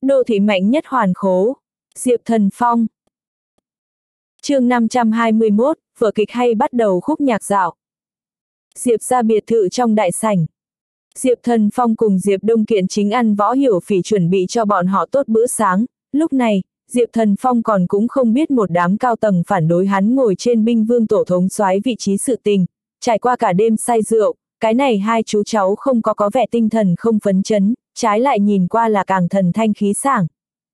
Đô thị mạnh nhất hoàn khố. Diệp Thần Phong. Chương 521, vở kịch hay bắt đầu khúc nhạc dạo. Diệp ra biệt thự trong đại sảnh. Diệp Thần Phong cùng Diệp Đông Kiện chính ăn Võ Hiểu Phỉ chuẩn bị cho bọn họ tốt bữa sáng. Lúc này, Diệp Thần Phong còn cũng không biết một đám cao tầng phản đối hắn ngồi trên binh vương tổ thống soái vị trí sự tình. Trải qua cả đêm say rượu, cái này hai chú cháu không có vẻ tinh thần không phấn chấn, trái lại nhìn qua là càng thần thanh khí sảng.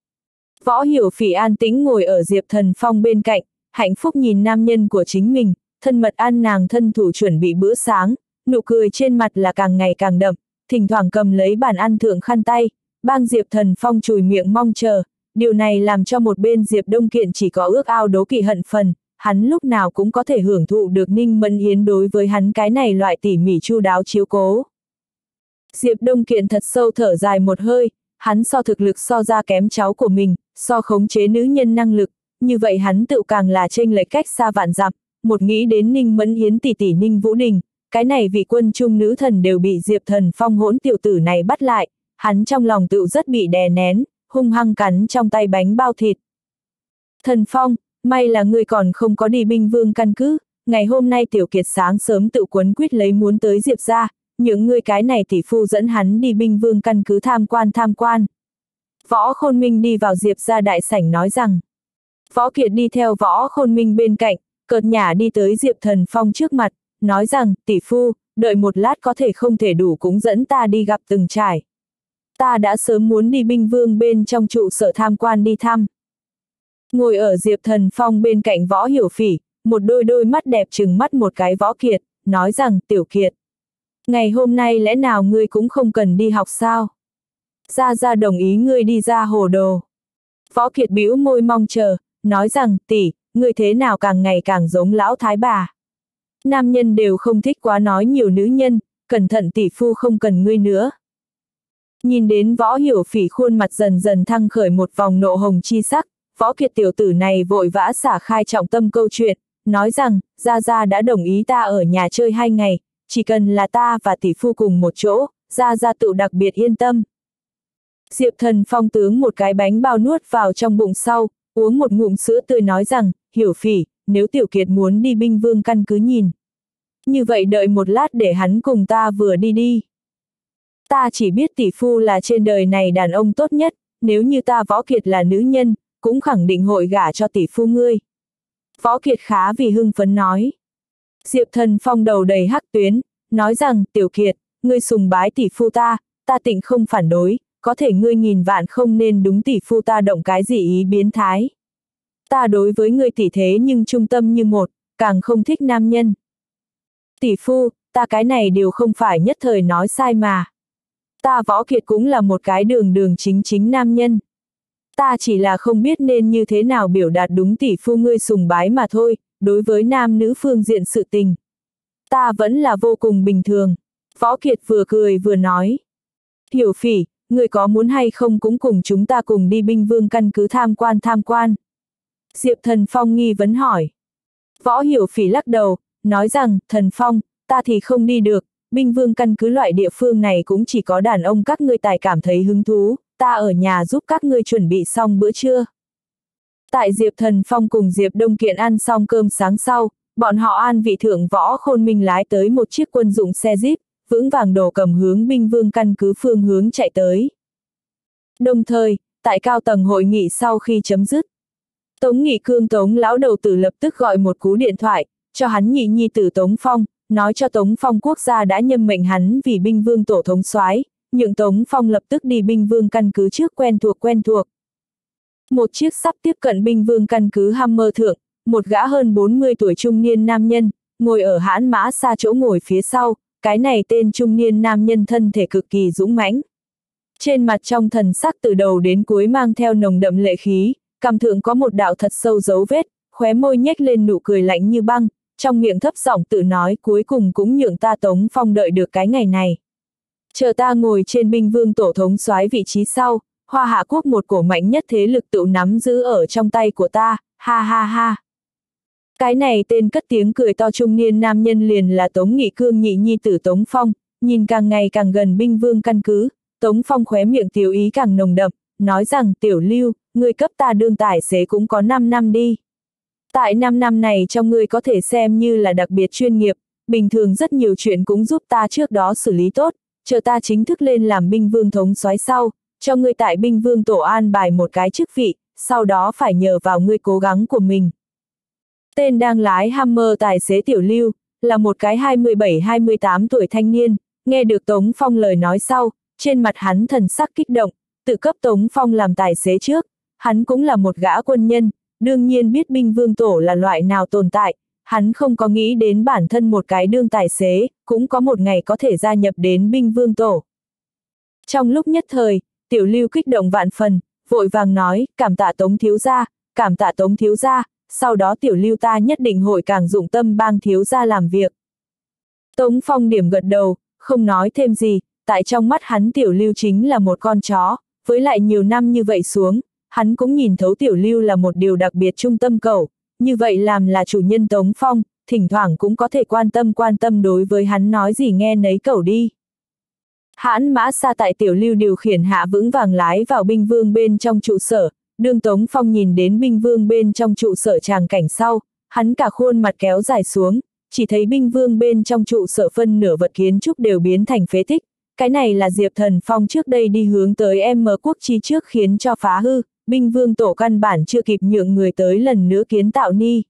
Võ Hiểu Phỉ an tĩnh ngồi ở Diệp Thần Phong bên cạnh, hạnh phúc nhìn nam nhân của chính mình, thân mật ăn nàng thân thủ chuẩn bị bữa sáng, nụ cười trên mặt là càng ngày càng đậm, thỉnh thoảng cầm lấy bàn ăn thượng khăn tay, bang Diệp Thần Phong chùi miệng mong chờ. Điều này làm cho một bên Diệp Đông Kiện chỉ có ước ao đố kỵ hận phần, hắn lúc nào cũng có thể hưởng thụ được Ninh Mẫn Yến đối với hắn cái này loại tỉ mỉ chu đáo chiếu cố. Diệp Đông Kiện thật sâu thở dài một hơi, hắn so thực lực so ra kém cháu của mình, so khống chế nữ nhân năng lực, như vậy hắn tự càng là chênh lệch cách xa vạn dặm. Một nghĩ đến Ninh Mẫn Yến tỷ tỷ Ninh Vũ Đình, cái này vị quân trung nữ thần đều bị Diệp Thần Phong hỗn tiểu tử này bắt lại, hắn trong lòng tự rất bị đè nén, hung hăng cắn trong tay bánh bao thịt. Thần Phong, may là ngươi còn không có đi binh vương căn cứ, ngày hôm nay Tiểu Kiệt sáng sớm tự quấn quýt lấy muốn tới Diệp ra, những ngươi cái này tỷ phu dẫn hắn đi binh vương căn cứ tham quan. Võ Khôn Minh đi vào Diệp ra đại sảnh nói rằng, Võ Kiệt đi theo Võ Khôn Minh bên cạnh, cợt nhả đi tới Diệp Thần Phong trước mặt, nói rằng, tỷ phu, đợi một lát có thể không thể đủ cũng dẫn ta đi gặp từng trải. Ta đã sớm muốn đi binh vương bên trong trụ sở tham quan đi thăm. Ngồi ở Diệp Thần Phong bên cạnh Võ Hiểu Phỉ, một đôi mắt đẹp trừng mắt một cái Võ Kiệt, nói rằng, Tiểu Kiệt, ngày hôm nay lẽ nào ngươi cũng không cần đi học sao? Ra đồng ý ngươi đi ra hồ đồ. Võ Kiệt bĩu môi mong chờ, nói rằng, tỷ, ngươi thế nào càng ngày càng giống lão thái bà. Nam nhân đều không thích quá nói nhiều nữ nhân, cẩn thận tỷ phu không cần ngươi nữa. Nhìn đến Võ Hiểu Phỉ khuôn mặt dần dần thăng khởi một vòng nộ hồng chi sắc, Võ Kiệt tiểu tử này vội vã xả khai trọng tâm câu chuyện, nói rằng, Gia đã đồng ý ta ở nhà chơi 2 ngày, chỉ cần là ta và tỷ phu cùng một chỗ, Gia tự đặc biệt yên tâm. Diệp Thần Phong tướng một cái bánh bao nuốt vào trong bụng sau, uống một ngụm sữa tươi nói rằng, Hiểu Phỉ, nếu Tiểu Kiệt muốn đi binh vương căn cứ nhìn. Như vậy đợi một lát để hắn cùng ta vừa đi. Ta chỉ biết tỷ phu là trên đời này đàn ông tốt nhất, nếu như ta Võ Kiệt là nữ nhân, cũng khẳng định hội gả cho tỷ phu ngươi. Võ Kiệt khá vì hưng phấn nói. Diệp Thần Phong đầu đầy hắc tuyến, nói rằng, Tiểu Kiệt, ngươi sùng bái tỷ phu ta tịnh không phản đối, có thể ngươi nghìn vạn không nên đúng tỷ phu ta động cái gì ý biến thái. Ta đối với ngươi tỷ thế nhưng trung tâm như một, càng không thích nam nhân. Tỷ phu, ta cái này đều không phải nhất thời nói sai mà. Ta Võ Kiệt cũng là một cái đường chính nam nhân. Ta chỉ là không biết nên như thế nào biểu đạt đúng tỷ phu ngươi sùng bái mà thôi, đối với nam nữ phương diện sự tình. Ta vẫn là vô cùng bình thường. Võ Kiệt vừa cười vừa nói. Hiểu Phỉ, ngươi có muốn hay không cũng cùng chúng ta cùng đi binh vương căn cứ tham quan. Diệp Thần Phong nghi vấn hỏi. Võ Hiểu Phỉ lắc đầu, nói rằng, Thần Phong, ta thì không đi được, binh vương căn cứ loại địa phương này cũng chỉ có đàn ông các ngươi tài cảm thấy hứng thú, ta ở nhà giúp các ngươi chuẩn bị xong bữa trưa. Tại Diệp Thần Phong cùng Diệp Đông Kiện ăn xong cơm sáng sau, bọn họ an vị thượng Võ Khôn Minh lái tới một chiếc quân dụng xe Jeep, vững vàng đổ cầm hướng binh vương căn cứ phương hướng chạy tới. Đồng thời, tại cao tầng hội nghị sau khi chấm dứt, Tống Nghị Cương Tống lão đầu tử lập tức gọi một cú điện thoại, cho hắn nhị nhi tử Tống Phong, nói cho Tống Phong quốc gia đã nhâm mệnh hắn vì binh vương tổ thống soái, nhượng Tống Phong lập tức đi binh vương căn cứ trước quen thuộc. Một chiếc sắp tiếp cận binh vương căn cứ Hammer thượng, một gã hơn 40 tuổi trung niên nam nhân, ngồi ở hãn mã xa chỗ ngồi phía sau, cái này tên trung niên nam nhân thân thể cực kỳ dũng mãnh. Trên mặt trong thần sắc từ đầu đến cuối mang theo nồng đậm lệ khí, cằm thượng có một đạo thật sâu dấu vết, khóe môi nhếch lên nụ cười lạnh như băng, trong miệng thấp giọng tự nói cuối cùng cũng nhượng ta Tống Phong đợi được cái ngày này. Chờ ta ngồi trên binh vương tổ thống soái vị trí sau, Hoa Hạ quốc một cổ mạnh nhất thế lực tự nắm giữ ở trong tay của ta, ha. Cái này tên cất tiếng cười to trung niên nam nhân liền là Tống Nghị Cương nhị nhi tử Tống Phong, nhìn càng ngày càng gần binh vương căn cứ, Tống Phong khóe miệng tiếu ý càng nồng đậm, nói rằng Tiểu Lưu, ngươi cấp ta đương tài xế cũng có 5 năm đi. Tại 5 năm này trong ngươi có thể xem như là đặc biệt chuyên nghiệp, bình thường rất nhiều chuyện cũng giúp ta trước đó xử lý tốt, chờ ta chính thức lên làm binh vương thống soái sau, cho ngươi tại binh vương tổ an bài một cái chức vị, sau đó phải nhờ vào ngươi cố gắng của mình. Tên đang lái Hammer tài xế Tiểu Lưu, là một cái 27-28 tuổi thanh niên, nghe được Tống Phong lời nói sau, trên mặt hắn thần sắc kích động, tự cấp Tống Phong làm tài xế trước, hắn cũng là một gã quân nhân, đương nhiên biết binh vương tổ là loại nào tồn tại, hắn không có nghĩ đến bản thân một cái đương tài xế, cũng có một ngày có thể gia nhập đến binh vương tổ. Trong lúc nhất thời, Tiểu Lưu kích động vạn phần, vội vàng nói, cảm tạ Tống thiếu gia, cảm tạ Tống thiếu gia, sau đó Tiểu Lưu ta nhất định hội càng dụng tâm bang thiếu gia làm việc. Tống Phong điểm gật đầu, không nói thêm gì, tại trong mắt hắn Tiểu Lưu chính là một con chó, với lại nhiều năm như vậy xuống, hắn cũng nhìn thấu Tiểu Lưu là một điều đặc biệt trung tâm cẩu, như vậy làm là chủ nhân Tống Phong, thỉnh thoảng cũng có thể quan tâm đối với hắn nói gì nghe nấy cẩu đi. Hãn mã xa tại Tiểu Lưu điều khiển hạ vững vàng lái vào binh vương bên trong trụ sở, đương Tống Phong nhìn đến binh vương bên trong trụ sở tràng cảnh sau, hắn cả khuôn mặt kéo dài xuống, chỉ thấy binh vương bên trong trụ sở phân nửa vật kiến trúc đều biến thành phế tích, cái này là Diệp Thần Phong trước đây đi hướng tới M quốc chi trước khiến cho phá hư, binh vương tổ căn bản chưa kịp nhượng người tới lần nữa kiến tạo ni.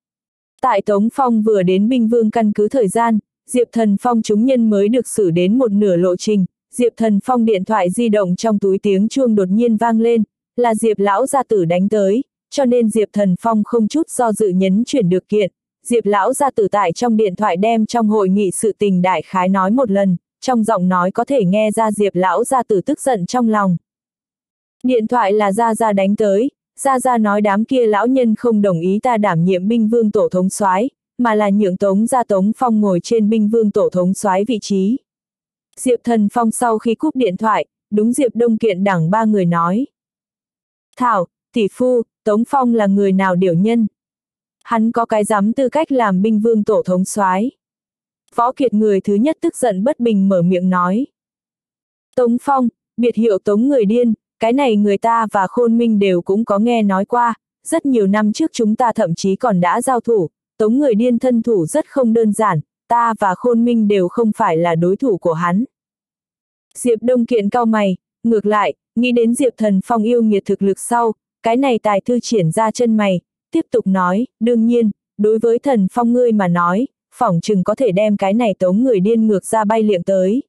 Tại Tống Phong vừa đến binh vương căn cứ thời gian, Diệp Thần Phong chúng nhân mới được xử đến một nửa lộ trình, Diệp Thần Phong điện thoại di động trong túi tiếng chuông đột nhiên vang lên, là Diệp lão gia tử đánh tới, cho nên Diệp Thần Phong không chút do dự nhấn chuyển được kiện. Diệp lão gia tử tại trong điện thoại đem trong hội nghị sự tình đại khái nói một lần, trong giọng nói có thể nghe ra Diệp lão gia tử tức giận trong lòng. Điện thoại là Gia Gia đánh tới, Gia Gia nói đám kia lão nhân không đồng ý ta đảm nhiệm binh vương tổ thống soái, mà là nhượng Tống gia Tống Phong ngồi trên binh vương tổ thống soái vị trí. Diệp Thần Phong sau khi cúp điện thoại, đúng Diệp Đông Kiện đẳng ba người nói. Thảo, tỷ phu, Tống Phong là người nào điểu nhân? Hắn có cái dám tư cách làm binh vương tổ thống soái. Võ Kiệt người thứ nhất tức giận bất bình mở miệng nói. Tống Phong, biệt hiệu Tống người điên, cái này người ta và Khôn Minh đều cũng có nghe nói qua, rất nhiều năm trước chúng ta thậm chí còn đã giao thủ, Tống người điên thân thủ rất không đơn giản, ta và Khôn Minh đều không phải là đối thủ của hắn. Diệp Đông Kiện cau mày, ngược lại, nghĩ đến Diệp Thần Phong yêu nghiệt thực lực sau, cái này tài thư triển ra chân mày, tiếp tục nói, đương nhiên, đối với Thần Phong ngươi mà nói, phỏng chừng có thể đem cái này Tống người điên ngược ra bay liệng tới.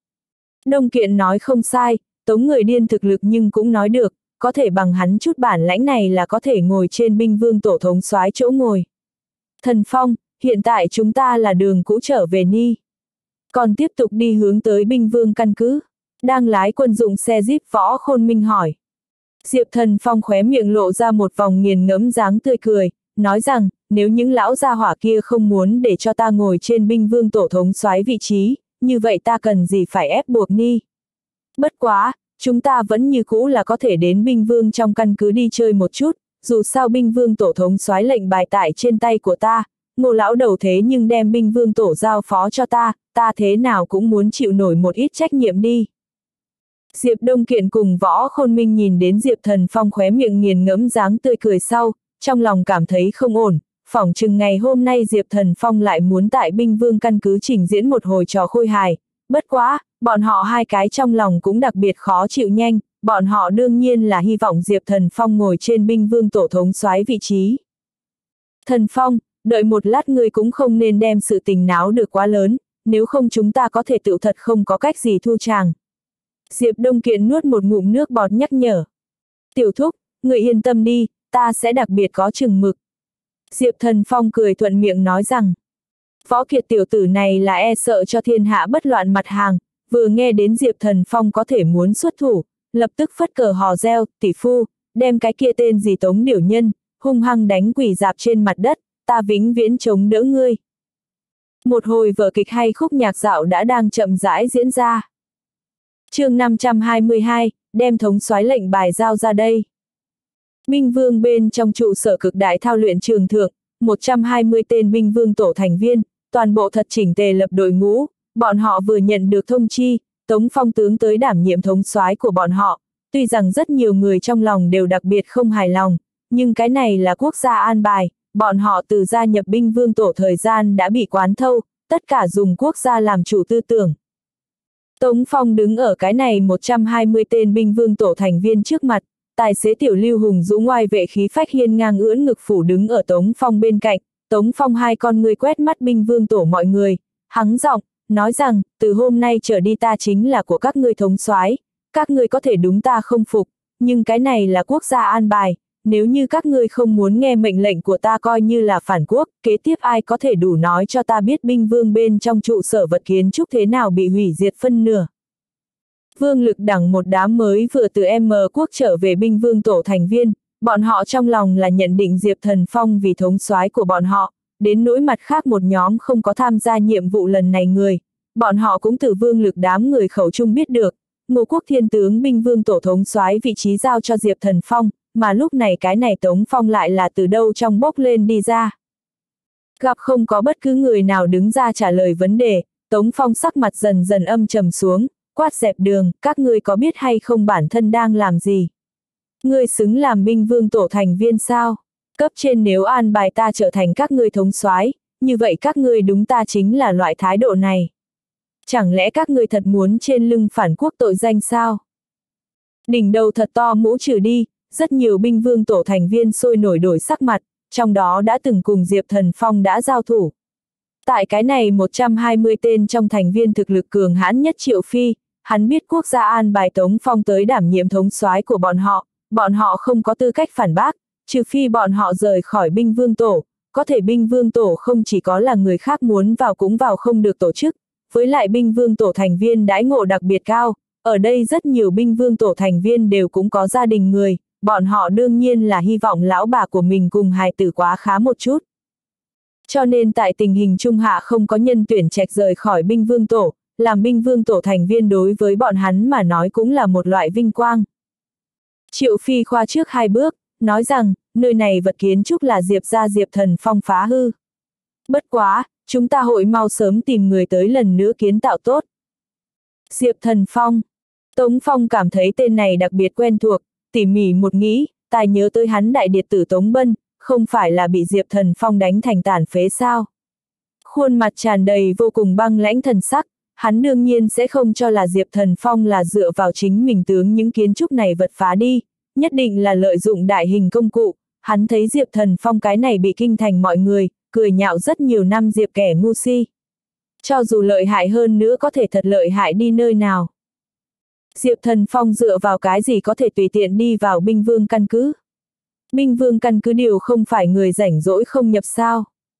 Đông Kiện nói không sai, Tống người điên thực lực nhưng cũng nói được, có thể bằng hắn chút bản lãnh này là có thể ngồi trên binh vương tổ thống soái chỗ ngồi. Thần Phong, hiện tại chúng ta là đường cũ trở về ni. Còn tiếp tục đi hướng tới binh vương căn cứ. Đang lái quân dụng xe Jeep Võ Khôn Minh hỏi. Diệp Thần Phong khóe miệng lộ ra một vòng nghiền ngẫm dáng tươi cười, nói rằng, nếu những lão gia hỏa kia không muốn để cho ta ngồi trên binh vương tổ thống soái vị trí, như vậy ta cần gì phải ép buộc ni. Bất quá, chúng ta vẫn như cũ là có thể đến binh vương trong căn cứ đi chơi một chút, dù sao binh vương tổ thống soái lệnh bài tại trên tay của ta, Ngô lão đầu thế nhưng đem binh vương tổ giao phó cho ta, ta thế nào cũng muốn chịu nổi một ít trách nhiệm đi. Diệp Đông Kiện cùng Võ Khôn Minh nhìn đến Diệp Thần Phong khóe miệng nghiền ngẫm dáng tươi cười sau, trong lòng cảm thấy không ổn, phỏng chừng ngày hôm nay Diệp Thần Phong lại muốn tại binh vương căn cứ trình diễn một hồi trò khôi hài, bất quá, bọn họ hai cái trong lòng cũng đặc biệt khó chịu nhanh, bọn họ đương nhiên là hy vọng Diệp Thần Phong ngồi trên binh vương tổ thống soái vị trí. Thần Phong, đợi một lát ngươi cũng không nên đem sự tình náo được quá lớn, nếu không chúng ta có thể tự thật không có cách gì thu tràng. Diệp Đông Kiện nuốt một ngụm nước bọt nhắc nhở. Tiểu thúc, người yên tâm đi, ta sẽ đặc biệt có chừng mực. Diệp Thần Phong cười thuận miệng nói rằng, Võ Kiệt tiểu tử này là e sợ cho thiên hạ bất loạn mặt hàng, vừa nghe đến Diệp Thần Phong có thể muốn xuất thủ, lập tức phất cờ hò reo, tỷ phu, đem cái kia tên gì Tống điểu nhân, hung hăng đánh quỳ dạp trên mặt đất, ta vĩnh viễn chống đỡ ngươi. Một hồi vở kịch hay khúc nhạc dạo đã đang chậm rãi diễn ra. Chương 522, đem thống soái lệnh bài giao ra đây. Binh vương bên trong trụ sở cực đại thao luyện trường thượng, 120 tên binh vương tổ thành viên, toàn bộ thật chỉnh tề lập đội ngũ, bọn họ vừa nhận được thông chi, Tống Phong tướng tới đảm nhiệm thống soái của bọn họ, tuy rằng rất nhiều người trong lòng đều đặc biệt không hài lòng, nhưng cái này là quốc gia an bài, bọn họ từ gia nhập binh vương tổ thời gian đã bị quán thâu, tất cả dùng quốc gia làm chủ tư tưởng. Tống Phong đứng ở cái này 120 tên binh vương tổ thành viên trước mặt, tài xế tiểu Lưu hùng dũng ngoai vệ khí phách hiên ngang ưỡn ngực phủ đứng ở Tống Phong bên cạnh, Tống Phong hai con ngươi quét mắt binh vương tổ mọi người, hắng giọng, nói rằng, từ hôm nay trở đi ta chính là của các ngươi thống soái, các ngươi có thể đúng ta không phục, nhưng cái này là quốc gia an bài, nếu như các ngươi không muốn nghe mệnh lệnh của ta coi như là phản quốc, kế tiếp ai có thể đủ nói cho ta biết binh vương bên trong trụ sở vật kiến trúc thế nào bị hủy diệt phân nửa. Vương Lực Đẳng một đám mới vừa từ M quốc trở về binh vương tổ thành viên, bọn họ trong lòng là nhận định Diệp Thần Phong vì thống soái của bọn họ, đến nỗi mặt khác một nhóm không có tham gia nhiệm vụ lần này người, bọn họ cũng từ Vương Lực đám người khẩu trung biết được, Ngô Quốc Thiên tướng binh vương tổ thống soái vị trí giao cho Diệp Thần Phong, mà lúc này cái này Tống Phong lại là từ đâu trong bốc lên đi ra. Gặp không có bất cứ người nào đứng ra trả lời vấn đề, Tống Phong sắc mặt dần dần âm trầm xuống, quát dẹp đường, các ngươi có biết hay không bản thân đang làm gì? Ngươi xứng làm binh vương tổ thành viên sao? Cấp trên nếu an bài ta trở thành các ngươi thống soái, như vậy các ngươi đúng ta chính là loại thái độ này. Chẳng lẽ các ngươi thật muốn trên lưng phản quốc tội danh sao? Đỉnh đầu thật to mũ trừ đi, rất nhiều binh vương tổ thành viên sôi nổi đổi sắc mặt, trong đó đã từng cùng Diệp Thần Phong đã giao thủ. Tại cái này 120 tên trong thành viên thực lực cường hãn nhất Triệu Phi, hắn biết quốc gia an bài Tống Phong tới đảm nhiệm thống soái của bọn họ không có tư cách phản bác, trừ phi bọn họ rời khỏi binh vương tổ, có thể binh vương tổ không chỉ có là người khác muốn vào cũng vào không được tổ chức, với lại binh vương tổ thành viên đãi ngộ đặc biệt cao, ở đây rất nhiều binh vương tổ thành viên đều cũng có gia đình người, bọn họ đương nhiên là hy vọng lão bà của mình cùng hài tử quá khá một chút. Cho nên tại tình hình trung hạ không có nhân tuyển trạch rời khỏi binh vương tổ, làm binh vương tổ thành viên đối với bọn hắn mà nói cũng là một loại vinh quang. Triệu Phi khoa trước hai bước, nói rằng, nơi này vật kiến trúc là Diệp gia Diệp Thần Phong phá hư. Bất quá, chúng ta hội mau sớm tìm người tới lần nữa kiến tạo tốt. Diệp Thần Phong. Tống Phong cảm thấy tên này đặc biệt quen thuộc, tỉ mỉ một nghĩ, tài nhớ tới hắn đại điệt tử Tống Bân, không phải là bị Diệp Thần Phong đánh thành tàn phế sao. Khuôn mặt tràn đầy vô cùng băng lãnh thần sắc, hắn đương nhiên sẽ không cho là Diệp Thần Phong là dựa vào chính mình tướng những kiến trúc này vật phá đi, nhất định là lợi dụng đại hình công cụ, hắn thấy Diệp Thần Phong cái này bị kinh thành mọi người, cười nhạo rất nhiều năm Diệp kẻ ngu si. Cho dù lợi hại hơn nữa có thể thật lợi hại đi nơi nào. Diệp Thần Phong dựa vào cái gì có thể tùy tiện đi vào binh vương căn cứ. Binh vương căn cứ điều không phải người rảnh rỗi không nhập sao.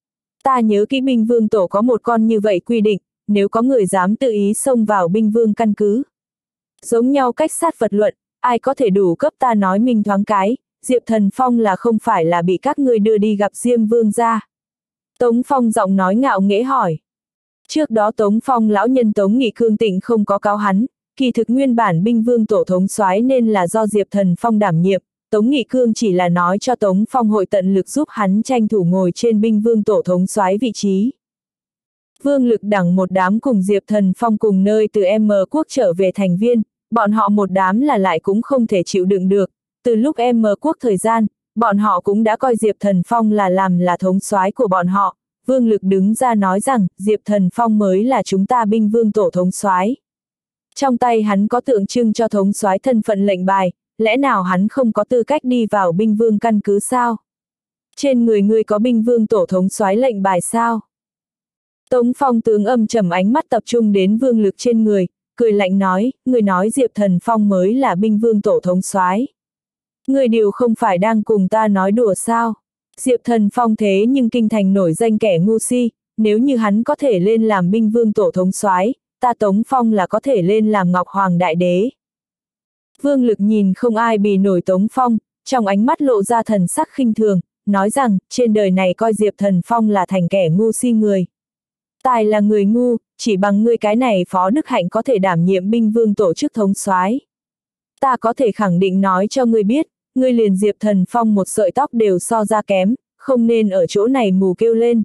Ta nhớ kỹ binh vương tổ có một con như vậy quy định, nếu có người dám tự ý xông vào binh vương căn cứ. Giống nhau cách sát vật luận, ai có thể đủ cấp ta nói minh thoáng cái, Diệp Thần Phong là không phải là bị các ngươi đưa đi gặp Diêm Vương gia. Tống Phong giọng nói ngạo nghễ hỏi. Trước đó Tống Phong lão nhân Tống Nghị Cương Tịnh không có cáo hắn, kỳ thực nguyên bản binh vương tổ thống soái nên là do Diệp Thần Phong đảm nhiệm, Tống Nghị Cương chỉ là nói cho Tống Phong hội tận lực giúp hắn tranh thủ ngồi trên binh vương tổ thống soái vị trí. Vương Lực Đẳng một đám cùng Diệp Thần Phong cùng nơi từ M quốc trở về thành viên, bọn họ một đám là lại cũng không thể chịu đựng được, từ lúc M quốc thời gian, bọn họ cũng đã coi Diệp Thần Phong là thống soái của bọn họ. Vương Lực đứng ra nói rằng, Diệp Thần Phong mới là chúng ta binh vương tổ thống soái. Trong tay hắn có tượng trưng cho thống soái thân phận lệnh bài, lẽ nào hắn không có tư cách đi vào binh vương căn cứ sao? Trên người ngươi có binh vương tổ thống soái lệnh bài sao? Tống Phong tướng âm trầm ánh mắt tập trung đến Vương Lực trên người, cười lạnh nói, người nói Diệp Thần Phong mới là binh vương tổ thống soái. Người điều không phải đang cùng ta nói đùa sao? Diệp Thần Phong thế nhưng kinh thành nổi danh kẻ ngu si, nếu như hắn có thể lên làm binh vương tổ thống soái, ta Tống Phong là có thể lên làm Ngọc Hoàng Đại Đế. Vương Lực nhìn không ai bì nổi Tống Phong, trong ánh mắt lộ ra thần sắc khinh thường, nói rằng, trên đời này coi Diệp Thần Phong là thành kẻ ngu si người. Tài là người ngu, chỉ bằng ngươi cái này Phó Đức Hạnh có thể đảm nhiệm binh vương tổ chức thống soái. Ta có thể khẳng định nói cho ngươi biết, ngươi liền Diệp Thần Phong một sợi tóc đều so ra kém, không nên ở chỗ này mù kêu lên.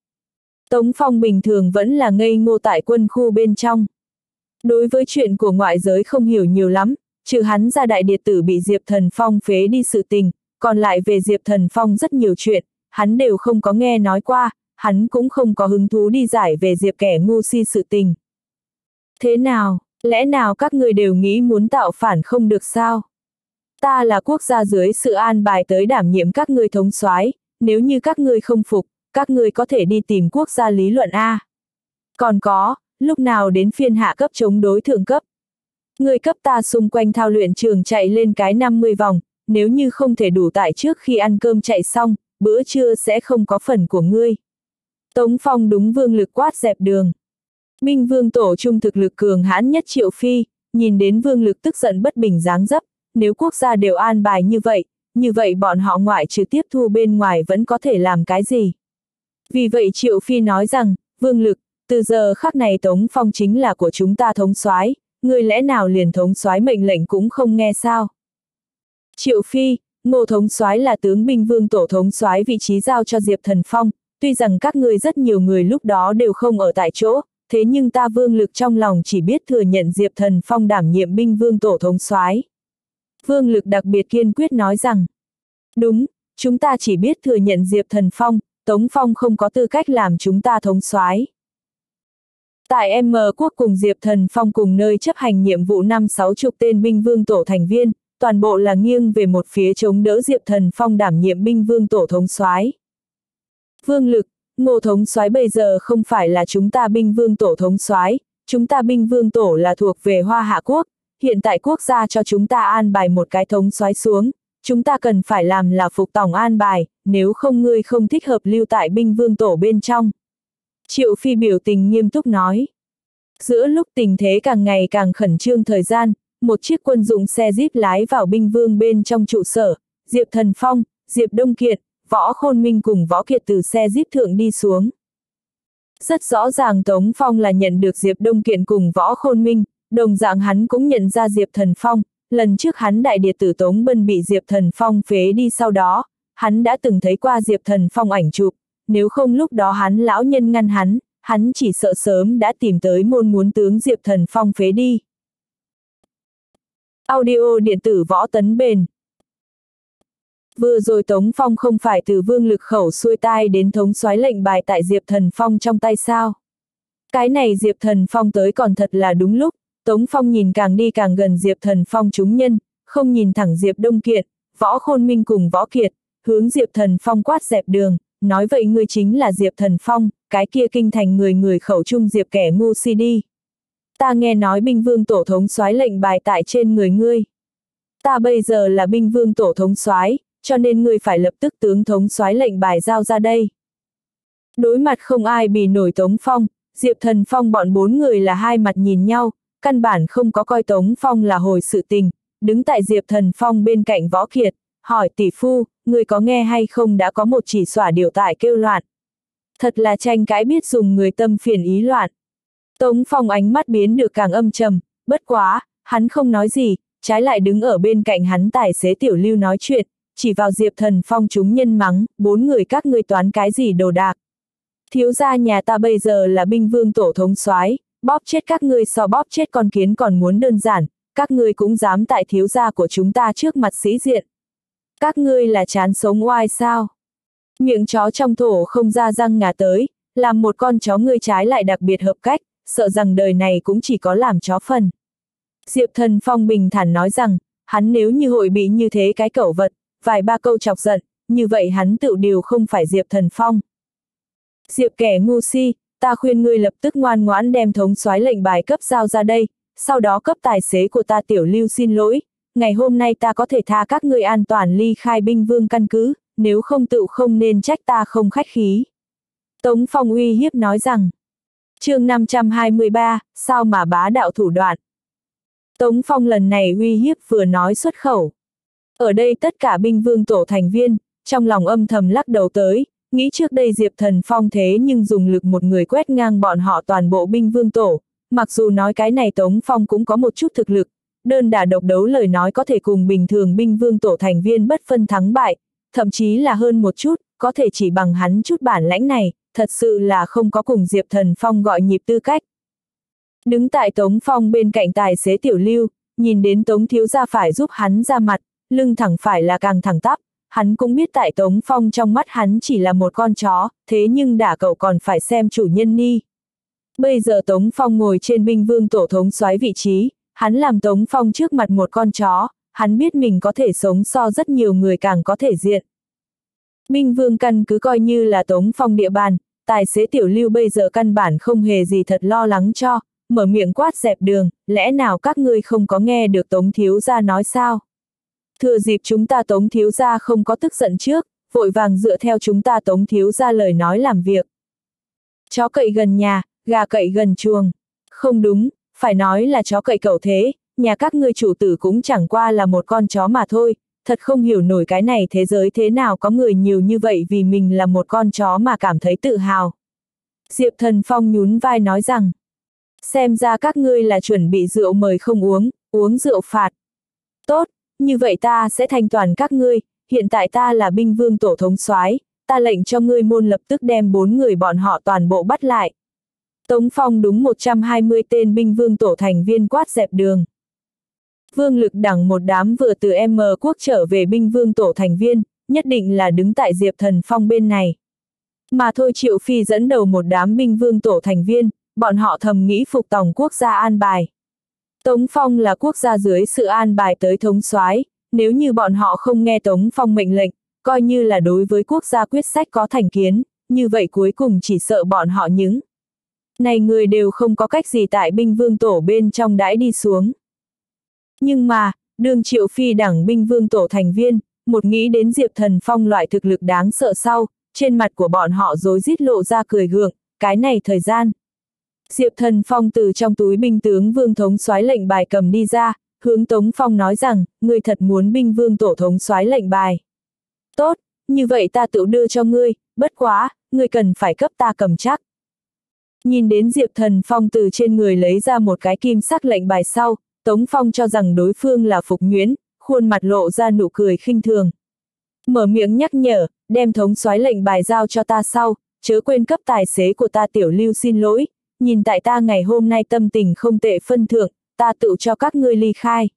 Tống Phong bình thường vẫn là ngây ngô tại quân khu bên trong. Đối với chuyện của ngoại giới không hiểu nhiều lắm, Trừ hắn ra đại điệt tử bị Diệp Thần Phong phế đi sự tình, còn lại về Diệp Thần Phong rất nhiều chuyện, hắn đều không có nghe nói qua, hắn cũng không có hứng thú đi giải về Diệp kẻ ngu si sự tình. Thế nào, lẽ nào các người đều nghĩ muốn tạo phản không được sao? Ta là quốc gia dưới sự an bài tới đảm nhiệm các ngươi thống soái, nếu như các ngươi không phục, các ngươi có thể đi tìm quốc gia lý luận A. Còn có, lúc nào đến phiên hạ cấp chống đối thượng cấp. Ngươi cấp ta xung quanh thao luyện trường chạy lên cái 50 vòng, nếu như không thể đủ tại trước khi ăn cơm chạy xong, bữa trưa sẽ không có phần của ngươi. Tống Phong đúng Vương Lực quát dẹp đường. Binh Vương tổ trung thực lực cường hãn nhất Triệu Phi, nhìn đến Vương Lực tức giận bất bình dáng dấp, nếu quốc gia đều an bài như vậy bọn họ ngoại trừ tiếp thu bên ngoài vẫn có thể làm cái gì. Vì vậy Triệu Phi nói rằng, Vương Lực, từ giờ khắc này Tống Phong chính là của chúng ta thống soái, ngươi lẽ nào liền thống soái mệnh lệnh cũng không nghe sao? Triệu Phi, Ngô thống soái là tướng binh Vương tổ thống soái vị trí giao cho Diệp Thần Phong, tuy rằng các ngươi rất nhiều người lúc đó đều không ở tại chỗ, thế nhưng ta Vương Lực trong lòng chỉ biết thừa nhận Diệp Thần Phong đảm nhiệm binh Vương tổ thống soái. Vương Lực đặc biệt kiên quyết nói rằng, đúng, chúng ta chỉ biết thừa nhận Diệp Thần Phong, Tống Phong không có tư cách làm chúng ta thống soái. Tại M quốc cùng Diệp Thần Phong cùng nơi chấp hành nhiệm vụ 5-60 tên binh Vương tổ thành viên, toàn bộ là nghiêng về một phía chống đỡ Diệp Thần Phong đảm nhiệm binh Vương tổ thống soái. Vương Lực, Ngô thống soái bây giờ không phải là chúng ta binh Vương tổ thống soái, chúng ta binh Vương tổ là thuộc về Hoa Hạ quốc, hiện tại quốc gia cho chúng ta an bài một cái thống soái xuống, chúng ta cần phải làm là phục tòng an bài, nếu không ngươi không thích hợp lưu tại binh Vương tổ bên trong. Triệu Phi biểu tình nghiêm túc nói. Giữa lúc tình thế càng ngày càng khẩn trương thời gian, một chiếc quân dụng xe jeep lái vào binh vương bên trong trụ sở, Diệp Thần Phong, Diệp Đông Kiệt, Võ Khôn Minh cùng Võ Kiệt từ xe jeep thượng đi xuống. Rất rõ ràng Tống Phong là nhận được Diệp Đông Kiệt cùng Võ Khôn Minh, đồng dạng hắn cũng nhận ra Diệp Thần Phong, lần trước hắn đại điệt tử Tống Bân bị Diệp Thần Phong phế đi sau đó, hắn đã từng thấy qua Diệp Thần Phong ảnh chụp, nếu không lúc đó hắn lão nhân ngăn hắn chỉ sợ sớm đã tìm tới môn muốn tướng Diệp Thần Phong phế đi. Audio điện tử Võ Tấn Bền. Vừa rồi Tống Phong không phải từ Vương Lực khẩu xuôi tai đến thống soái lệnh bài tại Diệp Thần Phong trong tay sao? Cái này Diệp Thần Phong tới còn thật là đúng lúc, Tống Phong nhìn càng đi càng gần Diệp Thần Phong chúng nhân, không nhìn thẳng Diệp Đông Kiệt, Võ Khôn Minh cùng Võ Kiệt, hướng Diệp Thần Phong quát dẹp đường, nói vậy ngươi chính là Diệp Thần Phong, cái kia kinh thành người khẩu trung Diệp kẻ ngu si đi. Ta nghe nói binh vương tổ thống soái lệnh bài tại trên người ngươi. Ta bây giờ là binh vương tổ thống soái, cho nên ngươi phải lập tức tướng thống soái lệnh bài giao ra đây. Đối mặt không ai bì nổi Tống Phong, Diệp Thần Phong bọn 4 người là hai mặt nhìn nhau, căn bản không có coi Tống Phong là hồi sự tình, đứng tại Diệp Thần Phong bên cạnh Võ Kiệt, hỏi tỷ phu, người có nghe hay không đã có một chỉ xỏa điều tại kêu loạn. Thật là tranh cãi biết dùng người tâm phiền ý loạn. Tống Phong ánh mắt biến được càng âm trầm, bất quá, hắn không nói gì, trái lại đứng ở bên cạnh hắn tài xế Tiểu Lưu nói chuyện, chỉ vào Diệp Thần Phong chúng nhân mắng, 4 người các ngươi toán cái gì đồ đạc. Thiếu gia nhà ta bây giờ là binh vương tổ thống soái, bóp chết các ngươi so bóp chết con kiến còn muốn đơn giản, các ngươi cũng dám tại thiếu gia của chúng ta trước mặt sĩ diện. Các ngươi là chán sống oai sao? Miệng chó trong thổ không ra răng ngà tới, làm một con chó ngươi trái lại đặc biệt hợp cách, sợ rằng đời này cũng chỉ có làm chó phần. Diệp Thần Phong bình thản nói rằng, hắn nếu như hội bị như thế cái cẩu vật, vài ba câu chọc giận, như vậy hắn tự điều không phải Diệp Thần Phong. Diệp kẻ ngu si, ta khuyên ngươi lập tức ngoan ngoãn đem thống soái lệnh bài cấp giao ra đây, sau đó cấp tài xế của ta Tiểu Lưu xin lỗi, ngày hôm nay ta có thể tha các ngươi an toàn ly khai binh vương căn cứ, nếu không tự không nên trách ta không khách khí. Tống Phong uy hiếp nói rằng, chương 523, sao mà bá đạo thủ đoạn. Tống Phong lần này uy hiếp vừa nói xuất khẩu. Ở đây tất cả binh vương tổ thành viên, trong lòng âm thầm lắc đầu tới, nghĩ trước đây Diệp Thần Phong thế nhưng dùng lực một người quét ngang bọn họ toàn bộ binh vương tổ, mặc dù nói cái này Tống Phong cũng có một chút thực lực, đơn đả độc đấu lời nói có thể cùng bình thường binh vương tổ thành viên bất phân thắng bại, thậm chí là hơn một chút, có thể chỉ bằng hắn chút bản lãnh này, thật sự là không có cùng Diệp Thần Phong gọi nhịp tư cách. Đứng tại Tống Phong bên cạnh tài xế Tiểu Lưu, nhìn đến Tống thiếu gia phải giúp hắn ra mặt, lưng thẳng phải là càng thẳng tắp, hắn cũng biết tại Tống Phong trong mắt hắn chỉ là một con chó, thế nhưng đả cậu còn phải xem chủ nhân đi. Bây giờ Tống Phong ngồi trên binh vương tổ thống soái vị trí, hắn làm Tống Phong trước mặt một con chó, hắn biết mình có thể sống so rất nhiều người càng có thể diện. Binh vương căn cứ coi như là Tống Phong địa bàn, tài xế Tiểu Lưu bây giờ căn bản không hề gì thật lo lắng cho, mở miệng quát dẹp đường, lẽ nào các ngươi không có nghe được Tống thiếu gia nói sao? Thừa dịp chúng ta Tống thiếu gia không có tức giận trước, vội vàng dựa theo chúng ta Tống thiếu gia lời nói làm việc. Chó cậy gần nhà, gà cậy gần chuồng. Không đúng, phải nói là chó cậy cẩu thế, nhà các ngươi chủ tử cũng chẳng qua là một con chó mà thôi, thật không hiểu nổi cái này thế giới thế nào có người nhiều như vậy vì mình là một con chó mà cảm thấy tự hào. Diệp Thần Phong nhún vai nói rằng, xem ra các ngươi là chuẩn bị rượu mời không uống, uống rượu phạt. Tốt, như vậy ta sẽ thanh toàn các ngươi, hiện tại ta là binh vương tổ thống soái, ta lệnh cho ngươi môn lập tức đem 4 người bọn họ toàn bộ bắt lại. Tống Phong đúng 120 tên binh vương tổ thành viên quát dẹp đường. Vương Lực Đẳng một đám vừa từ M quốc trở về binh vương tổ thành viên, nhất định là đứng tại Diệp Thần Phong bên này. Mà thôi Triệu Phi dẫn đầu một đám binh vương tổ thành viên, bọn họ thầm nghĩ phục tòng quốc gia an bài. Tống Phong là quốc gia dưới sự an bài tới thống soái, nếu như bọn họ không nghe Tống Phong mệnh lệnh, coi như là đối với quốc gia quyết sách có thành kiến, như vậy cuối cùng chỉ sợ bọn họ những này người đều không có cách gì tại binh vương tổ bên trong đãi đi xuống. Nhưng mà, đương Triệu Phi đẳng binh vương tổ thành viên, một nghĩ đến Diệp Thần Phong loại thực lực đáng sợ sau, trên mặt của bọn họ rối rít lộ ra cười gượng, cái này thời gian. Diệp Thần Phong từ trong túi binh tướng vương thống soái lệnh bài cầm đi ra, hướng Tống Phong nói rằng, ngươi thật muốn binh vương tổ thống soái lệnh bài. Tốt, như vậy ta tự đưa cho ngươi, bất quá, ngươi cần phải cấp ta cầm chắc. Nhìn đến Diệp Thần Phong từ trên người lấy ra một cái kim sắc lệnh bài sau, Tống Phong cho rằng đối phương là Phục Nhuyễn, khuôn mặt lộ ra nụ cười khinh thường. Mở miệng nhắc nhở, đem thống soái lệnh bài giao cho ta sau, chớ quên cấp tài xế của ta Tiểu Lưu xin lỗi, nhìn tại ta ngày hôm nay tâm tình không tệ phân thượng, ta tự cho các ngươi ly khai.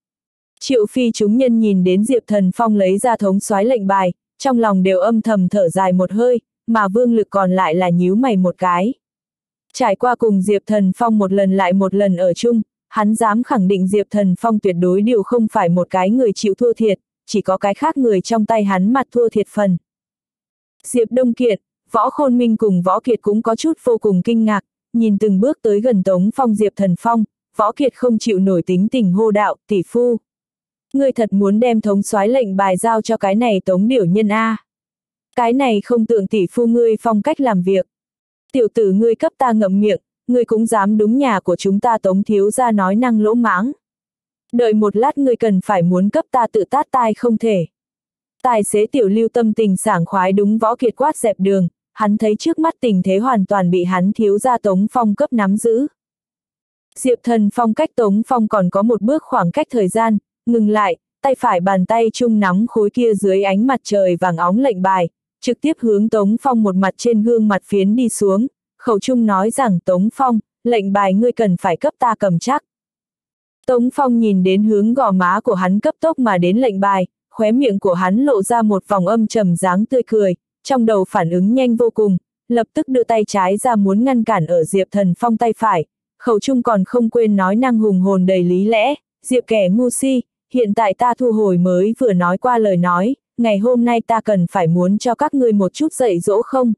Triệu Phi chúng nhân nhìn đến Diệp Thần Phong lấy ra thống soái lệnh bài, trong lòng đều âm thầm thở dài một hơi, mà Vương Lực còn lại là nhíu mày một cái. Trải qua cùng Diệp Thần Phong một lần lại một lần ở chung, hắn dám khẳng định Diệp Thần Phong tuyệt đối đều không phải một cái người chịu thua thiệt, chỉ có cái khác người trong tay hắn mặt thua thiệt phần. Diệp Đông Kiệt, Võ Khôn Minh cùng Võ Kiệt cũng có chút vô cùng kinh ngạc, nhìn từng bước tới gần Tống Phong Diệp Thần Phong, Võ Kiệt không chịu nổi tính tình hô đạo, tỷ phu. Ngươi thật muốn đem thống soái lệnh bài giao cho cái này Tống điểu nhân A. Cái này không tượng tỷ phu ngươi phong cách làm việc. Tiểu tử ngươi cấp ta ngậm miệng, ngươi cũng dám đúng nhà của chúng ta Tống thiếu gia nói năng lỗ mãng. Đợi một lát ngươi cần phải muốn cấp ta tự tát tai không thể. Tài xế Tiểu Lưu tâm tình sảng khoái đúng Võ Kiệt quát dẹp đường, hắn thấy trước mắt tình thế hoàn toàn bị hắn thiếu gia Tống Phong cấp nắm giữ. Diệp Thần Phong cách Tống Phong còn có một bước khoảng cách thời gian, ngừng lại, tay phải bàn tay chung nắm khối kia dưới ánh mặt trời vàng óng lệnh bài, trực tiếp hướng Tống Phong một mặt trên gương mặt phiến đi xuống, khẩu trung nói rằng Tống Phong, lệnh bài ngươi cần phải cấp ta cầm chắc. Tống Phong nhìn đến hướng gò má của hắn cấp tốc mà đến lệnh bài, khóe miệng của hắn lộ ra một vòng âm trầm dáng tươi cười, trong đầu phản ứng nhanh vô cùng, lập tức đưa tay trái ra muốn ngăn cản ở Diệp Thần Phong tay phải, khẩu trung còn không quên nói năng hùng hồn đầy lý lẽ, Diệp kẻ ngu si, hiện tại ta thu hồi mới vừa nói qua lời nói, ngày hôm nay ta cần phải muốn cho các ngươi một chút dạy dỗ không?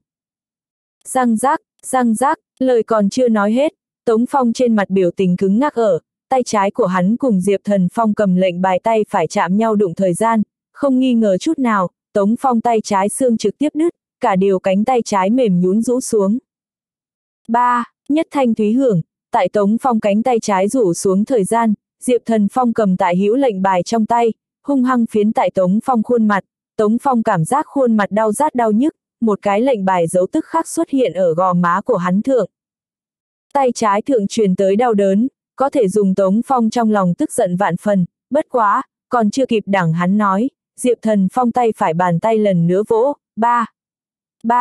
Răng rác, lời còn chưa nói hết, Tống Phong trên mặt biểu tình cứng ngắc ở, tay trái của hắn cùng Diệp Thần Phong cầm lệnh bài tay phải chạm nhau đụng thời gian, không nghi ngờ chút nào, Tống Phong tay trái xương trực tiếp đứt, cả điều cánh tay trái mềm nhũn rũ xuống. Nhất thanh thúy hưởng, tại Tống Phong cánh tay trái rủ xuống thời gian, Diệp Thần Phong cầm tại hữu lệnh bài trong tay, hung hăng phiến tại Tống Phong khuôn mặt, Tống Phong cảm giác khuôn mặt đau rát đau nhức, một cái lệnh bài dấu tức khắc xuất hiện ở gò má của hắn thượng. Tay trái thượng truyền tới đau đớn, có thể dùng Tống Phong trong lòng tức giận vạn phần, bất quá, còn chưa kịp đẳng hắn nói, Diệp Thần Phong tay phải bàn tay lần nữa vỗ,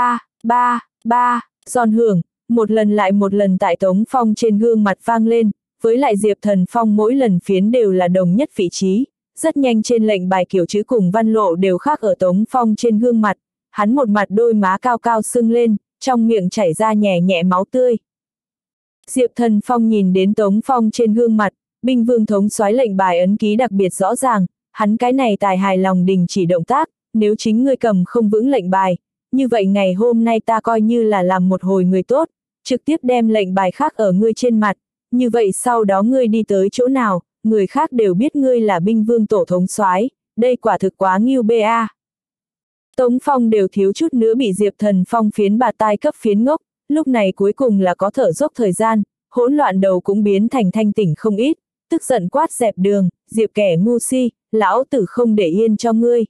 giòn hưởng, một lần lại một lần tại Tống Phong trên gương mặt vang lên, với lại Diệp Thần Phong mỗi lần phiến đều là đồng nhất vị trí, rất nhanh trên lệnh bài kiểu chữ cùng văn lộ đều khác ở Tống Phong trên gương mặt, hắn một mặt đôi má cao cao sưng lên, trong miệng chảy ra nhẹ nhẹ máu tươi. Diệp Thần Phong nhìn đến Tống Phong trên gương mặt, binh vương thống soái lệnh bài ấn ký đặc biệt rõ ràng, hắn cái này tài hài lòng đình chỉ động tác, nếu chính ngươi cầm không vững lệnh bài, như vậy ngày hôm nay ta coi như là làm một hồi người tốt, trực tiếp đem lệnh bài khác ở ngươi trên mặt, như vậy sau đó ngươi đi tới chỗ nào, người khác đều biết ngươi là binh vương tổ thống soái, đây quả thực quá nghiêu bê a. Tống Phong đều thiếu chút nữa bị Diệp Thần Phong phiến bạt tai cấp phiến ngốc, lúc này cuối cùng là có thở dốc thời gian, hỗn loạn đầu cũng biến thành thanh tỉnh không ít, tức giận quát dẹp đường, Diệp kẻ ngu si, lão tử không để yên cho ngươi.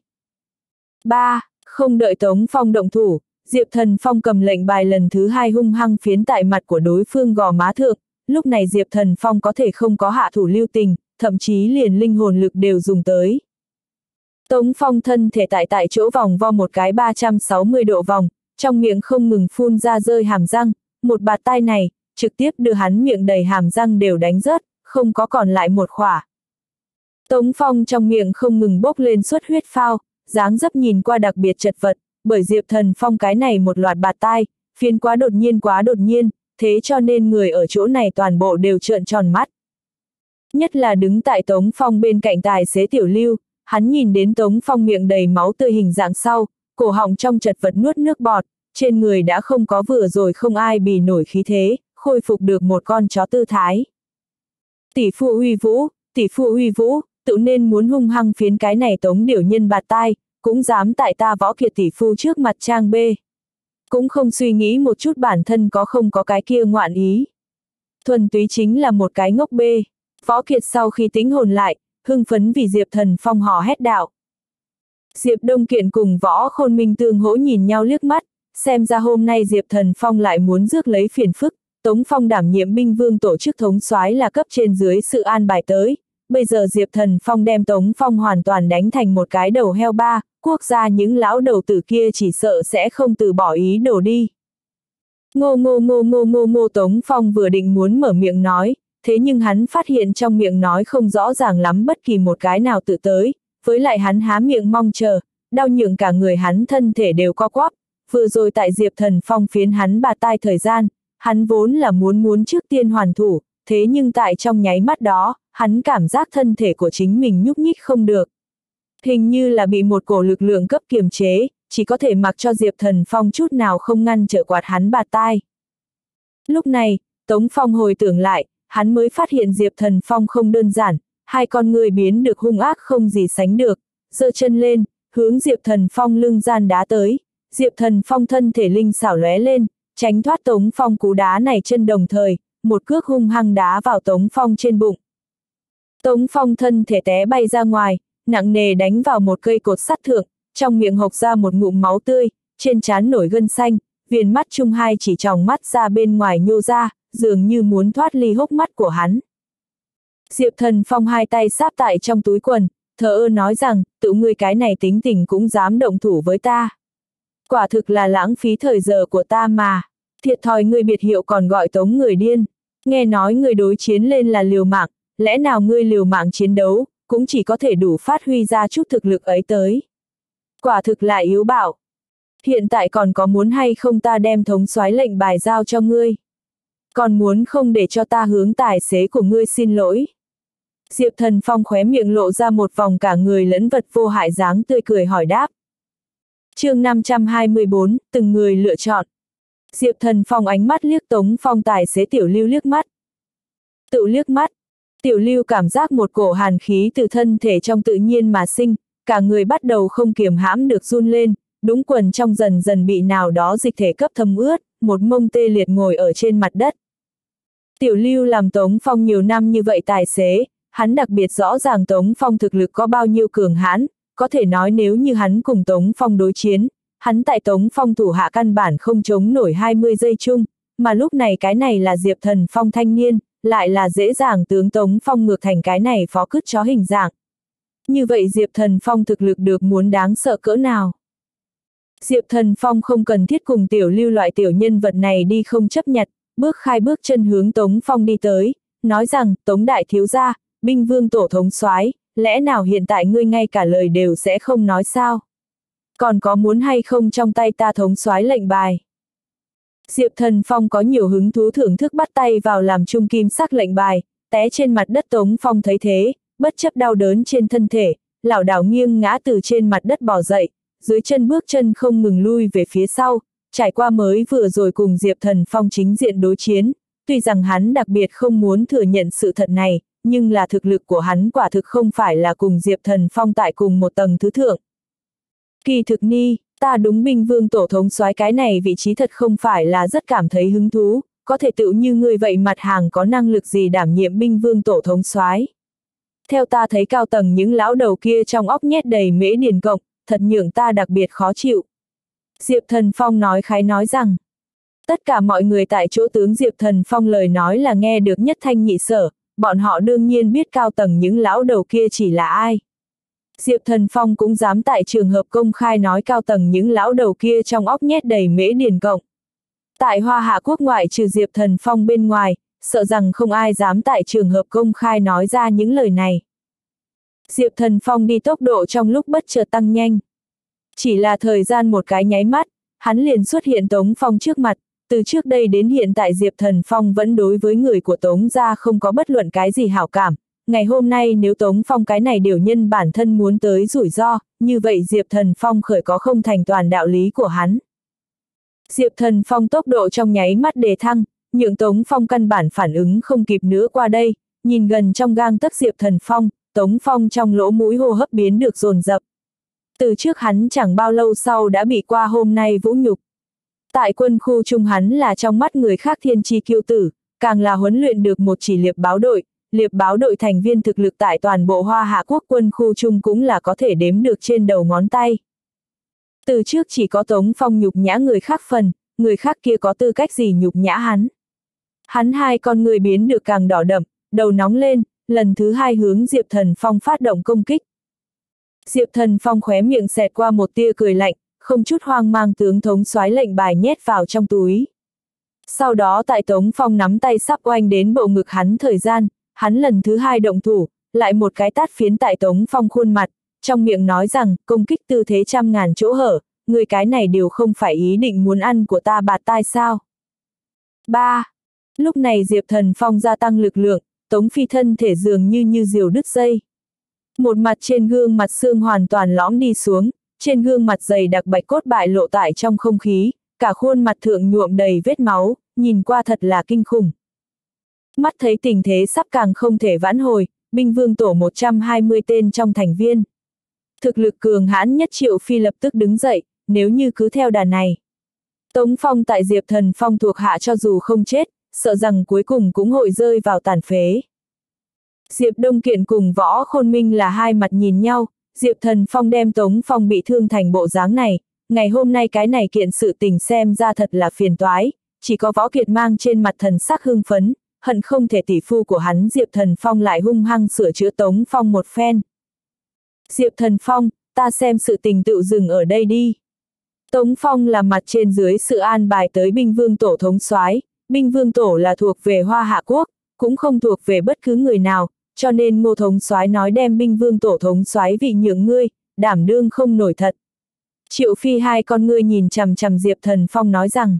3. Không đợi Tống Phong động thủ, Diệp Thần Phong cầm lệnh bài lần thứ 2 hung hăng phiến tại mặt của đối phương gò má thượng, lúc này Diệp Thần Phong có thể không có hạ thủ lưu tình, thậm chí liền linh hồn lực đều dùng tới. Tống Phong thân thể tại chỗ vòng vo một cái 360 độ vòng, trong miệng không ngừng phun ra rơi hàm răng, một bạt tai này, trực tiếp đưa hắn miệng đầy hàm răng đều đánh rớt, không có còn lại một khỏa. Tống Phong trong miệng không ngừng bốc lên suất huyết phao, dáng dấp nhìn qua đặc biệt chật vật, bởi Diệp Thần Phong cái này một loạt bạt tai, phiến quá đột nhiên, thế cho nên người ở chỗ này toàn bộ đều trợn tròn mắt. Nhất là đứng tại Tống Phong bên cạnh tài xế Tiểu Lưu, hắn nhìn đến Tống Phong miệng đầy máu tươi hình dạng sau, cổ họng trong chật vật nuốt nước bọt, trên người đã không có vừa rồi không ai bì nổi khí thế, khôi phục được một con chó tư thái. Tỷ phu uy vũ, tự nên muốn hung hăng phiến cái này Tống điểu nhân bạt tai, cũng dám tại ta Võ Kiệt tỷ phu trước mặt trang bê. Cũng không suy nghĩ một chút bản thân có không có cái kia ngoạn ý. Thuần túy chính là một cái ngốc bê. Võ Kiệt sau khi tĩnh hồn lại, hưng phấn vì Diệp Thần Phong hò hét đạo. Diệp Đông Kiện cùng Võ Khôn Minh tương hỗ nhìn nhau liếc mắt, xem ra hôm nay Diệp Thần Phong lại muốn rước lấy phiền phức, Tống Phong đảm nhiệm binh vương tổ chức thống soái là cấp trên dưới sự an bài tới, bây giờ Diệp Thần Phong đem Tống Phong hoàn toàn đánh thành một cái đầu heo ba, quốc gia những lão đầu tử kia chỉ sợ sẽ không từ bỏ ý đồ đi. Ngô Tống Phong vừa định muốn mở miệng nói, thế nhưng hắn phát hiện trong miệng nói không rõ ràng lắm bất kỳ một cái nào tự tới, với lại hắn há miệng mong chờ, đau nhượng cả người hắn thân thể đều co quắp, vừa rồi tại Diệp Thần Phong phiến hắn bạt tai thời gian, hắn vốn là muốn trước tiên hoàn thủ, thế nhưng tại trong nháy mắt đó, hắn cảm giác thân thể của chính mình nhúc nhích không được. Hình như là bị một cổ lực lượng cấp kiềm chế, chỉ có thể mặc cho Diệp Thần Phong chút nào không ngăn trở quạt hắn bạt tai. Lúc này, Tống Phong hồi tưởng lại, hắn mới phát hiện Diệp Thần Phong không đơn giản, hai con người biến được hung ác không gì sánh được, giơ chân lên, hướng Diệp Thần Phong lưng gian đá tới. Diệp Thần Phong thân thể linh xảo lóe lên, tránh thoát Tống Phong cú đá này chân đồng thời, một cước hung hăng đá vào Tống Phong trên bụng. Tống Phong thân thể té bay ra ngoài, nặng nề đánh vào một cây cột sắt thượng, trong miệng hộc ra một ngụm máu tươi, trên trán nổi gân xanh, viền mắt chung hai chỉ tròng mắt ra bên ngoài nhô ra, dường như muốn thoát ly hốc mắt của hắn. Diệp Thần Phong hai tay sáp tại trong túi quần, thờ ơ nói rằng, tự ngươi cái này tính tình cũng dám động thủ với ta. Quả thực là lãng phí thời giờ của ta mà, thiệt thòi ngươi biệt hiệu còn gọi Tống người điên, nghe nói ngươi đối chiến lên là liều mạng, lẽ nào ngươi liều mạng chiến đấu, cũng chỉ có thể đủ phát huy ra chút thực lực ấy tới. Quả thực là yếu bạo. Hiện tại còn có muốn hay không ta đem thống soái lệnh bài giao cho ngươi? Còn muốn không để cho ta hướng tài xế của ngươi xin lỗi? Diệp Thần Phong khóe miệng lộ ra một vòng cả người lẫn vật vô hại dáng tươi cười hỏi đáp. Chương 524, từng người lựa chọn. Diệp Thần Phong ánh mắt liếc Tống Phong tài xế Tiểu Lưu liếc mắt. Tự liếc mắt, Tiểu Lưu cảm giác một cổ hàn khí từ thân thể trong tự nhiên mà sinh, cả người bắt đầu không kiềm hãm được run lên, đúng quần trong dần dần bị nào đó dịch thể cấp thấm ướt, một mông tê liệt ngồi ở trên mặt đất. Tiểu Lưu làm Tống Phong nhiều năm như vậy tài xế, hắn đặc biệt rõ ràng Tống Phong thực lực có bao nhiêu cường hãn, có thể nói nếu như hắn cùng Tống Phong đối chiến, hắn tại Tống Phong thủ hạ căn bản không chống nổi 20 giây chung, mà lúc này cái này là Diệp Thần Phong thanh niên, lại là dễ dàng tướng Tống Phong ngược thành cái này phó cứt chó hình dạng. Như vậy Diệp Thần Phong thực lực được muốn đáng sợ cỡ nào? Diệp Thần Phong không cần thiết cùng Tiểu Lưu loại tiểu nhân vật này đi không chấp nhận, bước chân hướng Tống Phong đi tới, nói rằng, Tống đại thiếu gia, binh vương tổ thống soái, lẽ nào hiện tại ngươi ngay cả lời đều sẽ không nói sao? Còn có muốn hay không trong tay ta thống soái lệnh bài? Diệp Thần Phong có nhiều hứng thú thưởng thức bắt tay vào làm trung kim sắc lệnh bài, té trên mặt đất. Tống Phong thấy thế, bất chấp đau đớn trên thân thể, lảo đảo nghiêng ngã từ trên mặt đất bò dậy, dưới chân bước chân không ngừng lui về phía sau, trải qua mới vừa rồi cùng Diệp Thần Phong chính diện đối chiến, tuy rằng hắn đặc biệt không muốn thừa nhận sự thật này, nhưng là thực lực của hắn quả thực không phải là cùng Diệp Thần Phong tại cùng một tầng thứ thượng. Kỳ thực ni, ta đúng binh vương tổ thống soái cái này vị trí thật không phải là rất cảm thấy hứng thú, có thể tựu như ngươi vậy mặt hàng có năng lực gì đảm nhiệm binh vương tổ thống soái. Theo ta thấy cao tầng những lão đầu kia trong óc nhét đầy mễ điền cộng, thật nhượng ta đặc biệt khó chịu. Diệp Thần Phong nói khái nói rằng, tất cả mọi người tại chỗ tướng Diệp Thần Phong lời nói là nghe được nhất thanh nhị sở, bọn họ đương nhiên biết cao tầng những lão đầu kia chỉ là ai. Diệp Thần Phong cũng dám tại trường hợp công khai nói cao tầng những lão đầu kia trong óc nhét đầy mễ điền cộng. Tại Hoa Hạ Quốc ngoại trừ Diệp Thần Phong bên ngoài, sợ rằng không ai dám tại trường hợp công khai nói ra những lời này. Diệp Thần Phong đi tốc độ trong lúc bất chợt tăng nhanh. Chỉ là thời gian một cái nháy mắt, hắn liền xuất hiện Tống Phong trước mặt, từ trước đây đến hiện tại Diệp Thần Phong vẫn đối với người của Tống gia không có bất luận cái gì hảo cảm. Ngày hôm nay nếu Tống Phong cái này điều nhân bản thân muốn tới rủi ro, như vậy Diệp Thần Phong khởi có không thành toàn đạo lý của hắn. Diệp Thần Phong tốc độ trong nháy mắt đề thăng, nhượng Tống Phong căn bản phản ứng không kịp nữa qua đây, nhìn gần trong gang tấc Diệp Thần Phong, Tống Phong trong lỗ mũi hô hấp biến được dồn dập. Từ trước hắn chẳng bao lâu sau đã bị qua hôm nay vũ nhục. Tại quân khu trung hắn là trong mắt người khác thiên chi kiêu tử, càng là huấn luyện được một chỉ liệp báo đội thành viên thực lực tại toàn bộ Hoa Hạ Quốc quân khu trung cũng là có thể đếm được trên đầu ngón tay. Từ trước chỉ có Tống Phong nhục nhã người khác phần, người khác kia có tư cách gì nhục nhã hắn. Hắn hai con người biến được càng đỏ đậm, đầu nóng lên, lần thứ hai hướng Diệp Thần Phong phát động công kích. Diệp Thần Phong khóe miệng xẹt qua một tia cười lạnh, không chút hoang mang tướng thống soái lệnh bài nhét vào trong túi. Sau đó tại Tống Phong nắm tay sắp oanh đến bộ ngực hắn thời gian, hắn lần thứ hai động thủ, lại một cái tát phiến tại Tống Phong khuôn mặt, trong miệng nói rằng, công kích tư thế trăm ngàn chỗ hở, người cái này đều không phải ý định muốn ăn của ta bạt tai sao. 3. Lúc này Diệp Thần Phong gia tăng lực lượng, Tống Phi thân thể dường như diều đứt dây. Một mặt trên gương mặt xương hoàn toàn lõm đi xuống, trên gương mặt dày đặc bạch cốt bại lộ tại trong không khí, cả khuôn mặt thượng nhuộm đầy vết máu, nhìn qua thật là kinh khủng. Mắt thấy tình thế sắp càng không thể vãn hồi, binh vương tổ 120 tên trong thành viên. Thực lực cường hãn nhất Triệu Phi lập tức đứng dậy, nếu như cứ theo đà này. Tống Phong tại Diệp Thần Phong thuộc hạ cho dù không chết, sợ rằng cuối cùng cũng hội rơi vào tàn phế. Diệp Đông Kiện cùng Võ Khôn Minh là hai mặt nhìn nhau, Diệp Thần Phong đem Tống Phong bị thương thành bộ dáng này, ngày hôm nay cái này kiện sự tình xem ra thật là phiền toái, chỉ có Võ Kiệt mang trên mặt thần sắc hưng phấn, hận không thể tỷ phu của hắn Diệp Thần Phong lại hung hăng sửa chữa Tống Phong một phen. Diệp Thần Phong, ta xem sự tình tựu dừng ở đây đi. Tống Phong là mặt trên dưới sự an bài tới binh vương tổ thống soái, binh vương tổ là thuộc về Hoa Hạ Quốc, cũng không thuộc về bất cứ người nào, cho nên Ngô thống soái nói đem binh vương tổ thống soái vị nhượng ngươi, đảm đương không nổi thật. Triệu Phi hai con ngươi nhìn chằm chằm Diệp Thần Phong nói rằng.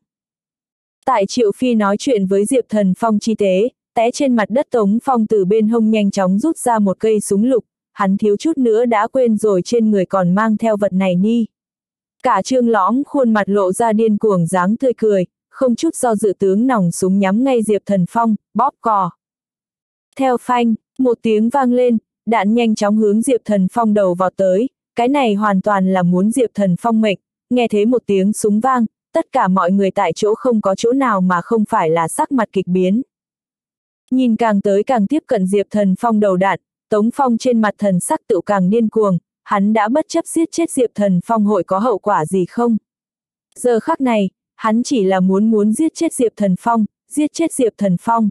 Tại Triệu Phi nói chuyện với Diệp Thần Phong chi tế, té trên mặt đất Tống Phong từ bên hông nhanh chóng rút ra một cây súng lục, hắn thiếu chút nữa đã quên rồi trên người còn mang theo vật này ni. Cả trương lõm khuôn mặt lộ ra điên cuồng dáng tươi cười, không chút do dự tướng nòng súng nhắm ngay Diệp Thần Phong, bóp cò. Theo phanh, một tiếng vang lên, đạn nhanh chóng hướng Diệp Thần Phong đầu vào tới, cái này hoàn toàn là muốn Diệp Thần Phong mệnh, nghe thấy một tiếng súng vang, tất cả mọi người tại chỗ không có chỗ nào mà không phải là sắc mặt kịch biến. Nhìn càng tới càng tiếp cận Diệp Thần Phong đầu đạn, Tống Phong trên mặt thần sắc tự càng điên cuồng, hắn đã bất chấp giết chết Diệp Thần Phong hội có hậu quả gì không. Giờ khắc này, hắn chỉ là muốn giết chết Diệp Thần Phong, giết chết Diệp Thần Phong.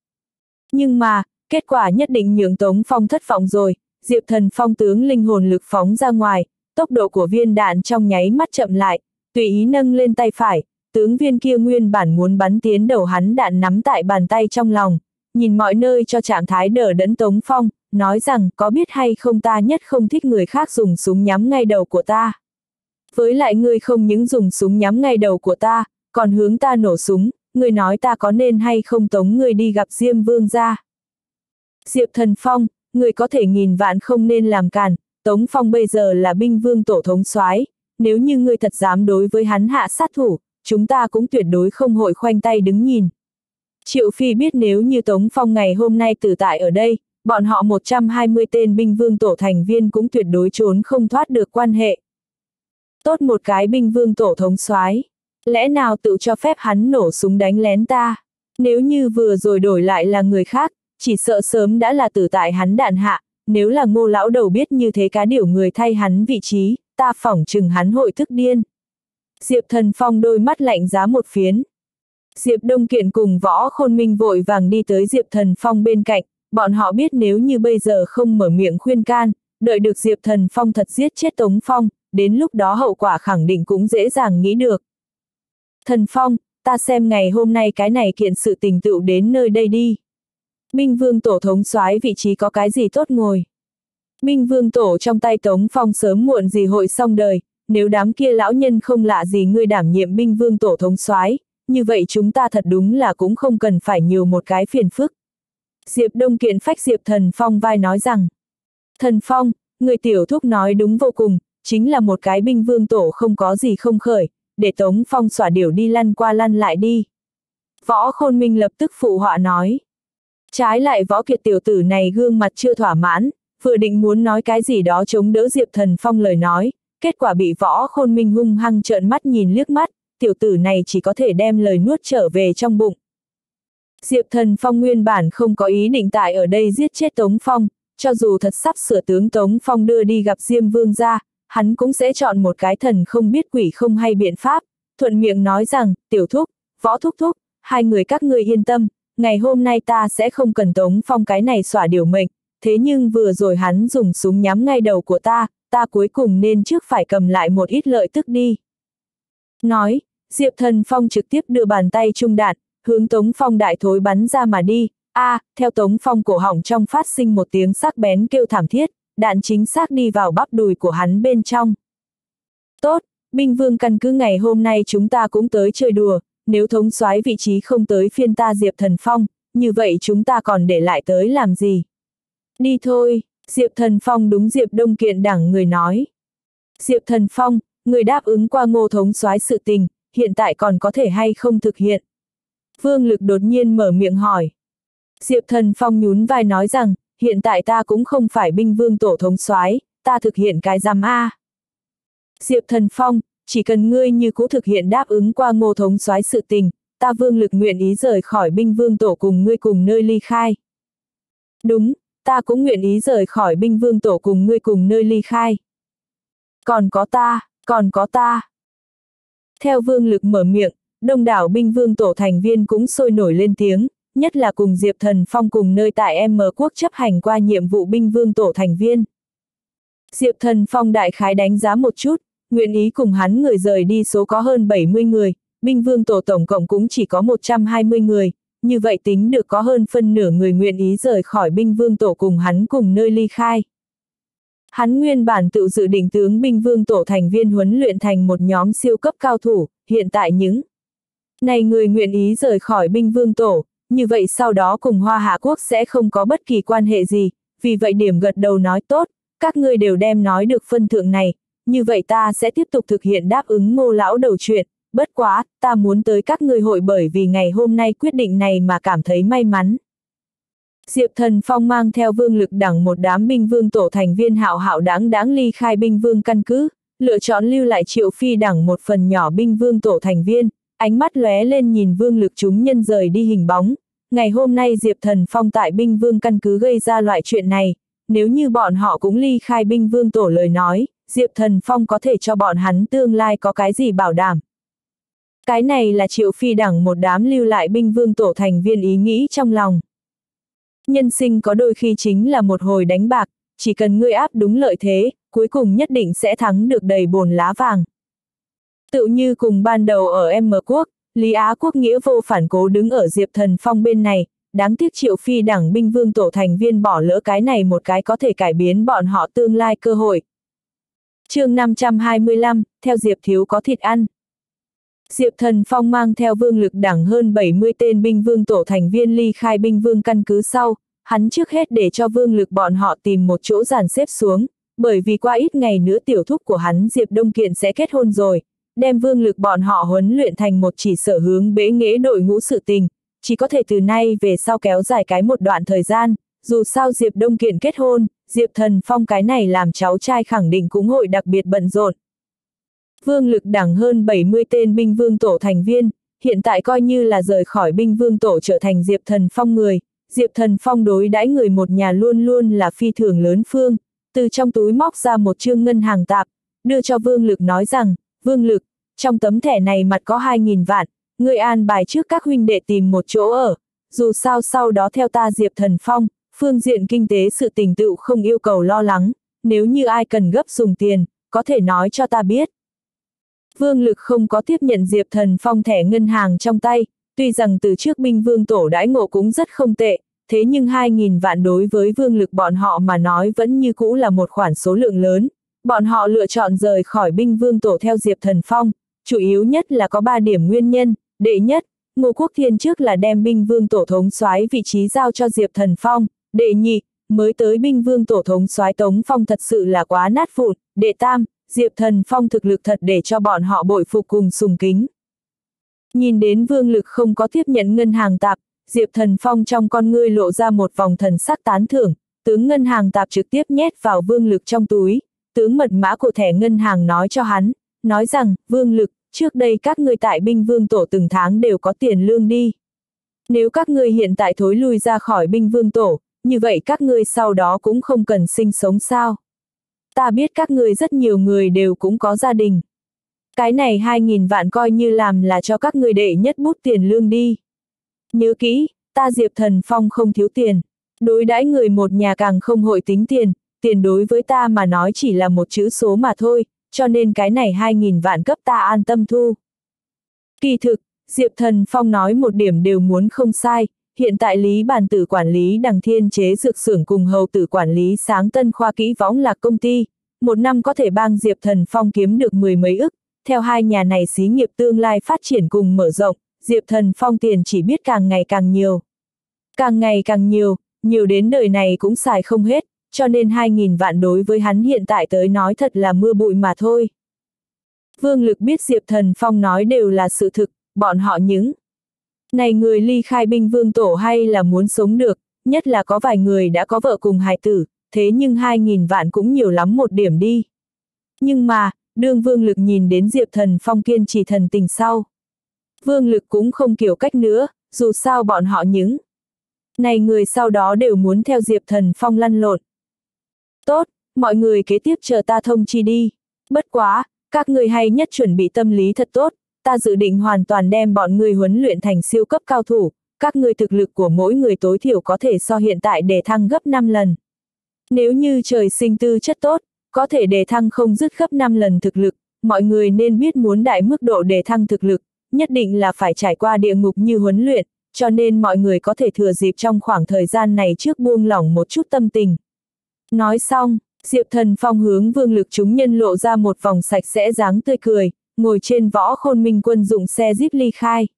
Nhưng mà, kết quả nhất định nhường Tống Phong thất vọng rồi, Diệp Thần Phong tướng linh hồn lực phóng ra ngoài, tốc độ của viên đạn trong nháy mắt chậm lại, tùy ý nâng lên tay phải, tướng viên kia nguyên bản muốn bắn tiến đầu hắn đạn nắm tại bàn tay trong lòng, nhìn mọi nơi cho trạng thái đờ đẫn Tống Phong, nói rằng có biết hay không ta nhất không thích người khác dùng súng nhắm ngay đầu của ta. Với lại ngươi không những dùng súng nhắm ngay đầu của ta, còn hướng ta nổ súng, ngươi nói ta có nên hay không tống ngươi đi gặp Diêm Vương gia. Diệp Thần Phong, ngươi có thể nghìn vạn không nên làm càn, Tống Phong bây giờ là binh vương tổ thống soái, nếu như ngươi thật dám đối với hắn hạ sát thủ, chúng ta cũng tuyệt đối không hội khoanh tay đứng nhìn. Triệu Phi biết nếu như Tống Phong ngày hôm nay tử tại ở đây, bọn họ 120 tên binh vương tổ thành viên cũng tuyệt đối trốn không thoát được quan hệ. Tốt một cái binh vương tổ thống soái, lẽ nào tự cho phép hắn nổ súng đánh lén ta? Nếu như vừa rồi đổi lại là người khác, chỉ sợ sớm đã là tử tại hắn đạn hạ, nếu là Ngô lão đầu biết như thế cá điểu người thay hắn vị trí, ta phỏng chừng hắn hội thức điên. Diệp Thần Phong đôi mắt lạnh giá một phiến. Diệp Đông Kiện cùng Võ Khôn Minh vội vàng đi tới Diệp Thần Phong bên cạnh, bọn họ biết nếu như bây giờ không mở miệng khuyên can, đợi được Diệp Thần Phong thật giết chết Tống Phong, đến lúc đó hậu quả khẳng định cũng dễ dàng nghĩ được. Thần Phong, ta xem ngày hôm nay cái này kiện sự tình tựu đến nơi đây đi. Binh vương tổ thống soái vị trí có cái gì tốt ngồi. Binh vương tổ trong tay Tống Phong sớm muộn gì hội xong đời, nếu đám kia lão nhân không lạ gì ngươi đảm nhiệm binh vương tổ thống soái, như vậy chúng ta thật đúng là cũng không cần phải nhiều một cái phiền phức. Diệp Đông Kiện phách Diệp Thần Phong vai nói rằng, Thần Phong, người tiểu thúc nói đúng vô cùng, chính là một cái binh vương tổ không có gì không khởi, để Tống Phong xỏa điểu đi lăn qua lăn lại đi. Võ Khôn Minh lập tức phụ họa nói. Trái lại Võ Kiệt tiểu tử này gương mặt chưa thỏa mãn, vừa định muốn nói cái gì đó chống đỡ Diệp Thần Phong lời nói, kết quả bị Võ Khôn Minh hung hăng trợn mắt nhìn liếc mắt, tiểu tử này chỉ có thể đem lời nuốt trở về trong bụng. Diệp Thần Phong nguyên bản không có ý định tại ở đây giết chết Tống Phong, cho dù thật sắp sửa tướng Tống Phong đưa đi gặp Diêm Vương gia, hắn cũng sẽ chọn một cái thần không biết quỷ không hay biện pháp, thuận miệng nói rằng, tiểu thúc, Võ thúc thúc, hai người các ngươi yên tâm, ngày hôm nay ta sẽ không cần Tống Phong cái này xỏa điều mệnh, thế nhưng vừa rồi hắn dùng súng nhắm ngay đầu của ta cuối cùng nên trước phải cầm lại một ít lợi tức đi. Nói, Diệp Thần Phong trực tiếp đưa bàn tay trung đạn, hướng Tống Phong đại thối bắn ra mà đi, theo Tống Phong cổ họng trong phát sinh một tiếng sắc bén kêu thảm thiết, đạn chính xác đi vào bắp đùi của hắn bên trong. Tốt, binh vương căn cứ ngày hôm nay chúng ta cũng tới chơi đùa, nếu thống soái vị trí không tới phiên ta Diệp Thần Phong, như vậy chúng ta còn để lại tới làm gì? Đi thôi, Diệp Thần Phong đúng Diệp Đông Kiện đẳng người nói. Diệp Thần Phong, người đáp ứng qua Ngô thống soái sự tình, hiện tại còn có thể hay không thực hiện? Vương Lực đột nhiên mở miệng hỏi. Diệp Thần Phong nhún vai nói rằng, hiện tại ta cũng không phải binh vương tổ thống soái, ta thực hiện cái giám a. Diệp Thần Phong, chỉ cần ngươi như cũ thực hiện đáp ứng qua Ngô thống soái sự tình, ta Vương Lực nguyện ý rời khỏi binh vương tổ cùng ngươi cùng nơi ly khai. Đúng, ta cũng nguyện ý rời khỏi binh vương tổ cùng ngươi cùng nơi ly khai. Còn có ta. Theo Vương Lực mở miệng, đông đảo binh vương tổ thành viên cũng sôi nổi lên tiếng, nhất là cùng Diệp Thần Phong cùng nơi tại M quốc chấp hành qua nhiệm vụ binh vương tổ thành viên. Diệp Thần Phong đại khái đánh giá một chút, nguyện ý cùng hắn người rời đi số có hơn 70 người, binh vương tổ tổng cộng cũng chỉ có 120 người, như vậy tính được có hơn phân nửa người nguyện ý rời khỏi binh vương tổ cùng hắn cùng nơi ly khai. Hắn nguyên bản tự dự định tướng binh vương tổ thành viên huấn luyện thành một nhóm siêu cấp cao thủ, hiện tại những này người nguyện ý rời khỏi binh vương tổ, như vậy sau đó cùng Hoa Hạ Quốc sẽ không có bất kỳ quan hệ gì, vì vậy điểm gật đầu nói tốt, các ngươi đều đem nói được phân thượng này, như vậy ta sẽ tiếp tục thực hiện đáp ứng Ngô lão đầu chuyện, bất quá, ta muốn tới các ngươi hội bởi vì ngày hôm nay quyết định này mà cảm thấy may mắn. Diệp Thần Phong mang theo Vương Lực đẳng một đám binh vương tổ thành viên hạo hạo đáng đáng ly khai binh vương căn cứ, lựa chọn lưu lại Triệu Phi đẳng một phần nhỏ binh vương tổ thành viên, ánh mắt lóe lên nhìn Vương Lực chúng nhân rời đi hình bóng. Ngày hôm nay Diệp Thần Phong tại binh vương căn cứ gây ra loại chuyện này, nếu như bọn họ cũng ly khai binh vương tổ lời nói, Diệp Thần Phong có thể cho bọn hắn tương lai có cái gì bảo đảm. Cái này là Triệu Phi đẳng một đám lưu lại binh vương tổ thành viên ý nghĩ trong lòng. Nhân sinh có đôi khi chính là một hồi đánh bạc, chỉ cần ngươi áp đúng lợi thế, cuối cùng nhất định sẽ thắng được đầy bồn lá vàng. Tự như cùng ban đầu ở M quốc, Lý Á Quốc nghĩa vô phản cố đứng ở Diệp Thần Phong bên này, đáng tiếc Triệu Phi đẳng binh vương tổ thành viên bỏ lỡ cái này một cái có thể cải biến bọn họ tương lai cơ hội. Chương 525, theo Diệp thiếu có thịt ăn. Diệp Thần Phong mang theo vương lực đẳng hơn 70 tên binh vương tổ thành viên ly khai binh vương căn cứ sau, hắn trước hết để cho vương lực bọn họ tìm một chỗ dàn xếp xuống, bởi vì qua ít ngày nữa tiểu thúc của hắn Diệp Đông Kiện sẽ kết hôn rồi, đem vương lực bọn họ huấn luyện thành một chỉ sở hướng bế nghệ đội ngũ sự tình, chỉ có thể từ nay về sau kéo dài cái một đoạn thời gian, dù sao Diệp Đông Kiện kết hôn, Diệp Thần Phong cái này làm cháu trai khẳng định cũng hội đặc biệt bận rộn. Vương lực đẳng hơn 70 tên binh vương tổ thành viên, hiện tại coi như là rời khỏi binh vương tổ trở thành Diệp Thần Phong người. Diệp Thần Phong đối đãi người một nhà luôn luôn là phi thường lớn phương, từ trong túi móc ra một chương ngân hàng tạp, đưa cho Vương Lực nói rằng, Vương Lực, trong tấm thẻ này mặt có 2.000 vạn, ngươi an bài trước các huynh đệ tìm một chỗ ở, dù sao sau đó theo ta Diệp Thần Phong, phương diện kinh tế sự tình tựu không yêu cầu lo lắng, nếu như ai cần gấp dùng tiền, có thể nói cho ta biết. Vương Lực không có tiếp nhận Diệp Thần Phong thẻ ngân hàng trong tay, tuy rằng từ trước binh vương tổ đãi ngộ cũng rất không tệ, thế nhưng 2.000 vạn đối với Vương Lực bọn họ mà nói vẫn như cũ là một khoản số lượng lớn. Bọn họ lựa chọn rời khỏi binh vương tổ theo Diệp Thần Phong, chủ yếu nhất là có 3 điểm nguyên nhân. Đệ nhất, Ngô Quốc Thiên trước là đem binh vương tổ thống soái vị trí giao cho Diệp Thần Phong. Đệ nhị, mới tới binh vương tổ thống soái Tống Phong thật sự là quá nát vụn. Đệ tam, Diệp Thần Phong thực lực thật để cho bọn họ bội phục cùng sùng kính. Nhìn đến Vương Lực không có tiếp nhận ngân hàng tạp, Diệp Thần Phong trong con ngươi lộ ra một vòng thần sắc tán thưởng, tướng ngân hàng tạp trực tiếp nhét vào Vương Lực trong túi, tướng mật mã của thẻ ngân hàng nói cho hắn, nói rằng, Vương Lực, trước đây các ngươi tại binh vương tổ từng tháng đều có tiền lương đi. Nếu các ngươi hiện tại thối lui ra khỏi binh vương tổ, như vậy các ngươi sau đó cũng không cần sinh sống sao? Ta biết các ngươi rất nhiều người đều cũng có gia đình. Cái này 2.000 vạn coi như làm là cho các ngươi đệ nhất bút tiền lương đi. Nhớ kỹ, ta Diệp Thần Phong không thiếu tiền. Đối đãi người một nhà càng không hội tính tiền, tiền đối với ta mà nói chỉ là một chữ số mà thôi, cho nên cái này 2.000 vạn cấp ta an tâm thu. Kỳ thực, Diệp Thần Phong nói một điểm đều muốn không sai, hiện tại Lý Bàn Tử quản lý Đằng Thiên chế dược xưởng cùng Hầu Tử quản lý Sáng Tân khoa kỹ võng lạc công ty, một năm có thể bang Diệp Thần Phong kiếm được 10 mấy ức, theo hai nhà này xí nghiệp tương lai phát triển cùng mở rộng, Diệp Thần Phong tiền chỉ biết càng ngày càng nhiều. Càng ngày càng nhiều, nhiều đến đời này cũng xài không hết, cho nên 2.000 vạn đối với hắn hiện tại tới nói thật là mưa bụi mà thôi. Vương Lực biết Diệp Thần Phong nói đều là sự thực, bọn họ những này người ly khai binh vương tổ hay là muốn sống được, nhất là có vài người đã có vợ cùng hài tử, thế nhưng 2.000 vạn cũng nhiều lắm một điểm đi. Nhưng mà, đương Vương Lực nhìn đến Diệp Thần Phong kiên trì thần tình sau. Vương Lực cũng không kiểu cách nữa, dù sao bọn họ những này người sau đó đều muốn theo Diệp Thần Phong lăn lộn. Tốt, mọi người kế tiếp chờ ta thông chi đi. Bất quá, các người hay nhất chuẩn bị tâm lý thật tốt, ta dự định hoàn toàn đem bọn người huấn luyện thành siêu cấp cao thủ, các người thực lực của mỗi người tối thiểu có thể so hiện tại đề thăng gấp 5 lần. Nếu như trời sinh tư chất tốt, có thể đề thăng không dứt gấp 5 lần thực lực, mọi người nên biết muốn đại mức độ đề thăng thực lực, nhất định là phải trải qua địa ngục như huấn luyện, cho nên mọi người có thể thừa dịp trong khoảng thời gian này trước buông lỏng một chút tâm tình. Nói xong, Diệp Thần Phong hướng Vương Lực chúng nhân lộ ra một vòng sạch sẽ dáng tươi cười, ngồi trên Võ Khôn Minh quân dụng xe Jeep ly khai.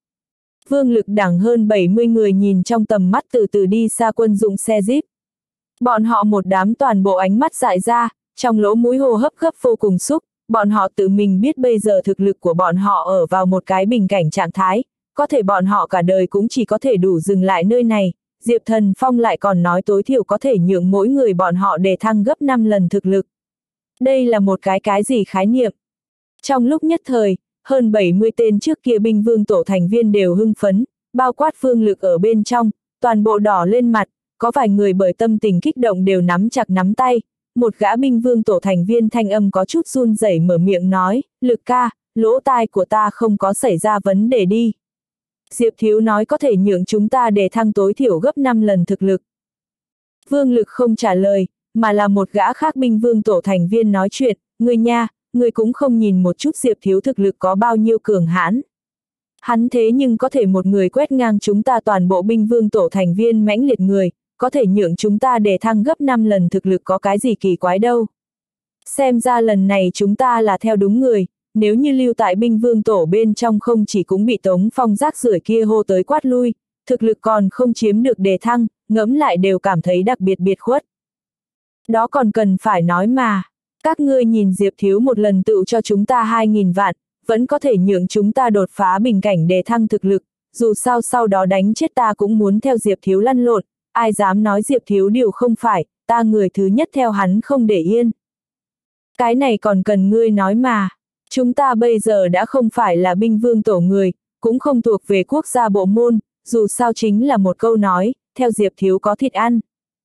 Vương Lực đẳng hơn 70 người nhìn trong tầm mắt từ từ đi xa quân dụng xe Jeep. Bọn họ một đám toàn bộ ánh mắt dại ra, trong lỗ mũi hô hấp gấp vô cùng xúc, bọn họ tự mình biết bây giờ thực lực của bọn họ ở vào một cái bình cảnh trạng thái, có thể bọn họ cả đời cũng chỉ có thể đủ dừng lại nơi này, Diệp Thần Phong lại còn nói tối thiểu có thể nhượng mỗi người bọn họ đề thăng gấp 5 lần thực lực. Đây là một cái gì khái niệm? Trong lúc nhất thời, hơn 70 tên trước kia binh vương tổ thành viên đều hưng phấn, bao quát Vương Lực ở bên trong, toàn bộ đỏ lên mặt, có vài người bởi tâm tình kích động đều nắm chặt nắm tay. Một gã binh vương tổ thành viên thanh âm có chút run rẩy mở miệng nói, Lực ca, lỗ tai của ta không có xảy ra vấn đề đi. Diệp thiếu nói có thể nhượng chúng ta đề thăng tối thiểu gấp 5 lần thực lực. Vương Lực không trả lời, mà là một gã khác binh vương tổ thành viên nói chuyện, ngươi nha, ngươi cũng không nhìn một chút Diệp thiếu thực lực có bao nhiêu cường hãn. Hắn thế nhưng có thể một người quét ngang chúng ta toàn bộ binh vương tổ thành viên mãnh liệt người, có thể nhượng chúng ta đề thăng gấp 5 lần thực lực có cái gì kỳ quái đâu. Xem ra lần này chúng ta là theo đúng người, nếu như lưu tại binh vương tổ bên trong không chỉ cũng bị Tống Phong rác rưởi kia hô tới quát lui, thực lực còn không chiếm được đề thăng, ngẫm lại đều cảm thấy đặc biệt biệt khuất. Đó còn cần phải nói mà, các ngươi nhìn Diệp Thiếu một lần tự cho chúng ta 2.000 vạn, vẫn có thể nhượng chúng ta đột phá bình cảnh đề thăng thực lực, dù sao sau đó đánh chết ta cũng muốn theo Diệp Thiếu lăn lộn, ai dám nói Diệp Thiếu điều không phải, ta người thứ nhất theo hắn không để yên. Cái này còn cần ngươi nói mà, chúng ta bây giờ đã không phải là binh vương tổ người, cũng không thuộc về quốc gia bộ môn, dù sao chính là một câu nói, theo Diệp Thiếu có thịt ăn.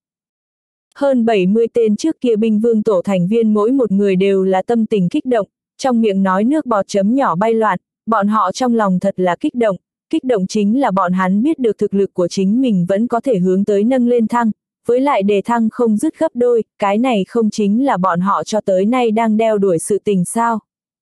Hơn 70 tên trước kia binh vương tổ thành viên mỗi một người đều là tâm tình kích động, trong miệng nói nước bọt chấm nhỏ bay loạn, bọn họ trong lòng thật là kích động chính là bọn hắn biết được thực lực của chính mình vẫn có thể hướng tới nâng lên thăng, với lại đề thăng không dứt gấp đôi, cái này không chính là bọn họ cho tới nay đang đeo đuổi sự tình sao.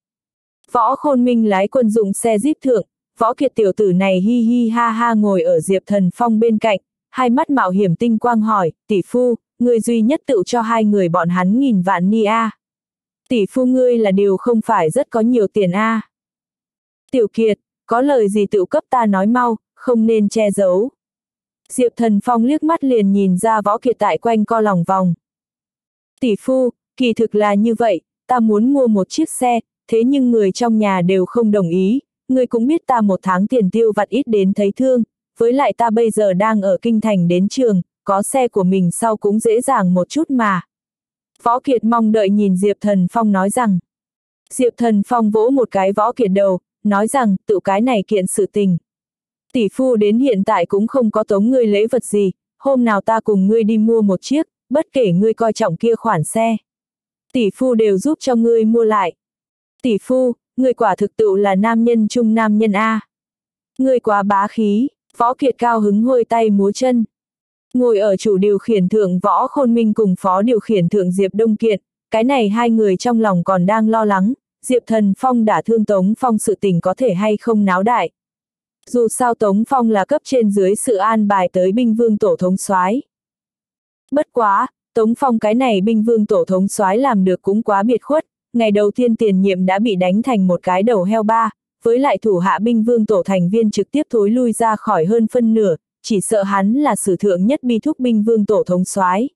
Võ Khôn Minh lái quân dụng xe Jeep thượng, Võ Kiệt tiểu tử này hi hi ha ha ngồi ở Diệp Thần Phong bên cạnh, hai mắt mạo hiểm tinh quang hỏi, tỷ phu, người duy nhất tự cho hai người bọn hắn 1.000 vạn ni a. Tỷ phu ngươi là điều không phải rất có nhiều tiền a. Tiểu Kiệt, có lời gì tự cấp ta nói mau, không nên che giấu. Diệp Thần Phong liếc mắt liền nhìn ra Võ Kiệt tại quanh co lòng vòng. Tỷ phu, kỳ thực là như vậy, ta muốn mua một chiếc xe, thế nhưng người trong nhà đều không đồng ý, ngươi cũng biết ta một tháng tiền tiêu vặt ít đến thấy thương, với lại ta bây giờ đang ở kinh thành đến trường, có xe của mình sau cũng dễ dàng một chút mà. Võ Kiệt mong đợi nhìn Diệp Thần Phong nói rằng. Diệp Thần Phong vỗ một cái Võ Kiệt đầu, nói rằng, tự cái này kiện sự tình. Tỷ phu đến hiện tại cũng không có tống ngươi lễ vật gì, hôm nào ta cùng ngươi đi mua một chiếc, bất kể ngươi coi trọng kia khoản xe. Tỷ phu đều giúp cho ngươi mua lại. Tỷ phu, ngươi quả thực tự là nam nhân trung nam nhân a. Ngươi quá bá khí, Võ Kiệt cao hứng hôi tay múa chân. Ngồi ở chủ điều khiển thượng Võ Khôn Minh cùng phó điều khiển thượng Diệp Đông Kiện, cái này hai người trong lòng còn đang lo lắng, Diệp Thần Phong đả thương Tống Phong sự tình có thể hay không náo đại. Dù sao Tống Phong là cấp trên dưới sự an bài tới binh vương tổ thống soái. Bất quá, Tống Phong cái này binh vương tổ thống soái làm được cũng quá biệt khuất, ngày đầu tiên tiền nhiệm đã bị đánh thành một cái đầu heo ba, với lại thủ hạ binh vương tổ thành viên trực tiếp thối lui ra khỏi hơn phân nửa, chỉ sợ hắn là sử thượng nhất bi thúc binh vương tổ thống soái.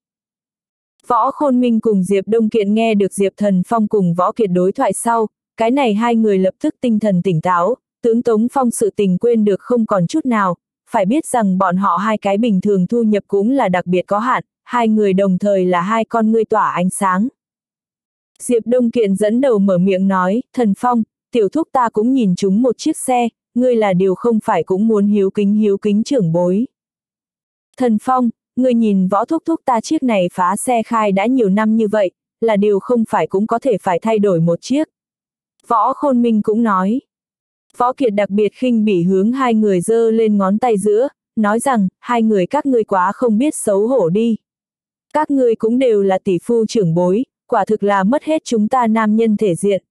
Võ Khôn Minh cùng Diệp Đông Kiện nghe được Diệp Thần Phong cùng Võ Kiệt đối thoại sau, cái này hai người lập tức tinh thần tỉnh táo, tướng Tống Phong sự tình quên được không còn chút nào, phải biết rằng bọn họ hai cái bình thường thu nhập cũng là đặc biệt có hạn, hai người đồng thời là hai con ngươi tỏa ánh sáng. Diệp Đông Kiện dẫn đầu mở miệng nói, Thần Phong, tiểu thúc ta cũng nhìn chúng một chiếc xe, ngươi là điều không phải cũng muốn hiếu kính trưởng bối. Thần Phong, ngươi nhìn Võ thúc thúc ta chiếc này phá xe khai đã nhiều năm như vậy, là điều không phải cũng có thể phải thay đổi một chiếc. Võ Khôn Minh cũng nói. Võ Kiệt đặc biệt khinh bỉ hướng hai người giơ lên ngón tay giữa, nói rằng, hai người các ngươi quá không biết xấu hổ đi. Các ngươi cũng đều là tỷ phu trưởng bối, quả thực là mất hết chúng ta nam nhân thể diện.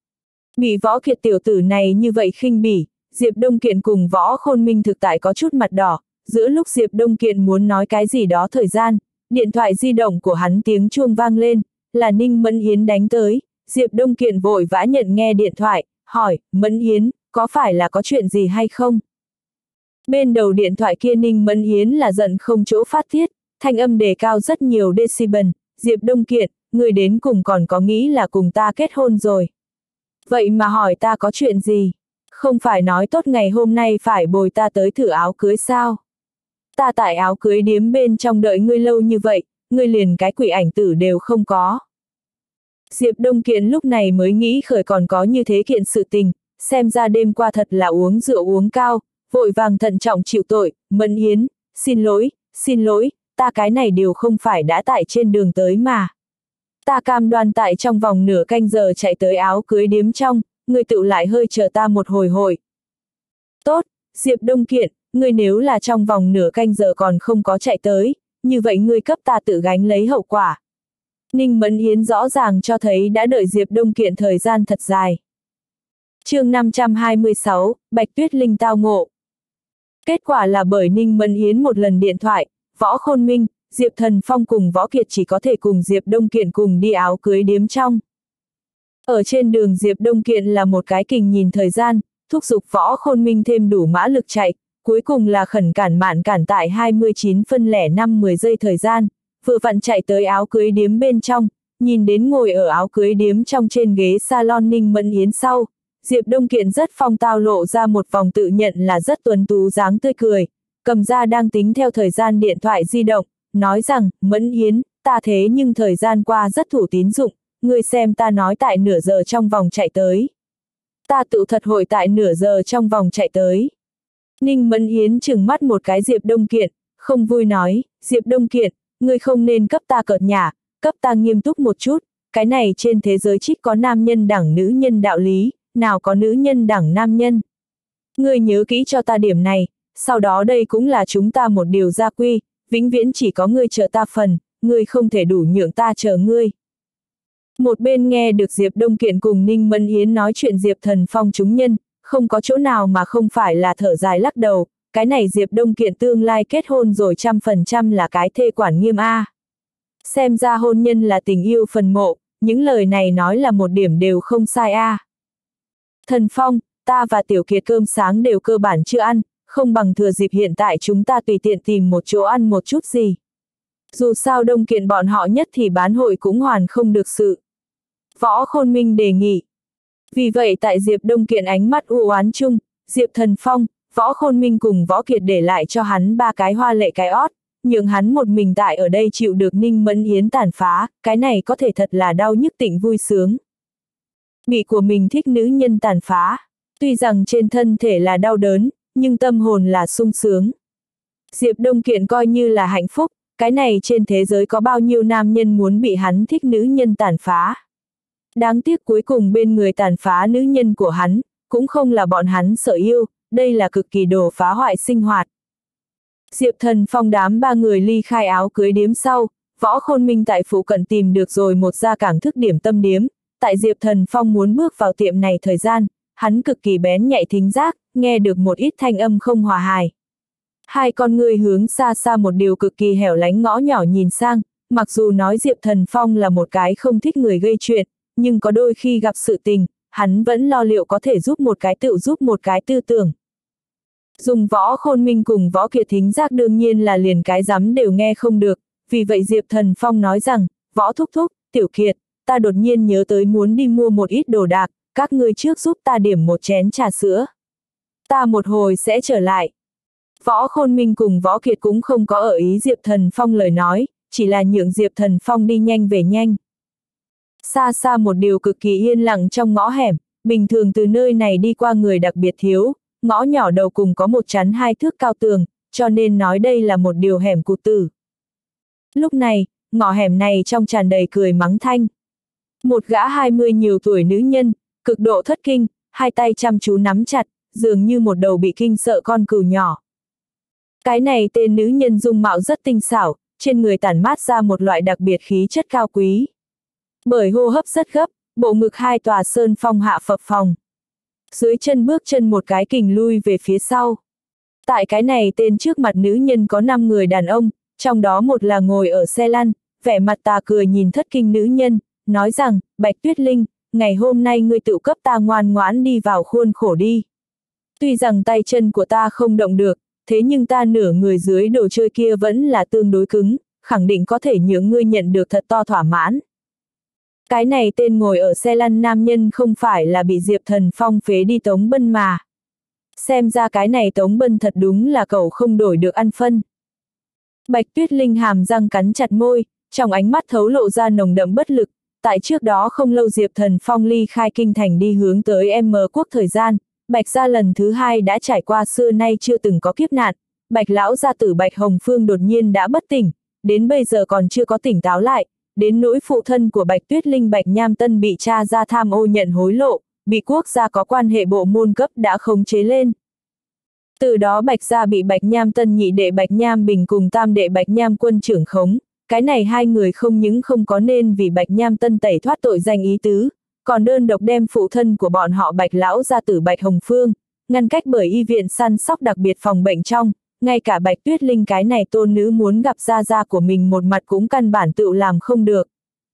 Bị Võ Kiệt tiểu tử này như vậy khinh bỉ, Diệp Đông Kiện cùng Võ Khôn Minh thực tại có chút mặt đỏ, giữa lúc Diệp Đông Kiện muốn nói cái gì đó thời gian, điện thoại di động của hắn tiếng chuông vang lên, là Ninh Mẫn Yến đánh tới, Diệp Đông Kiện vội vã nhận nghe điện thoại, hỏi, Mẫn Yến, có phải là có chuyện gì hay không? Bên đầu điện thoại kia Ninh Mẫn Yến là giận không chỗ phát tiết, thanh âm đề cao rất nhiều decibel, Diệp Đông Kiện, người đến cùng còn có nghĩ là cùng ta kết hôn rồi. Vậy mà hỏi ta có chuyện gì? Không phải nói tốt ngày hôm nay phải bồi ta tới thử áo cưới sao? Ta tại áo cưới điếm bên trong đợi ngươi lâu như vậy, ngươi liền cái quỷ ảnh tử đều không có. Diệp Đông Kiện lúc này mới nghĩ khởi còn có như thế kiện sự tình, xem ra đêm qua thật là uống rượu uống cao, vội vàng thận trọng chịu tội, Mẫn Yến, xin lỗi, ta cái này đều không phải đã tại trên đường tới mà. Ta cam đoan tại trong vòng nửa canh giờ chạy tới áo cưới điếm trong, ngươi tự lại hơi chờ ta một hồi hồi. Tốt, Diệp Đông Kiện, ngươi nếu là trong vòng nửa canh giờ còn không có chạy tới, như vậy ngươi cấp ta tự gánh lấy hậu quả. Ninh Mẫn Yến rõ ràng cho thấy đã đợi Diệp Đông Kiện thời gian thật dài. Chương 526, Bạch Tuyết Linh tao ngộ. Kết quả là bởi Ninh Mẫn Yến một lần điện thoại, Võ Khôn Minh, Diệp Thần Phong cùng Võ Kiệt chỉ có thể cùng Diệp Đông Kiện cùng đi áo cưới điếm trong. Ở trên đường Diệp Đông Kiện là một cái kình nhìn thời gian, thúc giục Võ Khôn Minh thêm đủ mã lực chạy, cuối cùng là khẩn cản mạn cản tại 29 phân 05-10 giây thời gian, vừa vặn chạy tới áo cưới điếm bên trong, nhìn đến ngồi ở áo cưới điếm trong trên ghế salon Ninh Mẫn Yến sau. Diệp Đông Kiện rất phong tao lộ ra một vòng tự nhận là rất tuấn tú dáng tươi cười, cầm ra đang tính theo thời gian điện thoại di động, nói rằng, Mẫn Yến, ta thế nhưng thời gian qua rất thủ tín dụng, ngươi xem ta nói tại nửa giờ trong vòng chạy tới. Ta tự thật hội tại nửa giờ trong vòng chạy tới. Ninh Mẫn Yến trừng mắt một cái Diệp Đông Kiện, không vui nói, Diệp Đông Kiện, ngươi không nên cấp ta cợt nhả, cấp ta nghiêm túc một chút, cái này trên thế giới chỉ có nam nhân đẳng nữ nhân đạo lý, nào có nữ nhân đẳng nam nhân. Ngươi nhớ kỹ cho ta điểm này, sau đó đây cũng là chúng ta một điều gia quy, vĩnh viễn chỉ có ngươi trợ ta phần, ngươi không thể đủ nhượng ta chờ ngươi. Một bên nghe được Diệp Đông Kiện cùng Ninh Mẫn Yến nói chuyện Diệp Thần Phong chúng nhân, không có chỗ nào mà không phải là thở dài lắc đầu, cái này Diệp Đông Kiện tương lai kết hôn rồi 100% là cái thê quản nghiêm a. Xem ra hôn nhân là tình yêu phần mộ, những lời này nói là một điểm đều không sai a. Thần Phong, ta và Tiểu Kiệt cơm sáng đều cơ bản chưa ăn, không bằng thừa dịp hiện tại chúng ta tùy tiện tìm một chỗ ăn một chút gì. Dù sao Đông Kiện bọn họ nhất thì bán hội cũng hoàn không được sự. Võ Khôn Minh đề nghị. Vì vậy tại Diệp Đông Kiện ánh mắt u oán chung, Diệp Thần Phong, Võ Khôn Minh cùng Võ Kiệt để lại cho hắn 3 cái hoa lệ cái ót, nhượng hắn một mình tại ở đây chịu được Ninh Mẫn Yến tàn phá, cái này có thể thật là đau nhức tịnh vui sướng. Bị của mình thích nữ nhân tàn phá, tuy rằng trên thân thể là đau đớn, nhưng tâm hồn là sung sướng. Diệp Đông Kiện coi như là hạnh phúc, cái này trên thế giới có bao nhiêu nam nhân muốn bị hắn thích nữ nhân tàn phá. Đáng tiếc cuối cùng bên người tàn phá nữ nhân của hắn, cũng không là bọn hắn sở yêu, đây là cực kỳ đồ phá hoại sinh hoạt. Diệp Thần Phong đám 3 người ly khai áo cưới điếm sau, Võ Khôn Minh tại phụ cận tìm được rồi một gia cảng thức điểm tâm điếm, tại Diệp Thần Phong muốn bước vào tiệm này thời gian, hắn cực kỳ bén nhạy thính giác, nghe được một ít thanh âm không hòa hài. Hai con người hướng xa xa một điều cực kỳ hẻo lánh ngõ nhỏ nhìn sang, mặc dù nói Diệp Thần Phong là một cái không thích người gây chuyện, nhưng có đôi khi gặp sự tình, hắn vẫn lo liệu có thể giúp một cái tự giúp một cái tư tưởng. Dùng Võ Khôn Minh cùng Võ Kiệt thính giác đương nhiên là liền cái rắm đều nghe không được, vì vậy Diệp Thần Phong nói rằng, Võ thúc thúc, Tiểu Kiệt, ta đột nhiên nhớ tới muốn đi mua một ít đồ đạc, các ngươi trước giúp ta điểm một chén trà sữa. Ta một hồi sẽ trở lại. Võ Khôn Minh cùng Võ Kiệt cũng không có ở ý Diệp Thần Phong lời nói, chỉ là nhượng Diệp Thần Phong đi nhanh về nhanh. Xa xa một điều cực kỳ yên lặng trong ngõ hẻm, bình thường từ nơi này đi qua người đặc biệt thiếu, ngõ nhỏ đầu cùng có một chắn 2 thước cao tường, cho nên nói đây là một điều hẻm cụt tử. Lúc này, ngõ hẻm này trong tràn đầy cười mắng thanh. Một gã 20 nhiều tuổi nữ nhân, cực độ thất kinh, hai tay chăm chú nắm chặt, dường như một đầu bị kinh sợ con cừu nhỏ. Cái này tên nữ nhân dung mạo rất tinh xảo, trên người tản mát ra một loại đặc biệt khí chất cao quý. Bởi hô hấp rất gấp, bộ ngực 2 tòa sơn phong hạ phập phồng. Dưới chân bước chân một cái kình lui về phía sau. Tại cái này tên trước mặt nữ nhân có 5 người đàn ông, trong đó một là ngồi ở xe lăn, vẻ mặt tà cười nhìn thất kinh nữ nhân, nói rằng, Bạch Tuyết Linh, ngày hôm nay ngươi tự cấp ta ngoan ngoãn đi vào khuôn khổ đi. Tuy rằng tay chân của ta không động được, thế nhưng ta nửa người dưới đồ chơi kia vẫn là tương đối cứng, khẳng định có thể nhượng ngươi nhận được thật to thỏa mãn. Cái này tên ngồi ở xe lăn nam nhân không phải là bị Diệp Thần Phong phế đi Tống Bân mà. Xem ra cái này Tống Bân thật đúng là cậu không đổi được ăn phân. Bạch Tuyết Linh hàm răng cắn chặt môi, trong ánh mắt thấu lộ ra nồng đậm bất lực. Tại trước đó không lâu Diệp Thần Phong ly khai kinh thành đi hướng tới M quốc thời gian, Bạch gia lần thứ 2 đã trải qua xưa nay chưa từng có kiếp nạn. Bạch lão gia tử Bạch Hồng Phương đột nhiên đã bất tỉnh, đến bây giờ còn chưa có tỉnh táo lại. Đến nỗi phụ thân của Bạch Tuyết Linh Bạch Nham Tân bị tra ra tham ô nhận hối lộ, bị quốc gia có quan hệ bộ môn cấp đã khống chế lên. Từ đó Bạch gia bị Bạch Nham Tân nhị đệ Bạch Nham Bình cùng tam đệ Bạch Nham Quân trưởng khống, cái này hai người không những không có nên vì Bạch Nham Tân tẩy thoát tội danh ý tứ, còn đơn độc đem phụ thân của bọn họ Bạch lão gia tử Bạch Hồng Phương, ngăn cách bởi y viện săn sóc đặc biệt phòng bệnh trong, ngay cả Bạch Tuyết Linh cái này tôn nữ muốn gặp gia gia của mình một mặt cũng căn bản tự làm không được.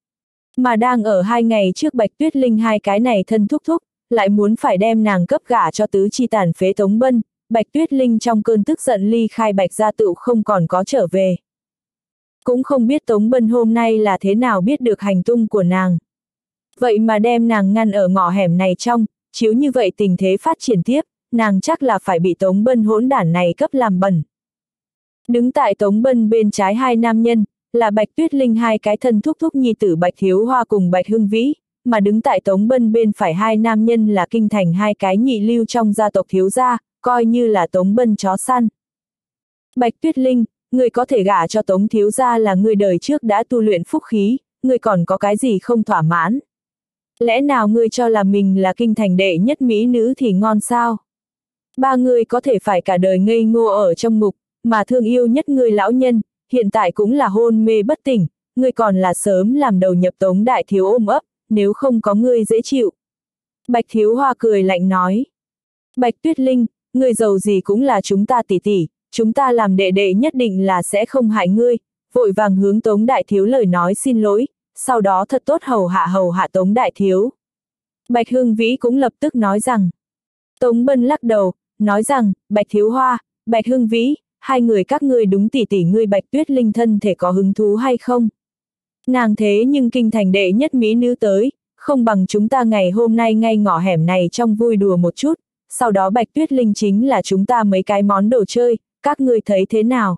Mà đang ở 2 ngày trước Bạch Tuyết Linh hai cái này thân thúc thúc, lại muốn phải đem nàng cấp gả cho tứ chi tàn phế Tống Bân, Bạch Tuyết Linh trong cơn tức giận ly khai Bạch gia tựu không còn có trở về. Cũng không biết Tống Bân hôm nay là thế nào biết được hành tung của nàng. Vậy mà đem nàng ngăn ở ngõ hẻm này trong, chiếu như vậy tình thế phát triển tiếp, nàng chắc là phải bị Tống Bân hỗn đản này cấp làm bẩn. Đứng tại Tống Bân bên trái hai nam nhân, là Bạch Tuyết Linh hai cái thân thúc thúc nhi tử Bạch Thiếu Hoa cùng Bạch Hưng Vĩ, mà đứng tại Tống Bân bên phải hai nam nhân là kinh thành hai cái nhị lưu trong gia tộc thiếu gia, coi như là Tống Bân chó săn. Bạch Tuyết Linh, người có thể gả cho Tống thiếu gia là người đời trước đã tu luyện phúc khí, người còn có cái gì không thỏa mãn? Lẽ nào ngươi cho là mình là kinh thành đệ nhất mỹ nữ thì ngon sao? Ba người có thể phải cả đời ngây ngô ở trong ngục, mà thương yêu nhất người lão nhân, hiện tại cũng là hôn mê bất tỉnh, ngươi còn là sớm làm đầu nhập Tống đại thiếu ôm ấp, nếu không có ngươi dễ chịu. Bạch Thiếu Hoa cười lạnh nói. Bạch Tuyết Linh, ngươi giàu gì cũng là chúng ta tỷ tỷ, chúng ta làm đệ đệ nhất định là sẽ không hại ngươi, vội vàng hướng Tống đại thiếu lời nói xin lỗi, sau đó thật tốt hầu hạ Tống đại thiếu. Bạch Hưng Vĩ cũng lập tức nói rằng. Tống Bân lắc đầu, nói rằng, Bạch Thiếu Hoa, Bạch Hưng Vĩ, hai người các ngươi đúng tỷ tỷ ngươi Bạch Tuyết Linh thân thể có hứng thú hay không? Nàng thế nhưng kinh thành đệ nhất mỹ nữ tới, không bằng chúng ta ngày hôm nay ngay ngõ hẻm này trong vui đùa một chút, sau đó Bạch Tuyết Linh chính là chúng ta mấy cái món đồ chơi, các ngươi thấy thế nào?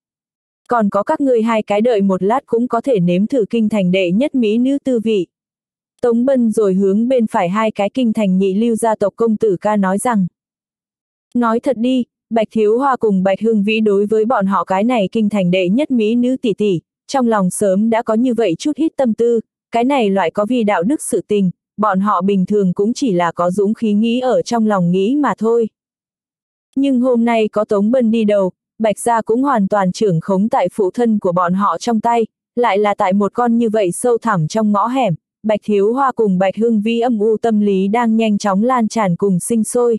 Còn có các ngươi hai cái đợi một lát cũng có thể nếm thử kinh thành đệ nhất mỹ nữ tư vị. Tống Bân rồi hướng bên phải hai cái kinh thành nhị lưu gia tộc công tử ca nói rằng. Nói thật đi, Bạch Thiếu Hoa cùng Bạch Hưng Vĩ đối với bọn họ cái này kinh thành đệ nhất mỹ nữ tỷ tỷ, trong lòng sớm đã có như vậy chút ít tâm tư, cái này loại có vì đạo đức sự tình, bọn họ bình thường cũng chỉ là có dũng khí nghĩ ở trong lòng nghĩ mà thôi. Nhưng hôm nay có Tống Bân đi đầu, Bạch gia cũng hoàn toàn trưởng khống tại phụ thân của bọn họ trong tay, lại là tại một con như vậy sâu thẳm trong ngõ hẻm, Bạch Thiếu Hoa cùng Bạch Hưng Vĩ âm u tâm lý đang nhanh chóng lan tràn cùng sinh sôi.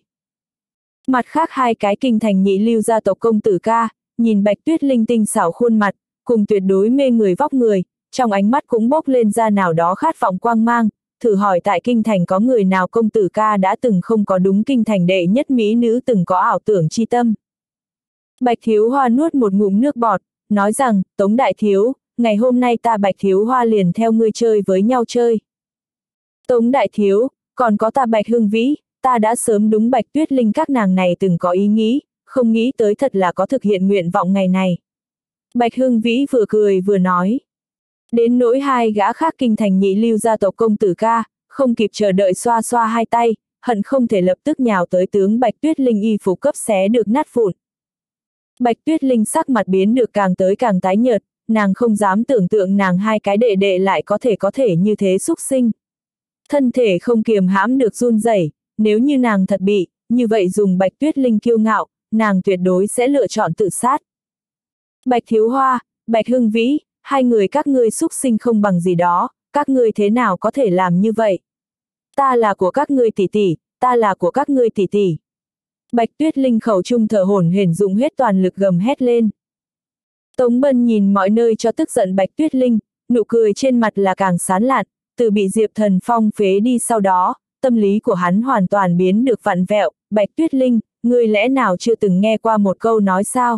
Mặt khác hai cái kinh thành nhị lưu gia tộc công tử ca, nhìn Bạch Tuyết Linh tinh xảo khuôn mặt, cùng tuyệt đối mê người vóc người, trong ánh mắt cũng bốc lên ra nào đó khát vọng quang mang, thử hỏi tại kinh thành có người nào công tử ca đã từng không có đúng kinh thành đệ nhất mỹ nữ từng có ảo tưởng chi tâm. Bạch Thiếu Hoa nuốt một ngụm nước bọt, nói rằng, Tống đại thiếu, ngày hôm nay ta Bạch Thiếu Hoa liền theo ngươi chơi với nhau chơi. Tống đại thiếu, còn có ta Bạch Hưng Vĩ, ta đã sớm đúng Bạch Tuyết Linh các nàng này từng có ý nghĩ, không nghĩ tới thật là có thực hiện nguyện vọng ngày này. Bạch Hưng Vĩ vừa cười vừa nói. Đến nỗi hai gã khác kinh thành nhị lưu gia tộc công tử ca, không kịp chờ đợi xoa xoa hai tay, hận không thể lập tức nhào tới tướng Bạch Tuyết Linh y phục cấp xé được nát vụn. Bạch Tuyết Linh sắc mặt biến được càng tới càng tái nhợt, nàng không dám tưởng tượng nàng hai cái đệ đệ lại có thể như thế xúc sinh. Thân thể không kiềm hãm được run rẩy, nếu như nàng thật bị, như vậy dùng Bạch Tuyết Linh kiêu ngạo, nàng tuyệt đối sẽ lựa chọn tự sát. Bạch Thiếu Hoa, Bạch Hưng Vĩ, hai người các ngươi xúc sinh không bằng gì đó, các ngươi thế nào có thể làm như vậy? Ta là của các ngươi tỷ tỷ, ta là của các ngươi tỷ tỷ. Bạch Tuyết Linh khẩu trung thở hổn hển dùng hết toàn lực gầm hét lên. Tống Bân nhìn mọi nơi cho tức giận Bạch Tuyết Linh, nụ cười trên mặt là càng sán lạn, từ bị Diệp Thần Phong phế đi sau đó, tâm lý của hắn hoàn toàn biến được vặn vẹo. Bạch Tuyết Linh, ngươi lẽ nào chưa từng nghe qua một câu nói sao?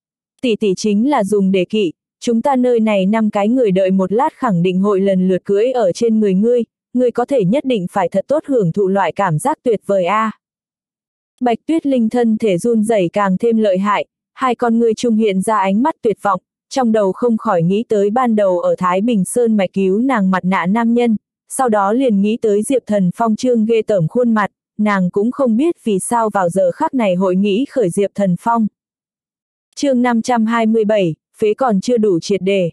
Tỷ tỷ chính là dùng để kỵ, chúng ta nơi này 5 cái người đợi một lát khẳng định hội lần lượt cưỡi ở trên người ngươi có thể nhất định phải thật tốt hưởng thụ loại cảm giác tuyệt vời a. Bạch Tuyết Linh thân thể run rẩy càng thêm lợi hại, hai con ngươi trung hiện ra ánh mắt tuyệt vọng, trong đầu không khỏi nghĩ tới ban đầu ở Thái Bình Sơn mạch cứu nàng mặt nạ nam nhân, sau đó liền nghĩ tới Diệp Thần Phong trương ghê tởm khuôn mặt, nàng cũng không biết vì sao vào giờ khắc này hội nghĩ khởi Diệp Thần Phong. Chương 527, phế còn chưa đủ triệt để.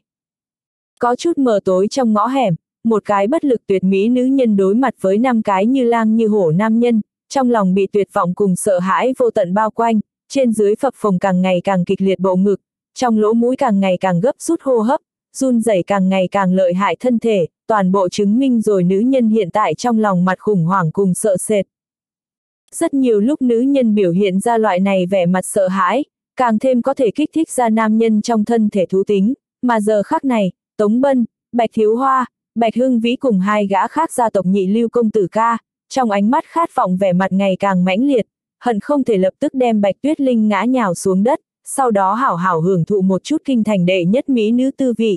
Có chút mờ tối trong ngõ hẻm, một cái bất lực tuyệt mỹ nữ nhân đối mặt với 5 cái như lang như hổ nam nhân, trong lòng bị tuyệt vọng cùng sợ hãi vô tận bao quanh, trên dưới phập phồng càng ngày càng kịch liệt bộ ngực, trong lỗ mũi càng ngày càng gấp rút hô hấp, run rẩy càng ngày càng lợi hại thân thể, toàn bộ chứng minh rồi nữ nhân hiện tại trong lòng mặt khủng hoảng cùng sợ sệt. Rất nhiều lúc nữ nhân biểu hiện ra loại này vẻ mặt sợ hãi, càng thêm có thể kích thích ra nam nhân trong thân thể thú tính, mà giờ khắc này, Tống Bân, Bạch Thiếu Hoa, Bạch Hưng Vĩ cùng hai gã khác gia tộc nhị lưu công tử ca, trong ánh mắt khát vọng vẻ mặt ngày càng mãnh liệt, hận không thể lập tức đem Bạch Tuyết Linh ngã nhào xuống đất, sau đó hảo hảo hưởng thụ một chút kinh thành đệ nhất mỹ nữ tư vị.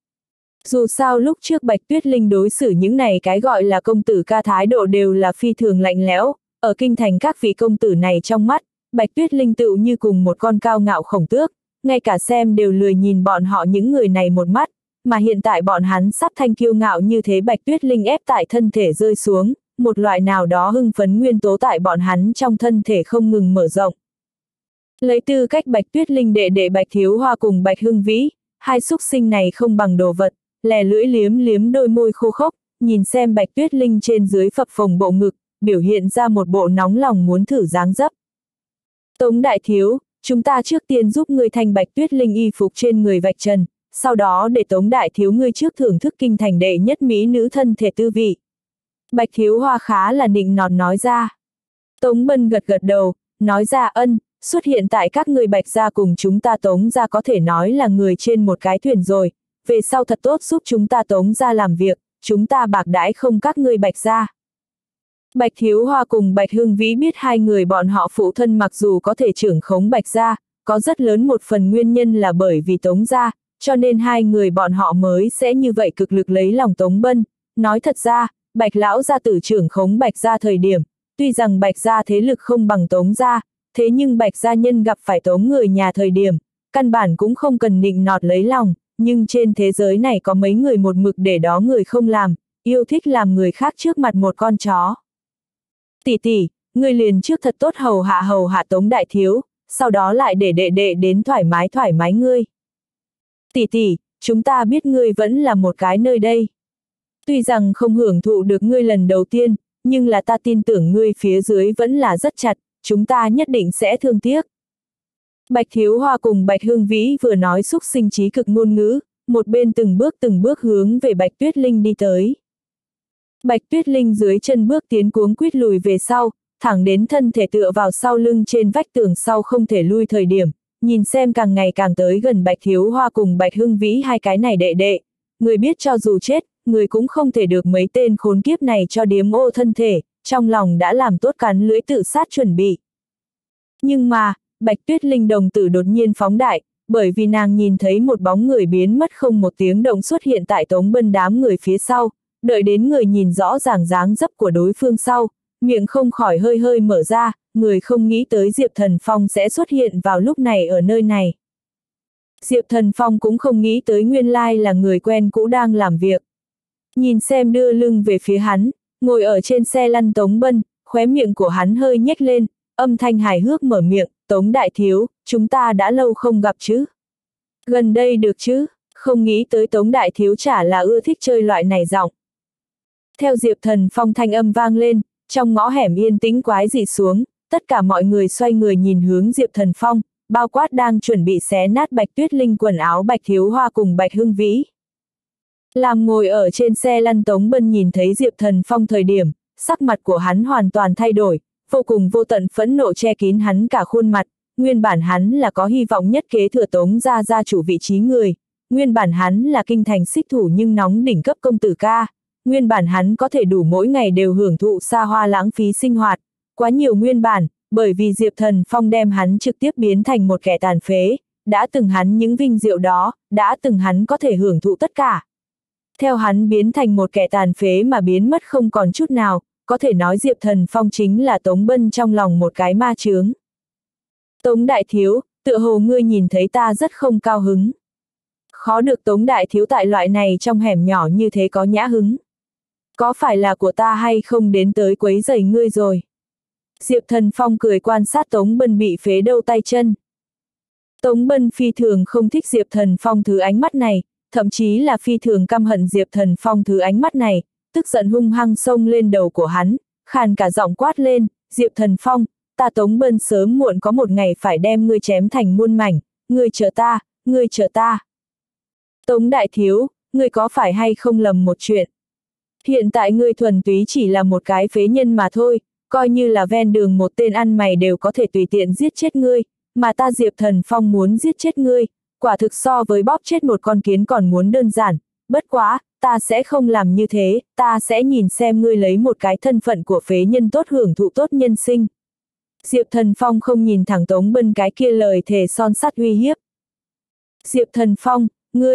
Dù sao lúc trước Bạch Tuyết Linh đối xử những này cái gọi là công tử ca thái độ đều là phi thường lạnh lẽo, ở kinh thành các vị công tử này trong mắt, Bạch Tuyết Linh tựu như cùng một con cao ngạo khổng tước, ngay cả xem đều lười nhìn bọn họ những người này một mắt, mà hiện tại bọn hắn sắp thanh kiêu ngạo như thế Bạch Tuyết Linh ép tại thân thể rơi xuống, một loại nào đó hưng phấn nguyên tố tại bọn hắn trong thân thể không ngừng mở rộng. Lấy tư cách Bạch Tuyết Linh đệ đệ Bạch Thiếu Hoa cùng Bạch Hưng Vĩ, hai xúc sinh này không bằng đồ vật, lè lưỡi liếm liếm đôi môi khô khốc, nhìn xem Bạch Tuyết Linh trên dưới phập phồng bộ ngực, biểu hiện ra một bộ nóng lòng muốn thử dáng dấp. Tống đại thiếu, chúng ta trước tiên giúp ngươi thanh Bạch Tuyết Linh y phục trên người vạch trần, sau đó để Tống đại thiếu ngươi trước thưởng thức kinh thành đệ nhất mỹ nữ thân thể tư vị. Bạch Thiếu Hoa khá là nịnh nọt nói ra. Tống Bân gật gật đầu, nói ra ân, xuất hiện tại các ngươi Bạch gia cùng chúng ta Tống gia có thể nói là người trên một cái thuyền rồi, về sau thật tốt giúp chúng ta Tống gia làm việc, chúng ta bạc đãi không các ngươi Bạch gia. Bạch Thiếu Hoa cùng Bạch Hưng Vĩ biết hai người bọn họ phụ thân mặc dù có thể trưởng khống Bạch gia, có rất lớn một phần nguyên nhân là bởi vì Tống gia, cho nên hai người bọn họ mới sẽ như vậy cực lực lấy lòng Tống Bân. Nói thật ra, Bạch lão gia tử trưởng khống Bạch gia thời điểm, tuy rằng Bạch gia thế lực không bằng Tống gia, thế nhưng Bạch gia nhân gặp phải Tống người nhà thời điểm, căn bản cũng không cần nịnh nọt lấy lòng, nhưng trên thế giới này có mấy người một mực để đó người không làm, yêu thích làm người khác trước mặt một con chó. Tỷ tỷ, ngươi liền trước thật tốt hầu hạ Tống đại thiếu, sau đó lại để đệ đệ đến thoải mái ngươi. Tỷ tỷ, chúng ta biết ngươi vẫn là một cái nơi đây. Tuy rằng không hưởng thụ được ngươi lần đầu tiên, nhưng là ta tin tưởng ngươi phía dưới vẫn là rất chặt, chúng ta nhất định sẽ thương tiếc. Bạch Thiếu Hoa cùng Bạch Hưng Vĩ vừa nói xúc sinh trí cực ngôn ngữ, một bên từng bước hướng về Bạch Tuyết Linh đi tới. Bạch Tuyết Linh dưới chân bước tiến cuống quýt lùi về sau, thẳng đến thân thể tựa vào sau lưng trên vách tường sau không thể lui thời điểm, nhìn xem càng ngày càng tới gần Bạch Thiếu Hoa cùng Bạch Hưng Vĩ hai cái này đệ đệ, người biết cho dù chết, người cũng không thể được mấy tên khốn kiếp này cho điếm ô thân thể, trong lòng đã làm tốt cắn lưỡi tự sát chuẩn bị. Nhưng mà, Bạch Tuyết Linh đồng tử đột nhiên phóng đại, bởi vì nàng nhìn thấy một bóng người biến mất không một tiếng động xuất hiện tại Tống Bân đám người phía sau, đợi đến người nhìn rõ ràng dáng dấp của đối phương sau, miệng không khỏi hơi mở ra, người không nghĩ tới Diệp Thần Phong sẽ xuất hiện vào lúc này ở nơi này. Diệp Thần Phong cũng không nghĩ tới nguyên lai là người quen cũ đang làm việc. Nhìn xem đưa lưng về phía hắn, ngồi ở trên xe lăn Tống Bân, khóe miệng của hắn hơi nhếch lên, âm thanh hài hước mở miệng, Tống đại thiếu, chúng ta đã lâu không gặp chứ. Gần đây được chứ, không nghĩ tới Tống đại thiếu chả là ưa thích chơi loại này giọng. Theo Diệp Thần Phong thanh âm vang lên, trong ngõ hẻm yên tĩnh quái dị xuống, tất cả mọi người xoay người nhìn hướng Diệp Thần Phong, bao quát đang chuẩn bị xé nát Bạch Tuyết Linh quần áo Bạch Thiếu Hoa cùng Bạch Hưng Vĩ. Làm ngồi ở trên xe lăn Tống Bân nhìn thấy Diệp Thần Phong thời điểm, sắc mặt của hắn hoàn toàn thay đổi, vô cùng vô tận phẫn nộ che kín hắn cả khuôn mặt, nguyên bản hắn là có hy vọng nhất kế thừa Tống gia chủ vị trí người, nguyên bản hắn là kinh thành xích thủ nhưng nóng đỉnh cấp công tử ca, nguyên bản hắn có thể đủ mỗi ngày đều hưởng thụ xa hoa lãng phí sinh hoạt, quá nhiều nguyên bản, bởi vì Diệp Thần Phong đem hắn trực tiếp biến thành một kẻ tàn phế, đã từng hắn những vinh diệu đó, đã từng hắn có thể hưởng thụ tất cả. Theo hắn biến thành một kẻ tàn phế mà biến mất không còn chút nào, có thể nói Diệp Thần Phong chính là Tống Bân trong lòng một cái ma chướng. Tống đại thiếu, tựa hồ ngươi nhìn thấy ta rất không cao hứng. Khó được Tống đại thiếu tại loại này trong hẻm nhỏ như thế có nhã hứng. Có phải là của ta hay không đến tới quấy rầy ngươi rồi? Diệp Thần Phong cười quan sát Tống Bân bị phế đầu tay chân. Tống Bân phi thường không thích Diệp Thần Phong thứ ánh mắt này, thậm chí là phi thường căm hận Diệp Thần Phong thứ ánh mắt này, tức giận hung hăng xông lên đầu của hắn, khàn cả giọng quát lên, Diệp Thần Phong, ta Tống Bân sớm muộn có một ngày phải đem ngươi chém thành muôn mảnh, ngươi chờ ta, ngươi chờ ta. Tống đại thiếu, ngươi có phải hay không lầm một chuyện? Hiện tại ngươi thuần túy chỉ là một cái phế nhân mà thôi, coi như là ven đường một tên ăn mày đều có thể tùy tiện giết chết ngươi, mà ta Diệp Thần Phong muốn giết chết ngươi, quả thực so với bóp chết một con kiến còn muốn đơn giản, bất quá, ta sẽ không làm như thế, ta sẽ nhìn xem ngươi lấy một cái thân phận của phế nhân tốt hưởng thụ tốt nhân sinh. Diệp Thần Phong không nhìn thẳng Tống Bân cái kia lời thề son sắt uy hiếp. Diệp Thần Phong,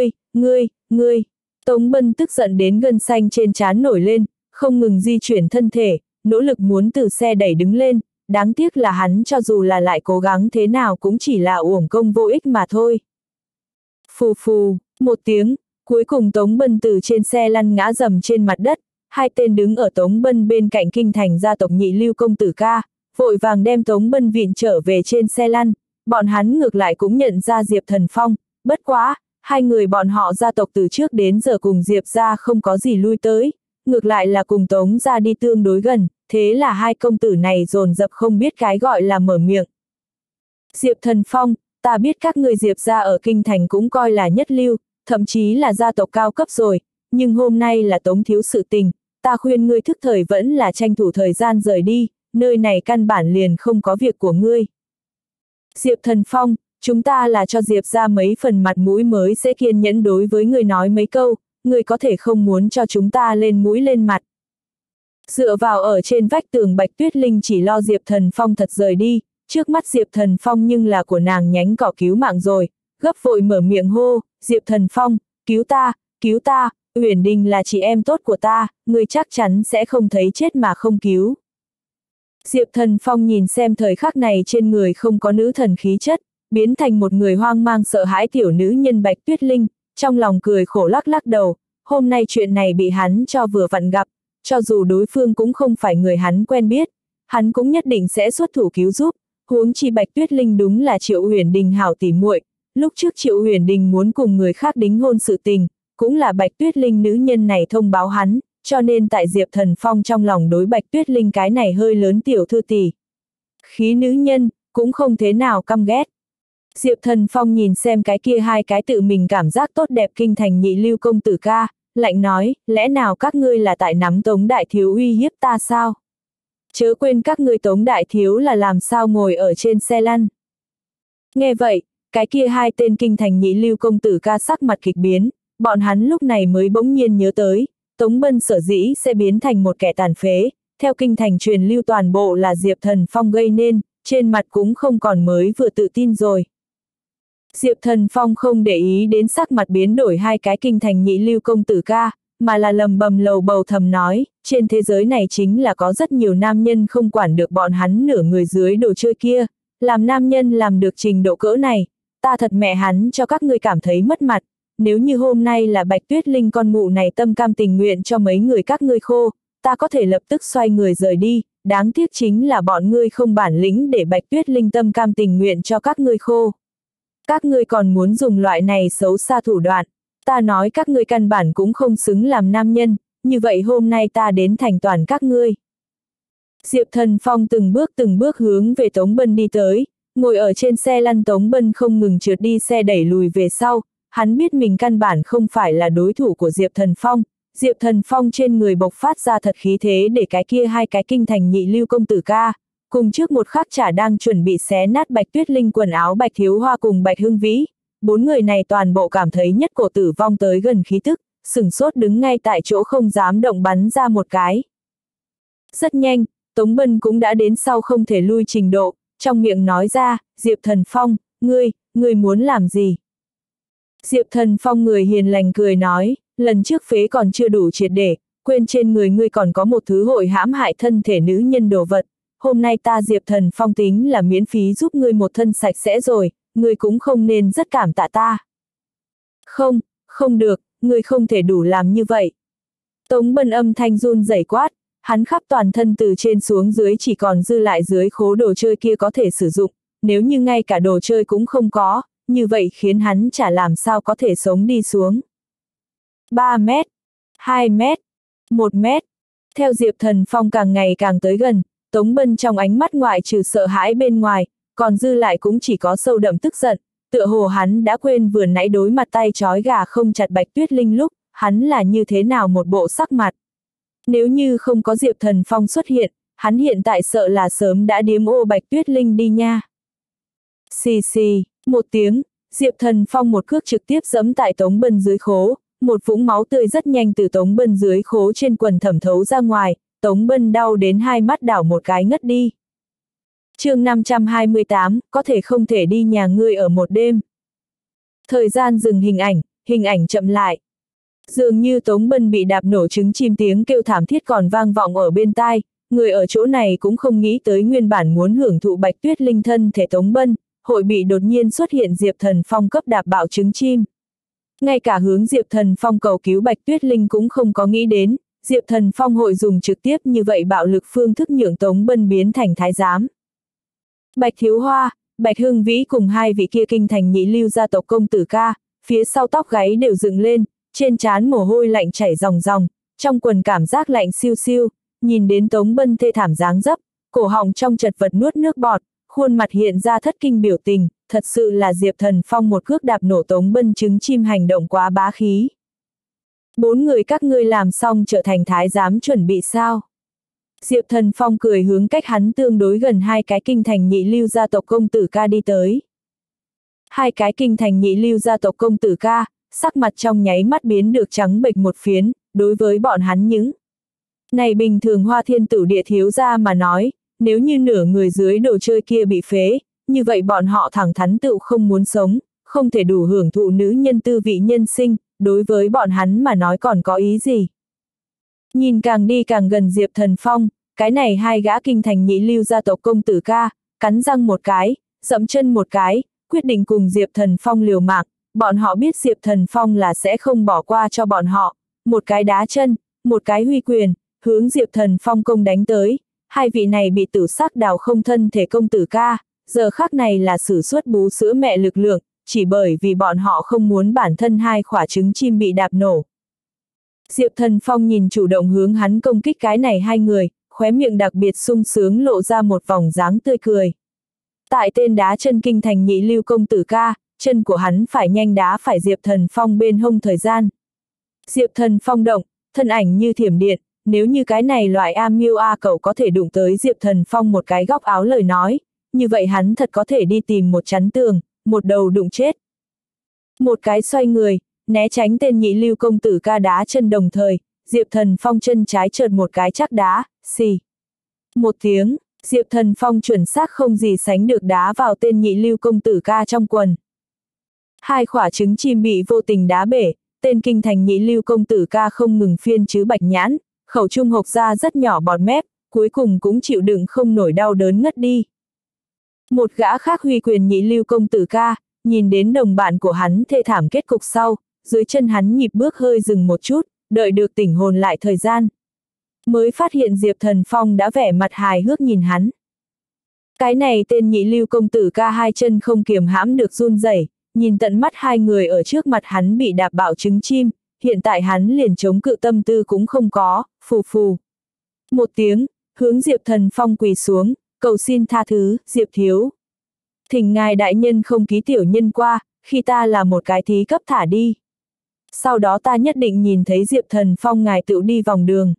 ngươi. Tống Bân tức giận đến gân xanh trên trán nổi lên, không ngừng di chuyển thân thể, nỗ lực muốn từ xe đẩy đứng lên, đáng tiếc là hắn cho dù là lại cố gắng thế nào cũng chỉ là uổng công vô ích mà thôi. Phù phù, một tiếng, cuối cùng Tống Bân từ trên xe lăn ngã rầm trên mặt đất, hai tên đứng ở Tống Bân bên cạnh kinh thành gia tộc Nhị Lưu công tử ca, vội vàng đem Tống Bân vịn trở về trên xe lăn, bọn hắn ngược lại cũng nhận ra Diệp Thần Phong, bất quá, hai người bọn họ gia tộc từ trước đến giờ cùng Diệp gia không có gì lui tới, ngược lại là cùng Tống gia đi tương đối gần, thế là hai công tử này dồn dập không biết cái gọi là mở miệng. Diệp Thần Phong, ta biết các người Diệp gia ở kinh thành cũng coi là nhất lưu, thậm chí là gia tộc cao cấp rồi, nhưng hôm nay là Tống thiếu sự tình, ta khuyên ngươi thức thời vẫn là tranh thủ thời gian rời đi, nơi này căn bản liền không có việc của ngươi. Diệp Thần Phong, chúng ta là cho Diệp ra mấy phần mặt mũi mới sẽ kiên nhẫn đối với người nói mấy câu, người có thể không muốn cho chúng ta lên mũi lên mặt. Dựa vào ở trên vách tường Bạch Tuyết Linh chỉ lo Diệp Thần Phong thật rời đi, trước mắt Diệp Thần Phong nhưng là của nàng nhánh cỏ cứu mạng rồi, gấp vội mở miệng hô, Diệp Thần Phong, cứu ta, Uyển Đình là chị em tốt của ta, người chắc chắn sẽ không thấy chết mà không cứu. Diệp Thần Phong nhìn xem thời khắc này trên người không có nữ thần khí chất, biến thành một người hoang mang sợ hãi tiểu nữ nhân Bạch Tuyết Linh, trong lòng cười khổ lắc lắc đầu, hôm nay chuyện này bị hắn cho vừa vặn gặp, cho dù đối phương cũng không phải người hắn quen biết, hắn cũng nhất định sẽ xuất thủ cứu giúp, huống chi Bạch Tuyết Linh đúng là Triệu Uyển Đình hảo tỉ muội, lúc trước Triệu Uyển Đình muốn cùng người khác đính hôn sự tình, cũng là Bạch Tuyết Linh nữ nhân này thông báo hắn, cho nên tại Diệp Thần Phong trong lòng đối Bạch Tuyết Linh cái này hơi lớn tiểu thư tỷ khí nữ nhân, cũng không thế nào căm ghét. Diệp Thần Phong nhìn xem cái kia hai cái tự mình cảm giác tốt đẹp kinh thành Nhị Lưu công tử ca, lạnh nói, lẽ nào các ngươi là tại nắm Tống đại thiếu uy hiếp ta sao? Chớ quên các ngươi Tống đại thiếu là làm sao ngồi ở trên xe lăn. Nghe vậy, cái kia hai tên kinh thành Nhị Lưu công tử ca sắc mặt kịch biến, bọn hắn lúc này mới bỗng nhiên nhớ tới, Tống Bân sở dĩ sẽ biến thành một kẻ tàn phế, theo kinh thành truyền lưu toàn bộ là Diệp Thần Phong gây nên, trên mặt cũng không còn mới vừa tự tin rồi. Diệp Thần Phong không để ý đến sắc mặt biến đổi hai cái kinh thành Nhị Lưu công tử ca, mà là lầm bầm lầu bầu thầm nói, trên thế giới này chính là có rất nhiều nam nhân không quản được bọn hắn nửa người dưới đồ chơi kia, làm nam nhân làm được trình độ cỡ này, ta thật mẹ hắn cho các ngươi cảm thấy mất mặt, nếu như hôm nay là Bạch Tuyết Linh con mụ này tâm cam tình nguyện cho mấy người các ngươi khô, ta có thể lập tức xoay người rời đi, đáng tiếc chính là bọn ngươi không bản lĩnh để Bạch Tuyết Linh tâm cam tình nguyện cho các ngươi khô. Các ngươi còn muốn dùng loại này xấu xa thủ đoạn, ta nói các ngươi căn bản cũng không xứng làm nam nhân, như vậy hôm nay ta đến thành toàn các ngươi. Diệp Thần Phong từng bước hướng về Tống Bân đi tới, ngồi ở trên xe lăn Tống Bân không ngừng trượt đi xe đẩy lùi về sau, hắn biết mình căn bản không phải là đối thủ của Diệp Thần Phong. Diệp Thần Phong trên người bộc phát ra thật khí thế để cái kia hai cái kinh thành Nhị Lưu công tử ca, cùng trước một khắc chả đang chuẩn bị xé nát Bạch Tuyết Linh quần áo Bạch Thiếu Hoa cùng Bạch Hưng Vĩ, bốn người này toàn bộ cảm thấy nhất cổ tử vong tới gần khí tức, sửng sốt đứng ngay tại chỗ không dám động bắn ra một cái. Rất nhanh, Tống Bân cũng đã đến sau không thể lui trình độ, trong miệng nói ra, Diệp Thần Phong, ngươi muốn làm gì? Diệp Thần Phong người hiền lành cười nói, lần trước phế còn chưa đủ triệt để, quên trên người ngươi còn có một thứ hội hãm hại thân thể nữ nhân đồ vật, hôm nay ta Diệp Thần Phong tính là miễn phí giúp ngươi một thân sạch sẽ rồi, ngươi cũng không nên rất cảm tạ ta. Không được, ngươi không thể đủ làm như vậy. Tống Bân âm thanh run rẩy quát, hắn khắp toàn thân từ trên xuống dưới chỉ còn dư lại dưới khố đồ chơi kia có thể sử dụng, nếu như ngay cả đồ chơi cũng không có, như vậy khiến hắn chả làm sao có thể sống đi xuống. 3 mét, 2 mét, 1 mét, theo Diệp Thần Phong càng ngày càng tới gần, Tống Bân trong ánh mắt ngoại trừ sợ hãi bên ngoài, còn dư lại cũng chỉ có sâu đậm tức giận, tựa hồ hắn đã quên vừa nãy đối mặt tay trói gà không chặt Bạch Tuyết Linh lúc, hắn là như thế nào một bộ sắc mặt. Nếu như không có Diệp Thần Phong xuất hiện, hắn hiện tại sợ là sớm đã điếm ô Bạch Tuyết Linh đi nha. Xì xì, một tiếng, Diệp Thần Phong một cước trực tiếp giẫm tại Tống Bân dưới khố, một vũng máu tươi rất nhanh từ Tống Bân dưới khố trên quần thẩm thấu ra ngoài, Tống Bân đau đến hai mắt đảo một cái ngất đi. Chương 528, có thể không thể đi nhà ngươi ở một đêm. Thời gian dừng hình ảnh chậm lại. Dường như Tống Bân bị đạp nổ trứng chim, tiếng kêu thảm thiết còn vang vọng ở bên tai, người ở chỗ này cũng không nghĩ tới nguyên bản muốn hưởng thụ Bạch Tuyết Linh thân thể Tống Bân, hội bị đột nhiên xuất hiện Diệp Thần Phong cấp đạp bạo trứng chim. Ngay cả hướng Diệp Thần Phong cầu cứu Bạch Tuyết Linh cũng không có nghĩ đến, Diệp Thần Phong hội dùng trực tiếp như vậy bạo lực phương thức nhượng Tống Bân biến thành thái giám. Bạch Thiếu Hoa, Bạch Hưng Vĩ cùng hai vị kia kinh thành nhị lưu gia tộc công tử ca, phía sau tóc gáy đều dựng lên, trên trán mồ hôi lạnh chảy ròng ròng, trong quần cảm giác lạnh siêu siêu, nhìn đến Tống Bân thê thảm dáng dấp, cổ họng trong chật vật nuốt nước bọt, khuôn mặt hiện ra thất kinh biểu tình, thật sự là Diệp Thần Phong một cước đạp nổ Tống Bân trứng chim hành động quá bá khí. Bốn người các ngươi làm xong trở thành thái giám chuẩn bị sao? Diệp Thần Phong cười hướng cách hắn tương đối gần hai cái kinh thành nhị lưu gia tộc công tử ca đi tới. Hai cái kinh thành nhị lưu gia tộc công tử ca, sắc mặt trong nháy mắt biến được trắng bệch một phiến, đối với bọn hắn những này bình thường Hoa Thiên Tử địa thiếu gia mà nói, nếu như nửa người dưới đồ chơi kia bị phế, như vậy bọn họ thẳng thắn tự không muốn sống, không thể đủ hưởng thụ nữ nhân tư vị nhân sinh, đối với bọn hắn mà nói còn có ý gì. Nhìn càng đi càng gần Diệp Thần Phong, cái này hai gã kinh thành nhị lưu gia tộc công tử ca, cắn răng một cái, dẫm chân một cái, quyết định cùng Diệp Thần Phong liều mạng, bọn họ biết Diệp Thần Phong là sẽ không bỏ qua cho bọn họ, một cái đá chân, một cái huy quyền, hướng Diệp Thần Phong công đánh tới, hai vị này bị tử sắc đào không thân thể công tử ca, giờ khắc này là sử xuất bú sữa mẹ lực lượng, chỉ bởi vì bọn họ không muốn bản thân hai quả trứng chim bị đạp nổ. Diệp Thần Phong nhìn chủ động hướng hắn công kích cái này hai người, khóe miệng đặc biệt sung sướng lộ ra một vòng dáng tươi cười. Tại tên đá chân kinh thành nhị lưu công tử ca, chân của hắn phải nhanh đá phải Diệp Thần Phong bên hông thời gian. Diệp Thần Phong động, thân ảnh như thiểm điện, nếu như cái này loại A miêu A cẩu có thể đụng tới Diệp Thần Phong một cái góc áo lời nói, như vậy hắn thật có thể đi tìm một chắn tường, một đầu đụng chết. Một cái xoay người, né tránh tên nhị lưu công tử ca đá chân đồng thời, Diệp Thần Phong chân trái chợt một cái chắc đá, xì. Một tiếng, Diệp Thần Phong chuẩn xác không gì sánh được đá vào tên nhị lưu công tử ca trong quần. Hai quả trứng chim bị vô tình đá bể, tên kinh thành nhị lưu công tử ca không ngừng phiên chứ bạch nhãn, khẩu trung hộc ra rất nhỏ bọt mép, cuối cùng cũng chịu đựng không nổi đau đớn ngất đi. Một gã khác huy quyền nhị lưu công tử ca, nhìn đến đồng bạn của hắn thê thảm kết cục sau, dưới chân hắn nhịp bước hơi dừng một chút, đợi được tỉnh hồn lại thời gian. Mới phát hiện Diệp Thần Phong đã vẻ mặt hài hước nhìn hắn. Cái này tên nhị lưu công tử ca hai chân không kiềm hãm được run rẩy, nhìn tận mắt hai người ở trước mặt hắn bị đạp bạo trứng chim, hiện tại hắn liền chống cự tâm tư cũng không có, phù phù. Một tiếng, hướng Diệp Thần Phong quỳ xuống, cầu xin tha thứ, Diệp thiếu. Thỉnh ngài đại nhân không ký tiểu nhân qua, khi ta là một cái thí cấp thả đi. Sau đó ta nhất định nhìn thấy Diệp Thần Phong ngài tự đi vòng đường.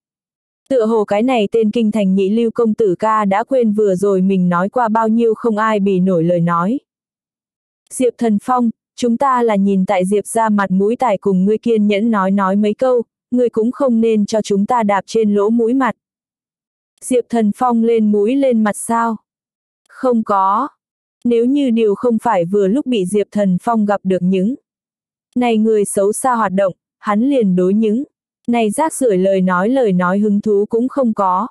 Tựa hồ cái này tên kinh thành nhị lưu công tử ca đã quên vừa rồi mình nói qua bao nhiêu không ai bì nổi lời nói. Diệp Thần Phong, chúng ta là nhìn tại Diệp ra mặt mũi tài cùng ngươi kiên nhẫn nói mấy câu, ngươi cũng không nên cho chúng ta đạp trên lỗ mũi mặt. Diệp Thần Phong lên mũi lên mặt sao? Không có. Nếu như điều không phải vừa lúc bị Diệp Thần Phong gặp được những này người xấu xa hoạt động, hắn liền đối những này rác rưởi lời nói hứng thú cũng không có.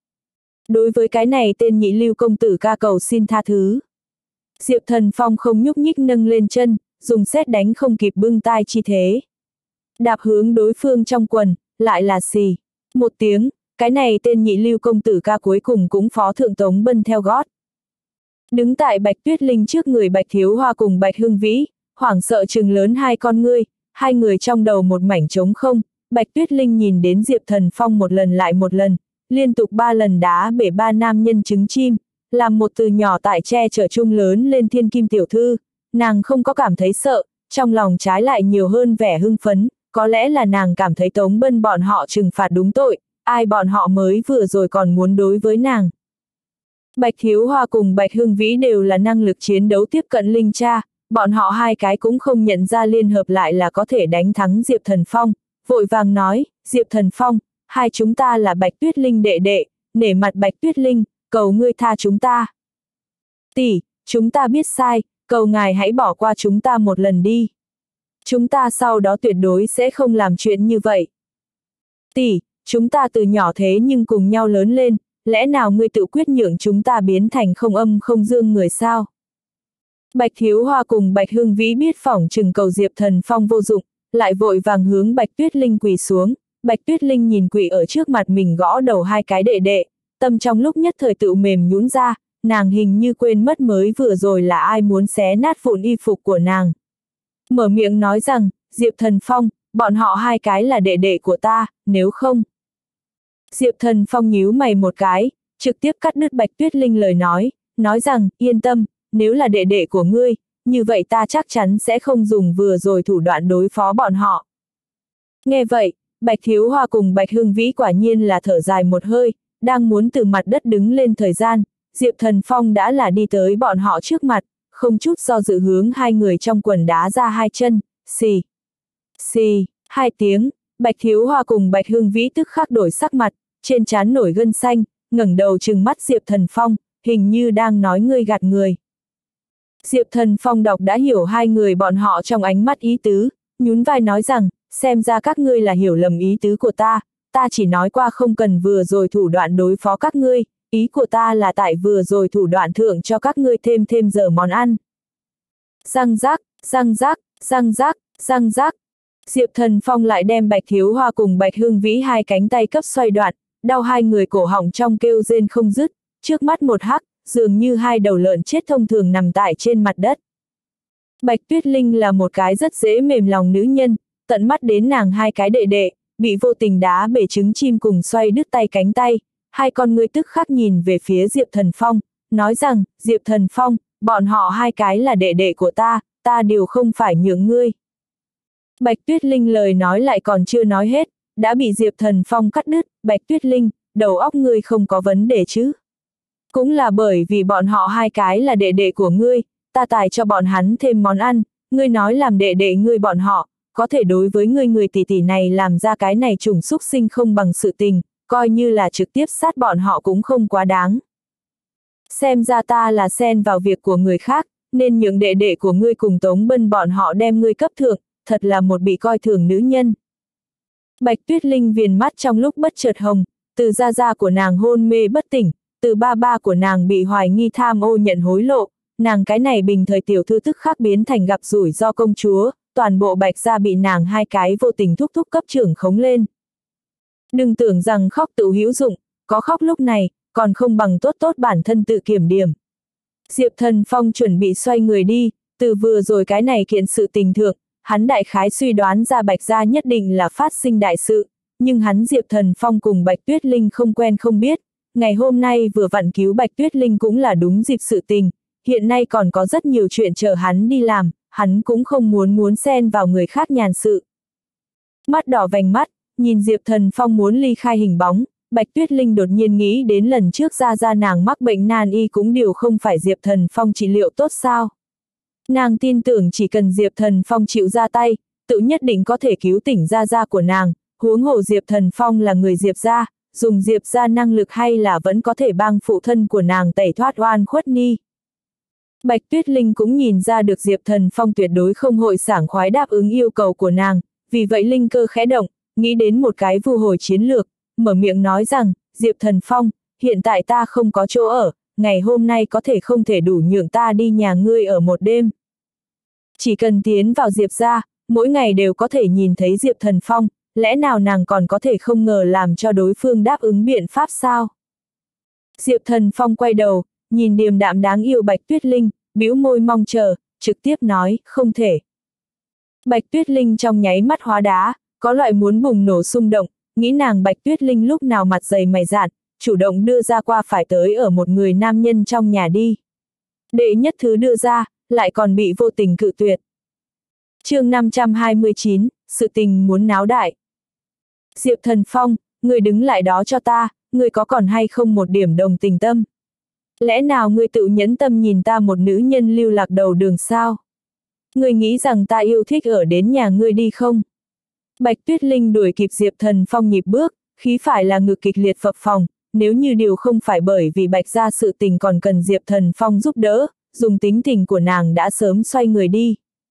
Đối với cái này tên nhị lưu công tử ca cầu xin tha thứ. Diệp Thần Phong không nhúc nhích nâng lên chân, dùng sét đánh không kịp bưng tai chi thế. Đạp hướng đối phương trong quần, lại là xì. Một tiếng, cái này tên nhị lưu công tử ca cuối cùng cũng phó thượng Tống Bân theo gót. Đứng tại Bạch Tuyết Linh trước người Bạch Thiếu Hoa cùng Bạch Hưng Vĩ, hoảng sợ trừng lớn hai con ngươi, hai người trong đầu một mảnh trống không. Bạch Tuyết Linh nhìn đến Diệp Thần Phong một lần lại một lần, liên tục 3 lần đá bể 3 nam nhân trứng chim, làm một từ nhỏ tại che chở chung lớn lên thiên kim tiểu thư, nàng không có cảm thấy sợ, trong lòng trái lại nhiều hơn vẻ hưng phấn, có lẽ là nàng cảm thấy Tống Bân bọn họ trừng phạt đúng tội, ai bọn họ mới vừa rồi còn muốn đối với nàng. Bạch Thiếu Hoa cùng Bạch Hưng Vĩ đều là năng lực chiến đấu tiếp cận linh tra, bọn họ hai cái cũng không nhận ra liên hợp lại là có thể đánh thắng Diệp Thần Phong, vội vàng nói, Diệp Thần Phong, hai chúng ta là Bạch Tuyết Linh đệ đệ, nể mặt Bạch Tuyết Linh, cầu ngươi tha chúng ta. Tỷ, chúng ta biết sai, cầu ngài hãy bỏ qua chúng ta một lần đi. Chúng ta sau đó tuyệt đối sẽ không làm chuyện như vậy. Tỷ, chúng ta từ nhỏ thế nhưng cùng nhau lớn lên, lẽ nào ngươi tự quyết nhượng chúng ta biến thành không âm không dương người sao? Bạch Thiếu Hoa cùng Bạch Hưng Vĩ biết phỏng chừng cầu Diệp Thần Phong vô dụng, lại vội vàng hướng Bạch Tuyết Linh quỳ xuống. Bạch Tuyết Linh nhìn quỳ ở trước mặt mình gõ đầu hai cái đệ đệ, tâm trong lúc nhất thời tự mềm nhũn ra, nàng hình như quên mất mới vừa rồi là ai muốn xé nát vụn y phục của nàng. Mở miệng nói rằng, Diệp Thần Phong, bọn họ hai cái là đệ đệ của ta, nếu không. Diệp Thần Phong nhíu mày một cái, trực tiếp cắt đứt Bạch Tuyết Linh lời nói rằng, yên tâm, nếu là đệ đệ của ngươi, như vậy ta chắc chắn sẽ không dùng vừa rồi thủ đoạn đối phó bọn họ. Nghe vậy, Bạch Thiếu Hoa cùng Bạch Hưng Vĩ quả nhiên là thở dài một hơi, đang muốn từ mặt đất đứng lên thời gian, Diệp Thần Phong đã là đi tới bọn họ trước mặt, không chút do dự hướng hai người trong quần đá ra hai chân, xì, xì, hai tiếng, Bạch Thiếu Hoa cùng Bạch Hưng Vĩ tức khắc đổi sắc mặt, trên trán nổi gân xanh, ngẩng đầu trừng mắt Diệp Thần Phong, hình như đang nói ngươi gạt người. Diệp Thần Phong đọc đã hiểu hai người bọn họ trong ánh mắt ý tứ, nhún vai nói rằng, xem ra các ngươi là hiểu lầm ý tứ của ta chỉ nói qua không cần vừa rồi thủ đoạn đối phó các ngươi, ý của ta là tại vừa rồi thủ đoạn thưởng cho các ngươi thêm giờ món ăn. Răng rác, răng rác, răng rác, răng rác. Diệp Thần Phong lại đem Bạch Thiếu Hoa cùng Bạch Hưng Vĩ hai cánh tay cấp xoay đoạn, đau hai người cổ họng trong kêu rên không dứt, trước mắt một hắc, dường như hai đầu lợn chết thông thường nằm tại trên mặt đất. Bạch Tuyết Linh là một cái rất dễ mềm lòng nữ nhân, tận mắt đến nàng hai cái đệ đệ, bị vô tình đá bể trứng chim cùng xoay đứt tay cánh tay, hai con ngươi tức khắc nhìn về phía Diệp Thần Phong, nói rằng, Diệp Thần Phong, bọn họ hai cái là đệ đệ của ta đều không phải nhượng ngươi. Bạch Tuyết Linh lời nói lại còn chưa nói hết, đã bị Diệp Thần Phong cắt đứt, Bạch Tuyết Linh, đầu óc ngươi không có vấn đề chứ. Cũng là bởi vì bọn họ hai cái là đệ đệ của ngươi, ta tài cho bọn hắn thêm món ăn, ngươi nói làm đệ đệ ngươi bọn họ, có thể đối với ngươi người tỷ tỷ này làm ra cái này chủng xúc sinh không bằng sự tình, coi như là trực tiếp sát bọn họ cũng không quá đáng. Xem ra ta là xen vào việc của người khác, nên những đệ đệ của ngươi cùng Tống Bân bọn họ đem ngươi cấp thượng, thật là một bị coi thường nữ nhân. Bạch Tuyết Linh viền mắt trong lúc bất chợt hồng, từ gia của nàng hôn mê bất tỉnh, từ ba của nàng bị hoài nghi tham ô nhận hối lộ, nàng cái này bình thời tiểu thư tức khắc biến thành gặp rủi ro công chúa, toàn bộ Bạch gia bị nàng hai cái vô tình thúc cấp trưởng khống lên. Đừng tưởng rằng khóc tự hữu dụng, có khóc lúc này, còn không bằng tốt bản thân tự kiểm điểm. Diệp Thần Phong chuẩn bị xoay người đi, từ vừa rồi cái này kiện sự tình thượng, hắn đại khái suy đoán ra Bạch gia nhất định là phát sinh đại sự, nhưng hắn Diệp Thần Phong cùng Bạch Tuyết Linh không quen không biết, ngày hôm nay vừa vặn cứu Bạch Tuyết Linh cũng là đúng dịp sự tình, hiện nay còn có rất nhiều chuyện chờ hắn đi làm, hắn cũng không muốn xen vào người khác nhàn sự. Mắt đỏ vành mắt, nhìn Diệp Thần Phong muốn ly khai hình bóng, Bạch Tuyết Linh đột nhiên nghĩ đến lần trước ra nàng mắc bệnh nan y cũng đều không phải Diệp Thần Phong trị liệu tốt sao. Nàng tin tưởng chỉ cần Diệp Thần Phong chịu ra tay, tự nhất định có thể cứu tỉnh gia của nàng, huống hồ Diệp Thần Phong là người Diệp gia, dùng Diệp gia năng lực hay là vẫn có thể bang phụ thân của nàng tẩy thoát oan khuất ni. Bạch Tuyết Linh cũng nhìn ra được Diệp Thần Phong tuyệt đối không hội sảng khoái đáp ứng yêu cầu của nàng, vì vậy linh cơ khẽ động, nghĩ đến một cái vu hồi chiến lược, mở miệng nói rằng, Diệp Thần Phong, hiện tại ta không có chỗ ở, ngày hôm nay có thể không thể đủ nhượng ta đi nhà ngươi ở một đêm. Chỉ cần tiến vào Diệp gia, mỗi ngày đều có thể nhìn thấy Diệp Thần Phong, lẽ nào nàng còn có thể không ngờ làm cho đối phương đáp ứng biện pháp sao? Diệp Thần Phong quay đầu, nhìn điềm đạm đáng yêu Bạch Tuyết Linh, bĩu môi mong chờ, trực tiếp nói, không thể. Bạch Tuyết Linh trong nháy mắt hóa đá, có loại muốn bùng nổ xung động, nghĩ nàng Bạch Tuyết Linh lúc nào mặt dày mày dạn, chủ động đưa ra qua phải tới ở một người nam nhân trong nhà đi. Đệ nhất thứ đưa ra, lại còn bị vô tình cự tuyệt. Chương 529, sự tình muốn náo đại. Diệp Thần Phong, ngươi đứng lại đó cho ta, ngươi có còn hay không một điểm đồng tình tâm? Lẽ nào ngươi tự nhẫn tâm nhìn ta một nữ nhân lưu lạc đầu đường sao? Ngươi nghĩ rằng ta yêu thích ở đến nhà ngươi đi không? Bạch Tuyết Linh đuổi kịp Diệp Thần Phong nhịp bước, khí phải là ngực kịch liệt phập phồng, nếu như điều không phải bởi vì Bạch gia sự tình còn cần Diệp Thần Phong giúp đỡ, dùng tính tình của nàng đã sớm xoay người đi.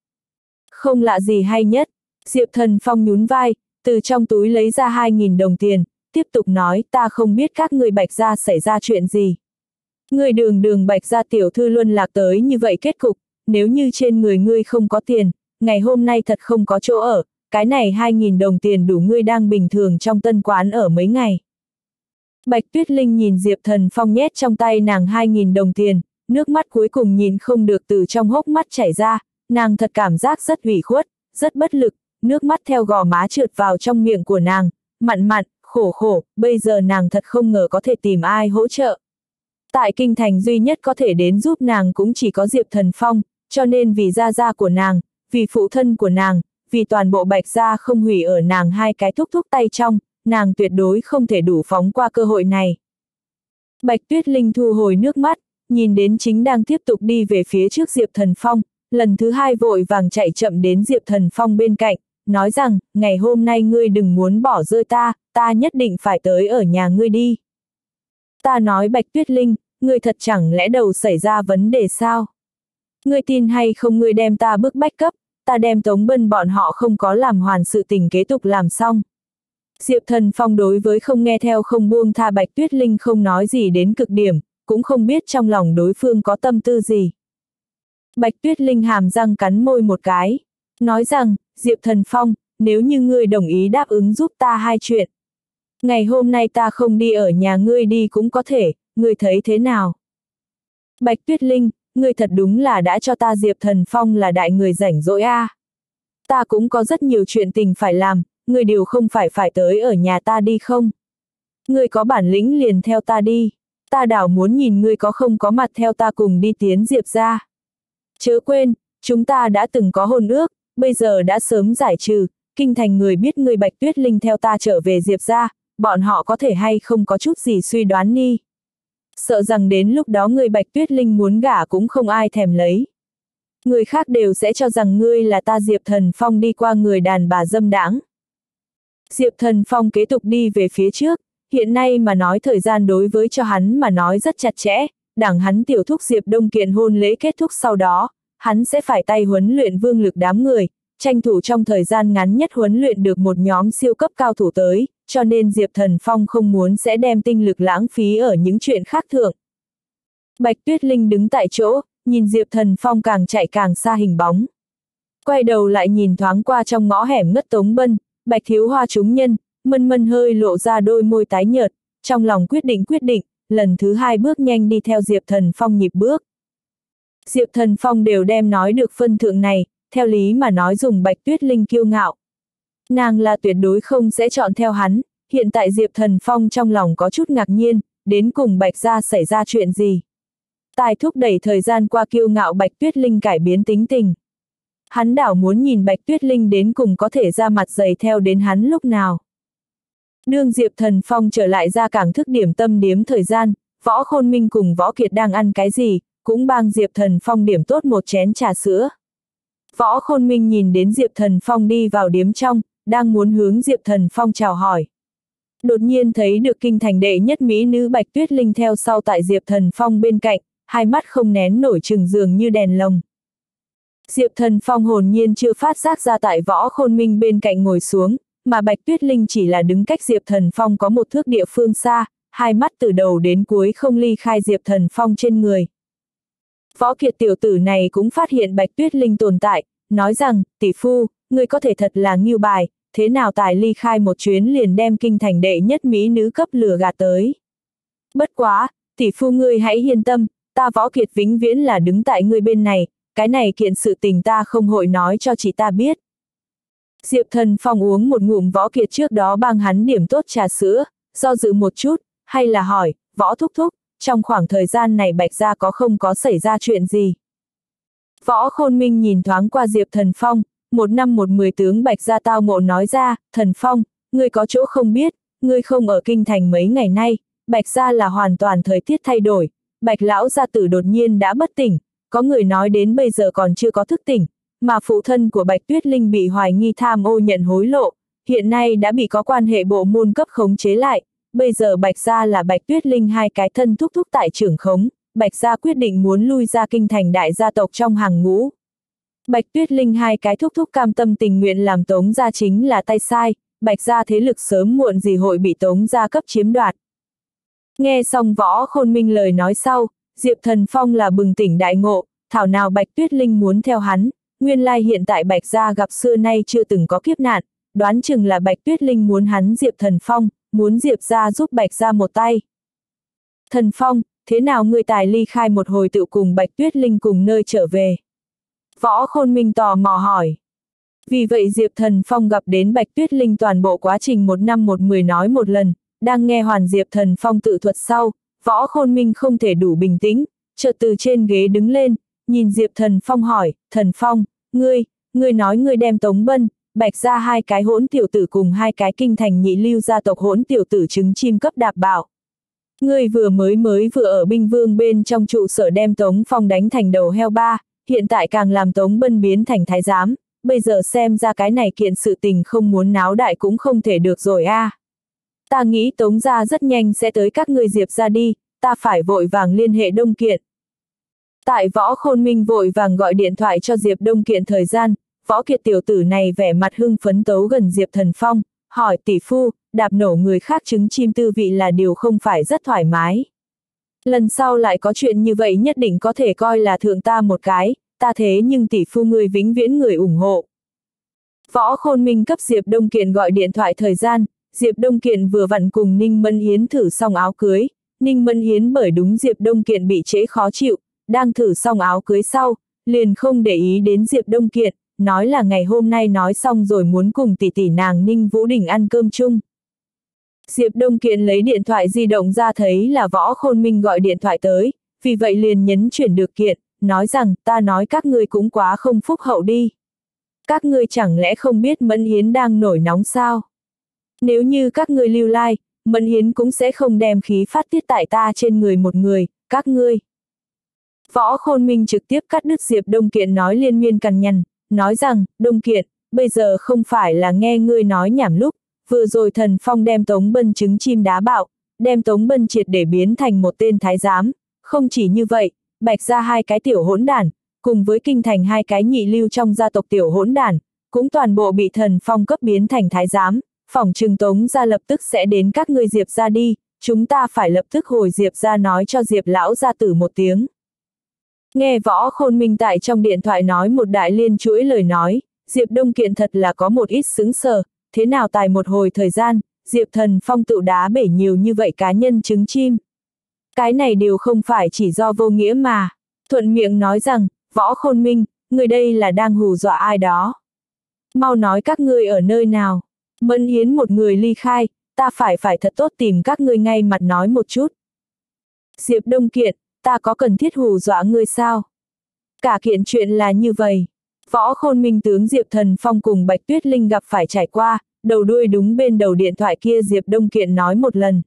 Không lạ gì hay nhất, Diệp Thần Phong nhún vai, từ trong túi lấy ra 2.000 đồng tiền, tiếp tục nói ta không biết các ngươi Bạch gia xảy ra chuyện gì. Ngươi đường Bạch gia tiểu thư luân lạc tới như vậy kết cục, nếu như trên người ngươi không có tiền, ngày hôm nay thật không có chỗ ở, cái này 2.000 đồng tiền đủ ngươi đang bình thường trong tân quán ở mấy ngày. Bạch Tuyết Linh nhìn Diệp Thần Phong nhét trong tay nàng 2.000 đồng tiền, nước mắt cuối cùng nhìn không được từ trong hốc mắt chảy ra, nàng thật cảm giác rất ủy khuất, rất bất lực, nước mắt theo gò má trượt vào trong miệng của nàng, mặn mặn, khổ, bây giờ nàng thật không ngờ có thể tìm ai hỗ trợ. Tại kinh thành duy nhất có thể đến giúp nàng cũng chỉ có Diệp Thần Phong, cho nên vì gia gia của nàng, vì phụ thân của nàng, vì toàn bộ Bạch gia không hủy ở nàng hai cái thúc tay trong, nàng tuyệt đối không thể đủ phóng qua cơ hội này. Bạch Tuyết Linh thu hồi nước mắt, nhìn đến chính đang tiếp tục đi về phía trước Diệp Thần Phong, lần thứ hai vội vàng chạy chậm đến Diệp Thần Phong bên cạnh, nói rằng, ngày hôm nay ngươi đừng muốn bỏ rơi ta nhất định phải tới ở nhà ngươi đi. Ta nói Bạch Tuyết Linh, ngươi thật chẳng lẽ đầu xảy ra vấn đề sao? Ngươi tin hay không ngươi đem ta bức bách cấp, ta đem Tống Bân bọn họ không có làm hoàn sự tình kế tục làm xong. Diệp Thần Phong đối với không nghe theo không buông tha Bạch Tuyết Linh không nói gì đến cực điểm, cũng không biết trong lòng đối phương có tâm tư gì. Bạch Tuyết Linh hàm răng cắn môi một cái, nói rằng, Diệp Thần Phong, nếu như ngươi đồng ý đáp ứng giúp ta hai chuyện. Ngày hôm nay ta không đi ở nhà ngươi đi cũng có thể, ngươi thấy thế nào? Bạch Tuyết Linh, ngươi thật đúng là đã cho ta Diệp Thần Phong là đại người rảnh rỗi a. Ta cũng có rất nhiều chuyện tình phải làm, ngươi đều không phải tới ở nhà ta đi không? Ngươi có bản lĩnh liền theo ta đi, ta đảo muốn nhìn ngươi có không có mặt theo ta cùng đi tiến Diệp gia. Chớ quên, chúng ta đã từng có hôn ước, bây giờ đã sớm giải trừ, kinh thành người biết ngươi Bạch Tuyết Linh theo ta trở về Diệp gia, bọn họ có thể hay không có chút gì suy đoán ni. Sợ rằng đến lúc đó người Bạch Tuyết Linh muốn gả cũng không ai thèm lấy. Người khác đều sẽ cho rằng ngươi là ta Diệp Thần Phong đi qua người đàn bà dâm đãng. Diệp Thần Phong kế tục đi về phía trước, hiện nay mà nói thời gian đối với cho hắn mà nói rất chặt chẽ, đảng hắn tiểu thúc Diệp Đông Kiện hôn lễ kết thúc sau đó, hắn sẽ phải tay huấn luyện vương lực đám người, tranh thủ trong thời gian ngắn nhất huấn luyện được một nhóm siêu cấp cao thủ tới, cho nên Diệp Thần Phong không muốn sẽ đem tinh lực lãng phí ở những chuyện khác thượng. Bạch Tuyết Linh đứng tại chỗ, nhìn Diệp Thần Phong càng chạy càng xa hình bóng. Quay đầu lại nhìn thoáng qua trong ngõ hẻm ngất Tống Bân, Bạch Thiếu Hoa chúng nhân, mân hơi lộ ra đôi môi tái nhợt, trong lòng quyết định, lần thứ hai bước nhanh đi theo Diệp Thần Phong nhịp bước. Diệp Thần Phong đều đem nói được phân thượng này, theo lý mà nói dùng Bạch Tuyết Linh kiêu ngạo. Nàng là tuyệt đối không sẽ chọn theo hắn, hiện tại Diệp Thần Phong trong lòng có chút ngạc nhiên, đến cùng Bạch gia xảy ra chuyện gì. Tài thúc đẩy thời gian qua kiêu ngạo Bạch Tuyết Linh cải biến tính tình. Hắn đảo muốn nhìn Bạch Tuyết Linh đến cùng có thể ra mặt dày theo đến hắn lúc nào. Đương Diệp Thần Phong trở lại ra cảng thức điểm tâm điếm thời gian, Võ Khôn Minh cùng Võ Kiệt đang ăn cái gì, cũng bang Diệp Thần Phong điểm tốt một chén trà sữa. Võ Khôn Minh nhìn đến Diệp Thần Phong đi vào điếm trong, đang muốn hướng Diệp Thần Phong chào hỏi. Đột nhiên thấy được kinh thành đệ nhất mỹ nữ Bạch Tuyết Linh theo sau tại Diệp Thần Phong bên cạnh, hai mắt không nén nổi trừng dường như đèn lồng. Diệp Thần Phong hồn nhiên chưa phát giác ra tại Võ Khôn Minh bên cạnh ngồi xuống, mà Bạch Tuyết Linh chỉ là đứng cách Diệp Thần Phong có một thước địa phương xa, hai mắt từ đầu đến cuối không ly khai Diệp Thần Phong trên người. Võ Kiệt tiểu tử này cũng phát hiện Bạch Tuyết Linh tồn tại, nói rằng, tỷ phu, ngươi có thể thật là ngưu bài, thế nào tài ly khai một chuyến liền đem kinh thành đệ nhất mỹ nữ cấp lừa gạt tới. Bất quá, tỷ phu ngươi hãy yên tâm, ta Võ Kiệt vĩnh viễn là đứng tại ngươi bên này, cái này kiện sự tình ta không hội nói cho chị ta biết. Diệp Thần Phong uống một ngụm Võ Kiệt trước đó bang hắn điểm tốt trà sữa, do dự một chút, hay là hỏi, Võ thúc thúc, trong khoảng thời gian này Bạch gia có không có xảy ra chuyện gì? Võ Khôn Minh nhìn thoáng qua Diệp Thần Phong, 1 năm 1 10 tướng Bạch gia tao ngộ nói ra, Thần Phong, ngươi có chỗ không biết, ngươi không ở kinh thành mấy ngày nay, Bạch gia là hoàn toàn thời tiết thay đổi, Bạch lão gia tử đột nhiên đã bất tỉnh, có người nói đến bây giờ còn chưa có thức tỉnh, mà phụ thân của Bạch Tuyết Linh bị hoài nghi tham ô nhận hối lộ, hiện nay đã bị có quan hệ bộ môn cấp khống chế lại, bây giờ Bạch gia là Bạch Tuyết Linh hai cái thân thúc thúc tại trưởng khống, Bạch gia quyết định muốn lui ra kinh thành đại gia tộc trong hàng ngũ. Bạch Tuyết Linh hai cái thúc thúc cam tâm tình nguyện làm Tống gia chính là tay sai, Bạch gia thế lực sớm muộn gì hội bị Tống gia cấp chiếm đoạt. Nghe xong Võ Khôn Minh lời nói sau, Diệp Thần Phong là bừng tỉnh đại ngộ, thảo nào Bạch Tuyết Linh muốn theo hắn, nguyên lai hiện tại Bạch gia gặp xưa nay chưa từng có kiếp nạn, đoán chừng là Bạch Tuyết Linh muốn hắn Diệp Thần Phong, muốn Diệp gia giúp Bạch gia một tay. Thần Phong, thế nào ngươi tài ly khai một hồi tự cùng Bạch Tuyết Linh cùng nơi trở về? Võ Khôn Minh tò mò hỏi. Vì vậy Diệp Thần Phong gặp đến Bạch Tuyết Linh toàn bộ quá trình 1 năm 1 10 nói một lần, đang nghe hoàn Diệp Thần Phong tự thuật sau, Võ Khôn Minh không thể đủ bình tĩnh, chợt từ trên ghế đứng lên, nhìn Diệp Thần Phong hỏi, Thần Phong, ngươi nói ngươi đem Tống Bân, Bạch gia hai cái hỗn tiểu tử cùng hai cái kinh thành nhị lưu gia tộc hỗn tiểu tử trứng chim cấp đạp bảo. Ngươi vừa vừa ở binh vương bên trong trụ sở đem Tống Phong đánh thành đầu heo ba, hiện tại càng làm Tống Bân biến thành thái giám, bây giờ xem ra cái này kiện sự tình không muốn náo đại cũng không thể được rồi a. Ta nghĩ Tống gia rất nhanh sẽ tới các ngươi Diệp gia đi, ta phải vội vàng liên hệ Đông Kiện. Tại Võ Khôn Minh vội vàng gọi điện thoại cho Diệp Đông Kiện thời gian, Võ Kiệt tiểu tử này vẻ mặt hưng phấn tấu gần Diệp Thần Phong, hỏi tỷ phu, đạp nổ người khác trứng chim tư vị là điều không phải rất thoải mái. Lần sau lại có chuyện như vậy nhất định có thể coi là thượng ta một cái, ta thế nhưng tỷ phu người vĩnh viễn người ủng hộ. Võ Khôn Minh cấp Diệp Đông Kiện gọi điện thoại thời gian, Diệp Đông Kiện vừa vặn cùng Ninh Mân Hiến thử xong áo cưới, Ninh Mân Hiến bởi đúng Diệp Đông Kiện bị trễ khó chịu, đang thử xong áo cưới sau, liền không để ý đến Diệp Đông Kiện, nói là ngày hôm nay nói xong rồi muốn cùng tỷ tỷ nàng Ninh Vũ Đình ăn cơm chung. Diệp Đông Kiện lấy điện thoại di động ra thấy là Võ Khôn Minh gọi điện thoại tới, vì vậy liền nhấn chuyển được kiện, nói rằng ta nói các ngươi cũng quá không phúc hậu đi. Các ngươi chẳng lẽ không biết Mẫn Hiến đang nổi nóng sao? Nếu như các ngươi lưu lai, Mẫn Hiến cũng sẽ không đem khí phát tiết tại ta trên người một người, các ngươi. Võ Khôn Minh trực tiếp cắt đứt Diệp Đông Kiện nói liên miên cằn nhằn, nói rằng, Đông Kiện, bây giờ không phải là nghe ngươi nói nhảm lúc, vừa rồi Thần Phong đem Tống Bân trứng chim đá bạo, đem Tống Bân triệt để biến thành một tên thái giám, không chỉ như vậy, Bạch gia hai cái tiểu hỗn đản, cùng với kinh thành hai cái nhị lưu trong gia tộc tiểu hỗn đản, cũng toàn bộ bị Thần Phong cấp biến thành thái giám, phỏng chừng Tống gia lập tức sẽ đến các ngươi Diệp gia đi, chúng ta phải lập tức hồi Diệp gia nói cho Diệp lão gia tử một tiếng. Nghe Võ Khôn Minh tại trong điện thoại nói một đại liên chuỗi lời nói, Diệp Đông Kiện thật là có một ít sững sờ, thế nào tài một hồi thời gian, Diệp Thần Phong tự đá bể nhiều như vậy cá nhân trứng chim. Cái này đều không phải chỉ do vô nghĩa mà, thuận miệng nói rằng, Võ Khôn Minh, người đây là đang hù dọa ai đó. Mau nói các ngươi ở nơi nào, Mẫn Hiến một người ly khai, ta phải thật tốt tìm các ngươi ngay mặt nói một chút. Diệp Đông Kiện, ta có cần thiết hù dọa ngươi sao? Cả kiện chuyện là như vậy. Võ Khôn Minh tướng Diệp Thần Phong cùng Bạch Tuyết Linh gặp phải trải qua, đầu đuôi đúng bên đầu điện thoại kia Diệp Đông Kiện nói một lần.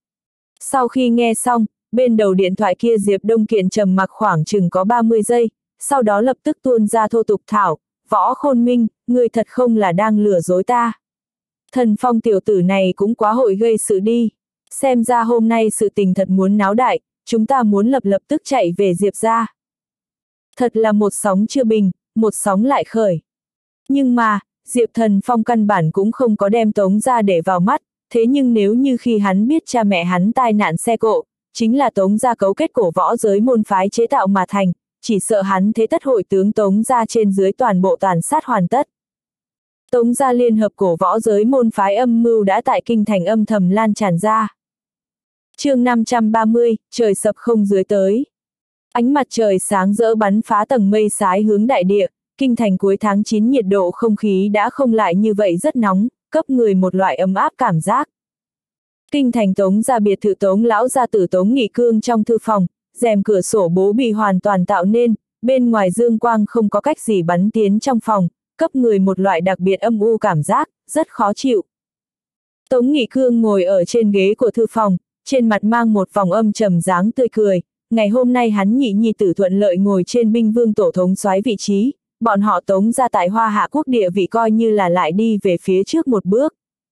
Sau khi nghe xong, bên đầu điện thoại kia Diệp Đông Kiện trầm mặc khoảng chừng có 30 giây, sau đó lập tức tuôn ra thô tục thảo, Võ Khôn Minh, ngươi thật không là đang lừa dối ta. Thần Phong tiểu tử này cũng quá hội gây sự đi, xem ra hôm nay sự tình thật muốn náo đại, chúng ta muốn lập tức chạy về Diệp gia. Thật là một sóng chưa bình, một sóng lại khởi. Nhưng mà, Diệp Thần Phong căn bản cũng không có đem Tống gia để vào mắt, thế nhưng nếu như khi hắn biết cha mẹ hắn tai nạn xe cộ, chính là Tống gia cấu kết cổ võ giới môn phái chế tạo mà thành, chỉ sợ hắn thế tất hội tướng Tống gia trên dưới toàn bộ tàn sát hoàn tất. Tống gia liên hợp cổ võ giới môn phái âm mưu đã tại kinh thành âm thầm lan tràn ra. Chương 530, trời sập không dưới tới. Ánh mặt trời sáng rỡ bắn phá tầng mây xái hướng đại địa, kinh thành cuối tháng 9 nhiệt độ không khí đã không lại như vậy rất nóng, cấp người một loại ấm áp cảm giác. Kinh thành Tống gia biệt thự Tống lão gia tử Tống Nghị Cương trong thư phòng, rèm cửa sổ bố bị hoàn toàn tạo nên, bên ngoài dương quang không có cách gì bắn tiến trong phòng, cấp người một loại đặc biệt âm u cảm giác, rất khó chịu. Tống Nghị Cương ngồi ở trên ghế của thư phòng, trên mặt mang một vòng âm trầm dáng tươi cười. Ngày hôm nay hắn nhị nhi tử thuận lợi ngồi trên binh vương tổ thống soái vị trí, bọn họ Tống ra tại Hoa Hạ quốc địa vị coi như là lại đi về phía trước một bước.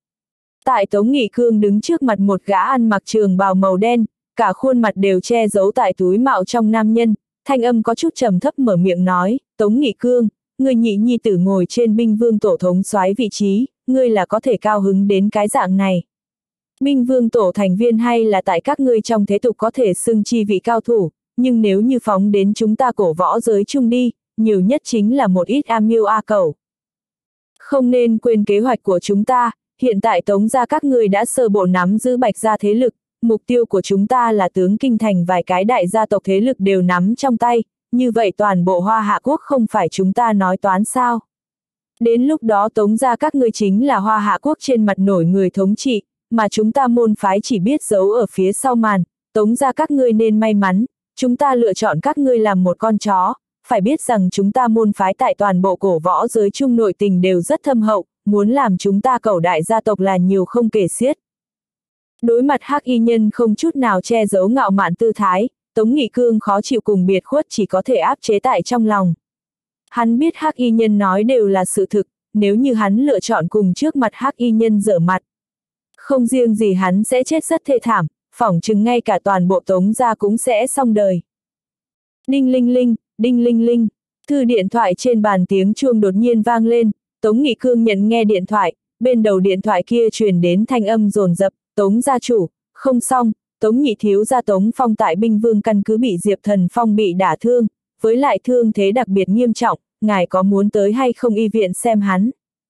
Tại Tống Nghị Cương đứng trước mặt một gã ăn mặc trường bào màu đen, cả khuôn mặt đều che giấu tại túi mạo trong nam nhân, thanh âm có chút trầm thấp mở miệng nói, Tống Nghị Cương, người nhị nhi tử ngồi trên binh vương tổ thống soái vị trí, ngươi là có thể cao hứng đến cái dạng này. Binh vương tổ thành viên hay là tại các ngươi trong thế tục có thể xưng chi vị cao thủ, nhưng nếu như phóng đến chúng ta cổ võ giới chung đi, nhiều nhất chính là một ít am miêu a cẩu. Không nên quên kế hoạch của chúng ta, hiện tại Tống gia các ngươi đã sơ bộ nắm giữ Bạch gia thế lực, mục tiêu của chúng ta là tướng kinh thành vài cái đại gia tộc thế lực đều nắm trong tay, như vậy toàn bộ Hoa Hạ quốc không phải chúng ta nói toán sao. Đến lúc đó Tống gia các ngươi chính là Hoa Hạ quốc trên mặt nổi người thống trị, mà chúng ta môn phái chỉ biết giấu ở phía sau màn, Tống gia các ngươi nên may mắn, chúng ta lựa chọn các ngươi làm một con chó, phải biết rằng chúng ta môn phái tại toàn bộ cổ võ giới chung nội tình đều rất thâm hậu, muốn làm chúng ta cẩu đại gia tộc là nhiều không kể xiết. Đối mặt Hắc Y Nhân không chút nào che giấu ngạo mạn tư thái, Tống Nghị Cương khó chịu cùng biệt khuất chỉ có thể áp chế tại trong lòng. Hắn biết Hắc Y Nhân nói đều là sự thực, nếu như hắn lựa chọn cùng trước mặt Hắc Y Nhân giở mặt. Không riêng gì hắn sẽ chết rất thê thảm, phỏng chừng ngay cả toàn bộ Tống gia cũng sẽ xong đời. Đinh linh linh, đinh linh linh, thư điện thoại trên bàn tiếng chuông đột nhiên vang lên, Tống Nghị Cương nhận nghe điện thoại, bên đầu điện thoại kia truyền đến thanh âm dồn dập, Tống gia chủ, không xong, Tống nhị thiếu gia Tống Phong tại binh vương căn cứ bị Diệp Thần Phong bị đả thương, với lại thương thế đặc biệt nghiêm trọng, ngài có muốn tới hay không y viện xem hắn.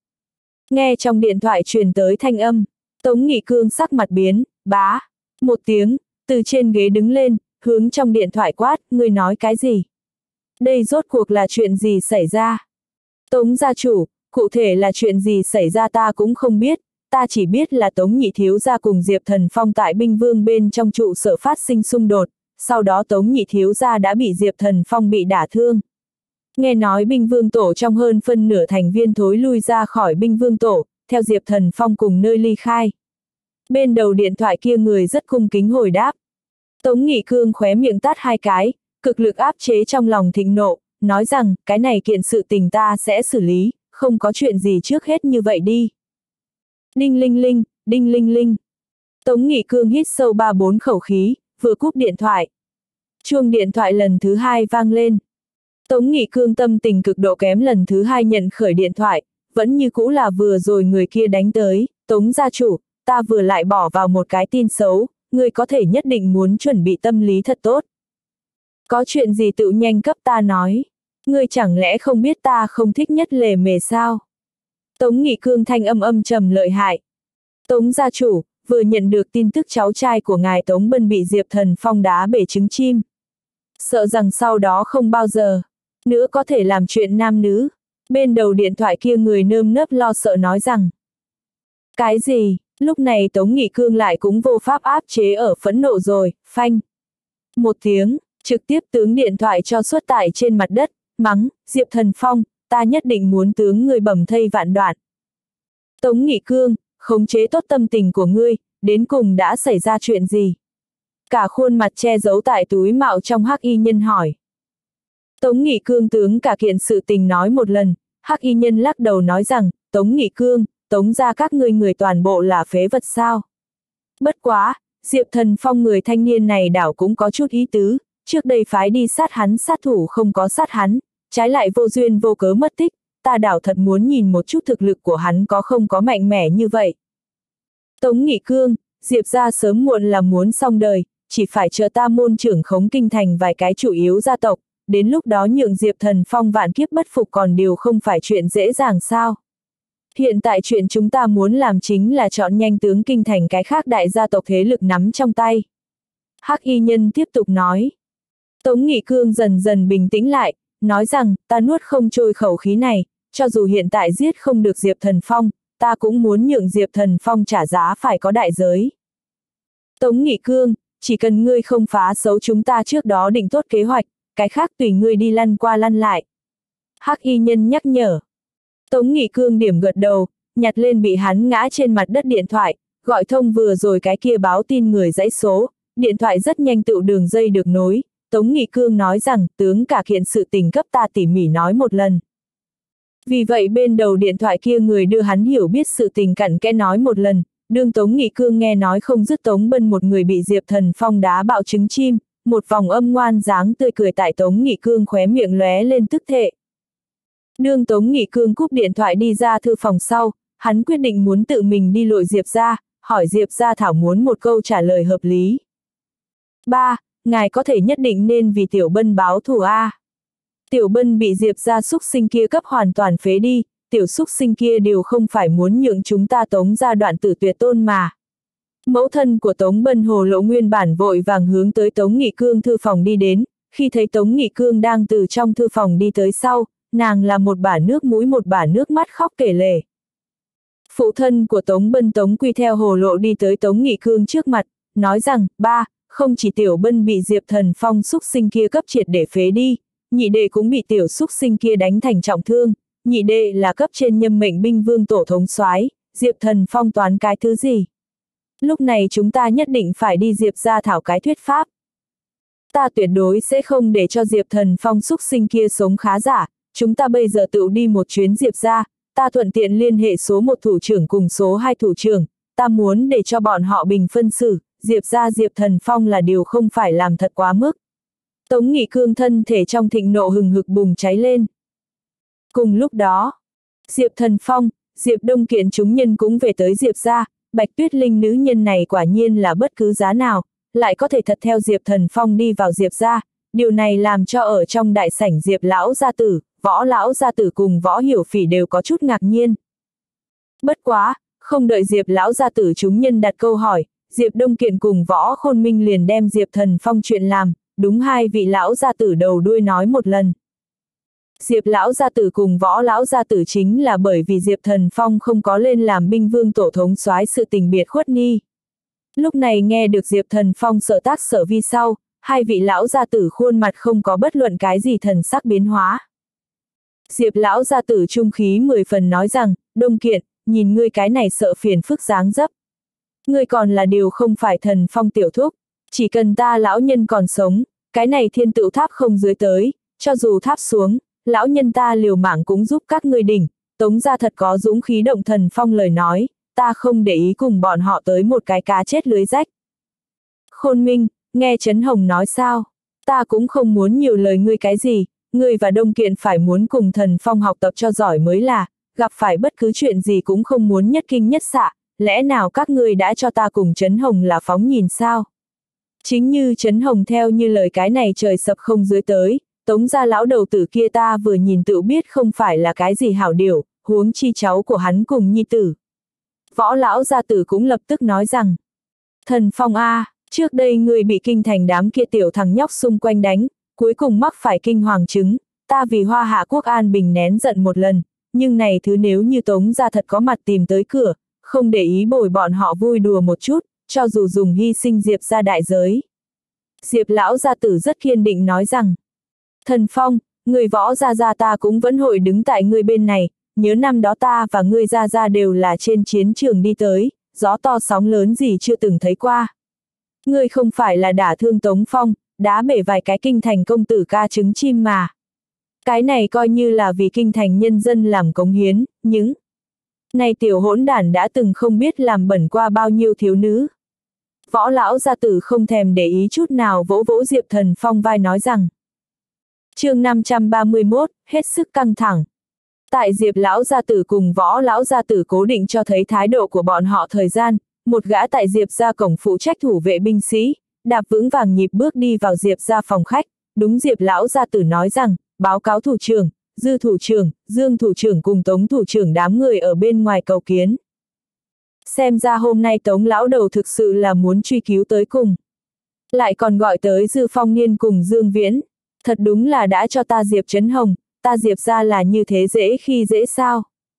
Nghe trong điện thoại truyền tới thanh âm, Tống Nghị Cương sắc mặt biến, bá, một tiếng, từ trên ghế đứng lên, hướng trong điện thoại quát, ngươi nói cái gì? Đây rốt cuộc là chuyện gì xảy ra? Tống gia chủ, cụ thể là chuyện gì xảy ra ta cũng không biết, ta chỉ biết là Tống nhị thiếu gia cùng Diệp Thần Phong tại binh vương bên trong trụ sở phát sinh xung đột, sau đó Tống nhị thiếu gia đã bị Diệp Thần Phong bị đả thương. Nghe nói binh vương tổ trong hơn phân nửa thành viên thối lui ra khỏi binh vương tổ, theo Diệp Thần Phong cùng nơi ly khai. Bên đầu điện thoại kia người rất cung kính hồi đáp. Tống Nghị Cương khóe miệng tát hai cái, cực lực áp chế trong lòng thịnh nộ, nói rằng, cái này kiện sự tình ta sẽ xử lý, không có chuyện gì trước hết như vậy đi. Đinh linh linh, đinh linh linh. Tống Nghị Cương hít sâu 3-4 khẩu khí, vừa cúp điện thoại. Chuông điện thoại lần thứ hai vang lên. Tống Nghị Cương tâm tình cực độ kém lần thứ hai nhận khởi điện thoại, vẫn như cũ là vừa rồi người kia đánh tới, Tống gia chủ, ta vừa lại bỏ vào một cái tin xấu, ngươi có thể nhất định muốn chuẩn bị tâm lý thật tốt. Có chuyện gì tự nhanh cấp ta nói, ngươi chẳng lẽ không biết ta không thích nhất lề mề sao? Tống Nghị Cương thanh âm trầm lợi hại. Tống gia chủ, vừa nhận được tin tức cháu trai của ngài Tống Bân bị Diệp Thần Phong đá bể trứng chim. Sợ rằng sau đó không bao giờ nữa có thể làm chuyện nam nữ. Bên đầu điện thoại kia người nơm nớp lo sợ nói rằng. Cái gì? Lúc này Tống Nghị Cương lại cũng vô pháp áp chế ở phẫn nộ rồi, phanh. Một tiếng, trực tiếp tướng điện thoại cho xuất tại trên mặt đất, mắng, Diệp Thần Phong, ta nhất định muốn tướng người bầm thây vạn đoạn. Tống Nghị Cương, khống chế tốt tâm tình của ngươi, đến cùng đã xảy ra chuyện gì? Cả khuôn mặt che giấu tại túi mạo trong Hắc Y Nhân hỏi. Tống Nghị Cương tướng cả kiện sự tình nói một lần, Hắc Y Nhân lắc đầu nói rằng, Tống Nghị Cương, Tống gia các ngươi người toàn bộ là phế vật sao? Bất quá, Diệp Thần Phong người thanh niên này đảo cũng có chút ý tứ, trước đây phái đi sát hắn sát thủ không có sát hắn, trái lại vô duyên vô cớ mất tích, ta đảo thật muốn nhìn một chút thực lực của hắn có không có mạnh mẽ như vậy. Tống Nghị Cương, Diệp gia sớm muộn là muốn xong đời, chỉ phải chờ ta môn trưởng khống kinh thành vài cái chủ yếu gia tộc, đến lúc đó nhượng Diệp Thần Phong vạn kiếp bất phục còn điều không phải chuyện dễ dàng sao. Hiện tại chuyện chúng ta muốn làm chính là chọn nhanh tướng kinh thành cái khác đại gia tộc thế lực nắm trong tay. Hắc Y Nhân tiếp tục nói. Tống Nghị Cương dần dần bình tĩnh lại, nói rằng, ta nuốt không trôi khẩu khí này, cho dù hiện tại giết không được Diệp Thần Phong, ta cũng muốn nhượng Diệp Thần Phong trả giá phải có đại giới. Tống Nghị Cương, chỉ cần ngươi không phá xấu chúng ta trước đó định tốt kế hoạch, cái khác tùy ngươi đi lăn qua lăn lại. Hắc y nhân nhắc nhở. Tống Nghị Cương điểm gật đầu, nhặt lên bị hắn ngã trên mặt đất điện thoại, gọi thông vừa rồi cái kia báo tin người dãy số, điện thoại rất nhanh tự đường dây được nối. Tống Nghị Cương nói rằng, tướng cả kiện sự tình cấp ta tỉ mỉ nói một lần. Vì vậy bên đầu điện thoại kia người đưa hắn hiểu biết sự tình cặn kẽ nói một lần, đương Tống Nghị Cương nghe nói không dứt Tống Bân một người bị Diệp Thần Phong đá bạo trứng chim, một vòng âm ngoan dáng tươi cười tại Tống Nghị Cương khóe miệng lóe lên tức thệ. Đương Tống Nghị Cương cúp điện thoại đi ra thư phòng sau, hắn quyết định muốn tự mình đi lội Diệp ra, hỏi Diệp ra thảo muốn một câu trả lời hợp lý. 3. Ngài có thể nhất định nên vì Tiểu Bân báo thù a. Tiểu Bân bị Diệp ra xúc sinh kia cấp hoàn toàn phế đi, tiểu xúc sinh kia đều không phải muốn nhượng chúng ta Tống ra đoạn tử tuyệt tôn mà. Mẫu thân của Tống Bân Hồ Lộ nguyên bản vội vàng hướng tới Tống Nghị Cương thư phòng đi đến, khi thấy Tống Nghị Cương đang từ trong thư phòng đi tới sau, nàng là một bả nước mũi một bả nước mắt khóc kể lể. Phụ thân của Tống Bân Tống Quy theo Hồ Lộ đi tới Tống Nghị Cương trước mặt, nói rằng, ba, không chỉ Tiểu Bân bị Diệp Thần Phong xúc sinh kia cấp triệt để phế đi, nhị đệ cũng bị tiểu xúc sinh kia đánh thành trọng thương, nhị đệ là cấp trên nhâm mệnh binh vương tổ thống soái, Diệp Thần Phong toán cái thứ gì? Lúc này chúng ta nhất định phải đi Diệp ra thảo cái thuyết pháp. Ta tuyệt đối sẽ không để cho Diệp Thần Phong xúc sinh kia sống khá giả, chúng ta bây giờ tự đi một chuyến Diệp ra, ta thuận tiện liên hệ số 1 thủ trưởng cùng số 2 thủ trưởng, ta muốn để cho bọn họ bình phân xử, Diệp ra Diệp Thần Phong là điều không phải làm thật quá mức. Tống Nghị Cương thân thể trong thịnh nộ hừng hực bùng cháy lên. Cùng lúc đó, Diệp Thần Phong, Diệp Đông Kiện chúng nhân cũng về tới Diệp ra, Bạch Tuyết Linh nữ nhân này quả nhiên là bất cứ giá nào, lại có thể thật theo Diệp Thần Phong đi vào Diệp ra, điều này làm cho ở trong đại sảnh Diệp lão gia tử, Võ lão gia tử cùng Võ Hiểu Phỉ đều có chút ngạc nhiên. Bất quá, không đợi Diệp lão gia tử chúng nhân đặt câu hỏi, Diệp Đông Kiện cùng Võ Khôn Minh liền đem Diệp Thần Phong chuyện làm, đúng hai vị lão gia tử đầu đuôi nói một lần. Diệp lão gia tử cùng Võ lão gia tử chính là bởi vì Diệp Thần Phong không có lên làm binh vương tổ thống soái sự tình biệt khuất nghi. Lúc này nghe được Diệp Thần Phong sở tác sở vi sau, hai vị lão gia tử khuôn mặt không có bất luận cái gì thần sắc biến hóa. Diệp lão gia tử trung khí 10 phần nói rằng, Đông Kiện, nhìn ngươi cái này sợ phiền phức dáng dấp. Ngươi còn là điều không phải Thần Phong tiểu thúc, chỉ cần ta lão nhân còn sống, cái này thiên tựu tháp không dưới tới, cho dù tháp xuống, lão nhân ta liều mạng cũng giúp các ngươi đỉnh, Tống gia thật có dũng khí động Thần Phong lời nói, ta không để ý cùng bọn họ tới một cái cá chết lưới rách. Khôn Minh, nghe Trấn Hồng nói sao, ta cũng không muốn nhiều lời ngươi cái gì, ngươi và Đông Kiện phải muốn cùng Thần Phong học tập cho giỏi mới là, gặp phải bất cứ chuyện gì cũng không muốn nhất kinh nhất xạ, lẽ nào các ngươi đã cho ta cùng Trấn Hồng là phóng nhìn sao? Chính như Trấn Hồng theo như lời cái này trời sập không dưới tới, Tống gia lão đầu tử kia ta vừa nhìn tự biết không phải là cái gì hảo điều, huống chi cháu của hắn cùng nhi tử. Võ lão gia tử cũng lập tức nói rằng, Thần Phong a, trước đây ngươi bị kinh thành đám kia tiểu thằng nhóc xung quanh đánh, cuối cùng mắc phải kinh hoàng chứng, ta vì Hoa Hạ quốc an bình nén giận một lần, nhưng này thứ nếu như Tống gia thật có mặt tìm tới cửa, không để ý bồi bọn họ vui đùa một chút, cho dù dùng hy sinh Diệp ra đại giới. Diệp lão gia tử rất kiên định nói rằng, Thần Phong, người Võ gia ta cũng vẫn hội đứng tại ngươi bên này, nhớ năm đó ta và ngươi gia đều là trên chiến trường đi tới, gió to sóng lớn gì chưa từng thấy qua. Ngươi không phải là đả thương Tống Phong, đá bể vài cái kinh thành công tử ca trứng chim mà. Cái này coi như là vì kinh thành nhân dân làm cống hiến, những này tiểu hỗn đản đã từng không biết làm bẩn qua bao nhiêu thiếu nữ. Võ lão gia tử không thèm để ý chút nào vỗ vỗ Diệp Thần Phong vai nói rằng. Chương 531, hết sức căng thẳng. Tại Diệp lão gia tử cùng Võ lão gia tử cố định cho thấy thái độ của bọn họ thời gian, một gã tại Diệp gia cổng phụ trách thủ vệ binh sĩ, đạp vững vàng nhịp bước đi vào Diệp gia phòng khách, đúng Diệp lão gia tử nói rằng, báo cáo thủ trưởng, Dư thủ trưởng, Dương thủ trưởng cùng Tống thủ trưởng đám người ở bên ngoài cầu kiến. Xem ra hôm nay Tống lão đầu thực sự là muốn truy cứu tới cùng. Lại còn gọi tới Dư Phong Niên cùng Dương Viễn, thật đúng là đã cho ta Diệp Trấn Hồng, ta Diệp ra là như thế dễ khi dễ sao.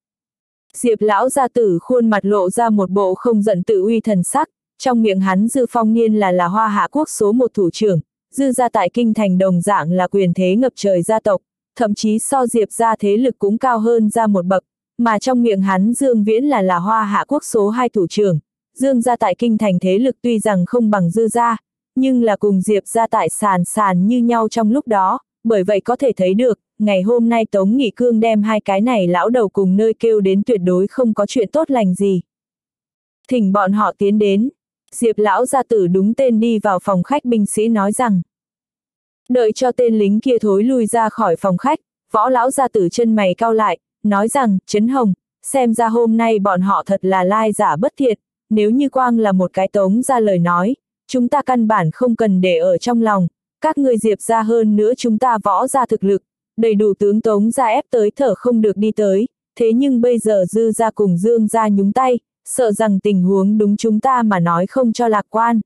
Diệp lão gia tử khuôn mặt lộ ra một bộ không giận tự uy thần sắc, trong miệng hắn Dư Phong Niên là Hoa Hạ quốc số 1 thủ trưởng, Dư gia tại kinh thành đồng dạng là quyền thế ngập trời gia tộc, thậm chí so Diệp gia thế lực cũng cao hơn ra một bậc, mà trong miệng hắn Dương Viễn là Hoa Hạ quốc số 2 thủ trưởng. Dương gia tại kinh thành thế lực tuy rằng không bằng Dư gia, nhưng là cùng Diệp gia tại sàn như nhau trong lúc đó, bởi vậy có thể thấy được, ngày hôm nay Tống Nghị Cương đem hai cái này lão đầu cùng nơi kêu đến tuyệt đối không có chuyện tốt lành gì. Thỉnh bọn họ tiến đến. Diệp lão gia tử đúng tên đi vào phòng khách, binh sĩ nói rằng. Đợi cho tên lính kia thối lui ra khỏi phòng khách, Võ lão gia tử chân mày cau lại, nói rằng, Trấn Hồng, xem ra hôm nay bọn họ thật là lai giả bất thiện, nếu như quang là một cái Tống gia lời nói, chúng ta căn bản không cần để ở trong lòng, các ngươi Diệp gia hơn nữa chúng ta Võ gia thực lực, đầy đủ tướng Tống gia ép tới thở không được đi tới, thế nhưng bây giờ Dư gia cùng Dương gia nhúng tay, sợ rằng tình huống đúng chúng ta mà nói không cho lạc quan.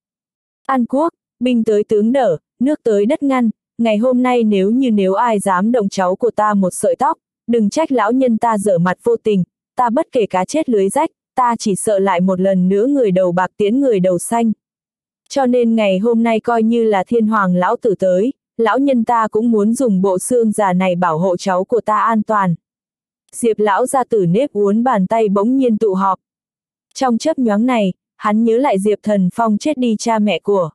An Quốc, binh tới tướng đỡ, nước tới đất ngăn, ngày hôm nay nếu ai dám động cháu của ta một sợi tóc, đừng trách lão nhân ta dở mặt vô tình, ta bất kể cá chết lưới rách, ta chỉ sợ lại một lần nữa người đầu bạc tiễn người đầu xanh. Cho nên ngày hôm nay coi như là thiên hoàng lão tử tới, lão nhân ta cũng muốn dùng bộ xương già này bảo hộ cháu của ta an toàn. Diệp lão gia tử nếp uốn bàn tay bỗng nhiên tụ họp. Trong chớp nhoáng này, hắn nhớ lại Diệp Thần Phong chết đi cha mẹ của.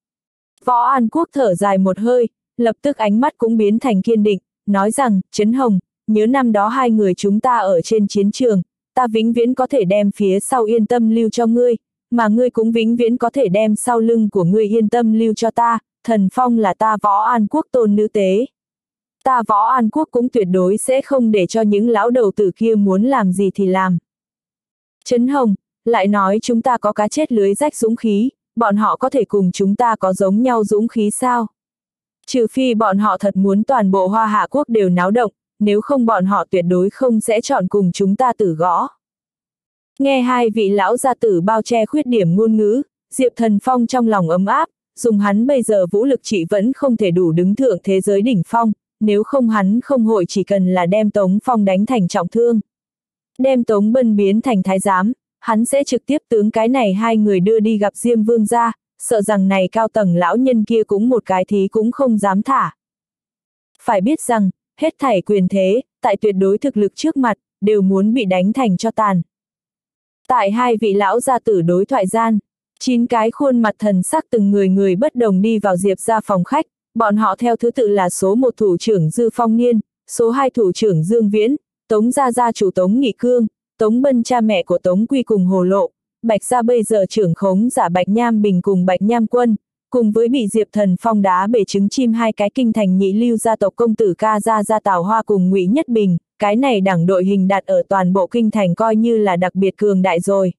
Võ An Quốc thở dài một hơi, lập tức ánh mắt cũng biến thành kiên định, nói rằng, Trấn Hồng, nhớ năm đó hai người chúng ta ở trên chiến trường, ta vĩnh viễn có thể đem phía sau yên tâm lưu cho ngươi, mà ngươi cũng vĩnh viễn có thể đem sau lưng của ngươi yên tâm lưu cho ta, Thần Phong là ta Võ An Quốc tôn nữ tế. Ta Võ An Quốc cũng tuyệt đối sẽ không để cho những lão đầu tử kia muốn làm gì thì làm. Trấn Hồng, lại nói chúng ta có cá chết lưới rách dũng khí, bọn họ có thể cùng chúng ta có giống nhau dũng khí sao? Trừ phi bọn họ thật muốn toàn bộ Hoa Hạ quốc đều náo động, nếu không bọn họ tuyệt đối không sẽ chọn cùng chúng ta tử gõ. Nghe hai vị lão gia tử bao che khuyết điểm ngôn ngữ, Diệp Thần Phong trong lòng ấm áp, dùng hắn bây giờ vũ lực trị vẫn không thể đủ đứng thượng thế giới đỉnh phong, nếu không hắn không hội chỉ cần là đem Tống Phong đánh thành trọng thương. Đem Tống Bân biến thành thái giám, hắn sẽ trực tiếp tướng cái này hai người đưa đi gặp Diêm Vương gia, sợ rằng này cao tầng lão nhân kia cũng một cái thí cũng không dám thả. Phải biết rằng, hết thảy quyền thế, tại tuyệt đối thực lực trước mặt, đều muốn bị đánh thành cho tàn. Tại hai vị lão gia tử đối thoại gian, 9 cái khuôn mặt thần sắc từng người bất đồng đi vào Diệp gia phòng khách, bọn họ theo thứ tự là số 1 thủ trưởng Dư Phong Niên, số 2 thủ trưởng Dương Viễn, Tống gia gia chủ Tống Nghị Cương, Tống Bân cha mẹ của Tống Quy cùng Hồ Lộ, Bạch gia bây giờ trưởng khống giả Bạch Nham Bình cùng Bạch Nham Quân, cùng với bị Diệp Thần Phong đá bể trứng chim hai cái kinh thành nhị lưu gia tộc công tử ca gia Tào Hoa cùng Ngụy Nhất Bình, cái này đẳng đội hình đặt ở toàn bộ kinh thành coi như là đặc biệt cường đại rồi.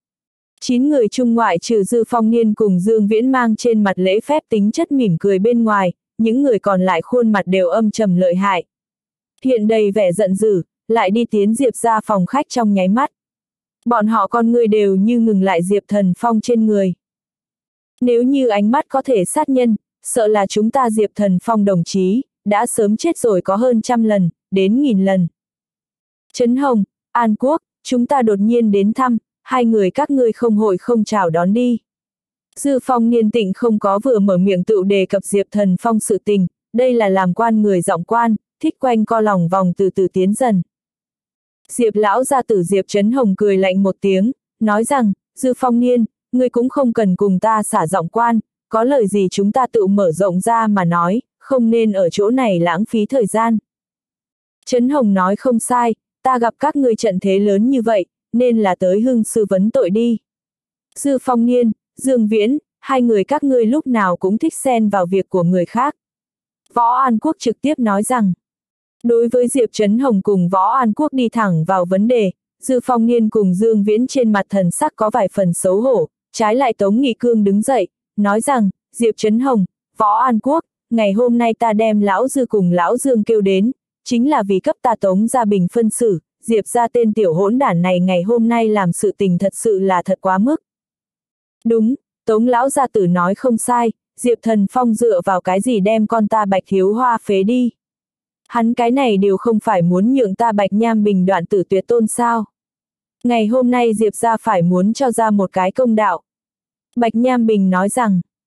9 người trung ngoại trừ Dư Phong Niên cùng Dương Viễn mang trên mặt lễ phép tính chất mỉm cười bên ngoài, những người còn lại khuôn mặt đều âm trầm lợi hại. Hiện đầy vẻ giận dữ, lại đi tiến Diệp ra phòng khách trong nháy mắt. Bọn họ con người đều như ngừng lại Diệp Thần Phong trên người. Nếu như ánh mắt có thể sát nhân, sợ là chúng ta Diệp Thần Phong đồng chí, đã sớm chết rồi có hơn 100 lần, đến 1000 lần. Trấn Hồng, An Quốc, chúng ta đột nhiên đến thăm, hai người các ngươi không hội không chào đón đi. Dư Phong Niên Tịnh không có vừa mở miệng tự đề cập Diệp Thần Phong sự tình, đây là làm quan người giọng quan, thích quanh co lòng vòng từ từ tiến dần. Diệp lão gia tử Diệp Trấn Hồng cười lạnh một tiếng, nói rằng, Dư Phong Niên, ngươi cũng không cần cùng ta xả giọng quan, có lời gì chúng ta tự mở rộng ra mà nói, không nên ở chỗ này lãng phí thời gian. Trấn Hồng nói không sai, ta gặp các ngươi trận thế lớn như vậy, nên là tới hưng sư vấn tội đi. Dư Phong Niên, Dương Viễn, hai người các ngươi lúc nào cũng thích xen vào việc của người khác. Võ An Quốc trực tiếp nói rằng, đối với Diệp Trấn Hồng cùng Võ An Quốc đi thẳng vào vấn đề, Dư Phong Niên cùng Dương Viễn trên mặt thần sắc có vài phần xấu hổ, trái lại Tống Nghị Cương đứng dậy, nói rằng, Diệp Trấn Hồng, Võ An Quốc, ngày hôm nay ta đem lão Dư cùng lão Dương kêu đến, chính là vì cấp ta Tống gia bình phân xử, Diệp ra tên tiểu hỗn đản này ngày hôm nay làm sự tình thật sự là thật quá mức. Đúng, Tống lão gia tử nói không sai, Diệp Thần Phong dựa vào cái gì đem con ta Bạch Thiếu Hoa phế đi. Hắn cái này đều không phải muốn nhượng ta Bạch Nham Bình đoạn tử tuyệt tôn sao. Ngày hôm nay Diệp ra phải muốn cho ra một cái công đạo. Bạch Nham Bình nói rằng,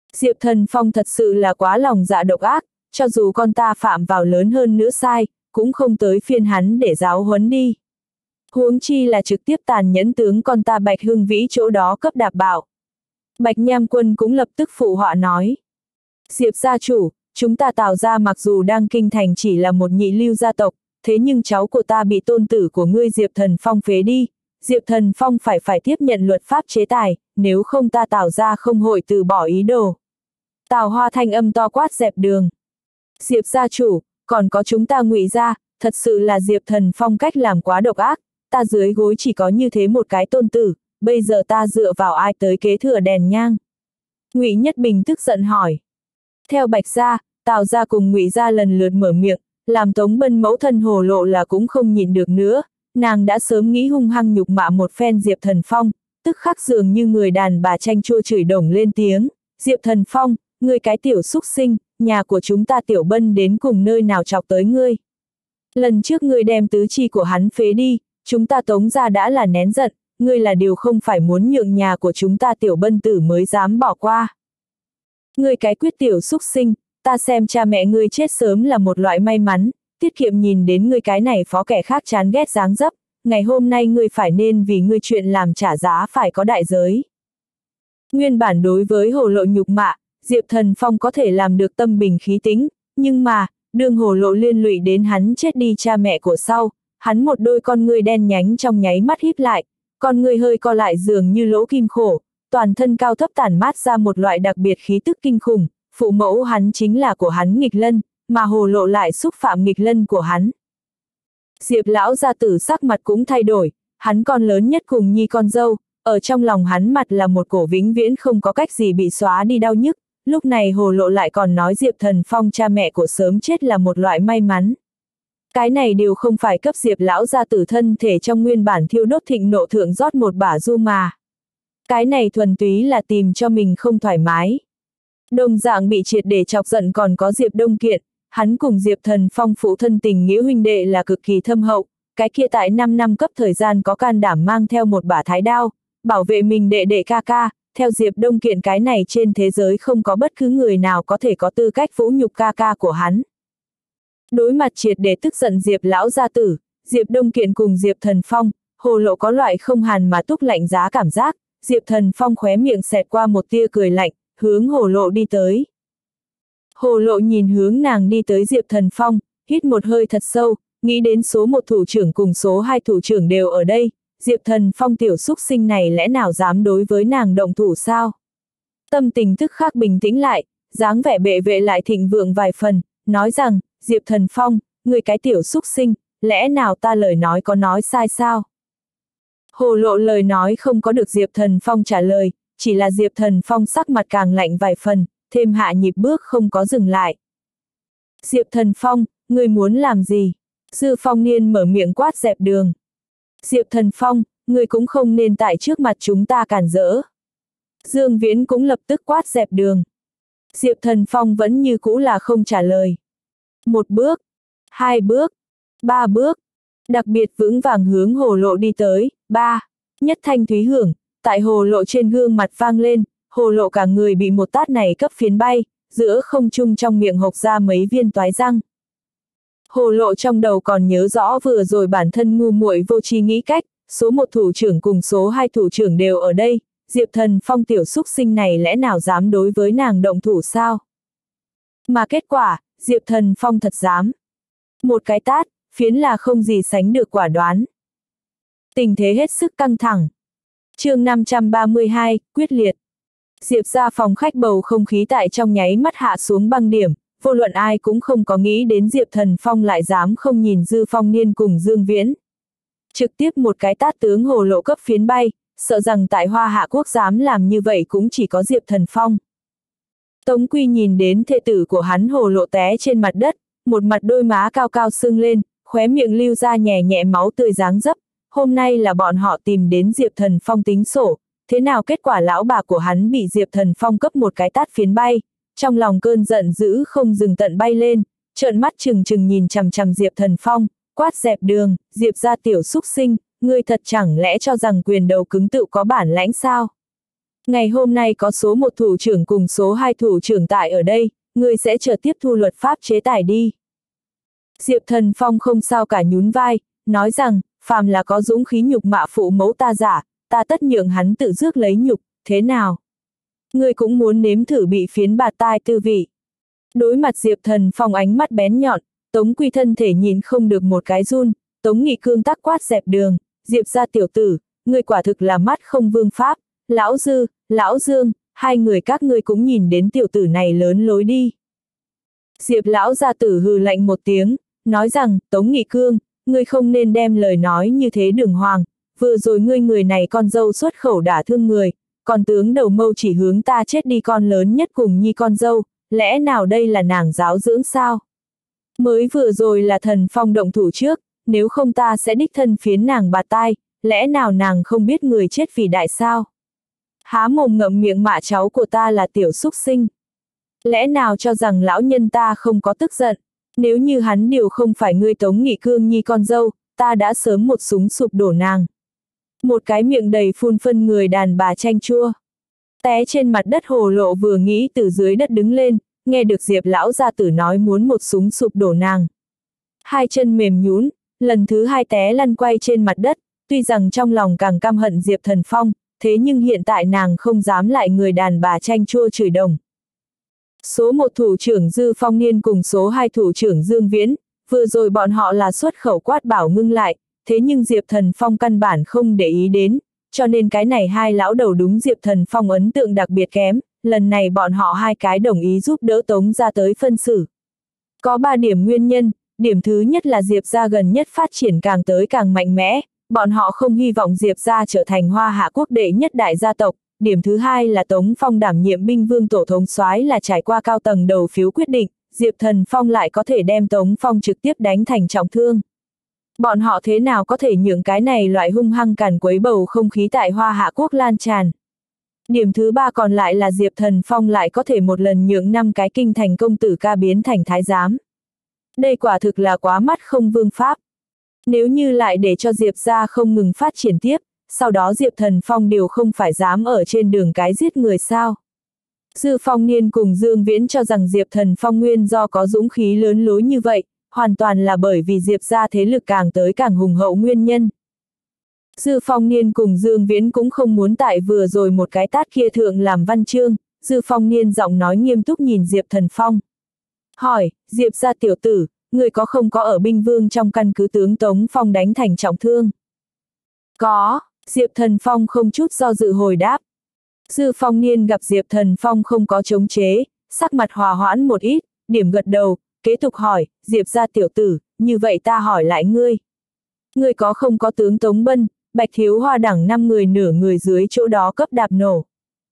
Diệp Thần Phong thật sự là quá lòng dạ độc ác, cho dù con ta phạm vào lớn hơn nữa sai, cũng không tới phiên hắn để giáo huấn đi. Huống chi là trực tiếp tàn nhẫn tướng con ta Bạch Hưng Vĩ chỗ đó cấp đạp bạo. Bạch Nham Quân cũng lập tức phụ họa nói. Diệp gia chủ, chúng ta Tào gia mặc dù đang kinh thành chỉ là một nhị lưu gia tộc, thế nhưng cháu của ta bị tôn tử của ngươi Diệp Thần Phong phế đi. Diệp Thần Phong phải tiếp nhận luật pháp chế tài, nếu không ta Tào gia không hội từ bỏ ý đồ. Tào Hoa thanh âm to quát dẹp đường. Diệp gia chủ, còn có chúng ta Ngụy gia, thật sự là Diệp Thần Phong cách làm quá độc ác, ta dưới gối chỉ có như thế một cái tôn tử, bây giờ ta dựa vào ai tới kế thừa đèn nhang? Ngụy Nhất Bình tức giận hỏi. Theo Bạch gia, Tào gia cùng Ngụy gia lần lượt mở miệng, làm Tống Bân mẫu thân Hồ Lộ là cũng không nhịn được nữa, nàng đã sớm nghĩ hung hăng nhục mạ một phen Diệp Thần Phong, tức khắc dường như người đàn bà tranh chua chửi đồng lên tiếng, Diệp Thần Phong, ngươi cái tiểu xúc sinh, nhà của chúng ta Tiểu Bân đến cùng nơi nào chọc tới ngươi. Lần trước ngươi đem tứ chi của hắn phế đi, chúng ta Tống gia đã là nén giận, ngươi là điều không phải muốn nhượng nhà của chúng ta Tiểu Bân tử mới dám bỏ qua. Ngươi cái quyết tiểu xúc sinh, ta xem cha mẹ ngươi chết sớm là một loại may mắn, tiết kiệm nhìn đến ngươi cái này phó kẻ khác chán ghét dáng dấp, ngày hôm nay ngươi phải nên vì ngươi chuyện làm trả giá phải có đại giới. Nguyên bản đối với Hồ Lộ nhục mạ, Diệp Thần Phong có thể làm được tâm bình khí tĩnh, nhưng mà, đương Hồ Lộ liên lụy đến hắn chết đi cha mẹ của sau, hắn một đôi con ngươi đen nhánh trong nháy mắt híp lại, con ngươi hơi co lại dường như lỗ kim khổ, toàn thân cao thấp tản mát ra một loại đặc biệt khí tức kinh khủng, phụ mẫu hắn chính là của hắn nghịch lân, mà Hồ Lộ lại xúc phạm nghịch lân của hắn. Diệp lão gia tử sắc mặt cũng thay đổi, hắn con lớn nhất cùng nhi con dâu, ở trong lòng hắn mặt là một cổ vĩnh viễn không có cách gì bị xóa đi đau nhức, lúc này Hồ Lộ lại còn nói Diệp Thần Phong cha mẹ của sớm chết là một loại may mắn. Cái này đều không phải cấp Diệp lão gia tử thân thể trong nguyên bản thiêu đốt thịnh nộ thượng rót một bả du mà. Cái này thuần túy là tìm cho mình không thoải mái. Đồng dạng bị triệt để chọc giận còn có Diệp Đông Kiện, hắn cùng Diệp Thần Phong phụ thân tình nghĩa huynh đệ là cực kỳ thâm hậu, cái kia tại 5 năm cấp thời gian có can đảm mang theo một bả thái đao, bảo vệ mình đệ đệ ca ca, theo Diệp Đông Kiện cái này trên thế giới không có bất cứ người nào có thể có tư cách vũ nhục ca ca của hắn. Đối mặt triệt để tức giận Diệp lão gia tử, Diệp Đông Kiện cùng Diệp Thần Phong, Hồ Lộ có loại không hàn mà túc lạnh giá cảm giác, Diệp Thần Phong khóe miệng xẹt qua một tia cười lạnh, hướng Hồ Lộ đi tới. Hồ Lộ nhìn hướng nàng đi tới Diệp Thần Phong, hít một hơi thật sâu, nghĩ đến số 1 thủ trưởng cùng số 2 thủ trưởng đều ở đây, Diệp Thần Phong tiểu xúc sinh này lẽ nào dám đối với nàng động thủ sao? Tâm tình tức khắc bình tĩnh lại, dáng vẻ bệ vệ lại thịnh vượng vài phần, nói rằng, Diệp Thần Phong, người cái tiểu xúc sinh, lẽ nào ta lời nói có nói sai sao? Hồ Lộ lời nói không có được Diệp Thần Phong trả lời, chỉ là Diệp Thần Phong sắc mặt càng lạnh vài phần, thêm hạ nhịp bước không có dừng lại. Diệp Thần Phong, ngươi muốn làm gì? Dư Phong Niên mở miệng quát dẹp đường. Diệp Thần Phong, ngươi cũng không nên tại trước mặt chúng ta cản rỡ. Dương Viễn cũng lập tức quát dẹp đường. Diệp Thần Phong vẫn như cũ là không trả lời. 1 bước, 2 bước, 3 bước, đặc biệt vững vàng hướng Hồ Lộ đi tới, 3, nhất thanh thúy hưởng, tại Hồ Lộ trên gương mặt vang lên, Hồ Lộ cả người bị một tát này cấp phiến bay, giữa không trung trong miệng hộc ra mấy viên toái răng. Hồ Lộ trong đầu còn nhớ rõ vừa rồi bản thân ngu muội vô tri nghĩ cách, số 1 thủ trưởng cùng số 2 thủ trưởng đều ở đây, Diệp Thần Phong tiểu xúc sinh này lẽ nào dám đối với nàng động thủ sao? Mà kết quả, Diệp Thần Phong thật dám. Một cái tát, phiến là không gì sánh được quả đoán. Tình thế hết sức căng thẳng. Chương 532, quyết liệt. Diệp ra phòng khách bầu không khí tại trong nháy mắt hạ xuống băng điểm, vô luận ai cũng không có nghĩ đến Diệp Thần Phong lại dám không nhìn Dư Phong Niên cùng Dương Viễn. Trực tiếp một cái tát tướng Hồ Lộ cấp phiến bay, sợ rằng tại Hoa Hạ Quốc dám làm như vậy cũng chỉ có Diệp Thần Phong. Tống Quy nhìn đến thê tử của hắn Hồ Lộ té trên mặt đất, một mặt đôi má cao cao sưng lên, khóe miệng lưu ra nhẹ nhẹ máu tươi dáng dấp, hôm nay là bọn họ tìm đến Diệp Thần Phong tính sổ, thế nào kết quả lão bà của hắn bị Diệp Thần Phong cấp một cái tát phiến bay, trong lòng cơn giận dữ không dừng tận bay lên, trợn mắt trừng trừng nhìn chằm chằm Diệp Thần Phong, quát dẹp đường, Diệp ra tiểu xúc sinh, ngươi thật chẳng lẽ cho rằng quyền đầu cứng tựu có bản lãnh sao? Ngày hôm nay có số 1 thủ trưởng cùng số 2 thủ trưởng tại ở đây, ngươi sẽ chờ tiếp thu luật pháp chế tài đi. Diệp Thần Phong không sao cả nhún vai, nói rằng, phàm là có dũng khí nhục mạ phụ mẫu ta giả, ta tất nhượng hắn tự rước lấy nhục, thế nào? Ngươi cũng muốn nếm thử bị phiến bạt tai tư vị. Đối mặt Diệp Thần Phong ánh mắt bén nhọn, Tống Quy thân thể nhìn không được một cái run, Tống Nghị cương tắc quát dẹp đường, Diệp gia tiểu tử, ngươi quả thực là mắt không vương pháp, lão Dư, lão Dương, hai người các ngươi cũng nhìn đến tiểu tử này lớn lối đi. Diệp lão gia tử hừ lạnh một tiếng, nói rằng, Tống Nghị cương, ngươi không nên đem lời nói như thế đường hoàng, vừa rồi ngươi người này con dâu xuất khẩu đả thương người, còn tướng đầu mâu chỉ hướng ta chết đi con lớn nhất cùng nhi con dâu, lẽ nào đây là nàng giáo dưỡng sao? Mới vừa rồi là Thần Phong động thủ trước, nếu không ta sẽ đích thân phiến nàng bạt tai, lẽ nào nàng không biết người chết vì đại sao? Há mồm ngậm miệng mạ cháu của ta là tiểu súc sinh. Lẽ nào cho rằng lão nhân ta không có tức giận, nếu như hắn điều không phải ngươi Tống Nghị cương nhi con dâu, ta đã sớm một súng sụp đổ nàng. Một cái miệng đầy phun phân người đàn bà chanh chua. Té trên mặt đất Hồ Lộ vừa nghĩ từ dưới đất đứng lên, nghe được Diệp lão gia tử nói muốn một súng sụp đổ nàng. Hai chân mềm nhũn, lần thứ hai té lăn quay trên mặt đất, tuy rằng trong lòng càng căm hận Diệp Thần Phong, thế nhưng hiện tại nàng không dám lại người đàn bà chanh chua chửi đồng. Số 1 thủ trưởng Dư Phong Niên cùng số 2 thủ trưởng Dương Viễn, vừa rồi bọn họ là xuất khẩu quát bảo ngưng lại, thế nhưng Diệp Thần Phong căn bản không để ý đến, cho nên cái này hai lão đầu đúng Diệp Thần Phong ấn tượng đặc biệt kém, lần này bọn họ hai cái đồng ý giúp đỡ Tống gia tới phân xử. Có 3 điểm nguyên nhân, điểm thứ nhất là Diệp gia gần nhất phát triển càng tới càng mạnh mẽ, bọn họ không hy vọng Diệp gia trở thành Hoa Hạ quốc đệ nhất đại gia tộc. Điểm thứ hai là Tống Phong đảm nhiệm binh vương tổ thống soái là trải qua cao tầng đầu phiếu quyết định, Diệp Thần Phong lại có thể đem Tống Phong trực tiếp đánh thành trọng thương. Bọn họ thế nào có thể nhượng cái này loại hung hăng càn quấy bầu không khí tại Hoa Hạ quốc lan tràn. Điểm thứ ba còn lại là Diệp Thần Phong lại có thể một lần nhượng 5 cái kinh thành công tử ca biến thành thái giám. Đây quả thực là quá mắt không vương pháp. Nếu như lại để cho Diệp gia không ngừng phát triển tiếp, sau đó Diệp Thần Phong đều không phải dám ở trên đường cái giết người sao. Dư Phong Niên cùng Dương Viễn cho rằng Diệp Thần Phong nguyên do có dũng khí lớn lối như vậy, hoàn toàn là bởi vì Diệp gia thế lực càng tới càng hùng hậu nguyên nhân. Dư Phong Niên cùng Dương Viễn cũng không muốn tại vừa rồi một cái tát kia thượng làm văn chương, Dư Phong Niên giọng nói nghiêm túc nhìn Diệp Thần Phong. Hỏi, Diệp gia tiểu tử, người có không có ở binh vương trong căn cứ tướng Tống Phong đánh thành trọng thương? Có. Diệp Thần Phong không chút do dự hồi đáp. Dư Phong Niên gặp Diệp Thần Phong không có chống chế, sắc mặt hòa hoãn một ít, điểm gật đầu, kế tục hỏi, Diệp gia tiểu tử, như vậy ta hỏi lại ngươi. Ngươi có không có tướng Tống Bân, Bạch Thiếu Hoa đẳng 5 người nửa người dưới chỗ đó cấp đạp nổ?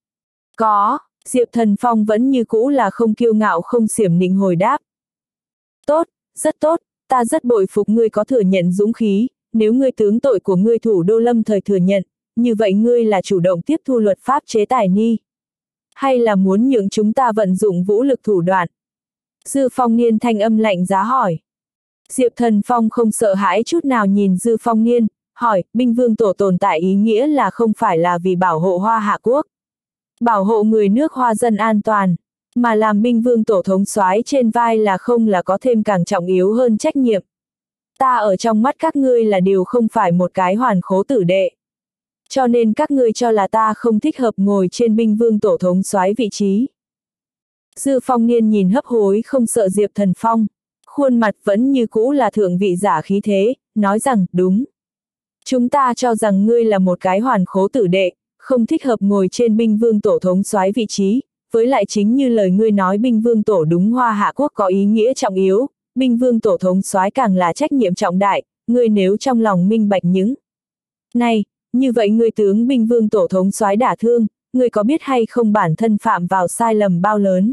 Có, Diệp Thần Phong vẫn như cũ là không kiêu ngạo không xiểm nịnh hồi đáp. Tốt, rất tốt, ta rất bội phục ngươi có thừa nhận dũng khí. Nếu ngươi tướng tội của ngươi thủ đô lâm thời thừa nhận, như vậy ngươi là chủ động tiếp thu luật pháp chế tài ni? Hay là muốn nhượng chúng ta vận dụng vũ lực thủ đoạn? Dư Phong Niên thanh âm lạnh giá hỏi. Diệp Thần Phong không sợ hãi chút nào nhìn Dư Phong Niên, hỏi, binh vương tổ tồn tại ý nghĩa là không phải là vì bảo hộ Hoa Hạ quốc, bảo hộ người nước Hoa dân an toàn, mà làm binh vương tổ thống soái trên vai là không là có thêm càng trọng yếu hơn trách nhiệm. Ta ở trong mắt các ngươi là điều không phải một cái hoàn khố tử đệ. Cho nên các ngươi cho là ta không thích hợp ngồi trên binh vương tổ thống soái vị trí. Dư Phong Niên nhìn hấp hối không sợ Diệp Thần Phong, khuôn mặt vẫn như cũ là thượng vị giả khí thế, nói rằng, đúng. Chúng ta cho rằng ngươi là một cái hoàn khố tử đệ, không thích hợp ngồi trên binh vương tổ thống soái vị trí, với lại chính như lời ngươi nói binh vương tổ đúng Hoa Hạ quốc có ý nghĩa trọng yếu. Binh vương tổ thống soái càng là trách nhiệm trọng đại, ngươi nếu trong lòng minh bạch những này, như vậy ngươi tướng binh vương tổ thống soái đả thương, ngươi có biết hay không bản thân phạm vào sai lầm bao lớn?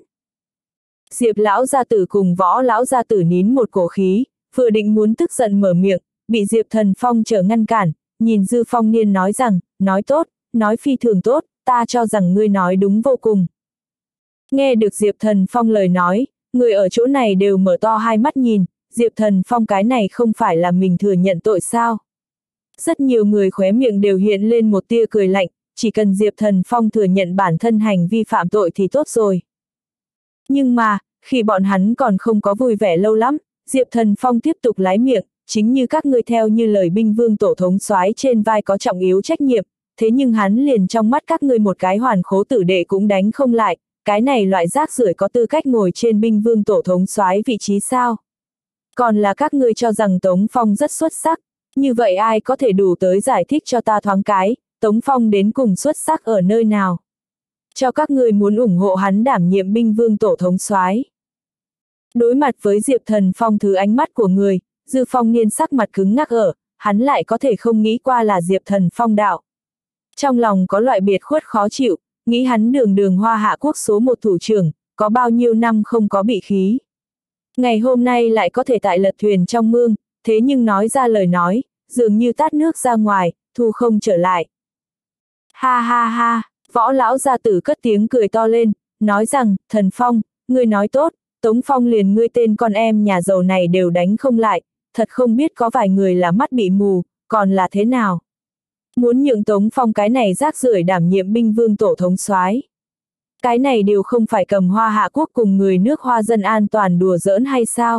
Diệp lão gia tử cùng Võ lão gia tử nín một cổ khí, vừa định muốn tức giận mở miệng, bị Diệp Thần Phong trở ngăn cản, nhìn Dư Phong Niên nói rằng, nói tốt, nói phi thường tốt, ta cho rằng ngươi nói đúng vô cùng. Nghe được Diệp Thần Phong lời nói, người ở chỗ này đều mở to hai mắt nhìn, Diệp Thần Phong cái này không phải là mình thừa nhận tội sao? Rất nhiều người khóe miệng đều hiện lên một tia cười lạnh, chỉ cần Diệp Thần Phong thừa nhận bản thân hành vi phạm tội thì tốt rồi. Nhưng mà, khi bọn hắn còn không có vui vẻ lâu lắm, Diệp Thần Phong tiếp tục lái miệng, chính như các ngươi theo như lời binh vương tổ thống soái trên vai có trọng yếu trách nhiệm, thế nhưng hắn liền trong mắt các ngươi một cái hoàn khố tử đệ cũng đánh không lại, cái này loại rác rưởi có tư cách ngồi trên binh vương tổ thống soái vị trí sao? Còn là các ngươi cho rằng Tống Phong rất xuất sắc, như vậy ai có thể đủ tới giải thích cho ta thoáng cái, Tống Phong đến cùng xuất sắc ở nơi nào? Cho các ngươi muốn ủng hộ hắn đảm nhiệm binh vương tổ thống soái. Đối mặt với Diệp Thần Phong thứ ánh mắt của người, Dư Phong Niên sắc mặt cứng ngắc ở, hắn lại có thể không nghĩ qua là Diệp Thần Phong đạo. Trong lòng có loại biệt khuất khó chịu, nghĩ hắn đường Hoa Hạ quốc số một thủ trưởng, có bao nhiêu năm không có bị khí. Ngày hôm nay lại có thể tại lật thuyền trong mương, thế nhưng nói ra lời nói, dường như tát nước ra ngoài, thu không trở lại. Ha ha ha, Võ lão gia tử cất tiếng cười to lên, nói rằng, Thần Phong, ngươi nói tốt, Tống Phong liền ngươi tên con em nhà giàu này đều đánh không lại, thật không biết có vài người là mắt bị mù, còn là thế nào. Muốn nhượng Tống Phong cái này rác rưởi đảm nhiệm binh vương tổ thống soái. Cái này đều không phải cầm Hoa Hạ quốc cùng người nước Hoa dân an toàn đùa giỡn hay sao?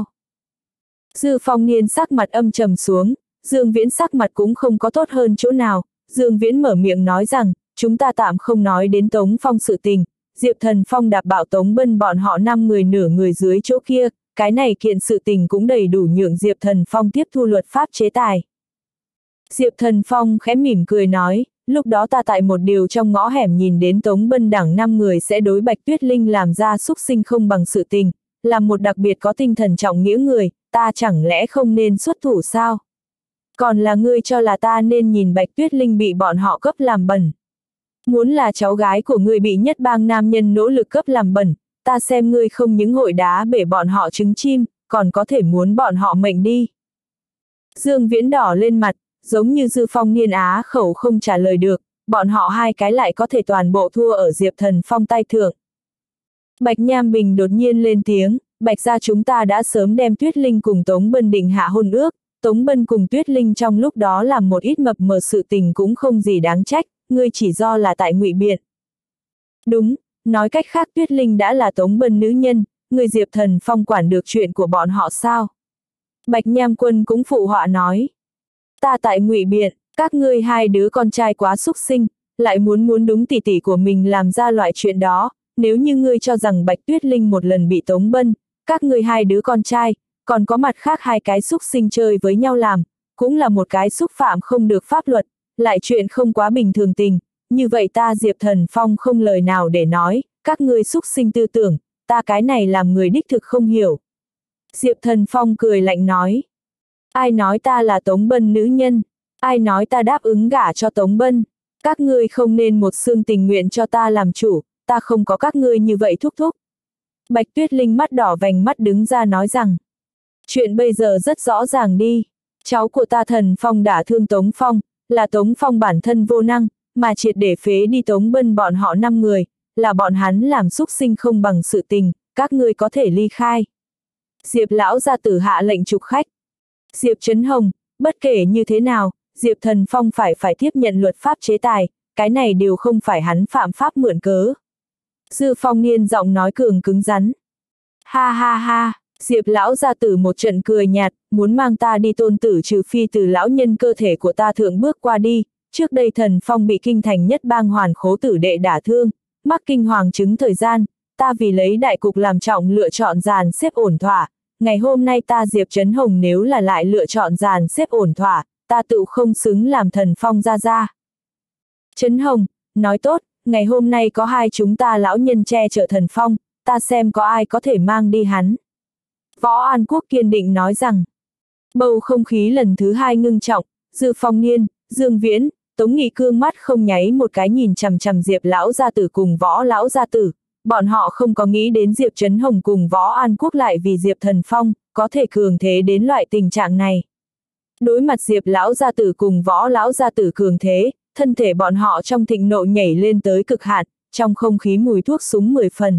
Dư Phong Niên sắc mặt âm trầm xuống, Dương Viễn sắc mặt cũng không có tốt hơn chỗ nào, Dương Viễn mở miệng nói rằng, chúng ta tạm không nói đến Tống Phong sự tình, Diệp Thần Phong đạp bạo Tống Bân bọn họ 5 người nửa người dưới chỗ kia, cái này kiện sự tình cũng đầy đủ nhượng Diệp Thần Phong tiếp thu luật pháp chế tài. Diệp Thần Phong khẽ mỉm cười nói, lúc đó ta tại một điều trong ngõ hẻm nhìn đến Tống Bân đảng 5 người sẽ đối Bạch Tuyết Linh làm ra xúc sinh không bằng sự tình, làm một đặc biệt có tinh thần trọng nghĩa người, ta chẳng lẽ không nên xuất thủ sao? Còn là ngươi cho là ta nên nhìn Bạch Tuyết Linh bị bọn họ cấp làm bẩn. Muốn là cháu gái của ngươi bị nhất bang nam nhân nỗ lực cấp làm bẩn, ta xem ngươi không những hội đá bể bọn họ trứng chim, còn có thể muốn bọn họ mệnh đi. Dương Viễn đỏ lên mặt, giống như Dư Phong Niên á khẩu không trả lời được, bọn họ hai cái lại có thể toàn bộ thua ở Diệp Thần Phong tay thượng. Bạch Nham Bình đột nhiên lên tiếng, Bạch gia chúng ta đã sớm đem Tuyết Linh cùng Tống Bân định hạ hôn ước, Tống Bân cùng Tuyết Linh trong lúc đó làm một ít mập mờ sự tình cũng không gì đáng trách, ngươi chỉ do là tại ngụy biện. Đúng, nói cách khác Tuyết Linh đã là Tống Bân nữ nhân, người Diệp Thần Phong quản được chuyện của bọn họ sao? Bạch Nham Quân cũng phụ họa nói. Ta tại ngụy biện, các ngươi hai đứa con trai quá xúc sinh, lại muốn đúng tỷ tỷ của mình làm ra loại chuyện đó, nếu như ngươi cho rằng Bạch Tuyết Linh một lần bị Tống Bân, các ngươi hai đứa con trai, còn có mặt khác hai cái xúc sinh chơi với nhau làm, cũng là một cái xúc phạm không được pháp luật, lại chuyện không quá bình thường tình, như vậy ta Diệp Thần Phong không lời nào để nói, các ngươi xúc sinh tư tưởng, ta cái này làm người đích thực không hiểu. Diệp Thần Phong cười lạnh nói, ai nói ta là Tống Bân nữ nhân, ai nói ta đáp ứng gả cho Tống Bân, các ngươi không nên một xương tình nguyện cho ta làm chủ, ta không có các ngươi như vậy thúc thúc. Bạch Tuyết Linh mắt đỏ vành mắt đứng ra nói rằng, chuyện bây giờ rất rõ ràng đi, cháu của ta Thần Phong đả thương Tống Phong, là Tống Phong bản thân vô năng, mà triệt để phế đi Tống Bân bọn họ 5 người, là bọn hắn làm xúc sinh không bằng sự tình, các ngươi có thể ly khai. Diệp lão gia tử hạ lệnh trục khách. Diệp Trấn Hồng, bất kể như thế nào, Diệp Thần Phong phải tiếp nhận luật pháp chế tài, cái này đều không phải hắn phạm pháp mượn cớ. Dư Phong Niên giọng nói cường cứng rắn. Ha ha ha, Diệp lão gia tử một trận cười nhạt, muốn mang ta đi tôn tử trừ phi từ lão nhân cơ thể của ta thượng bước qua đi, trước đây Thần Phong bị kinh thành nhất bang hoàn khố tử đệ đả thương, mắc kinh hoàng chứng thời gian, ta vì lấy đại cục làm trọng lựa chọn dàn xếp ổn thỏa, ngày hôm nay ta Diệp Trấn Hồng nếu là lại lựa chọn dàn xếp ổn thỏa, ta tự không xứng làm Thần Phong ra. Trấn Hồng, nói tốt, ngày hôm nay có hai chúng ta lão nhân che chở Thần Phong, ta xem có ai có thể mang đi hắn. Võ An Quốc kiên định nói rằng, bầu không khí lần thứ hai ngưng trọng, Dư Phong Niên, Dương Viễn, Tống Nghị Cương mắt không nháy một cái nhìn chằm chằm Diệp lão gia tử cùng Võ lão gia tử, bọn họ không có nghĩ đến Diệp Trấn Hồng cùng Võ An Quốc lại vì Diệp Thần Phong, có thể cường thế đến loại tình trạng này. Đối mặt Diệp lão gia tử cùng Võ lão gia tử cường thế, thân thể bọn họ trong thịnh nộ nhảy lên tới cực hạn, trong không khí mùi thuốc súng 10 phần.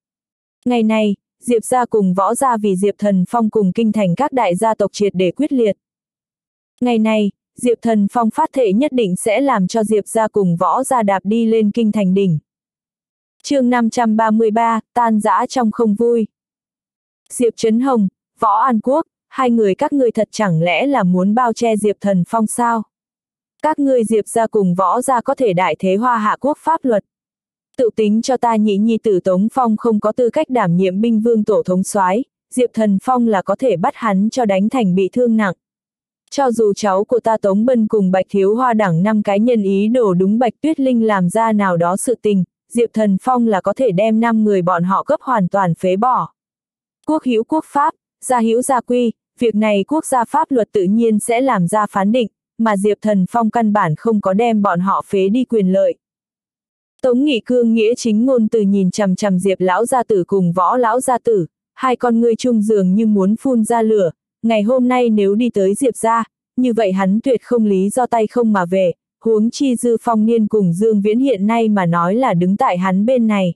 Ngày này, Diệp gia cùng Võ gia vì Diệp Thần Phong cùng kinh thành các đại gia tộc triệt để quyết liệt. Ngày này, Diệp Thần Phong phát thệ nhất định sẽ làm cho Diệp gia cùng Võ gia đạp đi lên kinh thành đỉnh. Chương 533, tan rã trong không vui. Diệp Trấn Hồng, Võ An Quốc, hai người các ngươi thật chẳng lẽ là muốn bao che Diệp Thần Phong sao? Các ngươi Diệp gia cùng Võ gia có thể đại thế Hoa Hạ quốc pháp luật. Tự tính cho ta nhị nhi tử Tống Phong không có tư cách đảm nhiệm binh vương tổ thống soái, Diệp Thần Phong là có thể bắt hắn cho đánh thành bị thương nặng. Cho dù cháu của ta Tống Bân cùng Bạch Thiếu Hoa đẳng 5 cái nhân ý đồ đúng Bạch Tuyết Linh làm ra nào đó sự tình, Diệp Thần Phong là có thể đem 5 người bọn họ cấp hoàn toàn phế bỏ. Quốc hữu quốc pháp, gia hữu gia quy, việc này quốc gia pháp luật tự nhiên sẽ làm ra phán định, mà Diệp Thần Phong căn bản không có đem bọn họ phế đi quyền lợi. Tống Nghị Cương nghĩa chính ngôn từ nhìn chằm chằm Diệp lão gia tử cùng Võ lão gia tử, hai con ngươi chung dường như muốn phun ra lửa, ngày hôm nay nếu đi tới Diệp gia, như vậy hắn tuyệt không lý do tay không mà về, huống chi Dư Phong Niên cùng Dương Viễn hiện nay mà nói là đứng tại hắn bên này.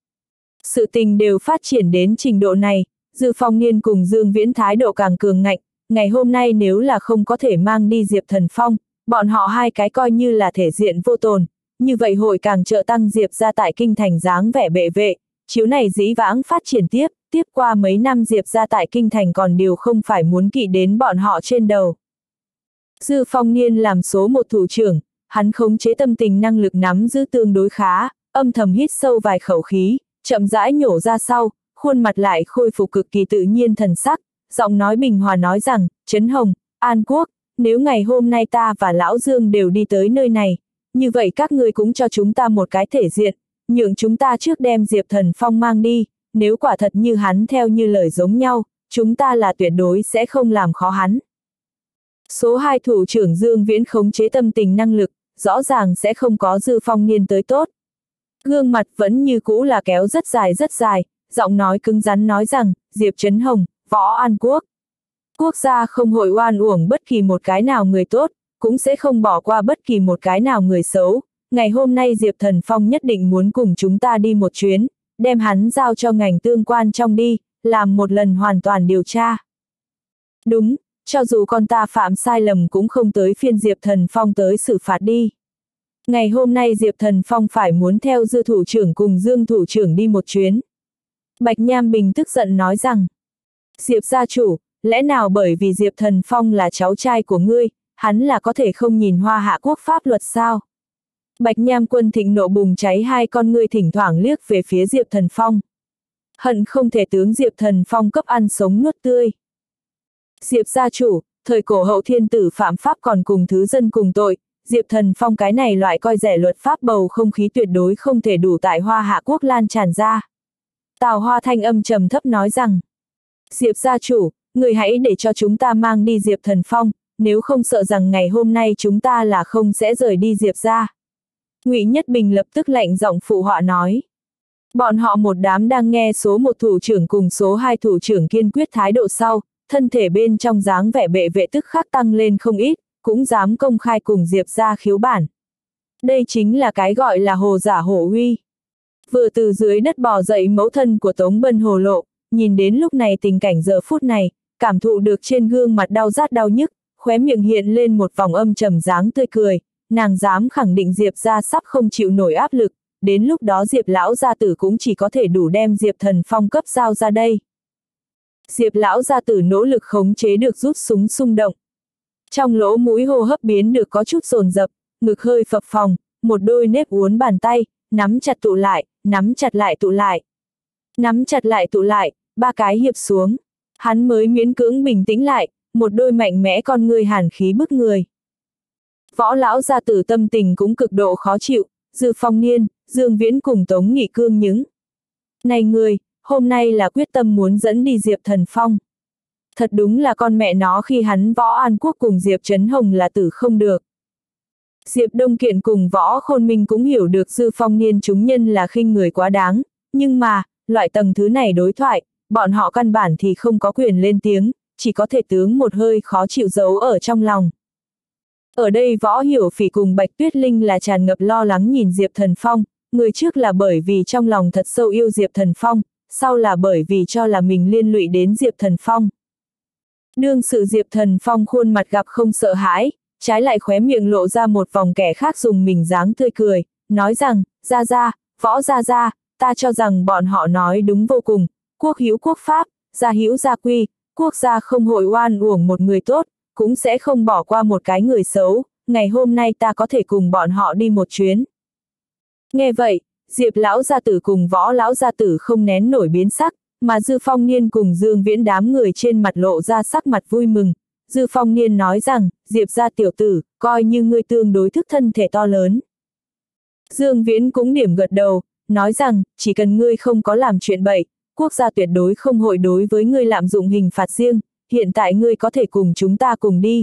Sự tình đều phát triển đến trình độ này, Dư Phong Niên cùng Dương Viễn thái độ càng cường ngạnh, ngày hôm nay nếu là không có thể mang đi Diệp Thần Phong, bọn họ hai cái coi như là thể diện vô tồn, như vậy hội càng trợ tăng Diệp gia tại kinh thành dáng vẻ bệ vệ, chiếu này dĩ vãng phát triển tiếp qua mấy năm Diệp gia tại kinh thành còn điều không phải muốn kỵ đến bọn họ trên đầu. Dư Phong Niên làm số 1 thủ trưởng, hắn khống chế tâm tình năng lực nắm giữ tương đối khá, âm thầm hít sâu vài khẩu khí, chậm rãi nhổ ra sau, khuôn mặt lại khôi phục cực kỳ tự nhiên thần sắc, giọng nói bình hòa nói rằng, Trấn Hồng, An Quốc, nếu ngày hôm nay ta và Lão Dương đều đi tới nơi này, như vậy các ngươi cũng cho chúng ta một cái thể diện, nhượng chúng ta trước đem Diệp Thần Phong mang đi, nếu quả thật như hắn theo như lời giống nhau, chúng ta là tuyệt đối sẽ không làm khó hắn. Số 2 thủ trưởng Dương Viễn khống chế tâm tình năng lực, rõ ràng sẽ không có Dư Phong Niên tới tốt. Gương mặt vẫn như cũ là kéo rất dài, giọng nói cứng rắn nói rằng, Diệp Trấn Hồng, Võ An Quốc. Quốc gia không hội oan uổng bất kỳ một cái nào người tốt, cũng sẽ không bỏ qua bất kỳ một cái nào người xấu. Ngày hôm nay Diệp Thần Phong nhất định muốn cùng chúng ta đi một chuyến, đem hắn giao cho ngành tương quan trong đi, làm một lần hoàn toàn điều tra. Đúng, cho dù con ta phạm sai lầm cũng không tới phiên Diệp Thần Phong tới xử phạt đi. Ngày hôm nay Diệp Thần Phong phải muốn theo Dư thủ trưởng cùng Dương thủ trưởng đi một chuyến. Bạch Nham Bình tức giận nói rằng, Diệp gia chủ, lẽ nào bởi vì Diệp Thần Phong là cháu trai của ngươi, hắn là có thể không nhìn Hoa Hạ quốc pháp luật sao? Bạch Nham Quân thịnh nộ bùng cháy hai con ngươi thỉnh thoảng liếc về phía Diệp Thần Phong. Hận không thể tướng Diệp Thần Phong cấp ăn sống nuốt tươi. Diệp gia chủ, thời cổ hậu thiên tử phạm pháp còn cùng thứ dân cùng tội, Diệp Thần Phong cái này loại coi rẻ luật pháp bầu không khí tuyệt đối không thể đủ tại Hoa Hạ quốc lan tràn ra. Tào Hoa thanh âm trầm thấp nói rằng, Diệp gia chủ, người hãy để cho chúng ta mang đi Diệp Thần Phong, nếu không sợ rằng ngày hôm nay chúng ta là không sẽ rời đi Diệp gia. Ngụy Nhất Bình lập tức lạnh giọng phụ họa nói. Bọn họ một đám đang nghe số 1 thủ trưởng cùng số 2 thủ trưởng kiên quyết thái độ sau, thân thể bên trong dáng vẻ bệ vệ tức khắc tăng lên không ít, cũng dám công khai cùng Diệp gia khiếu bản. Đây chính là cái gọi là hồ giả hổ uy. Vừa từ dưới đất bò dậy mẫu thân của Tống Bân hồ lộ, nhìn đến lúc này tình cảnh giờ phút này, cảm thụ được trên gương mặt đau rát đau nhức, khóe miệng hiện lên một vòng âm trầm dáng tươi cười, nàng dám khẳng định Diệp gia sắp không chịu nổi áp lực, đến lúc đó Diệp lão gia tử cũng chỉ có thể đủ đem Diệp Thần Phong cấp giao ra đây. Diệp lão gia tử nỗ lực khống chế được rút súng xung động. Trong lỗ mũi hô hấp biến được có chút dồn dập, ngực hơi phập phồng, một đôi nếp uốn bàn tay, nắm chặt tụ lại, nắm chặt lại tụ lại. Nắm chặt lại tụ lại, 3 cái hiệp xuống. Hắn mới miễn cưỡng bình tĩnh lại, một đôi mạnh mẽ con ngươi hàn khí bức người. Võ lão gia tử tâm tình cũng cực độ khó chịu, Dư Phong Niên, Dương Viễn cùng Tống Nghị Cương những. Này người, hôm nay là quyết tâm muốn dẫn đi Diệp Thần Phong. Thật đúng là con mẹ nó khi hắn Võ An Quốc cùng Diệp Trấn Hồng là tử không được. Diệp Đông Kiện cùng Võ Khôn Minh cũng hiểu được Dư Phong Niên chúng nhân là khinh người quá đáng, nhưng mà, loại tầng thứ này đối thoại, bọn họ căn bản thì không có quyền lên tiếng, chỉ có thể tướng một hơi khó chịu giấu ở trong lòng. Ở đây Võ Hiểu Phỉ cùng Bạch Tuyết Linh là tràn ngập lo lắng nhìn Diệp Thần Phong, người trước là bởi vì trong lòng thật sâu yêu Diệp Thần Phong, sau là bởi vì cho là mình liên lụy đến Diệp Thần Phong. Đương sự Diệp Thần Phong khuôn mặt gặp không sợ hãi, trái lại khóe miệng lộ ra một vòng kẻ khác dùng mình dáng tươi cười, nói rằng, Gia Gia, Võ Gia Gia, ta cho rằng bọn họ nói đúng vô cùng, quốc hữu quốc pháp, gia hữu gia quy, quốc gia không hội oan uổng một người tốt, cũng sẽ không bỏ qua một cái người xấu, ngày hôm nay ta có thể cùng bọn họ đi một chuyến. Nghe vậy, Diệp lão gia tử cùng Võ lão gia tử không nén nổi biến sắc, mà Dư Phong Niên cùng Dương Viễn đám người trên mặt lộ ra sắc mặt vui mừng. Dư Phong Niên nói rằng, Diệp gia tiểu tử, coi như ngươi tương đối thức thân thể to lớn. Dương Viễn cũng điểm gật đầu, nói rằng, chỉ cần ngươi không có làm chuyện bậy, quốc gia tuyệt đối không hội đối với ngươi lạm dụng hình phạt riêng, hiện tại ngươi có thể cùng chúng ta cùng đi.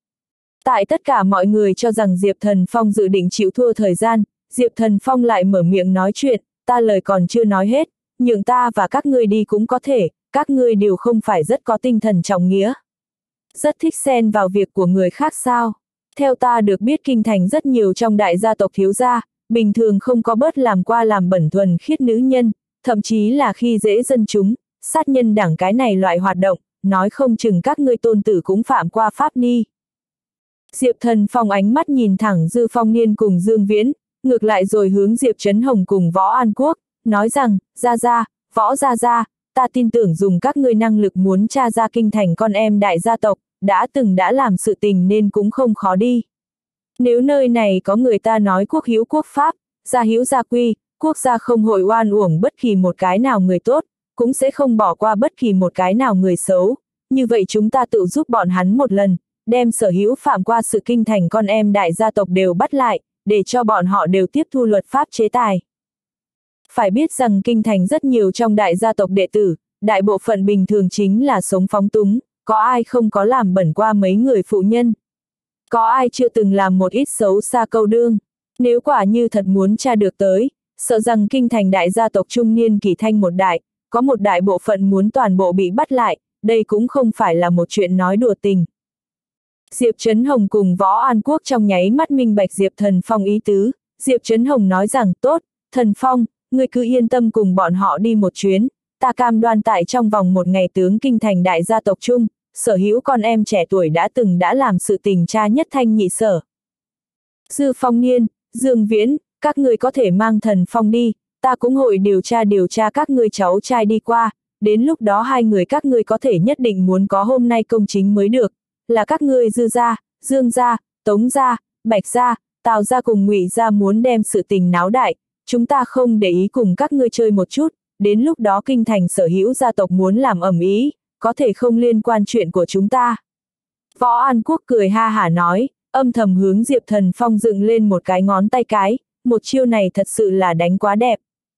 Tại tất cả mọi người cho rằng Diệp Thần Phong dự định chịu thua thời gian, Diệp Thần Phong lại mở miệng nói chuyện, ta lời còn chưa nói hết, nhượng ta và các ngươi đi cũng có thể, các ngươi đều không phải rất có tinh thần trọng nghĩa. Rất thích xen vào việc của người khác sao? Theo ta được biết kinh thành rất nhiều trong đại gia tộc thiếu gia, bình thường không có bớt làm qua làm bẩn thuần khiết nữ nhân, thậm chí là khi dễ dân chúng, sát nhân đảng cái này loại hoạt động, nói không chừng các ngươi tôn tử cũng phạm qua pháp ni. Diệp Thần Phong ánh mắt nhìn thẳng Dư Phong Niên cùng Dương Viễn, ngược lại rồi hướng Diệp Trấn Hồng cùng Võ An Quốc, nói rằng, Gia Gia, Võ Gia Gia, ta tin tưởng dùng các ngươi năng lực muốn tra ra kinh thành con em đại gia tộc, đã làm sự tình nên cũng không khó đi. Nếu nơi này có người ta nói quốc hữu quốc pháp, gia hữu gia quy, quốc gia không hội oan uổng bất kỳ một cái nào người tốt, cũng sẽ không bỏ qua bất kỳ một cái nào người xấu, như vậy chúng ta tự giúp bọn hắn một lần, đem sở hữu phạm qua sự kinh thành con em đại gia tộc đều bắt lại, để cho bọn họ đều tiếp thu luật pháp chế tài. Phải biết rằng kinh thành rất nhiều trong đại gia tộc đệ tử, đại bộ phận bình thường chính là sống phóng túng, có ai không có làm bẩn qua mấy người phụ nhân. Có ai chưa từng làm một ít xấu xa câu đương, nếu quả như thật muốn tra được tới, sợ rằng kinh thành đại gia tộc trung niên kỳ thanh một đại, có một đại bộ phận muốn toàn bộ bị bắt lại, đây cũng không phải là một chuyện nói đùa tình. Diệp Trấn Hồng cùng Võ An Quốc trong nháy mắt minh bạch Diệp Thần Phong ý tứ, Diệp Trấn Hồng nói rằng, tốt, Thần Phong, ngươi cứ yên tâm cùng bọn họ đi một chuyến, ta cam đoan tại trong vòng một ngày tướng kinh thành đại gia tộc chung, sở hữu con em trẻ tuổi đã làm sự tình tra nhất thanh nhị sở. Dư Phong Niên, Dương Viễn, các ngươi có thể mang Thần Phong đi, ta cũng hội điều tra các ngươi cháu trai đi qua, đến lúc đó hai người các ngươi có thể nhất định muốn có hôm nay công chính mới được, là các ngươi Dư gia, Dương gia, Tống gia, Bạch gia, Tào gia cùng Ngụy gia muốn đem sự tình náo đại, chúng ta không để ý cùng các ngươi chơi một chút, đến lúc đó kinh thành sở hữu gia tộc muốn làm ầm ĩ, có thể không liên quan chuyện của chúng ta. Võ An Quốc cười ha hả nói, âm thầm hướng Diệp Thần Phong dựng lên một cái ngón tay cái, một chiêu này thật sự là đánh quá đẹp.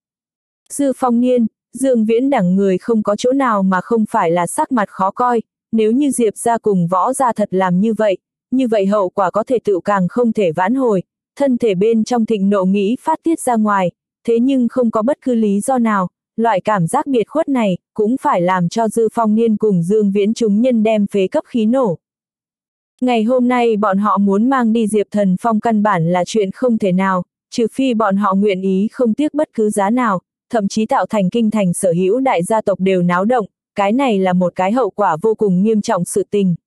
Dư Phong Niên, Dương Viễn đẳng người không có chỗ nào mà không phải là sắc mặt khó coi, nếu như Diệp gia cùng Võ gia thật làm như vậy hậu quả có thể tự càng không thể vãn hồi, thân thể bên trong thịnh nộ nghĩ phát tiết ra ngoài, thế nhưng không có bất cứ lý do nào, loại cảm giác biệt khuất này cũng phải làm cho Dư Phong Niên cùng Dương Viễn chúng nhân đem phế cấp khí nổ. Ngày hôm nay bọn họ muốn mang đi Diệp Thần Phong căn bản là chuyện không thể nào, trừ phi bọn họ nguyện ý không tiếc bất cứ giá nào, thậm chí tạo thành kinh thành sở hữu đại gia tộc đều náo động, cái này là một cái hậu quả vô cùng nghiêm trọng sự tình.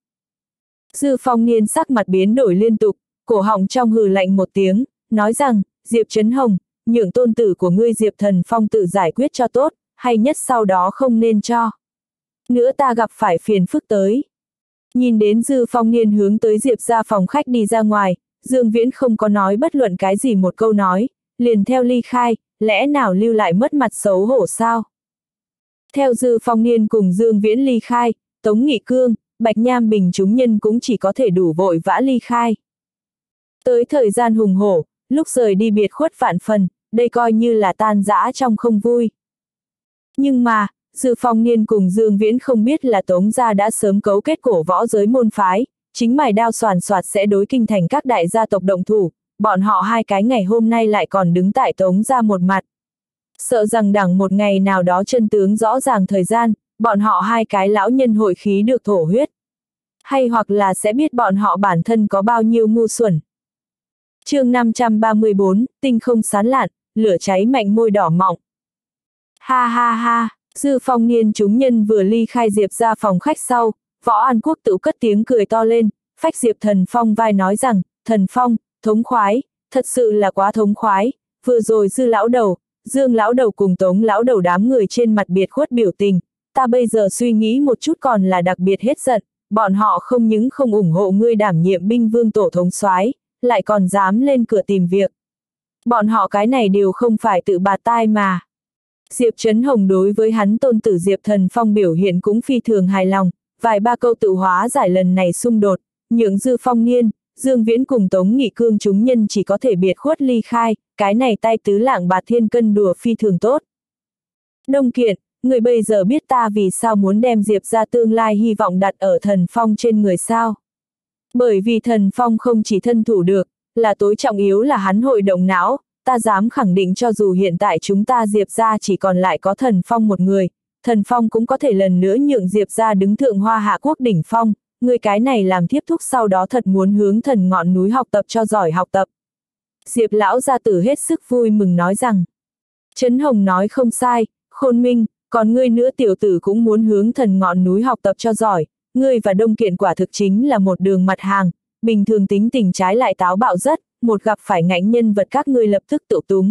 Dư Phong Niên sắc mặt biến đổi liên tục, cổ họng trong hừ lạnh một tiếng, nói rằng, Diệp Trấn Hồng, nhượng tôn tử của ngươi Diệp Thần Phong tự giải quyết cho tốt, hay nhất sau đó không nên cho. Nữa ta gặp phải phiền phức tới. Nhìn đến Dư Phong Niên hướng tới Diệp ra phòng khách đi ra ngoài, Dương Viễn không có nói bất luận cái gì một câu nói, liền theo ly khai, lẽ nào lưu lại mất mặt xấu hổ sao? Theo Dư Phong Niên cùng Dương Viễn ly khai, Tống Nghị Cương, Bạch Nham Bình chúng nhân cũng chỉ có thể đủ vội vã ly khai. Tới thời gian hùng hổ, lúc rời đi biệt khuất vạn phần, đây coi như là tan rã trong không vui. Nhưng mà, Dư Phong Niên cùng Dương Viễn không biết là Tống gia đã sớm cấu kết cổ võ giới môn phái, chính mài đao soàn soạt sẽ đối kinh thành các đại gia tộc động thủ, bọn họ hai cái ngày hôm nay lại còn đứng tại Tống gia một mặt. Sợ rằng đẳng một ngày nào đó chân tướng rõ ràng thời gian, bọn họ hai cái lão nhân hội khí được thổ huyết. Hay hoặc là sẽ biết bọn họ bản thân có bao nhiêu ngu xuẩn. Chương 534, tinh không sán lạn, lửa cháy mạnh môi đỏ mọng. Ha ha ha, Dư Phong Niên chúng nhân vừa ly khai Diệp ra phòng khách sau, Võ An Quốc tự cất tiếng cười to lên, phách Diệp Thần Phong vai nói rằng, Thần Phong, thống khoái, thật sự là quá thống khoái, vừa rồi Dư lão đầu, Dương lão đầu cùng Tống lão đầu đám người trên mặt biệt khuất biểu tình, ta bây giờ suy nghĩ một chút còn là đặc biệt hết giận, bọn họ không những không ủng hộ ngươi đảm nhiệm binh vương tổ thống soái, lại còn dám lên cửa tìm việc. Bọn họ cái này đều không phải tự bạt tai mà. Diệp Trấn Hồng đối với hắn tôn tử Diệp Thần Phong biểu hiện cũng phi thường hài lòng, vài ba câu tự hóa giải lần này xung đột, nhượng Dư Phong Niên, Dương Viễn cùng Tống Nghị Cương chúng nhân chỉ có thể biệt khuất ly khai, cái này tay tứ lạng bạt thiên cân đùa phi thường tốt. Đông Kiện, người bây giờ biết ta vì sao muốn đem Diệp ra tương lai hy vọng đặt ở Thần Phong trên người sao? Bởi vì Thần Phong không chỉ thân thủ được, là tối trọng yếu là hắn hội động não, ta dám khẳng định cho dù hiện tại chúng ta Diệp ra chỉ còn lại có Thần Phong một người, Thần Phong cũng có thể lần nữa nhượng Diệp ra đứng thượng Hoa Hạ Quốc đỉnh phong, người cái này làm tiếp thúc sau đó thật muốn hướng Thần ngọn núi học tập cho giỏi học tập. Diệp lão gia tử hết sức vui mừng nói rằng, Trấn Hồng nói không sai, Khôn Minh, còn ngươi nữa tiểu tử cũng muốn hướng Thần ngọn núi học tập cho giỏi, ngươi và Đông Kiện quả thực chính là một đường mặt hàng, bình thường tính tình trái lại táo bạo rất, một gặp phải ngạnh nhân vật các ngươi lập tức tự túng.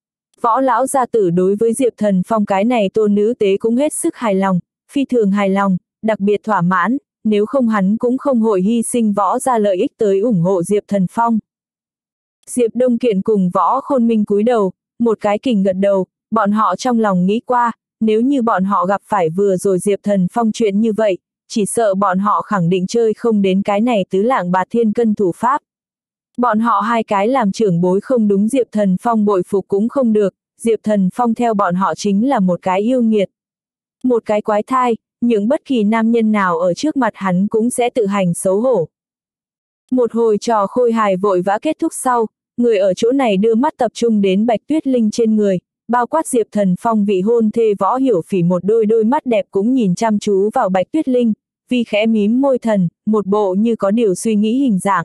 Võ lão gia tử đối với Diệp Thần Phong cái này tôn nữ tế cũng hết sức hài lòng, phi thường hài lòng, đặc biệt thỏa mãn, nếu không hắn cũng không hội hy sinh võ ra lợi ích tới ủng hộ Diệp Thần Phong. Diệp Đông Kiện cùng Võ Khôn Minh cúi đầu, một cái kình gật đầu, bọn họ trong lòng nghĩ qua, nếu như bọn họ gặp phải vừa rồi Diệp Thần Phong chuyện như vậy, chỉ sợ bọn họ khẳng định chơi không đến cái này tứ lạng bạt thiên cân thủ pháp. Bọn họ hai cái làm trưởng bối không đúng Diệp Thần Phong bội phục cũng không được, Diệp Thần Phong theo bọn họ chính là một cái yêu nghiệt. Một cái quái thai, những bất kỳ nam nhân nào ở trước mặt hắn cũng sẽ tự hành xấu hổ. Một hồi trò khôi hài vội vã kết thúc sau, người ở chỗ này đưa mắt tập trung đến Bạch Tuyết Linh trên người, bao quát Diệp Thần Phong vị hôn thê Võ Hiểu Phỉ một đôi mắt đẹp cũng nhìn chăm chú vào Bạch Tuyết Linh, vì khẽ mím môi thần, một bộ như có điều suy nghĩ hình dạng.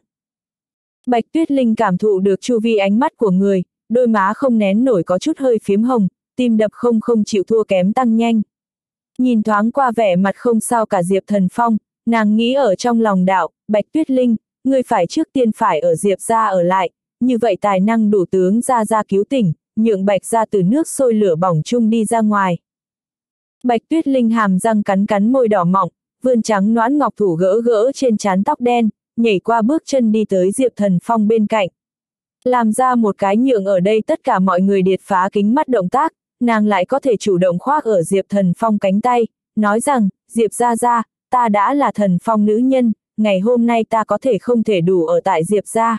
Bạch Tuyết Linh cảm thụ được chu vi ánh mắt của người, đôi má không nén nổi có chút hơi phím hồng, tim đập không chịu thua kém tăng nhanh. Nhìn thoáng qua vẻ mặt không sao cả Diệp Thần Phong, nàng nghĩ ở trong lòng đạo, Bạch Tuyết Linh, ngươi phải trước tiên phải ở Diệp gia ở lại, như vậy tài năng đủ tướng ra cứu tỉnh, nhượng Bạch gia từ nước sôi lửa bỏng chung đi ra ngoài. Bạch Tuyết Linh hàm răng cắn môi đỏ mọng, vươn trắng nõn ngọc thủ gỡ trên trán tóc đen, nhảy qua bước chân đi tới Diệp Thần Phong bên cạnh. Làm ra một cái nhượng ở đây tất cả mọi người điệt phá kính mắt động tác, nàng lại có thể chủ động khoác ở Diệp Thần Phong cánh tay, nói rằng, Diệp gia, ta đã là Thần Phong nữ nhân, ngày hôm nay ta có thể không thể đủ ở tại Diệp gia.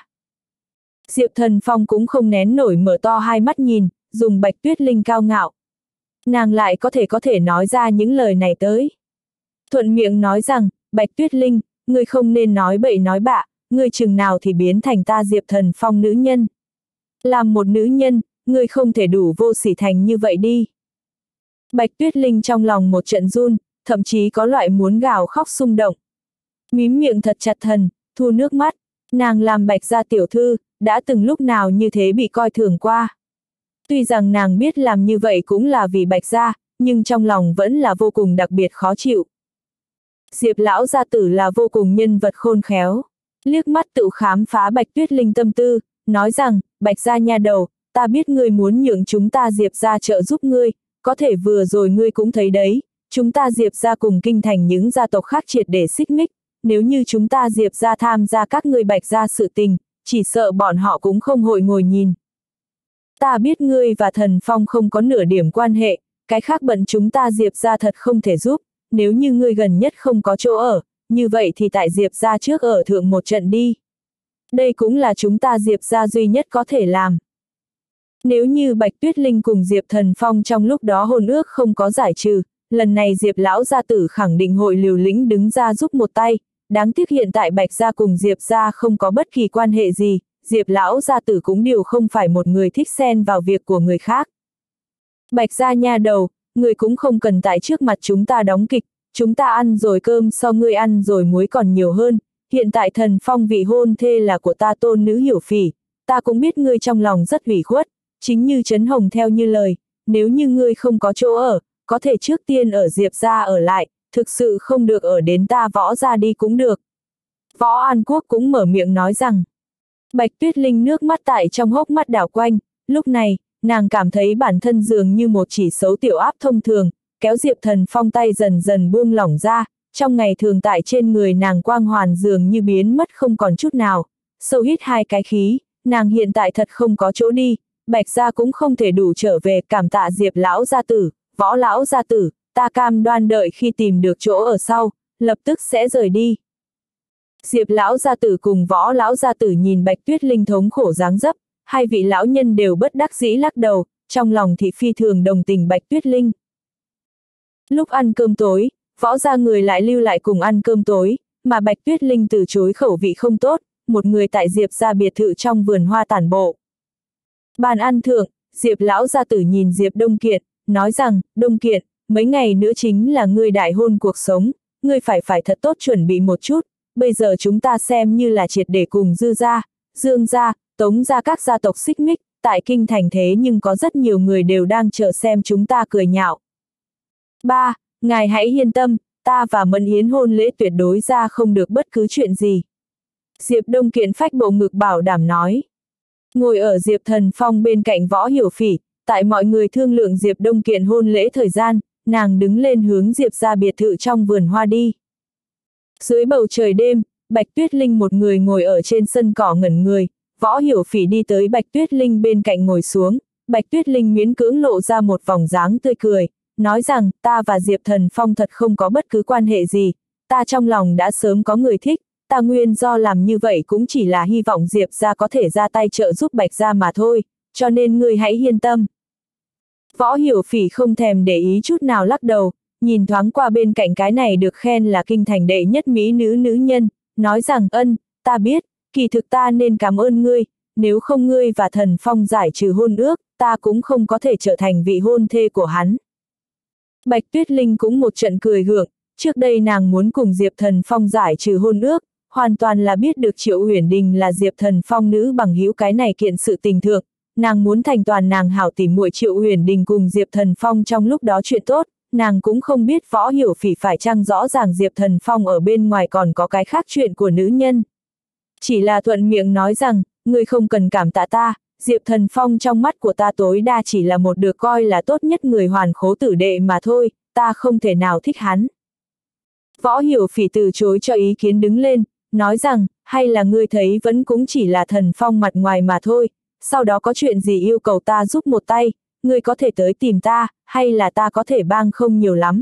Diệp Thần Phong cũng không nén nổi mở to hai mắt nhìn, dùng Bạch Tuyết Linh cao ngạo. Nàng lại có thể nói ra những lời này tới. Thuận miệng nói rằng, Bạch Tuyết Linh, ngươi không nên nói bậy nói bạ, ngươi chừng nào thì biến thành ta Diệp Thần Phong nữ nhân. Làm một nữ nhân, ngươi không thể đủ vô sỉ thành như vậy đi. Bạch Tuyết Linh trong lòng một trận run, thậm chí có loại muốn gào khóc xung động. Mím miệng thật chặt thần, thu nước mắt, nàng làm Bạch gia tiểu thư, đã từng lúc nào như thế bị coi thường qua. Tuy rằng nàng biết làm như vậy cũng là vì Bạch gia, nhưng trong lòng vẫn là vô cùng đặc biệt khó chịu. Diệp lão gia tử là vô cùng nhân vật khôn khéo, liếc mắt tự khám phá Bạch Tuyết Linh tâm tư, nói rằng, Bạch gia nha đầu, ta biết ngươi muốn nhượng chúng ta Diệp gia trợ giúp ngươi, có thể vừa rồi ngươi cũng thấy đấy, chúng ta Diệp gia cùng kinh thành những gia tộc khác triệt để xích mích, nếu như chúng ta Diệp gia tham gia các ngươi Bạch gia sự tình, chỉ sợ bọn họ cũng không hội ngồi nhìn. Ta biết ngươi và Thần Phong không có nửa điểm quan hệ, cái khác bận chúng ta Diệp gia thật không thể giúp, nếu như ngươi gần nhất không có chỗ ở, như vậy thì tại Diệp gia trước ở thượng một trận đi. Đây cũng là chúng ta Diệp gia duy nhất có thể làm. Nếu như Bạch Tuyết Linh cùng Diệp Thần Phong trong lúc đó hôn ước không có giải trừ, lần này Diệp lão gia tử khẳng định hội liều lĩnh đứng ra giúp một tay, đáng tiếc hiện tại Bạch gia cùng Diệp gia không có bất kỳ quan hệ gì, Diệp lão gia tử cũng đều không phải một người thích xen vào việc của người khác. Bạch gia nha đầu, người cũng không cần tại trước mặt chúng ta đóng kịch, chúng ta ăn rồi cơm so ngươi ăn rồi muối còn nhiều hơn, hiện tại Thần Phong vị hôn thê là của ta tôn nữ Hiểu Phỉ, ta cũng biết ngươi trong lòng rất ủy khuất, chính như Trấn Hồng theo như lời, nếu như ngươi không có chỗ ở, có thể trước tiên ở Diệp gia ở lại, thực sự không được ở đến ta Võ gia đi cũng được. Võ An Quốc cũng mở miệng nói rằng. Bạch Tuyết Linh nước mắt tại trong hốc mắt đảo quanh, lúc này, nàng cảm thấy bản thân dường như một chỉ xấu tiểu áp thông thường, kéo Diệp Thần Phong tay dần dần buông lỏng ra, trong ngày thường tại trên người nàng quang hoàn dường như biến mất không còn chút nào, sâu hít hai cái khí, nàng hiện tại thật không có chỗ đi, Bạch gia cũng không thể đủ trở về, cảm tạ Diệp lão gia tử, Võ lão gia tử, ta cam đoan đợi khi tìm được chỗ ở sau, lập tức sẽ rời đi. Diệp lão gia tử cùng Võ lão gia tử nhìn Bạch Tuyết Linh thống khổ dáng dấp, hai vị lão nhân đều bất đắc dĩ lắc đầu, trong lòng thì phi thường đồng tình Bạch Tuyết Linh. Lúc ăn cơm tối, Võ gia người lại lưu lại cùng ăn cơm tối, mà Bạch Tuyết Linh từ chối khẩu vị không tốt, một người tại Diệp gia biệt thự trong vườn hoa tản bộ. Bàn ăn thượng, Diệp lão gia tử nhìn Diệp Đông Kiện, nói rằng, Đông Kiện, mấy ngày nữa chính là ngươi đại hôn cuộc sống, ngươi phải thật tốt chuẩn bị một chút, bây giờ chúng ta xem như là triệt để cùng Dư gia, Dương gia, Tống gia các gia tộc xích mích, tại kinh thành thế nhưng có rất nhiều người đều đang chờ xem chúng ta cười nhạo. 3. Ngài hãy yên tâm, ta và Mẫn Yến hôn lễ tuyệt đối ra không được bất cứ chuyện gì. Diệp Đông Kiện phách bộ ngực bảo đảm nói. Ngồi ở Diệp Thần Phong bên cạnh Võ Hiểu Phỉ, tại mọi người thương lượng Diệp Đông Kiện hôn lễ thời gian, nàng đứng lên hướng Diệp gia biệt thự trong vườn hoa đi. Dưới bầu trời đêm, Bạch Tuyết Linh một người ngồi ở trên sân cỏ ngẩn người, Võ Hiểu Phỉ đi tới Bạch Tuyết Linh bên cạnh ngồi xuống, Bạch Tuyết Linh miễn cưỡng lộ ra một vòng dáng tươi cười, nói rằng, ta và Diệp Thần Phong thật không có bất cứ quan hệ gì, ta trong lòng đã sớm có người thích, ta nguyên do làm như vậy cũng chỉ là hy vọng Diệp gia có thể ra tay trợ giúp Bạch gia mà thôi, cho nên ngươi hãy yên tâm. Võ Hiểu Phỉ không thèm để ý chút nào lắc đầu, nhìn thoáng qua bên cạnh cái này được khen là kinh thành đệ nhất mỹ nữ nữ nhân, nói rằng ta biết, kỳ thực ta nên cảm ơn ngươi, nếu không ngươi và Thần Phong giải trừ hôn ước, ta cũng không có thể trở thành vị hôn thê của hắn. Bạch Tuyết Linh cũng một trận cười gượng, trước đây nàng muốn cùng Diệp Thần Phong giải trừ hôn ước, hoàn toàn là biết được Triệu Uyển Đình là Diệp Thần Phong nữ bằng hữu cái này kiện sự tình thượng, nàng muốn thành toàn nàng hảo tỉ muội Triệu Uyển Đình cùng Diệp Thần Phong trong lúc đó chuyện tốt, nàng cũng không biết Võ Hiểu Phỉ phải chăng rõ ràng Diệp Thần Phong ở bên ngoài còn có cái khác chuyện của nữ nhân. Chỉ là thuận miệng nói rằng, ngươi không cần cảm tạ ta, Diệp Thần Phong trong mắt của ta tối đa chỉ là một được coi là tốt nhất người hoàn khố tử đệ mà thôi, ta không thể nào thích hắn. Võ Hiểu Phỉ từ chối cho ý kiến đứng lên, nói rằng, hay là ngươi thấy vẫn cũng chỉ là Thần Phong mặt ngoài mà thôi, sau đó có chuyện gì yêu cầu ta giúp một tay, ngươi có thể tới tìm ta, hay là ta có thể bang không nhiều lắm.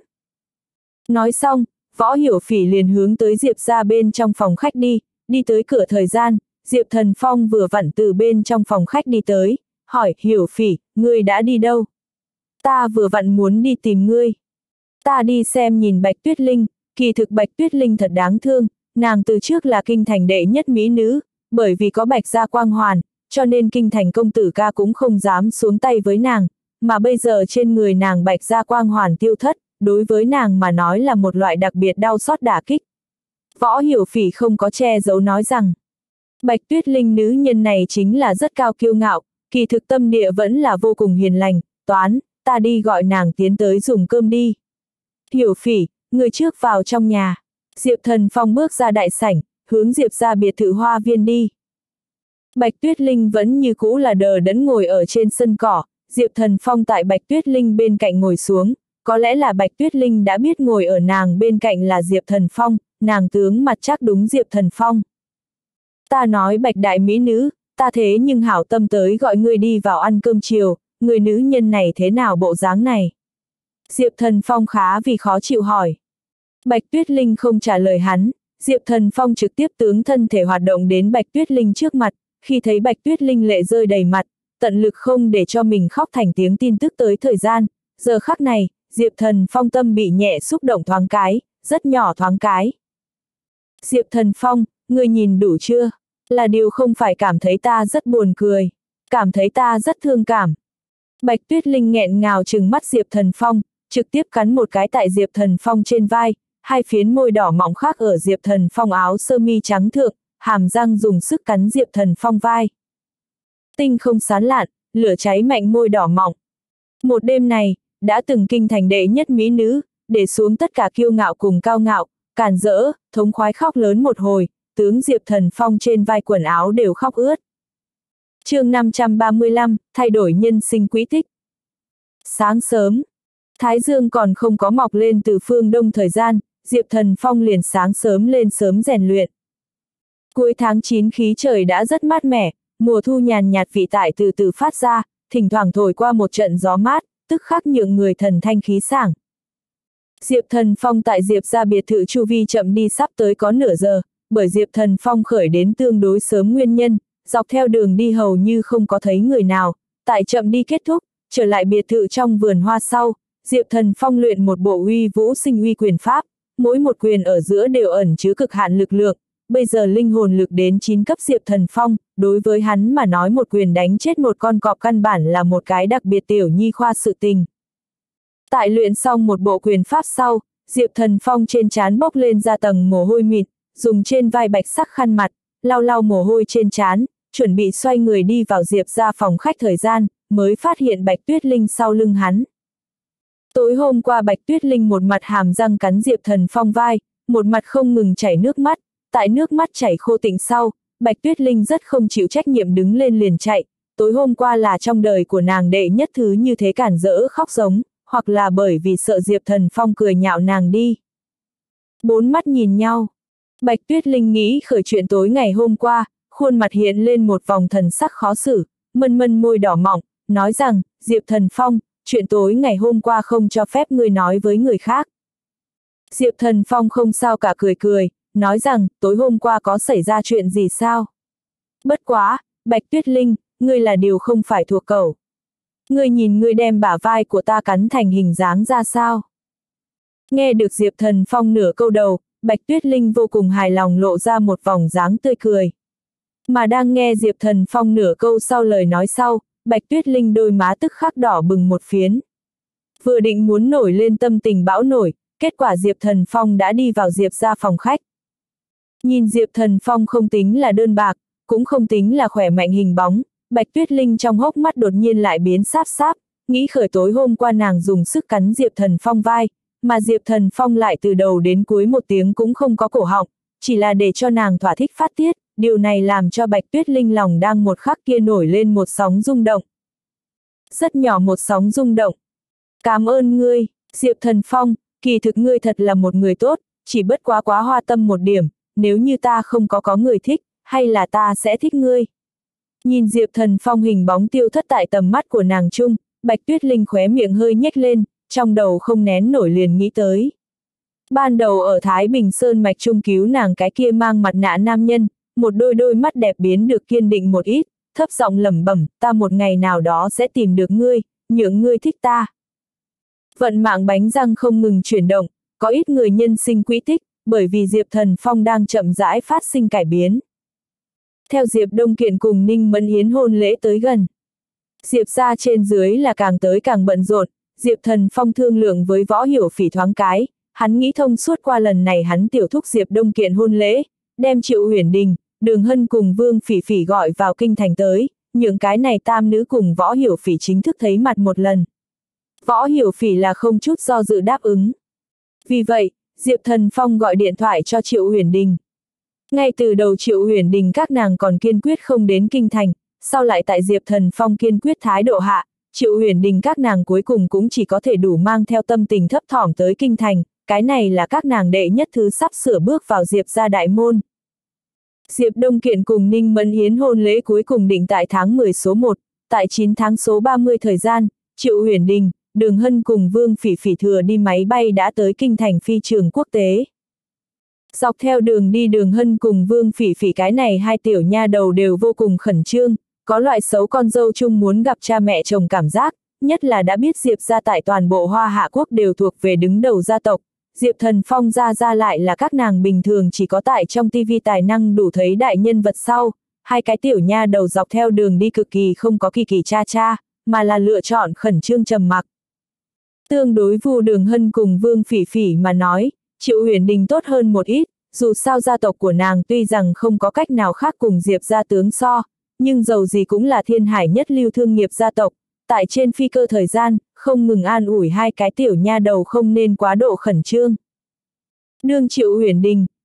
Nói xong, Võ Hiểu Phỉ liền hướng tới Diệp gia bên trong phòng khách đi tới cửa thời gian, Diệp Thần Phong vừa vặn từ bên trong phòng khách đi tới, hỏi, Hiểu Phỉ, ngươi đã đi đâu? Ta vừa vặn muốn đi tìm ngươi. Ta đi xem nhìn Bạch Tuyết Linh, kỳ thực Bạch Tuyết Linh thật đáng thương, nàng từ trước là kinh thành đệ nhất mỹ nữ, bởi vì có Bạch gia quang hoàn, cho nên kinh thành công tử ca cũng không dám xuống tay với nàng, mà bây giờ trên người nàng Bạch gia quang hoàn tiêu thất, đối với nàng mà nói là một loại đặc biệt đau xót đả kích. Võ Hiểu Phỉ không có che giấu nói rằng, Bạch Tuyết Linh nữ nhân này chính là rất cao kiêu ngạo, kỳ thực tâm địa vẫn là vô cùng hiền lành, Toán, ta đi gọi nàng tiến tới dùng cơm đi. Hiểu Phỉ, người trước vào trong nhà. Diệp Thần Phong bước ra đại sảnh, hướng Diệp gia biệt thự hoa viên đi. Bạch Tuyết Linh vẫn như cũ là đờ đẫn ngồi ở trên sân cỏ, Diệp Thần Phong tại Bạch Tuyết Linh bên cạnh ngồi xuống, có lẽ là Bạch Tuyết Linh đã biết ngồi ở nàng bên cạnh là Diệp Thần Phong, nàng tướng mặt chắc đúng Diệp Thần Phong. Ta nói Bạch đại mỹ nữ, ta thế nhưng hảo tâm tới gọi ngươi đi vào ăn cơm chiều, người nữ nhân này thế nào bộ dáng này? Diệp Thần Phong khá vì khó chịu hỏi. Bạch Tuyết Linh không trả lời hắn, Diệp Thần Phong trực tiếp tướng thân thể hoạt động đến Bạch Tuyết Linh trước mặt, khi thấy Bạch Tuyết Linh lệ rơi đầy mặt, tận lực không để cho mình khóc thành tiếng tin tức tới thời gian, giờ khắc này, Diệp Thần Phong tâm bị nhẹ xúc động thoáng cái, rất nhỏ thoáng cái. Diệp Thần Phong, ngươi nhìn đủ chưa? Là điều không phải cảm thấy ta rất buồn cười, cảm thấy ta rất thương cảm. Bạch Tuyết Linh nghẹn ngào trừng mắt Diệp Thần Phong, trực tiếp cắn một cái tại Diệp Thần Phong trên vai, hai phiến môi đỏ mọng khác ở Diệp Thần Phong áo sơ mi trắng thượng, hàm răng dùng sức cắn Diệp Thần Phong vai. Tinh không sán lạn, lửa cháy mạnh môi đỏ mọng. Một đêm này, đã từng kinh thành đệ nhất mỹ nữ, để xuống tất cả kiêu ngạo cùng cao ngạo, càn rỡ, thống khoái khóc lớn một hồi, tướng Diệp Thần Phong trên vai quần áo đều khóc ướt. Chương 535, thay đổi nhân sinh quỹ tích. Sáng sớm, Thái Dương còn không có mọc lên từ phương đông thời gian, Diệp Thần Phong liền sáng sớm lên sớm rèn luyện. Cuối tháng 9 khí trời đã rất mát mẻ, mùa thu nhàn nhạt vị tại từ từ phát ra, thỉnh thoảng thổi qua một trận gió mát, tức khắc nhượng người thần thanh khí sảng. Diệp Thần Phong tại Diệp gia biệt thự chu vi chậm đi sắp tới có nửa giờ, bởi Diệp Thần Phong khởi đến tương đối sớm nguyên nhân, dọc theo đường đi hầu như không có thấy người nào, tại chậm đi kết thúc, trở lại biệt thự trong vườn hoa sau, Diệp Thần Phong luyện một bộ uy vũ sinh uy quyền pháp, mỗi một quyền ở giữa đều ẩn chứa cực hạn lực lượng, bây giờ linh hồn lực đến 9 cấp Diệp Thần Phong, đối với hắn mà nói một quyền đánh chết một con cọp căn bản là một cái đặc biệt tiểu nhi khoa sự tình. Tại luyện xong một bộ quyền pháp sau, Diệp Thần Phong trên trán bốc lên ra tầng mồ hôi mịn, dùng trên vai bạch sắc khăn mặt, lau lau mồ hôi trên trán, chuẩn bị xoay người đi vào Diệp ra phòng khách thời gian, mới phát hiện Bạch Tuyết Linh sau lưng hắn. Tối hôm qua Bạch Tuyết Linh một mặt hàm răng cắn Diệp Thần Phong vai, một mặt không ngừng chảy nước mắt, tại nước mắt chảy khô tịnh sau, Bạch Tuyết Linh rất không chịu trách nhiệm đứng lên liền chạy, tối hôm qua là trong đời của nàng đệ nhất thứ như thế cản rỡ khóc giống, hoặc là bởi vì sợ Diệp Thần Phong cười nhạo nàng đi. Bốn mắt nhìn nhau, Bạch Tuyết Linh nghĩ khởi chuyện tối ngày hôm qua, khuôn mặt hiện lên một vòng thần sắc khó xử, mân mân môi đỏ mọng, nói rằng, Diệp Thần Phong, chuyện tối ngày hôm qua không cho phép ngươi nói với người khác. Diệp Thần Phong không sao cả cười cười, nói rằng, tối hôm qua có xảy ra chuyện gì sao? Bất quá, Bạch Tuyết Linh, ngươi là điều không phải thuộc cẩu. Ngươi nhìn ngươi đem bả vai của ta cắn thành hình dáng ra sao? Nghe được Diệp Thần Phong nửa câu đầu, Bạch Tuyết Linh vô cùng hài lòng lộ ra một vòng dáng tươi cười. Mà đang nghe Diệp Thần Phong nửa câu sau lời nói sau, Bạch Tuyết Linh đôi má tức khắc đỏ bừng một phiến. Vừa định muốn nổi lên tâm tình bão nổi, kết quả Diệp Thần Phong đã đi vào Diệp ra phòng khách. Nhìn Diệp Thần Phong không tính là đơn bạc, cũng không tính là khỏe mạnh hình bóng, Bạch Tuyết Linh trong hốc mắt đột nhiên lại biến sáp sáp, nghĩ khởi tối hôm qua nàng dùng sức cắn Diệp Thần Phong vai, mà Diệp Thần Phong lại từ đầu đến cuối một tiếng cũng không có cổ họng, chỉ là để cho nàng thỏa thích phát tiết, điều này làm cho Bạch Tuyết Linh lòng đang một khắc kia nổi lên một sóng rung động. Rất nhỏ một sóng rung động. Cảm ơn ngươi, Diệp Thần Phong, kỳ thực ngươi thật là một người tốt, chỉ bất quá quá hoa tâm một điểm, nếu như ta không có người thích, hay là ta sẽ thích ngươi. Nhìn Diệp Thần Phong hình bóng tiêu thất tại tầm mắt của nàng chung, Bạch Tuyết Linh khóe miệng hơi nhếch lên, trong đầu không nén nổi liền nghĩ tới. Ban đầu ở Thái Bình Sơn mạch trung cứu nàng cái kia mang mặt nạ nam nhân, một đôi mắt đẹp biến được kiên định một ít, thấp giọng lẩm bẩm, ta một ngày nào đó sẽ tìm được ngươi, nhượng ngươi thích ta. Vận mạng bánh răng không ngừng chuyển động, có ít người nhân sinh quỹ tích, bởi vì Diệp Thần Phong đang chậm rãi phát sinh cải biến. Theo Diệp Đông Kiện cùng Ninh Mẫn Yến hôn lễ tới gần, Diệp gia trên dưới là càng tới càng bận rộn, Diệp Thần Phong thương lượng với Võ Hiểu Phỉ thoáng cái, hắn nghĩ thông suốt qua lần này hắn tiểu thúc Diệp Đông Kiện hôn lễ, đem Triệu Uyển Đình, Đường Hân cùng Vương Phỉ Phỉ gọi vào kinh thành tới, những cái này tam nữ cùng Võ Hiểu Phỉ chính thức thấy mặt một lần. Võ Hiểu Phỉ là không chút do dự đáp ứng. Vì vậy, Diệp Thần Phong gọi điện thoại cho Triệu Uyển Đình. Ngay từ đầu Triệu Uyển Đình các nàng còn kiên quyết không đến kinh thành, sau lại tại Diệp Thần Phong kiên quyết thái độ hạ, Triệu Uyển Đình các nàng cuối cùng cũng chỉ có thể đủ mang theo tâm tình thấp thỏm tới kinh thành, cái này là các nàng đệ nhất thứ sắp sửa bước vào Diệp gia đại môn. Diệp Đông Kiện cùng Ninh Mẫn Yến hôn lễ cuối cùng định tại tháng 10 số 1, tại 9 tháng số 30 thời gian, Triệu Uyển Đình, Đường Hân cùng Vương Phỉ Phỉ thừa đi máy bay đã tới kinh thành phi trường quốc tế. Dọc theo đường đi Đường Hân cùng Vương Phỉ Phỉ cái này hai tiểu nha đầu đều vô cùng khẩn trương, có loại xấu con dâu chung muốn gặp cha mẹ chồng cảm giác, nhất là đã biết Diệp gia tại toàn bộ Hoa Hạ Quốc đều thuộc về đứng đầu gia tộc, Diệp Thần Phong gia lại là các nàng bình thường chỉ có tại trong TV tài năng đủ thấy đại nhân vật sau, hai cái tiểu nha đầu dọc theo đường đi cực kỳ không có kỳ kỳ cha cha, mà là lựa chọn khẩn trương trầm mặc. Tương đối Vu Đường Hân cùng Vương Phỉ Phỉ mà nói, Triệu Uyển Đình tốt hơn một ít, dù sao gia tộc của nàng tuy rằng không có cách nào khác cùng Diệp gia tướng so, nhưng dầu gì cũng là thiên hải nhất lưu thương nghiệp gia tộc, tại trên phi cơ thời gian, không ngừng an ủi hai cái tiểu nha đầu không nên quá độ khẩn trương. Đương Triệu Uyển Đình,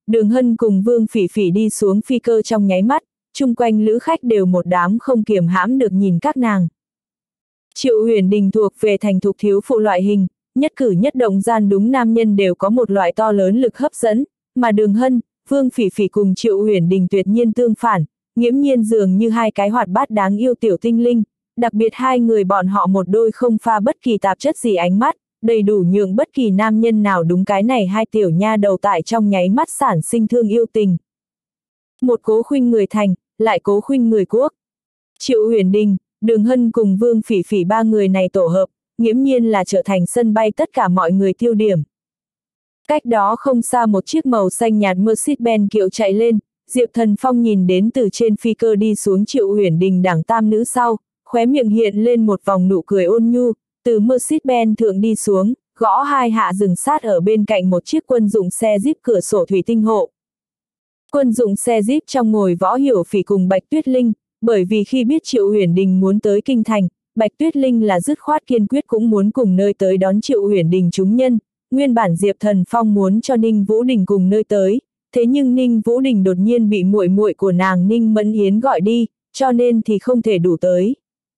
Đường Hân cùng Vương Phỉ Phỉ đi xuống phi cơ trong nháy mắt, chung quanh lữ khách đều một đám không kiềm hãm được nhìn các nàng. Triệu Huyền Đình thuộc về thành thục thiếu phụ loại hình, nhất cử nhất động gian đúng nam nhân đều có một loại to lớn lực hấp dẫn, mà Đường Hân, Vương Phỉ Phỉ cùng Triệu Huyền Đình tuyệt nhiên tương phản, nghiễm nhiên dường như hai cái hoạt bát đáng yêu tiểu tinh linh, đặc biệt hai người bọn họ một đôi không pha bất kỳ tạp chất gì ánh mắt, đầy đủ nhượng bất kỳ nam nhân nào đúng cái này hai tiểu nha đầu tại trong nháy mắt sản sinh thương yêu tình. Một cố khuynh người thành, lại cố khuynh người quốc. Triệu Huyền Đình, Đường Hân cùng Vương Phỉ Phỉ ba người này tổ hợp, nghiễm nhiên là trở thành sân bay tất cả mọi người tiêu điểm. Cách đó không xa một chiếc màu xanh nhạt Mercedes-Benz kiệu chạy lên, Diệp Thần Phong nhìn đến từ trên phi cơ đi xuống Triệu Huyền Đình đẳng tam nữ sau, khóe miệng hiện lên một vòng nụ cười ôn nhu, từ Mercedes-Benz thượng đi xuống, gõ hai hạ dừng sát ở bên cạnh một chiếc quân dụng xe Jeep cửa sổ thủy tinh hộ. Quân dụng xe Jeep trong ngồi Võ Hiểu Phỉ cùng Bạch Tuyết Linh, bởi vì khi biết Triệu Huyền Đình muốn tới kinh thành, Bạch Tuyết Linh là dứt khoát kiên quyết cũng muốn cùng nơi tới đón Triệu Huyền Đình chúng nhân. Nguyên bản Diệp Thần Phong muốn cho Ninh Vũ Đình cùng nơi tới, thế nhưng Ninh Vũ Đình đột nhiên bị muội muội của nàng Ninh Mẫn Hiến gọi đi, cho nên thì không thể đủ tới.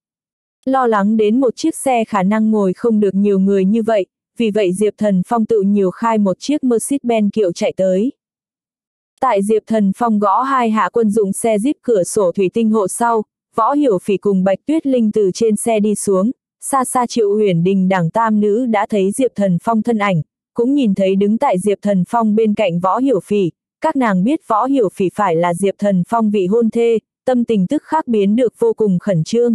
Lo lắng đến một chiếc xe khả năng ngồi không được nhiều người như vậy, vì vậy Diệp Thần Phong tự nhiều khai một chiếc Mercedes-Benz kiệu chạy tới. Tại Diệp Thần Phong gõ hai hạ quân dụng xe Jeep cửa sổ thủy tinh hộ sau, Võ Hiểu Phỉ cùng Bạch Tuyết Linh từ trên xe đi xuống, xa xa Triệu Huyền Đình đẳng tam nữ đã thấy Diệp Thần Phong thân ảnh, cũng nhìn thấy đứng tại Diệp Thần Phong bên cạnh Võ Hiểu Phỉ, các nàng biết Võ Hiểu Phỉ phải là Diệp Thần Phong vị hôn thê, tâm tình tức khắc biến được vô cùng khẩn trương.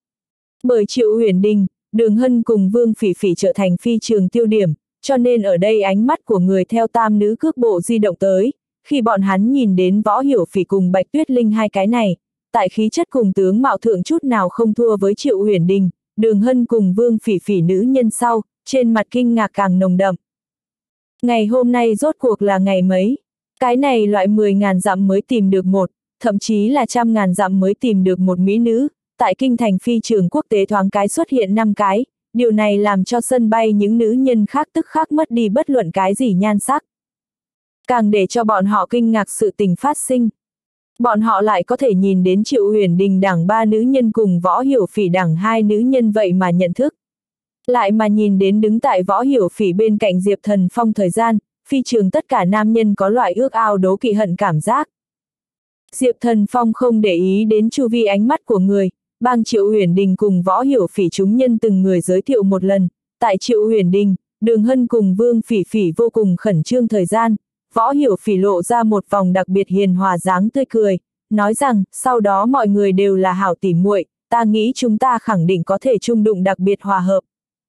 Bởi Triệu Huyền Đình, Đường Hân cùng Vương Phỉ Phỉ trở thành phi trường tiêu điểm, cho nên ở đây ánh mắt của người theo tam nữ cước bộ di động tới, khi bọn hắn nhìn đến Võ Hiểu Phỉ cùng Bạch Tuyết Linh hai cái này, tại khí chất cùng tướng mạo thượng chút nào không thua với Triệu Huyền Đình, Đường Hân cùng Vương Phỉ Phỉ nữ nhân sau, trên mặt kinh ngạc càng nồng đậm. Ngày hôm nay rốt cuộc là ngày mấy? Cái này loại 10.000 dặm mới tìm được một, thậm chí là 100.000 dặm mới tìm được một mỹ nữ, tại kinh thành phi trường quốc tế thoáng cái xuất hiện 5 cái, điều này làm cho sân bay những nữ nhân khác tức khắc mất đi bất luận cái gì nhan sắc. Càng để cho bọn họ kinh ngạc sự tình phát sinh. Bọn họ lại có thể nhìn đến Triệu Huyền Đình đẳng 3 nữ nhân cùng Võ Hiểu Phỉ đẳng 2 nữ nhân vậy mà nhận thức. Lại mà nhìn đến đứng tại Võ Hiểu Phỉ bên cạnh Diệp Thần Phong thời gian, phi trường tất cả nam nhân có loại ước ao đố kỵ hận cảm giác. Diệp Thần Phong không để ý đến chu vi ánh mắt của người, bang Triệu Huyền Đình cùng Võ Hiểu Phỉ chúng nhân từng người giới thiệu một lần, tại Triệu Huyền Đình, Đường Hân cùng Vương Phỉ Phỉ vô cùng khẩn trương thời gian, Võ Hiểu Phỉ lộ ra một vòng đặc biệt hiền hòa dáng tươi cười, nói rằng, sau đó mọi người đều là hảo tỉ muội, ta nghĩ chúng ta khẳng định có thể chung đụng đặc biệt hòa hợp.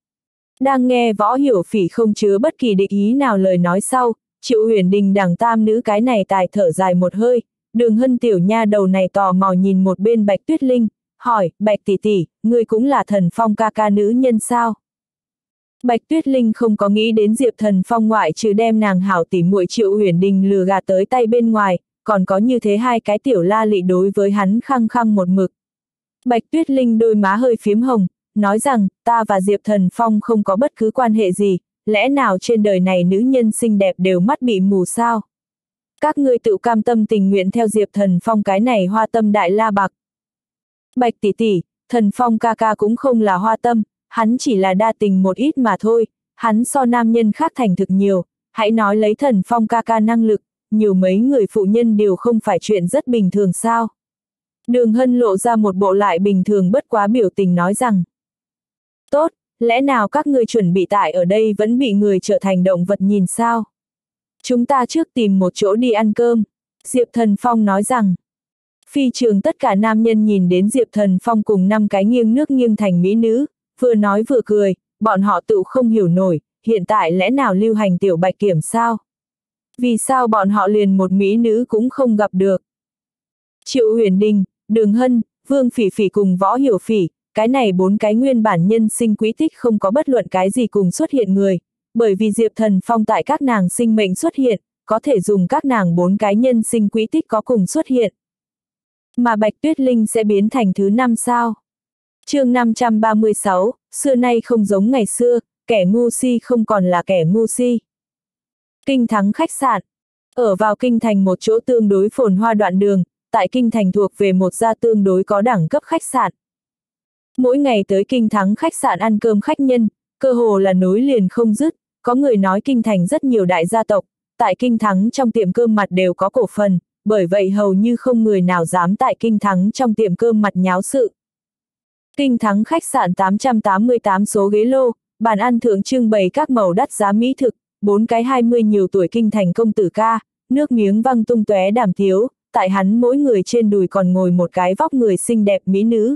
Đang nghe Võ Hiểu Phỉ không chứa bất kỳ địch ý nào lời nói sau, Triệu Huyền Đình đẳng tam nữ cái này tài thở dài một hơi, Đường Hân tiểu nha đầu này tò mò nhìn một bên Bạch Tuyết Linh, hỏi, Bạch tỷ tỷ, ngươi cũng là Thần Phong ca ca nữ nhân sao? Bạch Tuyết Linh không có nghĩ đến Diệp Thần Phong ngoại trừ đem nàng hảo tỉ muội Triệu Huyền Đình lừa gạt tới tay bên ngoài, còn có như thế hai cái tiểu la lị đối với hắn khăng khăng một mực. Bạch Tuyết Linh đôi má hơi phím hồng, nói rằng, ta và Diệp Thần Phong không có bất cứ quan hệ gì, lẽ nào trên đời này nữ nhân xinh đẹp đều mắt bị mù sao? Các ngươi tự cam tâm tình nguyện theo Diệp Thần Phong cái này hoa tâm đại la bạc. Bạch tỷ tỷ, Thần Phong ca ca cũng không là hoa tâm, hắn chỉ là đa tình một ít mà thôi, hắn so nam nhân khác thành thực nhiều, hãy nói lấy Thần Phong ca ca năng lực, nhiều mấy người phụ nhân đều không phải chuyện rất bình thường sao. Đường Hân lộ ra một bộ lại bình thường bất quá biểu tình nói rằng, tốt, lẽ nào các ngươi chuẩn bị tại ở đây vẫn bị người trở thành động vật nhìn sao? Chúng ta trước tìm một chỗ đi ăn cơm, Diệp Thần Phong nói rằng. Phi trường tất cả nam nhân nhìn đến Diệp Thần Phong cùng 5 cái nghiêng nước nghiêng thành mỹ nữ, vừa nói vừa cười, bọn họ tự không hiểu nổi, hiện tại lẽ nào lưu hành tiểu bạch kiểm sao? Vì sao bọn họ liền một mỹ nữ cũng không gặp được? Triệu Huyền Đình, Đường Hân, Vương Phỉ Phỉ cùng Võ Hiểu Phỉ, cái này 4 cái nguyên bản nhân sinh quỹ tích không có bất luận cái gì cùng xuất hiện người, bởi vì Diệp Thần Phong tại các nàng sinh mệnh xuất hiện, có thể dùng các nàng 4 cái nhân sinh quỹ tích có cùng xuất hiện. Mà Bạch Tuyết Linh sẽ biến thành thứ 5 sao? Chương 536, xưa nay không giống ngày xưa, kẻ ngu si không còn là kẻ ngu si. Kinh Thắng khách sạn. Ở vào kinh thành một chỗ tương đối phồn hoa đoạn đường, tại kinh thành thuộc về một gia tương đối có đẳng cấp khách sạn. Mỗi ngày tới Kinh Thắng khách sạn ăn cơm khách nhân, cơ hồ là nối liền không dứt, có người nói kinh thành rất nhiều đại gia tộc, tại Kinh Thắng trong tiệm cơm mặt đều có cổ phần, bởi vậy hầu như không người nào dám tại Kinh Thắng trong tiệm cơm mặt nháo sự. Kinh Thắng khách sạn 888 số ghế lô, bàn ăn thượng trưng bày các màu đắt giá mỹ thực, 4 cái 20 nhiều tuổi kinh thành công tử ca, nước miếng văng tung tóe đàm tiếu, tại hắn mỗi người trên đùi còn ngồi một cái vóc người xinh đẹp mỹ nữ.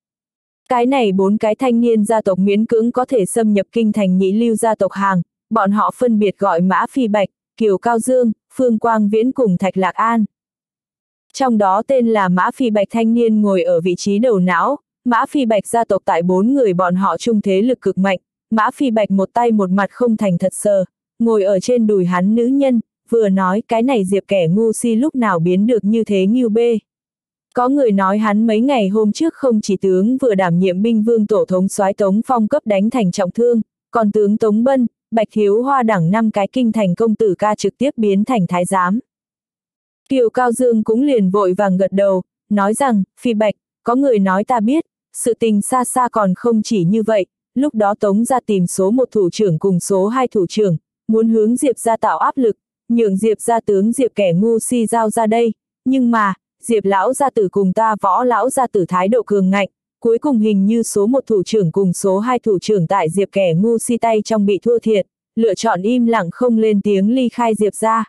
Cái này 4 cái thanh niên gia tộc miễn cưỡng có thể xâm nhập kinh thành nhị lưu gia tộc hàng, bọn họ phân biệt gọi Mã Phi Bạch, Kiều Cao Dương, Phương Quang Viễn cùng Thạch Lạc An. Trong đó tên là Mã Phi Bạch thanh niên ngồi ở vị trí đầu não, Mã Phi Bạch gia tộc tại 4 người bọn họ trung thế lực cực mạnh, Mã Phi Bạch một tay một mặt không thành thật sờ, ngồi ở trên đùi hắn nữ nhân, vừa nói cái này Diệp kẻ ngu si lúc nào biến được như thế nghiêu bê. Có người nói hắn mấy ngày hôm trước không chỉ tướng vừa đảm nhiệm binh vương tổ thống soái Tống Phong cấp đánh thành trọng thương, còn tướng Tống Bân, Bạch Thiếu Hoa đẳng 5 cái kinh thành công tử ca trực tiếp biến thành thái giám. Kiều Cao Dương cũng liền vội vàng gật đầu, nói rằng, Phi Bạch, có người nói ta biết, sự tình xa xa còn không chỉ như vậy, lúc đó Tống ra tìm số 1 thủ trưởng cùng số 2 thủ trưởng, muốn hướng Diệp ra tạo áp lực, nhượng Diệp ra tướng Diệp kẻ ngu si giao ra đây, nhưng mà, Diệp lão gia tử cùng ta Võ lão gia tử thái độ cường ngạnh, cuối cùng hình như số 1 thủ trưởng cùng số 2 thủ trưởng tại Diệp kẻ ngu si tay trong bị thua thiệt, lựa chọn im lặng không lên tiếng ly khai Diệp ra.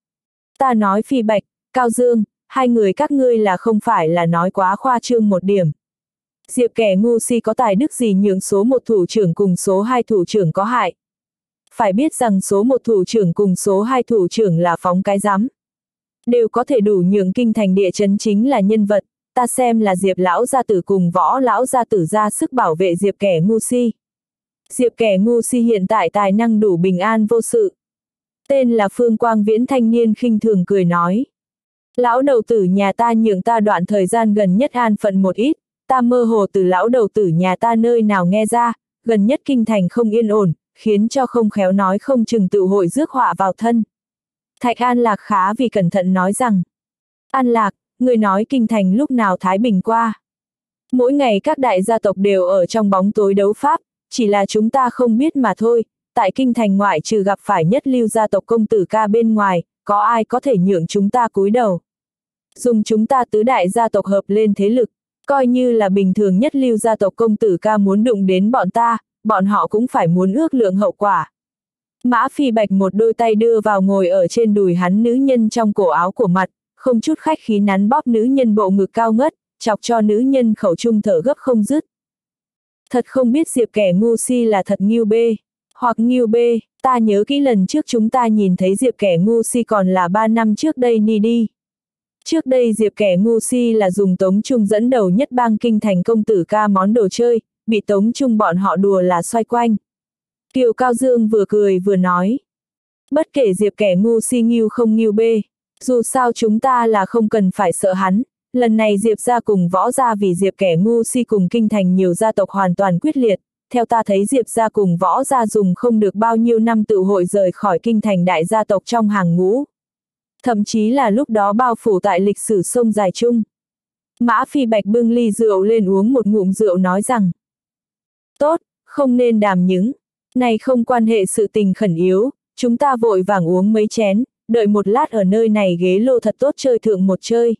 Ta nói Phi Bạch, Cao Dương, hai người các ngươi là không phải là nói quá khoa trương một điểm. Diệp kẻ ngu si có tài đức gì nhượng số 1 thủ trưởng cùng số 2 thủ trưởng có hại. Phải biết rằng số 1 thủ trưởng cùng số 2 thủ trưởng là phóng cái rắm. Đều có thể đủ nhượng kinh thành địa chấn chính là nhân vật, ta xem là Diệp lão gia tử cùng Võ lão gia tử ra sức bảo vệ Diệp kẻ ngu si. Diệp kẻ ngu si hiện tại tài năng đủ bình an vô sự. Tên là Phương Quang Viễn thanh niên khinh thường cười nói. Lão đầu tử nhà ta nhượng ta đoạn thời gian gần nhất an phận một ít, ta mơ hồ từ lão đầu tử nhà ta nơi nào nghe ra, gần nhất kinh thành không yên ổn, khiến cho không khéo nói không chừng tự hội rước họa vào thân. Thạch An Lạc khá vì cẩn thận nói rằng, An Lạc, người nói kinh thành lúc nào thái bình qua. Mỗi ngày các đại gia tộc đều ở trong bóng tối đấu pháp, chỉ là chúng ta không biết mà thôi, tại kinh thành ngoại trừ gặp phải nhất lưu gia tộc công tử ca bên ngoài, có ai có thể nhượng chúng ta cúi đầu. Dùng chúng ta tứ đại gia tộc hợp lên thế lực, coi như là bình thường nhất lưu gia tộc công tử ca muốn đụng đến bọn ta, bọn họ cũng phải muốn ước lượng hậu quả. Mã Phi Bạch một đôi tay đưa vào ngồi ở trên đùi hắn nữ nhân trong cổ áo của mặt, không chút khách khí nắn bóp nữ nhân bộ ngực cao ngất, chọc cho nữ nhân khẩu trung thở gấp không dứt. Thật không biết Diệp kẻ ngu si là thật nghiêu bê, hoặc nghiêu bê, ta nhớ kỹ lần trước chúng ta nhìn thấy Diệp kẻ ngu si còn là 3 năm trước đây đi. Trước đây Diệp kẻ ngu si là dùng Tống Trung dẫn đầu nhất bang kinh thành công tử ca món đồ chơi, bị Tống Trung bọn họ đùa là xoay quanh. Kiều Cao Dương vừa cười vừa nói. Bất kể Diệp kẻ ngu si nghiêu không nghiêu bê, dù sao chúng ta là không cần phải sợ hắn, lần này Diệp ra cùng Võ ra vì Diệp kẻ ngu si cùng kinh thành nhiều gia tộc hoàn toàn quyết liệt, theo ta thấy Diệp ra cùng Võ ra dùng không được bao nhiêu năm tự hội rời khỏi kinh thành đại gia tộc trong hàng ngũ. Thậm chí là lúc đó bao phủ tại lịch sử sông dài chung. Mã Phi Bạch bưng ly rượu lên uống một ngụm rượu nói rằng, tốt, không nên đàm những, này không quan hệ sự tình khẩn yếu, chúng ta vội vàng uống mấy chén, đợi một lát ở nơi này ghế lô thật tốt chơi thượng một chơi.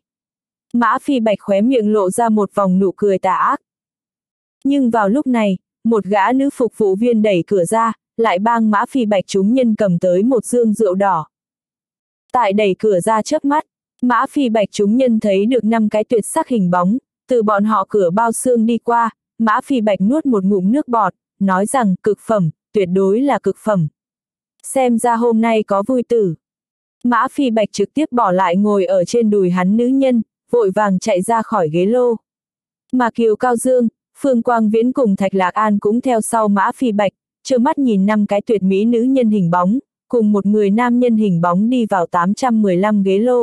Mã Phi Bạch khóe miệng lộ ra một vòng nụ cười tà ác. Nhưng vào lúc này, một gã nữ phục vụ viên đẩy cửa ra, lại bang Mã Phi Bạch chúng nhân cầm tới một dương rượu đỏ. Tại đẩy cửa ra chớp mắt, Mã Phi Bạch chúng nhân thấy được 5 cái tuyệt sắc hình bóng, từ bọn họ cửa bao xương đi qua, Mã Phi Bạch nuốt một ngụm nước bọt, nói rằng cực phẩm, tuyệt đối là cực phẩm. Xem ra hôm nay có vui tử. Mã Phi Bạch trực tiếp bỏ lại ngồi ở trên đùi hắn nữ nhân, vội vàng chạy ra khỏi ghế lô. Mà Kiều Cao Dương, Phương Quang Viễn cùng Thạch Lạc An cũng theo sau Mã Phi Bạch, trơ mắt nhìn 5 cái tuyệt mỹ nữ nhân hình bóng, cùng một người nam nhân hình bóng đi vào 815 ghế lô.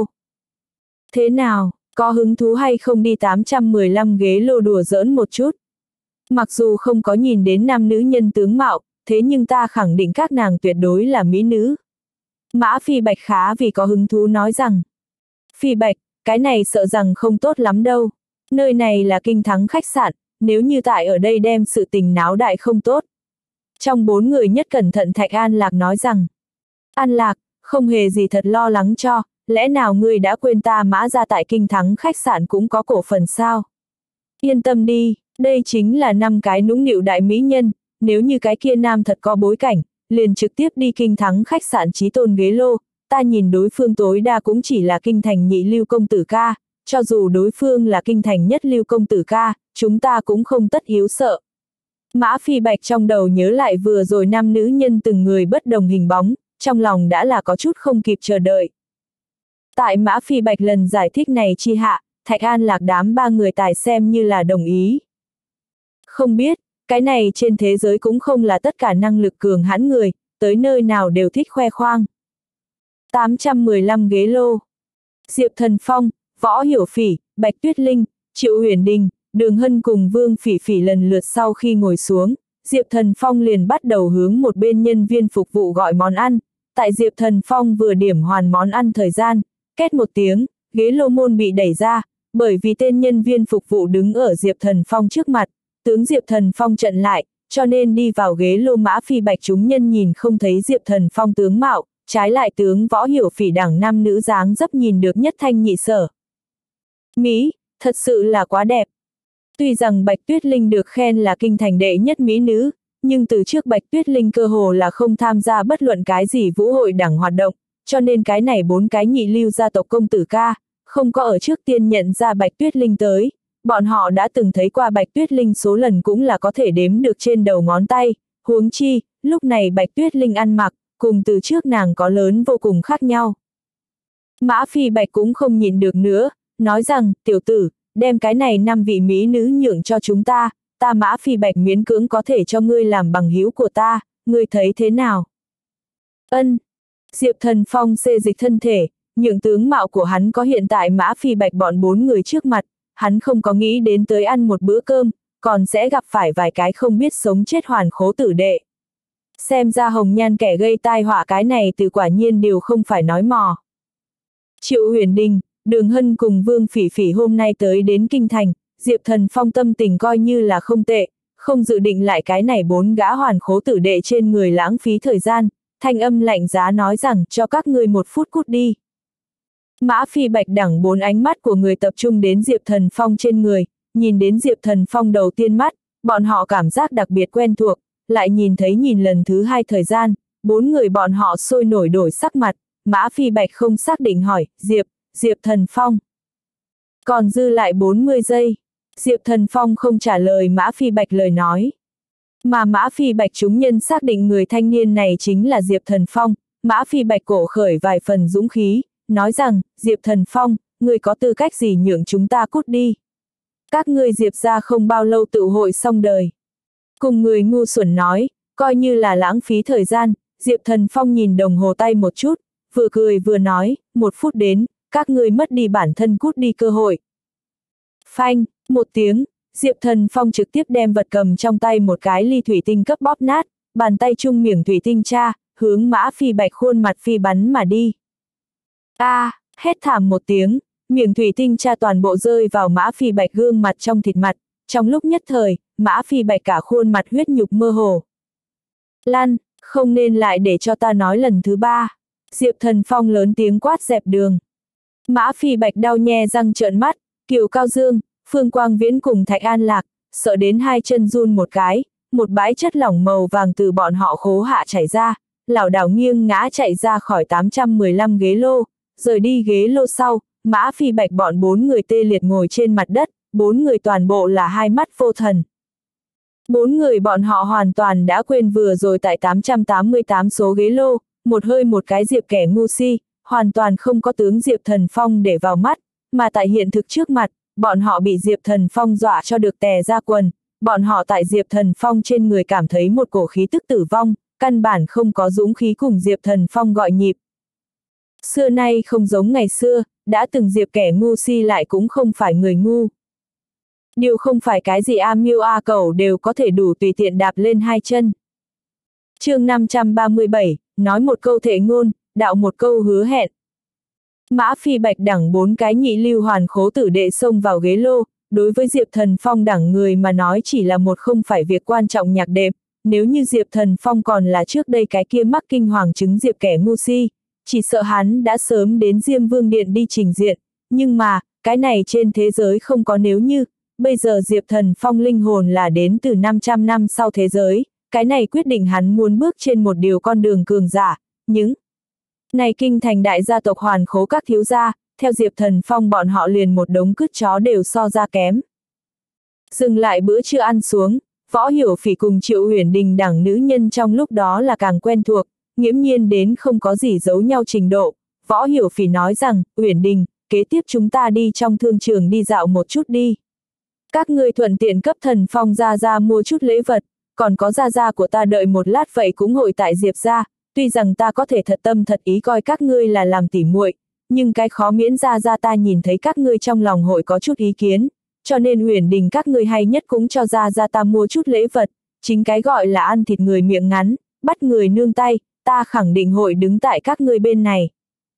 Thế nào, có hứng thú hay không đi 815 ghế lô đùa giỡn một chút? Mặc dù không có nhìn đến nam nữ nhân tướng mạo, thế nhưng ta khẳng định các nàng tuyệt đối là mỹ nữ. Mã Phi Bạch khá vì có hứng thú nói rằng. Phi Bạch, cái này sợ rằng không tốt lắm đâu. Nơi này là Kinh Thắng khách sạn, nếu như tại ở đây đem sự tình náo đại không tốt. Trong 4 người nhất cẩn thận Thạch An Lạc nói rằng. An Lạc, không hề gì thật lo lắng cho, lẽ nào ngươi đã quên ta Mã ra tại Kinh Thắng khách sạn cũng có cổ phần sao? Yên tâm đi, đây chính là 5 cái nũng nịu đại mỹ nhân, nếu như cái kia nam thật có bối cảnh, liền trực tiếp đi Kinh Thắng khách sạn Chí Tôn ghế lô, ta nhìn đối phương tối đa cũng chỉ là kinh thành nhị lưu công tử ca, cho dù đối phương là kinh thành nhất lưu công tử ca, chúng ta cũng không tất yếu sợ. Mã Phi Bạch trong đầu nhớ lại vừa rồi 5 nữ nhân từng người bất đồng hình bóng, trong lòng đã là có chút không kịp chờ đợi. Tại Mã Phi Bạch lần giải thích này chi hạ, Thạch An Lạc đám 3 người tài xem như là đồng ý. Không biết, cái này trên thế giới cũng không là tất cả năng lực cường hãn người, tới nơi nào đều thích khoe khoang. 815 ghế lô. Diệp Thần Phong, Võ Hiểu Phỉ, Bạch Tuyết Linh, Triệu Uyển Đình, Đường Hân cùng Vương Phỉ Phỉ lần lượt sau khi ngồi xuống, Diệp Thần Phong liền bắt đầu hướng một bên nhân viên phục vụ gọi món ăn. Tại Diệp Thần Phong vừa điểm hoàn món ăn thời gian, két một tiếng, ghế lô môn bị đẩy ra, bởi vì tên nhân viên phục vụ đứng ở Diệp Thần Phong trước mặt, tướng Diệp Thần Phong chặn lại, cho nên đi vào ghế lô Mã Phi Bạch chúng nhân nhìn không thấy Diệp Thần Phong tướng mạo, trái lại tướng Võ Hiểu Phỉ đẳng nam nữ dáng dấp nhìn được nhất thanh nhị sở. Mỹ, thật sự là quá đẹp. Tuy rằng Bạch Tuyết Linh được khen là kinh thành đệ nhất mỹ nữ, nhưng từ trước Bạch Tuyết Linh cơ hồ là không tham gia bất luận cái gì vũ hội đẳng hoạt động, cho nên cái này 4 cái nhị lưu gia tộc công tử ca, không có ở trước tiên nhận ra Bạch Tuyết Linh tới, bọn họ đã từng thấy qua Bạch Tuyết Linh số lần cũng là có thể đếm được trên đầu ngón tay, huống chi, lúc này Bạch Tuyết Linh ăn mặc, cùng từ trước nàng có lớn vô cùng khác nhau. Mã Phi Bạch cũng không nhịn được nữa, nói rằng, tiểu tử, đem cái này 5 vị mỹ nữ nhượng cho chúng ta, ta Mã Phi Bạch miễn cưỡng có thể cho ngươi làm bằng hữu của ta, ngươi thấy thế nào? Ân. Diệp Thần Phong xê dịch thân thể, nhượng tướng mạo của hắn có hiện tại Mã Phi Bạch bọn 4 người trước mặt, hắn không có nghĩ đến tới ăn một bữa cơm, còn sẽ gặp phải vài cái không biết sống chết hoàn khố tử đệ. Xem ra hồng nhan kẻ gây tai họa cái này từ quả nhiên đều không phải nói mò. Triệu Uyển Đình, Đường Hân cùng Vương Phỉ Phỉ hôm nay tới đến Kinh Thành, Diệp Thần Phong tâm tình coi như là không tệ, không dự định lại cái này 4 gã hoàn khố tử đệ trên người lãng phí thời gian, thanh âm lạnh giá nói rằng cho các ngươi 1 phút cút đi. Mã Phi Bạch đẳng 4 ánh mắt của người tập trung đến Diệp Thần Phong trên người, nhìn đến Diệp Thần Phong đầu tiên mắt, bọn họ cảm giác đặc biệt quen thuộc, lại nhìn lần thứ 2 thời gian, 4 người bọn họ sôi nổi đổi sắc mặt, Mã Phi Bạch không xác định hỏi, Diệp Thần Phong. Còn dư lại 40 giây, Diệp Thần Phong không trả lời Mã Phi Bạch lời nói. Mà Mã Phi Bạch chúng nhân xác định người thanh niên này chính là Diệp Thần Phong, Mã Phi Bạch cổ khởi vài phần dũng khí, nói rằng, Diệp Thần Phong, người có tư cách gì nhượng chúng ta cút đi. Các ngươi Diệp ra không bao lâu tụ hội xong đời. Cùng người ngu xuẩn nói, coi như là lãng phí thời gian, Diệp Thần Phong nhìn đồng hồ tay một chút, vừa cười vừa nói, 1 phút đến, các ngươi mất đi bản thân cút đi cơ hội. Phanh, một tiếng, Diệp Thần Phong trực tiếp đem vật cầm trong tay một cái ly thủy tinh cấp bóp nát, bàn tay trung miệng thủy tinh tra, hướng Mã Phi Bạch khuôn mặt phi bắn mà đi. Hét thảm một tiếng, miệng thủy tinh tra toàn bộ rơi vào Mã Phi Bạch gương mặt trong thịt mặt, trong lúc nhất thời, Mã Phi Bạch cả khuôn mặt huyết nhục mơ hồ. Lan, không nên lại để cho ta nói lần thứ 3. Diệp Thần Phong lớn tiếng quát dẹp đường. Mã Phi Bạch đau nhe răng trợn mắt, Kiều Cao Dương, Phương Quang Viễn cùng Thạch An Lạc, sợ đến 2 chân run một cái, một bãi chất lỏng màu vàng từ bọn họ khố hạ chảy ra, lảo đảo nghiêng ngã chạy ra khỏi 815 ghế lô, rời đi ghế lô sau, Mã Phi Bạch bọn 4 người tê liệt ngồi trên mặt đất, 4 người toàn bộ là hai mắt vô thần. 4 người bọn họ hoàn toàn đã quên vừa rồi tại 888 số ghế lô, một hơi một cái Diệp kẻ ngu si, hoàn toàn không có tướng Diệp Thần Phong để vào mắt, mà tại hiện thực trước mặt, bọn họ bị Diệp Thần Phong dọa cho được tè ra quần, bọn họ tại Diệp Thần Phong trên người cảm thấy một cổ khí tức tử vong, căn bản không có dũng khí cùng Diệp Thần Phong gọi nhịp. Xưa nay không giống ngày xưa, đã từng Diệp kẻ ngu si lại cũng không phải người ngu. Điều không phải cái gì A miêu A cẩu đều có thể đủ tùy tiện đạp lên 2 chân. Chương 537, nói một câu thệ ngôn, đạo một câu hứa hẹn. Mã Phi Bạch đẳng 4 cái nhị lưu hoàn khố tử đệ xông vào ghế lô, đối với Diệp Thần Phong đẳng người mà nói chỉ là một không phải việc quan trọng nhạc đệm, nếu như Diệp Thần Phong còn là trước đây cái kia mắc kinh hoàng chứng Diệp kẻ ngu si, chỉ sợ hắn đã sớm đến Diêm Vương Điện đi trình diện, nhưng mà, cái này trên thế giới không có nếu như, bây giờ Diệp Thần Phong linh hồn là đến từ 500 năm sau thế giới, cái này quyết định hắn muốn bước trên một điều con đường cường giả, những này kinh thành đại gia tộc hoàn khố các thiếu gia, theo Diệp Thần Phong bọn họ liền một đống cứt chó đều so ra kém. Dừng lại bữa trưa ăn xuống, Võ Hiểu Phỉ cùng Triệu Uyển Đình đẳng nữ nhân trong lúc đó là càng quen thuộc, nghiễm nhiên đến không có gì giấu nhau trình độ. Võ Hiểu Phỉ nói rằng, Uyển Đình, kế tiếp chúng ta đi trong thương trường đi dạo một chút đi. Các ngươi thuận tiện cấp Thần Phong ra mua chút lễ vật, còn có gia của ta đợi một lát vậy cũng hội tại Diệp gia. Tuy rằng ta có thể thật tâm thật ý coi các ngươi là làm tỉ muội, nhưng cái khó miễn ra ta nhìn thấy các ngươi trong lòng hội có chút ý kiến, cho nên Uyển Đình các ngươi hay nhất cũng cho ra ta mua chút lễ vật, chính cái gọi là ăn thịt người miệng ngắn, bắt người nương tay, ta khẳng định hội đứng tại các ngươi bên này.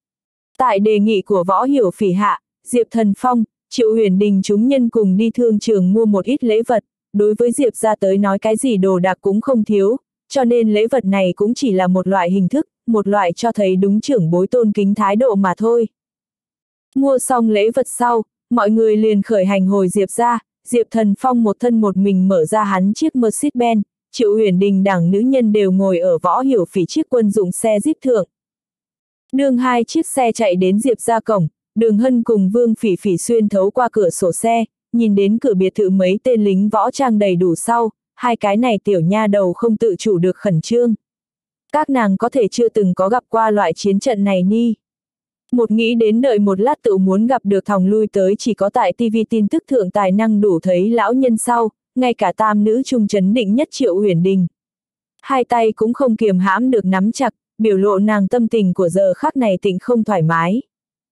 Tại đề nghị của Võ Hiểu Phỉ hạ, Diệp Thần Phong, Triệu Uyển Đình chúng nhân cùng đi thương trường mua một ít lễ vật, đối với Diệp gia tới nói cái gì đồ đạc cũng không thiếu, cho nên lễ vật này cũng chỉ là một loại hình thức, một loại cho thấy đúng trưởng bối tôn kính thái độ mà thôi. Mua xong lễ vật sau, mọi người liền khởi hành hồi Diệp gia. Diệp Thần Phong một thân một mình mở ra hắn chiếc Mercedes-Benz, Triệu Uyển Đình đẳng nữ nhân đều ngồi ở Võ Hiểu Phỉ chiếc quân dụng xe Jeep thượng. Đường hai chiếc xe chạy đến Diệp gia cổng, Đường Hân cùng Vương Phỉ Phỉ xuyên thấu qua cửa sổ xe, nhìn đến cửa biệt thự mấy tên lính võ trang đầy đủ sau, hai cái này tiểu nha đầu không tự chủ được khẩn trương. Các nàng có thể chưa từng có gặp qua loại chiến trận này ni. Một nghĩ đến đợi một lát tự muốn gặp được thòng lui tới chỉ có tại TV tin tức thượng tài năng đủ thấy lão nhân sau, ngay cả tam nữ trung chấn định nhất Triệu Uyển Đình. Hai tay cũng không kiềm hãm được nắm chặt, biểu lộ nàng tâm tình của giờ khắc này tịnh không thoải mái.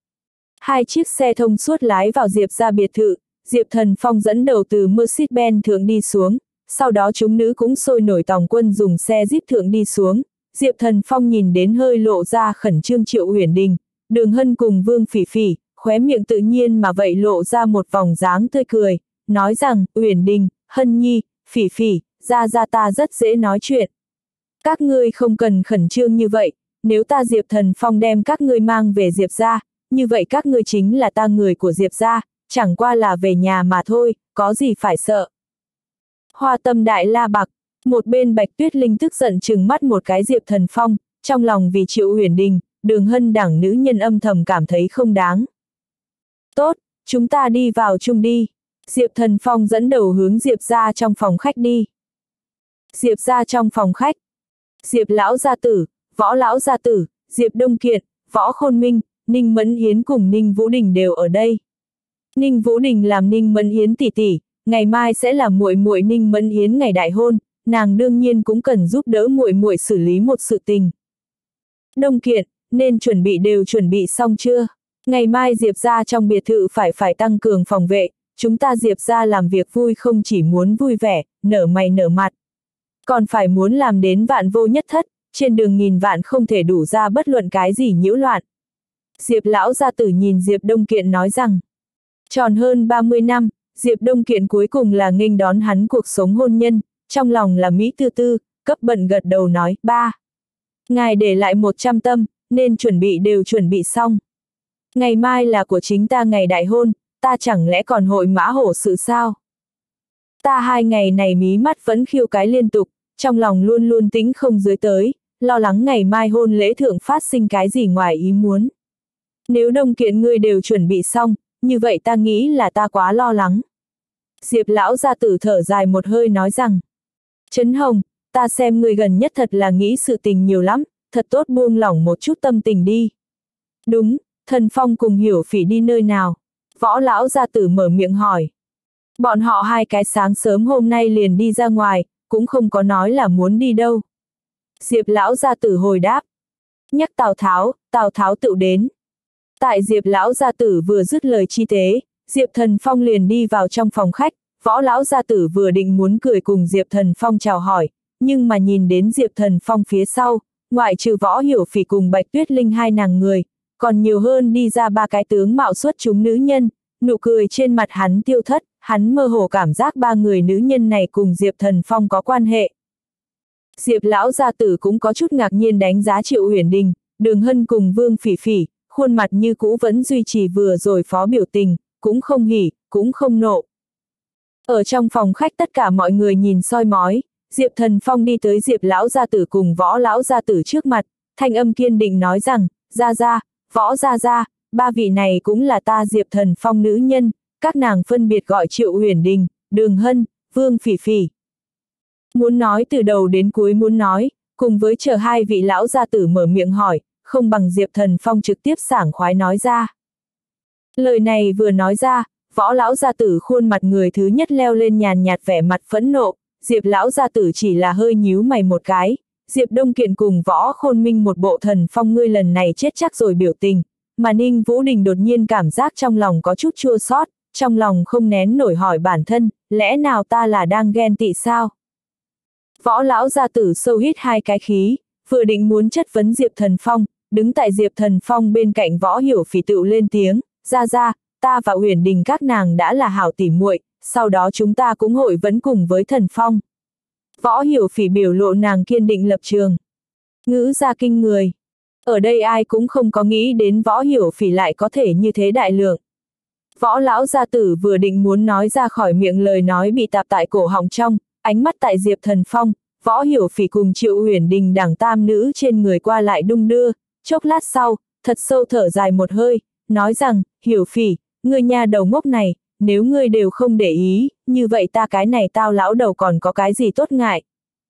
Hai chiếc xe thông suốt lái vào Diệp gia biệt thự, Diệp Thần Phong dẫn đầu từ Mercedes-Benz thượng đi xuống, sau đó chúng nữ cũng sôi nổi tòng quân dùng xe Jeep thượng đi xuống. Diệp Thần Phong nhìn đến hơi lộ ra khẩn trương Triệu Uyển Đình, Đường Hân cùng Vương Phỉ Phỉ, khóe miệng tự nhiên mà vậy lộ ra một vòng dáng tươi cười, nói rằng, Uyển Đình, Hân Nhi, Phỉ Phỉ, ra ta rất dễ nói chuyện. Các ngươi không cần khẩn trương như vậy, nếu ta Diệp Thần Phong đem các ngươi mang về Diệp gia, như vậy các ngươi chính là ta người của Diệp gia, chẳng qua là về nhà mà thôi, có gì phải sợ. Hoa Tâm đại la bạc, một bên Bạch Tuyết Linh tức giận trừng mắt một cái Diệp Thần Phong, trong lòng vì Triệu Uyển Đình, Đường Hân đẳng nữ nhân âm thầm cảm thấy không đáng. Tốt, chúng ta đi vào chung đi. Diệp Thần Phong dẫn đầu hướng Diệp gia trong phòng khách đi. Diệp gia trong phòng khách. Diệp lão gia tử, Võ lão gia tử, Diệp Đông Kiện, Võ Khôn Minh, Ninh Mẫn Hiến cùng Ninh Vũ Đình đều ở đây. Ninh Vũ Đình làm Ninh Mẫn Hiến tỷ tỷ, ngày mai sẽ là muội muội Ninh Mẫn Hiến ngày đại hôn, nàng đương nhiên cũng cần giúp đỡ muội muội xử lý một sự tình. Đông Kiện, nên chuẩn bị đều chuẩn bị xong chưa? Ngày mai Diệp gia trong biệt thự phải tăng cường phòng vệ, chúng ta Diệp gia làm việc vui không chỉ muốn vui vẻ, nở mày nở mặt. Còn phải muốn làm đến vạn vô nhất thất, trên đường nghìn vạn không thể đủ ra bất luận cái gì nhiễu loạn. Diệp lão gia tử nhìn Diệp Đông Kiện nói rằng, tròn hơn 30 năm, Diệp Đông Kiện cuối cùng là nghênh đón hắn cuộc sống hôn nhân, trong lòng là Mỹ tư tư, cấp bận gật đầu nói, ba. Ngài để lại 100 tâm, nên chuẩn bị đều chuẩn bị xong. Ngày mai là của chính ta ngày đại hôn, ta chẳng lẽ còn hội mã hổ sự sao? Ta 2 ngày này mí mắt vẫn khiêu cái liên tục, trong lòng luôn luôn tĩnh không dưới tới, lo lắng ngày mai hôn lễ thượng phát sinh cái gì ngoài ý muốn. Nếu Đông Kiện ngươi đều chuẩn bị xong, như vậy ta nghĩ là ta quá lo lắng. Diệp lão gia tử thở dài một hơi nói rằng, Trấn Hồng, ta xem ngươi gần nhất thật là nghĩ sự tình nhiều lắm, thật tốt buông lỏng một chút tâm tình đi. Đúng, Thần Phong cùng Hiểu Phỉ đi nơi nào? Võ lão gia tử mở miệng hỏi. Bọn họ hai cái sáng sớm hôm nay liền đi ra ngoài, cũng không có nói là muốn đi đâu. Diệp lão gia tử hồi đáp. Nhắc Tào Tháo tự đến. Tại Diệp lão gia tử vừa dứt lời chi tế, Diệp Thần Phong liền đi vào trong phòng khách, Võ lão gia tử vừa định muốn cười cùng Diệp Thần Phong chào hỏi, nhưng mà nhìn đến Diệp Thần Phong phía sau, ngoại trừ Võ Hiểu Phỉ cùng Bạch Tuyết Linh hai nàng người, còn nhiều hơn đi ra ba cái tướng mạo xuất chúng nữ nhân, nụ cười trên mặt hắn tiêu thất, hắn mơ hồ cảm giác ba người nữ nhân này cùng Diệp Thần Phong có quan hệ. Diệp lão gia tử cũng có chút ngạc nhiên đánh giá Triệu Uyển Đình, Đường Hân cùng Vương Phỉ Phỉ, khuôn mặt như cũ vẫn duy trì vừa rồi phó biểu tình, cũng không hỉ, cũng không nộ. Ở trong phòng khách tất cả mọi người nhìn soi mói, Diệp Thần Phong đi tới Diệp lão gia tử cùng Võ lão gia tử trước mặt, thanh âm kiên định nói rằng, gia gia, Võ gia gia, ba vị này cũng là ta Diệp Thần Phong nữ nhân, các nàng phân biệt gọi Triệu Uyển Đình, Đường Hân, Vương Phỉ Phỉ. Muốn nói từ đầu đến cuối muốn nói, cùng với chờ hai vị lão gia tử mở miệng hỏi, không bằng Diệp Thần Phong trực tiếp sảng khoái nói ra. Lời này vừa nói ra, Võ lão gia tử khuôn mặt người thứ nhất leo lên nhàn nhạt vẻ mặt phẫn nộ, Diệp lão gia tử chỉ là hơi nhíu mày một cái, Diệp Đông Kiện cùng Võ Khôn Minh một bộ Thần Phong ngươi lần này chết chắc rồi biểu tình, mà Ninh Vũ Đình đột nhiên cảm giác trong lòng có chút chua xót, trong lòng không nén nổi hỏi bản thân, lẽ nào ta là đang ghen tị sao? Võ lão gia tử sâu hít hai cái khí, vừa định muốn chất vấn Diệp Thần Phong, đứng tại Diệp Thần Phong bên cạnh Võ Hiểu Phỉ tựu lên tiếng, gia gia, ta và Uyển Đình các nàng đã là hảo tỉ muội, sau đó chúng ta cũng hội vẫn cùng với Thần Phong. Võ Hiểu Phỉ biểu lộ nàng kiên định lập trường. Ngữ ra kinh người. Ở đây ai cũng không có nghĩ đến Võ Hiểu Phỉ lại có thể như thế đại lượng. Võ lão gia tử vừa định muốn nói ra khỏi miệng lời nói bị tạp tại cổ họng trong, ánh mắt tại Diệp Thần Phong, Võ Hiểu Phỉ cùng Triệu Uyển Đình đẳng tam nữ trên người qua lại đung đưa, chốc lát sau, thật sâu thở dài một hơi, nói rằng, Hiểu Phỉ, ngươi nha đầu ngốc này, nếu ngươi đều không để ý, như vậy ta cái này tao lão đầu còn có cái gì tốt ngại.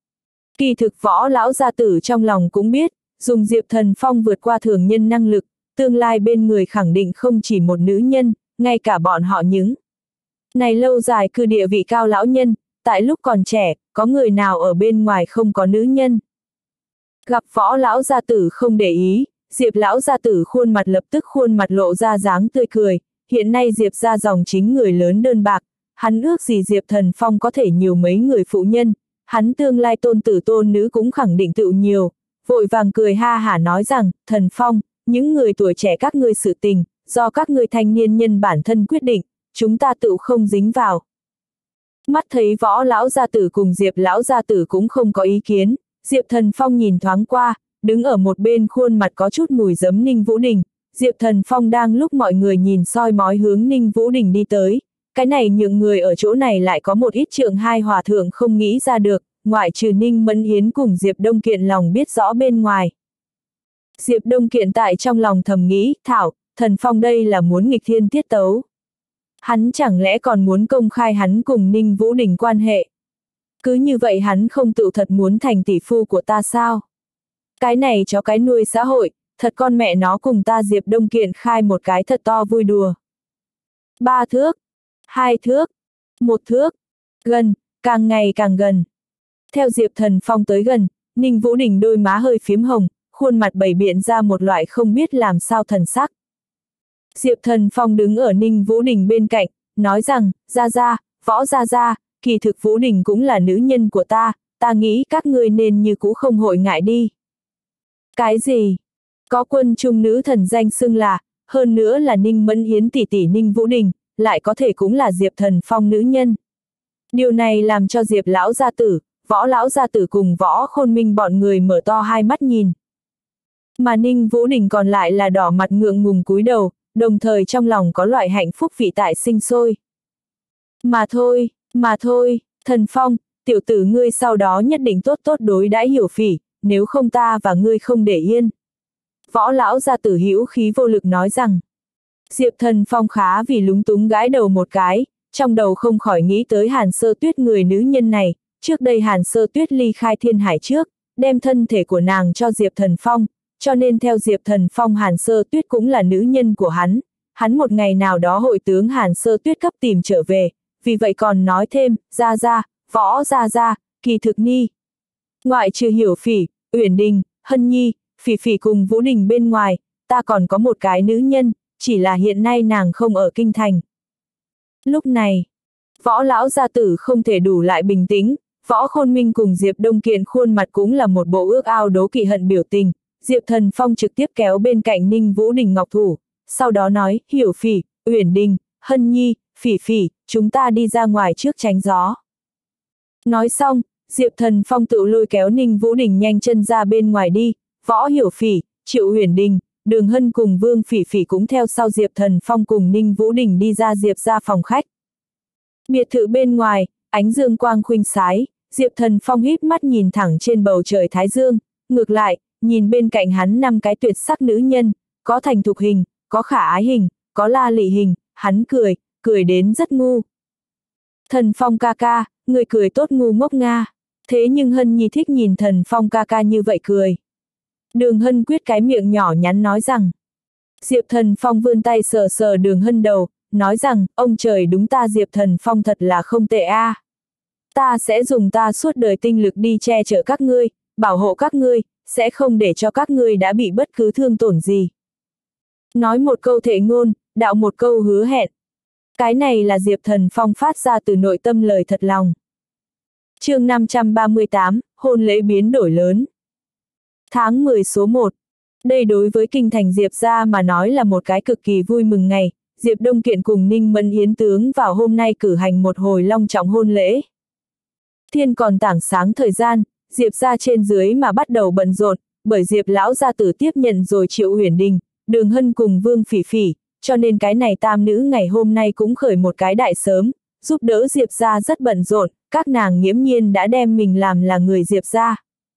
Kỳ thực Võ lão gia tử trong lòng cũng biết, dùng Diệp Thần Phong vượt qua thường nhân năng lực, tương lai bên người khẳng định không chỉ một nữ nhân, ngay cả bọn họ những này lâu dài cư địa vị cao lão nhân, tại lúc còn trẻ, có người nào ở bên ngoài không có nữ nhân. Gặp Võ lão gia tử không để ý, Diệp lão gia tử khuôn mặt lập tức khuôn mặt lộ ra dáng tươi cười, hiện nay Diệp gia dòng chính người lớn đơn bạc, hắn ước gì Diệp Thần Phong có thể nhiều mấy người phụ nhân, hắn tương lai tôn tử tôn nữ cũng khẳng định tựu nhiều, vội vàng cười ha hả nói rằng, Thần Phong, những người tuổi trẻ các ngươi sự tình, do các ngươi thanh niên nhân bản thân quyết định, chúng ta tựu không dính vào. Mắt thấy Võ lão gia tử cùng Diệp lão gia tử cũng không có ý kiến, Diệp Thần Phong nhìn thoáng qua, đứng ở một bên khuôn mặt có chút mùi giấm Ninh Vũ Đình, Diệp Thần Phong đang lúc mọi người nhìn soi mói hướng Ninh Vũ Đình đi tới, cái này nhượng người ở chỗ này lại có một ít trượng hai hòa thượng không nghĩ ra được, ngoại trừ Ninh Mẫn Hiến cùng Diệp Đông Kiện lòng biết rõ bên ngoài. Diệp Đông Kiện tại trong lòng thầm nghĩ, thảo, Thần Phong đây là muốn nghịch thiên tiết tấu. Hắn chẳng lẽ còn muốn công khai hắn cùng Ninh Vũ Đình quan hệ. Cứ như vậy hắn không tự thật muốn thành tỷ phu của ta sao? Cái này cho cái nuôi xã hội, thật con mẹ nó cùng ta Diệp Đông Kiện khai một cái thật to vui đùa. 3 thước, 2 thước, 1 thước, gần, càng ngày càng gần. Theo Diệp Thần Phong tới gần, Ninh Vũ Đình đôi má hơi phím hồng, khuôn mặt bày biện ra một loại không biết làm sao thần sắc. Diệp Thần Phong đứng ở Ninh Vũ Đình bên cạnh, nói rằng, gia gia, Võ gia gia, kỳ thực Vũ Đình cũng là nữ nhân của ta nghĩ các ngươi nên như cũ không hội ngại đi. Cái gì? Có quân trung nữ thần danh xưng là, hơn nữa là Ninh Mẫn Hiến tỷ tỷ Ninh Vũ Đình, lại có thể cũng là Diệp Thần Phong nữ nhân. Điều này làm cho Diệp lão gia tử, Võ lão gia tử cùng Võ Khôn Minh bọn người mở to hai mắt nhìn. Mà Ninh Vũ Đình còn lại là đỏ mặt ngượng ngùng cúi đầu, đồng thời trong lòng có loại hạnh phúc vị tại sinh sôi. Mà thôi, Thần Phong, tiểu tử ngươi sau đó nhất định tốt tốt đối đãi Hiểu Phỉ, nếu không ta và ngươi không để yên. Võ lão gia tử hữu khí vô lực nói rằng. Diệp Thần Phong khá vì lúng túng gãi đầu một cái, trong đầu không khỏi nghĩ tới Hàn Sơ Tuyết người nữ nhân này, trước đây Hàn Sơ Tuyết ly khai Thiên Hải trước, đem thân thể của nàng cho Diệp Thần Phong, cho nên theo Diệp Thần Phong Hàn Sơ Tuyết cũng là nữ nhân của hắn một ngày nào đó hội tướng Hàn Sơ Tuyết cấp tìm trở về, vì vậy còn nói thêm, gia gia, Võ gia gia, kỳ thực ni. Ngoại trừ Hiểu Phỉ, Uyển Đình, Hân Nhi, Phỉ Phỉ cùng Vũ Đình bên ngoài, ta còn có một cái nữ nhân, chỉ là hiện nay nàng không ở kinh thành. Lúc này, Võ lão gia tử không thể đủ lại bình tĩnh, Võ Khôn Minh cùng Diệp Đông Kiện khuôn mặt cũng là một bộ ước ao đố kỵ hận biểu tình, Diệp Thần Phong trực tiếp kéo bên cạnh Ninh Vũ Đình ngọc thủ, sau đó nói, Hiểu Phỉ, Uyển Đình, Hân Nhi, Phỉ Phỉ, chúng ta đi ra ngoài trước tránh gió. Nói xong, Diệp Thần Phong tự lôi kéo Ninh Vũ Đình nhanh chân ra bên ngoài đi, Võ Hiểu Phỉ, Triệu Uyển Đình, Đường Hân cùng Vương Phỉ Phỉ cũng theo sau Diệp Thần Phong cùng Ninh Vũ Đình đi ra Diệp ra phòng khách. Biệt thự bên ngoài, ánh dương quang khuynh sái, Diệp Thần Phong híp mắt nhìn thẳng trên bầu trời thái dương, ngược lại, nhìn bên cạnh hắn 5 cái tuyệt sắc nữ nhân, có thành thục hình, có khả ái hình, có la lị hình, hắn cười đến rất ngu. Thần Phong ca ca, người cười tốt ngu ngốc nga. Thế nhưng Hân Nhi thích nhìn Thần Phong ca ca như vậy cười. Đường Hân quyết cái miệng nhỏ nhắn nói rằng. Diệp Thần Phong vươn tay sờ sờ Đường Hân đầu, nói rằng, ông trời đúng ta Diệp Thần Phong thật là không tệ a. Ta sẽ dùng ta suốt đời tinh lực đi che chở các ngươi, bảo hộ các ngươi, sẽ không để cho các ngươi đã bị bất cứ thương tổn gì. Nói một câu thệ ngôn, đạo một câu hứa hẹn. Cái này là Diệp Thần Phong phát ra từ nội tâm lời thật lòng. Chương 538, hôn lễ biến đổi lớn. Tháng 10 số 1. Đây đối với kinh thành Diệp gia mà nói là một cái cực kỳ vui mừng ngày, Diệp Đông Kiện cùng Ninh Mẫn Hiến tướng vào hôm nay cử hành một hồi long trọng hôn lễ. Thiên còn tảng sáng thời gian, Diệp gia trên dưới mà bắt đầu bận rộn, bởi Diệp lão gia tử tiếp nhận rồi Triệu Uyển Đình, Đường Hân cùng Vương Phỉ Phỉ, cho nên cái này tam nữ ngày hôm nay cũng khởi một cái đại sớm, giúp đỡ Diệp gia rất bận rộn, các nàng nghiễm nhiên đã đem mình làm là người Diệp gia.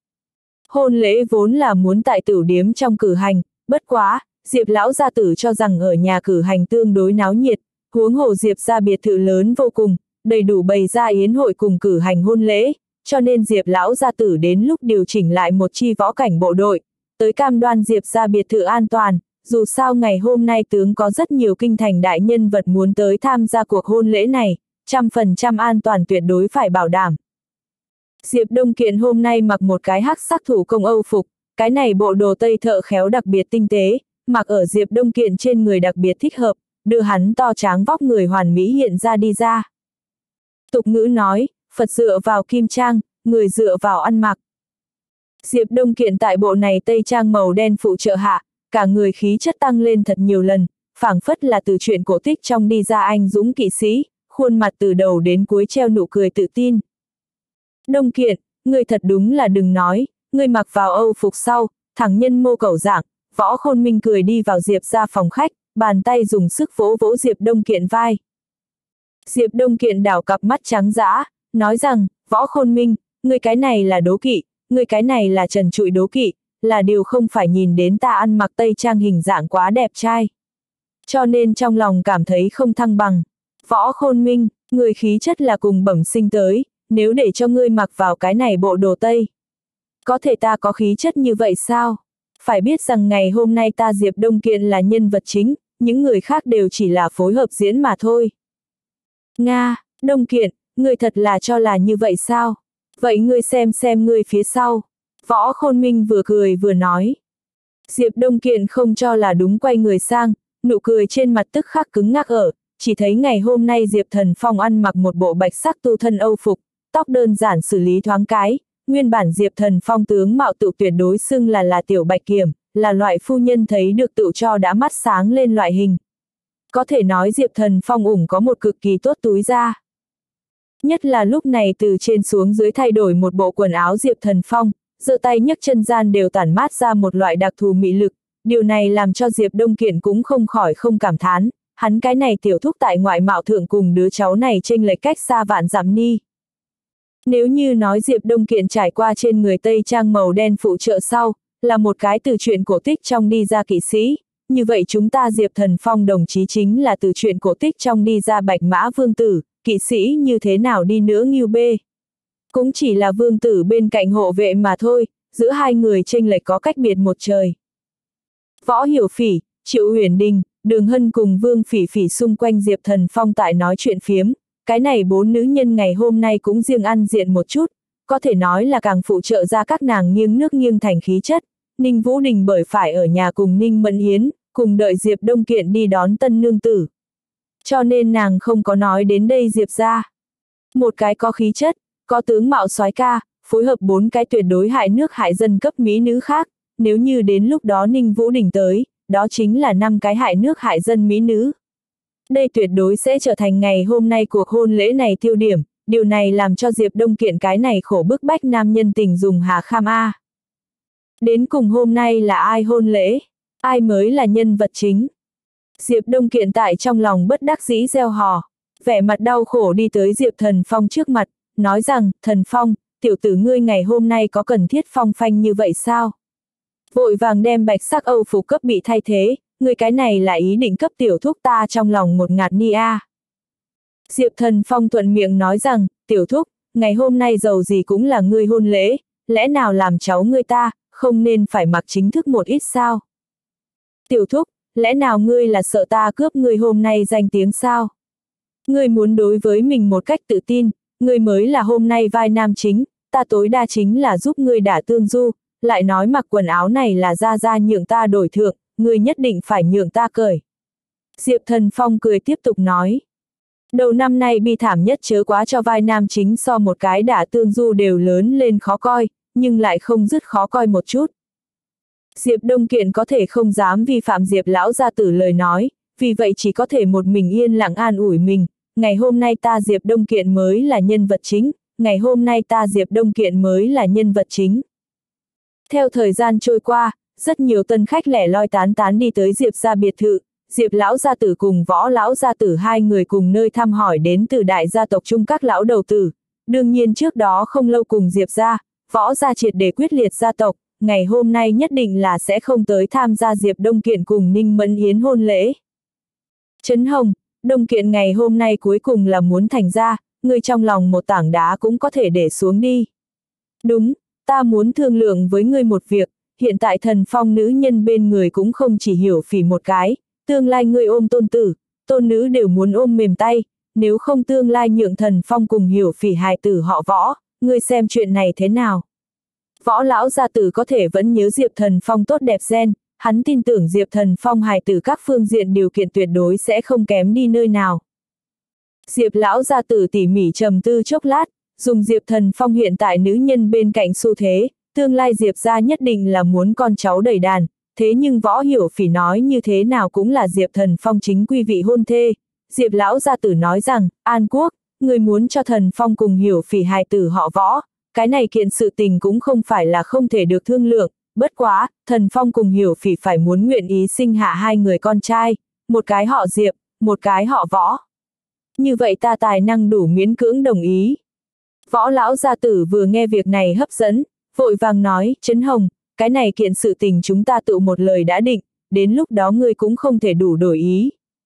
Hôn lễ vốn là muốn tại tửu điếm trong cử hành, bất quá, Diệp lão gia tử cho rằng ở nhà cử hành tương đối náo nhiệt, huống hồ Diệp gia biệt thự lớn vô cùng, đầy đủ bày ra yến hội cùng cử hành hôn lễ, cho nên Diệp lão gia tử đến lúc điều chỉnh lại một chi võ cảnh bộ đội, tới cam đoan Diệp gia biệt thự an toàn, dù sao ngày hôm nay tướng có rất nhiều kinh thành đại nhân vật muốn tới tham gia cuộc hôn lễ này, 100% an toàn tuyệt đối phải bảo đảm. Diệp Đông Kiện hôm nay mặc một cái hắc sắc thủ công Âu phục, cái này bộ đồ tây thợ khéo đặc biệt tinh tế, mặc ở Diệp Đông Kiện trên người đặc biệt thích hợp, đưa hắn to tráng vóc người hoàn mỹ hiện ra đi ra. Tục ngữ nói, Phật dựa vào kim trang, người dựa vào ăn mặc. Diệp Đông Kiện tại bộ này tây trang màu đen phụ trợ hạ, cả người khí chất tăng lên thật nhiều lần, phảng phất là từ chuyện cổ tích trong đi ra anh dũng kỵ sĩ, khuôn mặt từ đầu đến cuối treo nụ cười tự tin. Đông Kiện, ngươi thật đúng là đừng nói, ngươi mặc vào Âu phục sau, thẳng nhân mô cẩu dạng, Võ Khôn Minh cười đi vào Diệp ra phòng khách, bàn tay dùng sức vỗ vỗ Diệp Đông Kiện vai. Diệp Đông Kiện đảo cặp mắt trắng dã, nói rằng, Võ Khôn Minh, ngươi cái này là đố kỵ, ngươi cái này là trần trụi đố kỵ, là điều không phải nhìn đến ta ăn mặc tây trang hình dạng quá đẹp trai. Cho nên trong lòng cảm thấy không thăng bằng. Võ Khôn Minh, người khí chất là cùng bẩm sinh tới, nếu để cho ngươi mặc vào cái này bộ đồ tây. Có thể ta có khí chất như vậy sao? Phải biết rằng ngày hôm nay ta Diệp Đông Kiện là nhân vật chính, những người khác đều chỉ là phối hợp diễn mà thôi. Nga, Đông Kiện, ngươi thật là cho là như vậy sao? Vậy ngươi xem ngươi phía sau. Võ Khôn Minh vừa cười vừa nói. Diệp Đông Kiện không cho là đúng quay người sang, nụ cười trên mặt tức khắc cứng ngắc ở, chỉ thấy ngày hôm nay Diệp Thần Phong ăn mặc một bộ bạch sắc tu thân Âu phục, tóc đơn giản xử lý thoáng cái, nguyên bản Diệp Thần Phong tướng mạo tự tuyệt đối xưng là tiểu bạch kiểm, là loại phu nhân thấy được tự cho đã mắt sáng lên loại hình. Có thể nói Diệp Thần Phong có một cực kỳ tốt túi da. Nhất là lúc này từ trên xuống dưới thay đổi một bộ quần áo Diệp Thần Phong, giơ tay nhấc chân gian đều tản mát ra một loại đặc thù mị lực, điều này làm cho Diệp Đông Kiện cũng không khỏi không cảm thán, hắn cái này tiểu thúc tại ngoại mạo thượng cùng đứa cháu này chênh lệch cách xa vạn dặm ni. Nếu như nói Diệp Đông Kiện trải qua trên người tây trang màu đen phụ trợ sau, là một cái từ chuyện cổ tích trong đi ra kỵ sĩ, như vậy chúng ta Diệp Thần Phong đồng chí chính là từ chuyện cổ tích trong đi ra bạch mã vương tử, kỵ sĩ như thế nào đi nữa nghiêu bê. Cũng chỉ là vương tử bên cạnh hộ vệ mà thôi, giữa hai người chênh lệch có cách biệt một trời. Võ Hiểu Phỉ, Triệu Uyển Đình, Đường Hân cùng Vương Phỉ Phỉ xung quanh Diệp Thần Phong tại nói chuyện phiếm, cái này 4 nữ nhân ngày hôm nay cũng riêng ăn diện một chút, có thể nói là càng phụ trợ ra các nàng nghiêng nước nghiêng thành khí chất. Ninh Vũ Đình bởi phải ở nhà cùng Ninh Mẫn Hiến, cùng đợi Diệp Đông Kiện đi đón tân nương tử. Cho nên nàng không có nói đến đây Diệp ra. Một cái có khí chất, có tướng mạo soái ca, phối hợp 4 cái tuyệt đối hại nước hại dân cấp mỹ nữ khác, nếu như đến lúc đó Ninh Vũ Đình tới, đó chính là 5 cái hại nước hại dân mỹ nữ. Đây tuyệt đối sẽ trở thành ngày hôm nay cuộc hôn lễ này tiêu điểm, điều này làm cho Diệp Đông Kiện cái này khổ bức bách nam nhân tình dùng hà kham a. Đến cùng hôm nay là ai hôn lễ? Ai mới là nhân vật chính? Diệp Đông Kiện tại trong lòng bất đắc dĩ gieo hò, vẻ mặt đau khổ đi tới Diệp Thần Phong trước mặt, nói rằng, Thần Phong, tiểu tử ngươi ngày hôm nay có cần thiết phong phanh như vậy sao? Vội vàng đem bạch sắc Âu phục cấp bị thay thế, ngươi cái này là ý định cấp tiểu thúc ta trong lòng một ngạt ni a. Diệp Thần Phong thuận miệng nói rằng, tiểu thúc, ngày hôm nay dầu gì cũng là ngươi hôn lễ, lẽ nào làm cháu ngươi ta, không nên phải mặc chính thức một ít sao? Tiểu thúc, lẽ nào ngươi là sợ ta cướp ngươi hôm nay danh tiếng sao? Ngươi muốn đối với mình một cách tự tin, ngươi mới là hôm nay vai nam chính, ta tối đa chính là giúp ngươi đả tương du, lại nói mặc quần áo này là ra nhượng ta đổi thượng, ngươi nhất định phải nhượng ta cởi. Diệp Thần Phong cười tiếp tục nói. Đầu năm nay bi thảm nhất chớ quá cho vai nam chính so một cái đả tương du đều lớn lên khó coi, nhưng lại không dứt khó coi một chút. Diệp Đông Kiện có thể không dám vi phạm Diệp lão gia tử lời nói, vì vậy chỉ có thể một mình yên lặng an ủi mình, ngày hôm nay ta Diệp Đông Kiện mới là nhân vật chính, ngày hôm nay ta Diệp Đông Kiện mới là nhân vật chính. Theo thời gian trôi qua, rất nhiều tân khách lẻ loi tán tán đi tới Diệp gia biệt thự, Diệp lão gia tử cùng Võ lão gia tử hai người cùng nơi thăm hỏi đến từ đại gia tộc chung các lão đầu tử. Đương nhiên trước đó không lâu cùng Diệp gia, Võ gia triệt để quyết liệt gia tộc, ngày hôm nay nhất định là sẽ không tới tham gia Diệp Đông Kiện cùng Ninh Mẫn Yến hôn lễ. Trấn Hồng, Đông Kiện ngày hôm nay cuối cùng là muốn thành ra, ngươi trong lòng một tảng đá cũng có thể để xuống đi. Đúng, ta muốn thương lượng với ngươi một việc, hiện tại Thần Phong nữ nhân bên người cũng không chỉ Hiểu Phỉ một cái, tương lai ngươi ôm tôn tử, tôn nữ đều muốn ôm mềm tay, nếu không tương lai nhượng Thần Phong cùng Hiểu Phỉ hài tử họ Võ, ngươi xem chuyện này thế nào? Võ lão gia tử có thể vẫn nhớ Diệp Thần Phong tốt đẹp gen, hắn tin tưởng Diệp Thần Phong hài tử các phương diện điều kiện tuyệt đối sẽ không kém đi nơi nào. Diệp lão gia tử tỉ mỉ trầm tư chốc lát, dùng Diệp Thần Phong hiện tại nữ nhân bên cạnh xu thế, tương lai Diệp gia nhất định là muốn con cháu đầy đàn, thế nhưng Võ Hiểu Phỉ nói như thế nào cũng là Diệp Thần Phong chính quy vị hôn thê. Diệp lão gia tử nói rằng, An Quốc, người muốn cho Thần Phong cùng Hiểu Phỉ hài tử họ Võ, cái này kiện sự tình cũng không phải là không thể được thương lượng, bất quá, Thần Phong cùng Hiểu Phỉ phải muốn nguyện ý sinh hạ hai người con trai, một cái họ Diệp, một cái họ Võ. Như vậy ta tài năng đủ miễn cưỡng đồng ý. Võ lão gia tử vừa nghe việc này hấp dẫn, vội vàng nói, Trấn Hồng, cái này kiện sự tình chúng ta tự một lời đã định, đến lúc đó ngươi cũng không thể đủ đổi ý.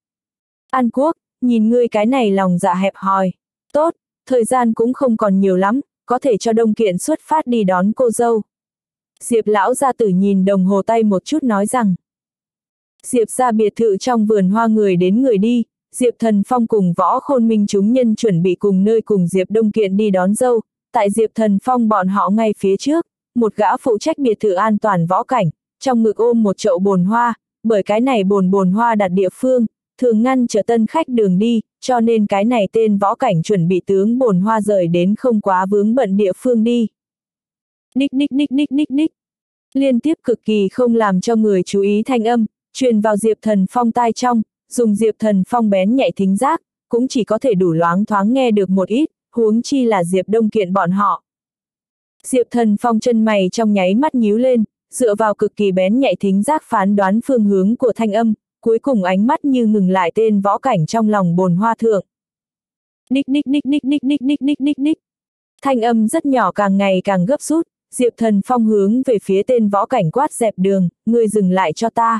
An Quốc, nhìn ngươi cái này lòng dạ hẹp hòi. Tốt, thời gian cũng không còn nhiều lắm, có thể cho Đông Kiện xuất phát đi đón cô dâu. Diệp lão gia tử nhìn đồng hồ tay một chút nói rằng. Diệp gia biệt thự trong vườn hoa người đến người đi, Diệp Thần Phong cùng Võ Khôn Minh chúng nhân chuẩn bị cùng nơi cùng Diệp Đông Kiện đi đón dâu, tại Diệp Thần Phong bọn họ ngay phía trước, một gã phụ trách biệt thự an toàn Võ Cảnh, trong ngực ôm một chậu bồn hoa, bởi cái này bồn hoa đặt địa phương, thường ngăn trở tân khách đường đi, cho nên cái này tên Võ Cảnh chuẩn bị tướng bồn hoa rời đến không quá vướng bận địa phương đi. Đích đích đích đích đích đích. Liên tiếp cực kỳ không làm cho người chú ý thanh âm, truyền vào Diệp Thần Phong tai trong, dùng Diệp Thần Phong bén nhạy thính giác, cũng chỉ có thể đủ loáng thoáng nghe được một ít, huống chi là Diệp Đông Kiện bọn họ. Diệp Thần Phong chân mày trong nháy mắt nhíu lên, dựa vào cực kỳ bén nhạy thính giác phán đoán phương hướng của thanh âm, cuối cùng ánh mắt như ngừng lại tên Võ Cảnh trong lòng bồn hoa thượng. Đích đích đích đích đích đích đích đích đích đích. Thanh âm rất nhỏ càng ngày càng gấp rút, Diệp Thần Phong hướng về phía tên Võ Cảnh quát dẹp đường, ngươi dừng lại cho ta.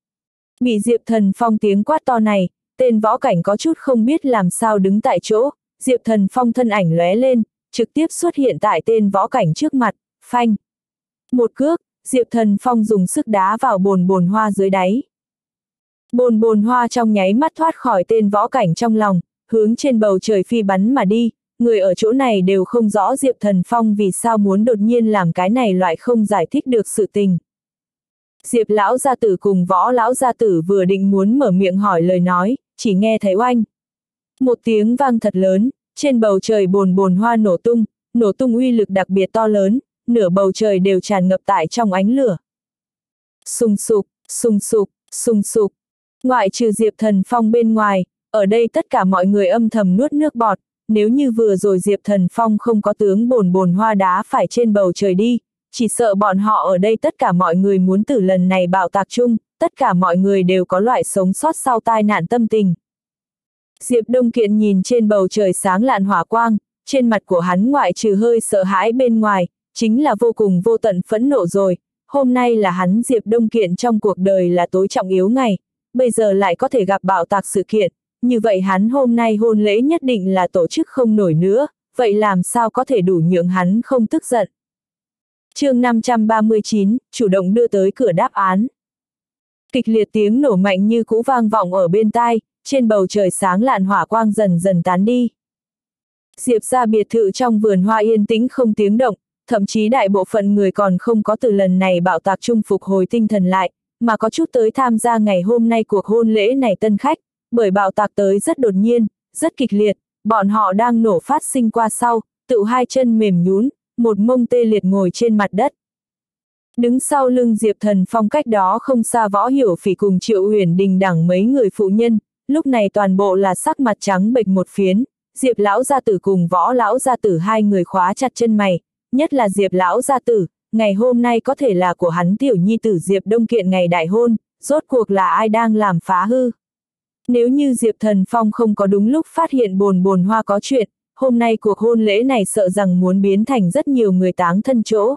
Bị Diệp Thần Phong tiếng quát to này, tên Võ Cảnh có chút không biết làm sao đứng tại chỗ, Diệp Thần Phong thân ảnh lóe lên, trực tiếp xuất hiện tại tên Võ Cảnh trước mặt, phanh. Một cước, Diệp Thần Phong dùng sức đá vào bồn hoa dưới đáy. Bồn hoa trong nháy mắt thoát khỏi tên Võ Cảnh trong lòng, hướng trên bầu trời phi bắn mà đi, người ở chỗ này đều không rõ Diệp Thần Phong vì sao muốn đột nhiên làm cái này loại không giải thích được sự tình. Diệp lão gia tử cùng Võ lão gia tử vừa định muốn mở miệng hỏi lời nói, chỉ nghe thấy oanh. Một tiếng vang thật lớn, trên bầu trời bồn hoa nổ tung, nổ tung uy lực đặc biệt to lớn, nửa bầu trời đều tràn ngập tại trong ánh lửa. Sùng sục, sùng sục, sùng sục. Ngoại trừ Diệp Thần Phong bên ngoài, ở đây tất cả mọi người âm thầm nuốt nước bọt, nếu như vừa rồi Diệp Thần Phong không có tướng bồn bồn hoa đá phải trên bầu trời đi, chỉ sợ bọn họ ở đây tất cả mọi người muốn tử lần này bạo tạc chung, tất cả mọi người đều có loại sống sót sau tai nạn tâm tình. Diệp Đông Kiện nhìn trên bầu trời sáng lạn hỏa quang, trên mặt của hắn ngoại trừ hơi sợ hãi bên ngoài, chính là vô cùng vô tận phẫn nộ rồi, hôm nay là hắn Diệp Đông Kiện trong cuộc đời là tối trọng yếu ngày, bây giờ lại có thể gặp bạo tạc sự kiện, như vậy hắn hôm nay hôn lễ nhất định là tổ chức không nổi nữa, vậy làm sao có thể đủ nhượng hắn không tức giận. Chương 539, chủ động đưa tới cửa đáp án. Kịch liệt tiếng nổ mạnh như cũ vang vọng ở bên tai, trên bầu trời sáng lạn hỏa quang dần dần tán đi. Diệp ra biệt thự trong vườn hoa yên tĩnh không tiếng động, thậm chí đại bộ phận người còn không có từ lần này bạo tạc chung phục hồi tinh thần lại, mà có chút tới tham gia ngày hôm nay cuộc hôn lễ này tân khách, bởi bạo tạc tới rất đột nhiên, rất kịch liệt, bọn họ đang nổ phát sinh qua sau, tự hai chân mềm nhũn, một mông tê liệt ngồi trên mặt đất. Đứng sau lưng Diệp Thần Phong cách đó không xa Võ Hiểu Phỉ cùng Triệu Uyển Đình đẳng mấy người phụ nhân, lúc này toàn bộ là sắc mặt trắng bệch một phiến, Diệp lão gia tử cùng Võ lão gia tử hai người khóa chặt chân mày, nhất là Diệp lão gia tử, ngày hôm nay có thể là của hắn tiểu nhi tử Diệp Đông Kiện ngày đại hôn, rốt cuộc là ai đang làm phá hư. Nếu như Diệp Thần Phong không có đúng lúc phát hiện bồn bồn hoa có chuyện, hôm nay cuộc hôn lễ này sợ rằng muốn biến thành rất nhiều người táng thân chỗ.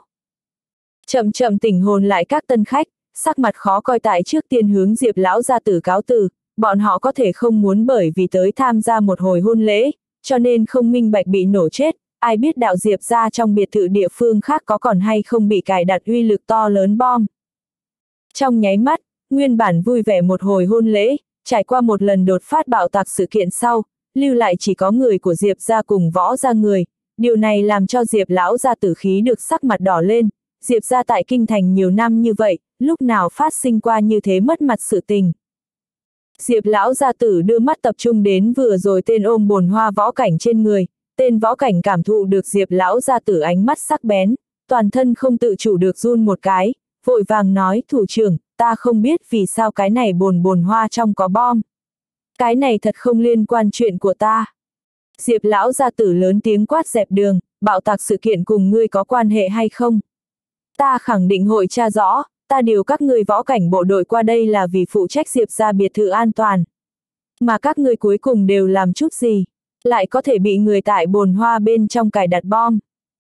Chậm chậm tỉnh hồn lại các tân khách, sắc mặt khó coi tại trước tiên hướng Diệp lão gia tử cáo từ, bọn họ có thể không muốn bởi vì tới tham gia một hồi hôn lễ, cho nên không minh bạch bị nổ chết, ai biết đạo Diệp ra trong biệt thự địa phương khác có còn hay không bị cài đặt uy lực to lớn bom. Trong nháy mắt, nguyên bản vui vẻ một hồi hôn lễ, trải qua một lần đột phát bạo tạc sự kiện sau, lưu lại chỉ có người của Diệp ra cùng Võ ra người, điều này làm cho Diệp lão gia tử khí được sắc mặt đỏ lên, Diệp ra tại kinh thành nhiều năm như vậy, lúc nào phát sinh qua như thế mất mặt sự tình. Diệp lão gia tử đưa mắt tập trung đến vừa rồi tên ôm bồn hoa Võ Cảnh trên người, tên Võ Cảnh cảm thụ được Diệp lão gia tử ánh mắt sắc bén, toàn thân không tự chủ được run một cái, vội vàng nói thủ trưởng, ta không biết vì sao cái này bồn bồn hoa trong có bom. Cái này thật không liên quan chuyện của ta. Diệp lão gia tử lớn tiếng quát dẹp đường, bạo tạc sự kiện cùng ngươi có quan hệ hay không? Ta khẳng định hội tra rõ, ta điều các ngươi Võ Cảnh bộ đội qua đây là vì phụ trách Diệp ra biệt thự an toàn. Mà các ngươi cuối cùng đều làm chút gì? Lại có thể bị người tại bồn hoa bên trong cài đặt bom.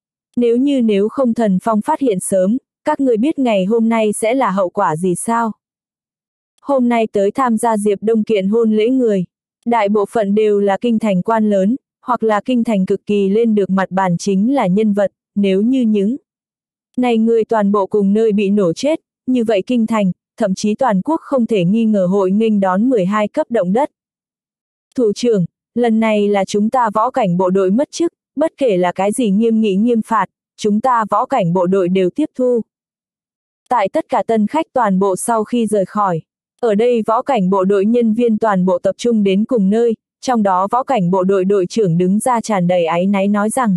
Nếu không Thần Phong phát hiện sớm, các ngươi biết ngày hôm nay sẽ là hậu quả gì sao? Hôm nay tới tham gia Diệp Đông Kiện hôn lễ người, đại bộ phận đều là kinh thành quan lớn, hoặc là kinh thành cực kỳ lên được mặt bàn chính là nhân vật, nếu như những này người toàn bộ cùng nơi bị nổ chết, như vậy kinh thành, thậm chí toàn quốc không thể nghi ngờ hội nghênh đón 12 cấp động đất. Thủ trưởng, lần này là chúng ta Võ Cảnh bộ đội mất chức, bất kể là cái gì nghiêm nghị nghiêm phạt, chúng ta Võ Cảnh bộ đội đều tiếp thu. Tại tất cả tân khách toàn bộ sau khi rời khỏi, ở đây Võ Cảnh bộ đội nhân viên toàn bộ tập trung đến cùng nơi, trong đó Võ Cảnh bộ đội đội trưởng đứng ra tràn đầy áy náy nói rằng: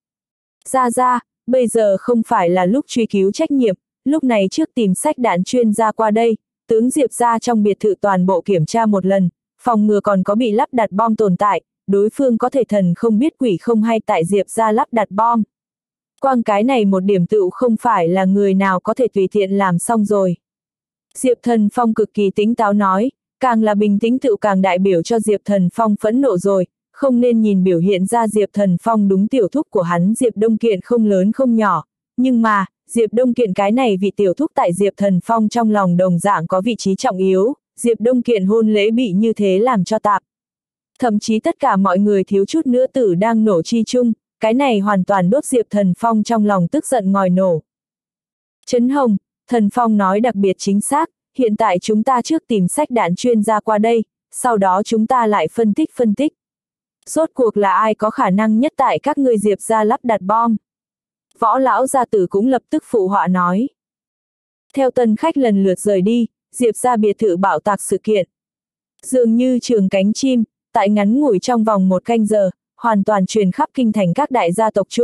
Ra, bây giờ không phải là lúc truy cứu trách nhiệm, lúc này trước tìm sách đạn chuyên gia qua đây, tướng Diệp ra trong biệt thự toàn bộ kiểm tra một lần, phòng ngừa còn có bị lắp đặt bom tồn tại, đối phương có thể thần không biết quỷ không hay tại Diệp ra lắp đặt bom. Quang cái này một điểm tựu không phải là người nào có thể tùy tiện làm xong rồi. Diệp Thần Phong cực kỳ tỉnh táo nói, càng là bình tĩnh tựu càng đại biểu cho Diệp Thần Phong phẫn nộ rồi, không nên nhìn biểu hiện ra Diệp Thần Phong đúng tiểu thúc của hắn Diệp Đông Kiện không lớn không nhỏ, nhưng mà, Diệp Đông Kiện cái này vị tiểu thúc tại Diệp Thần Phong trong lòng đồng dạng có vị trí trọng yếu, Diệp Đông Kiện hôn lễ bị như thế làm cho tạp. Thậm chí tất cả mọi người thiếu chút nữa tử đang nổ chi chung, cái này hoàn toàn đốt Diệp Thần Phong trong lòng tức giận ngòi nổ. Trấn Hồng, Thần Phong nói đặc biệt chính xác, hiện tại chúng ta trước tìm sách đạn chuyên gia qua đây, sau đó chúng ta lại phân tích. Rốt cuộc là ai có khả năng nhất tại các ngươi Diệp ra lắp đặt bom? Võ lão gia tử cũng lập tức phụ họa nói. Theo tân khách lần lượt rời đi, Diệp ra biệt thự bạo tạc sự kiện. Dường như trường cánh chim, tại ngắn ngủi trong vòng 1 canh giờ, hoàn toàn truyền khắp kinh thành các đại gia tộc chung,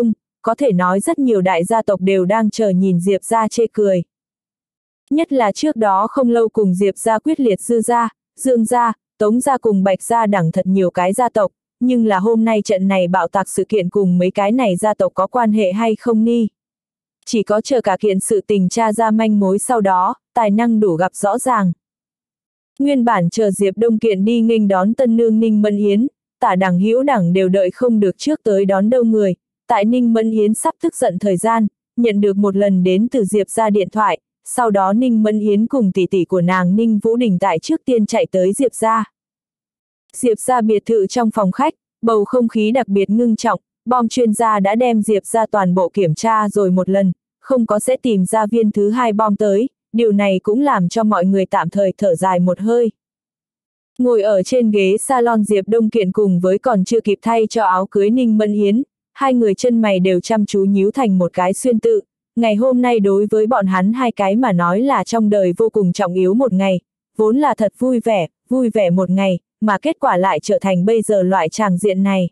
có thể nói rất nhiều đại gia tộc đều đang chờ nhìn Diệp gia chê cười. Nhất là trước đó không lâu cùng Diệp gia quyết liệt Dư gia, Dương gia, Tống gia cùng Bạch gia đẳng thật nhiều cái gia tộc, nhưng là hôm nay trận này bạo tạc sự kiện cùng mấy cái này gia tộc có quan hệ hay không ni. Chỉ có chờ cả kiện sự tình tra ra manh mối sau đó, tài năng đủ gặp rõ ràng. Nguyên bản chờ Diệp Đông Kiện đi nghênh đón tân nương Ninh Mẫn Yến, Tả Đẳng Hữu Đẳng đều đợi không được trước tới đón đâu người, tại Ninh Mẫn Yến sắp tức giận thời gian, nhận được một lần đến từ Diệp ra điện thoại, sau đó Ninh Mẫn Yến cùng tỷ tỷ của nàng Ninh Vũ Đình tại trước tiên chạy tới Diệp ra. Diệp ra biệt thự trong phòng khách, bầu không khí đặc biệt ngưng trọng, bom chuyên gia đã đem Diệp ra toàn bộ kiểm tra rồi một lần, không có sẽ tìm ra viên thứ hai bom tới, điều này cũng làm cho mọi người tạm thời thở dài một hơi. Ngồi ở trên ghế salon Diệp Đông Kiện cùng với còn chưa kịp thay cho áo cưới Ninh Mẫn Yến, hai người chân mày đều chăm chú nhíu thành một cái xuyên tự. Ngày hôm nay đối với bọn hắn hai cái mà nói là trong đời vô cùng trọng yếu một ngày, vốn là thật vui vẻ một ngày, mà kết quả lại trở thành bây giờ loại tràng diện này.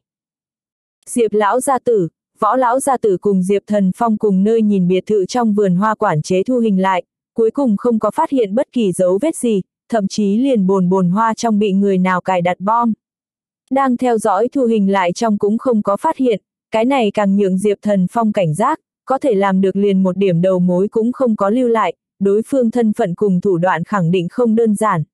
Diệp lão gia tử, Võ lão gia tử cùng Diệp Thần Phong cùng nơi nhìn biệt thự trong vườn hoa quản chế thu hình lại, cuối cùng không có phát hiện bất kỳ dấu vết gì, thậm chí liền bồn hoa trong bị người nào cài đặt bom. Đang theo dõi thu hình lại trong cũng không có phát hiện, cái này càng nhượng Diệp Thần Phong cảnh giác, có thể làm được liền một điểm đầu mối cũng không có lưu lại, đối phương thân phận cùng thủ đoạn khẳng định không đơn giản.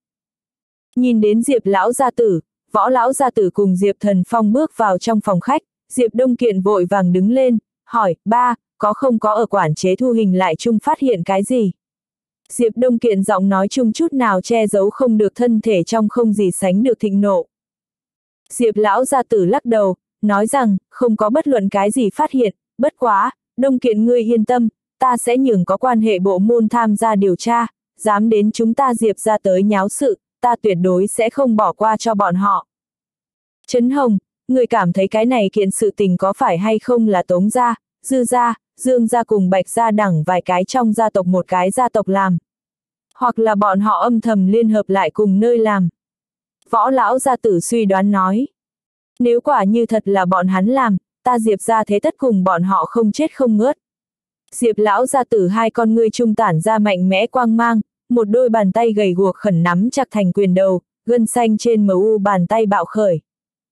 Nhìn đến Diệp lão gia tử, Võ lão gia tử cùng Diệp Thần Phong bước vào trong phòng khách, Diệp Đông Kiện vội vàng đứng lên, hỏi, ba, có không có ở quản chế thu hình lại chung phát hiện cái gì? Diệp Đông Kiện giọng nói chung chút nào che giấu không được thân thể trong không gì sánh được thịnh nộ. Diệp lão gia tử lắc đầu, nói rằng, không có bất luận cái gì phát hiện, bất quá, Đông Kiện ngươi yên tâm, ta sẽ nhường có quan hệ bộ môn tham gia điều tra, dám đến chúng ta Diệp ra tới nháo sự, ta tuyệt đối sẽ không bỏ qua cho bọn họ. Trấn Hồng, người cảm thấy cái này kiện sự tình có phải hay không là Tống gia, Dư gia, Dương gia cùng Bạch gia đẳng vài cái trong gia tộc một cái gia tộc làm. Hoặc là bọn họ âm thầm liên hợp lại cùng nơi làm. Võ lão gia tử suy đoán nói. Nếu quả như thật là bọn hắn làm, ta Diệp ra thế tất cùng bọn họ không chết không ngớt. Diệp lão gia tử hai con ngươi trung tản ra mạnh mẽ quang mang, một đôi bàn tay gầy guộc khẩn nắm chặt thành quyền đầu, gân xanh trên MU bàn tay bạo khởi.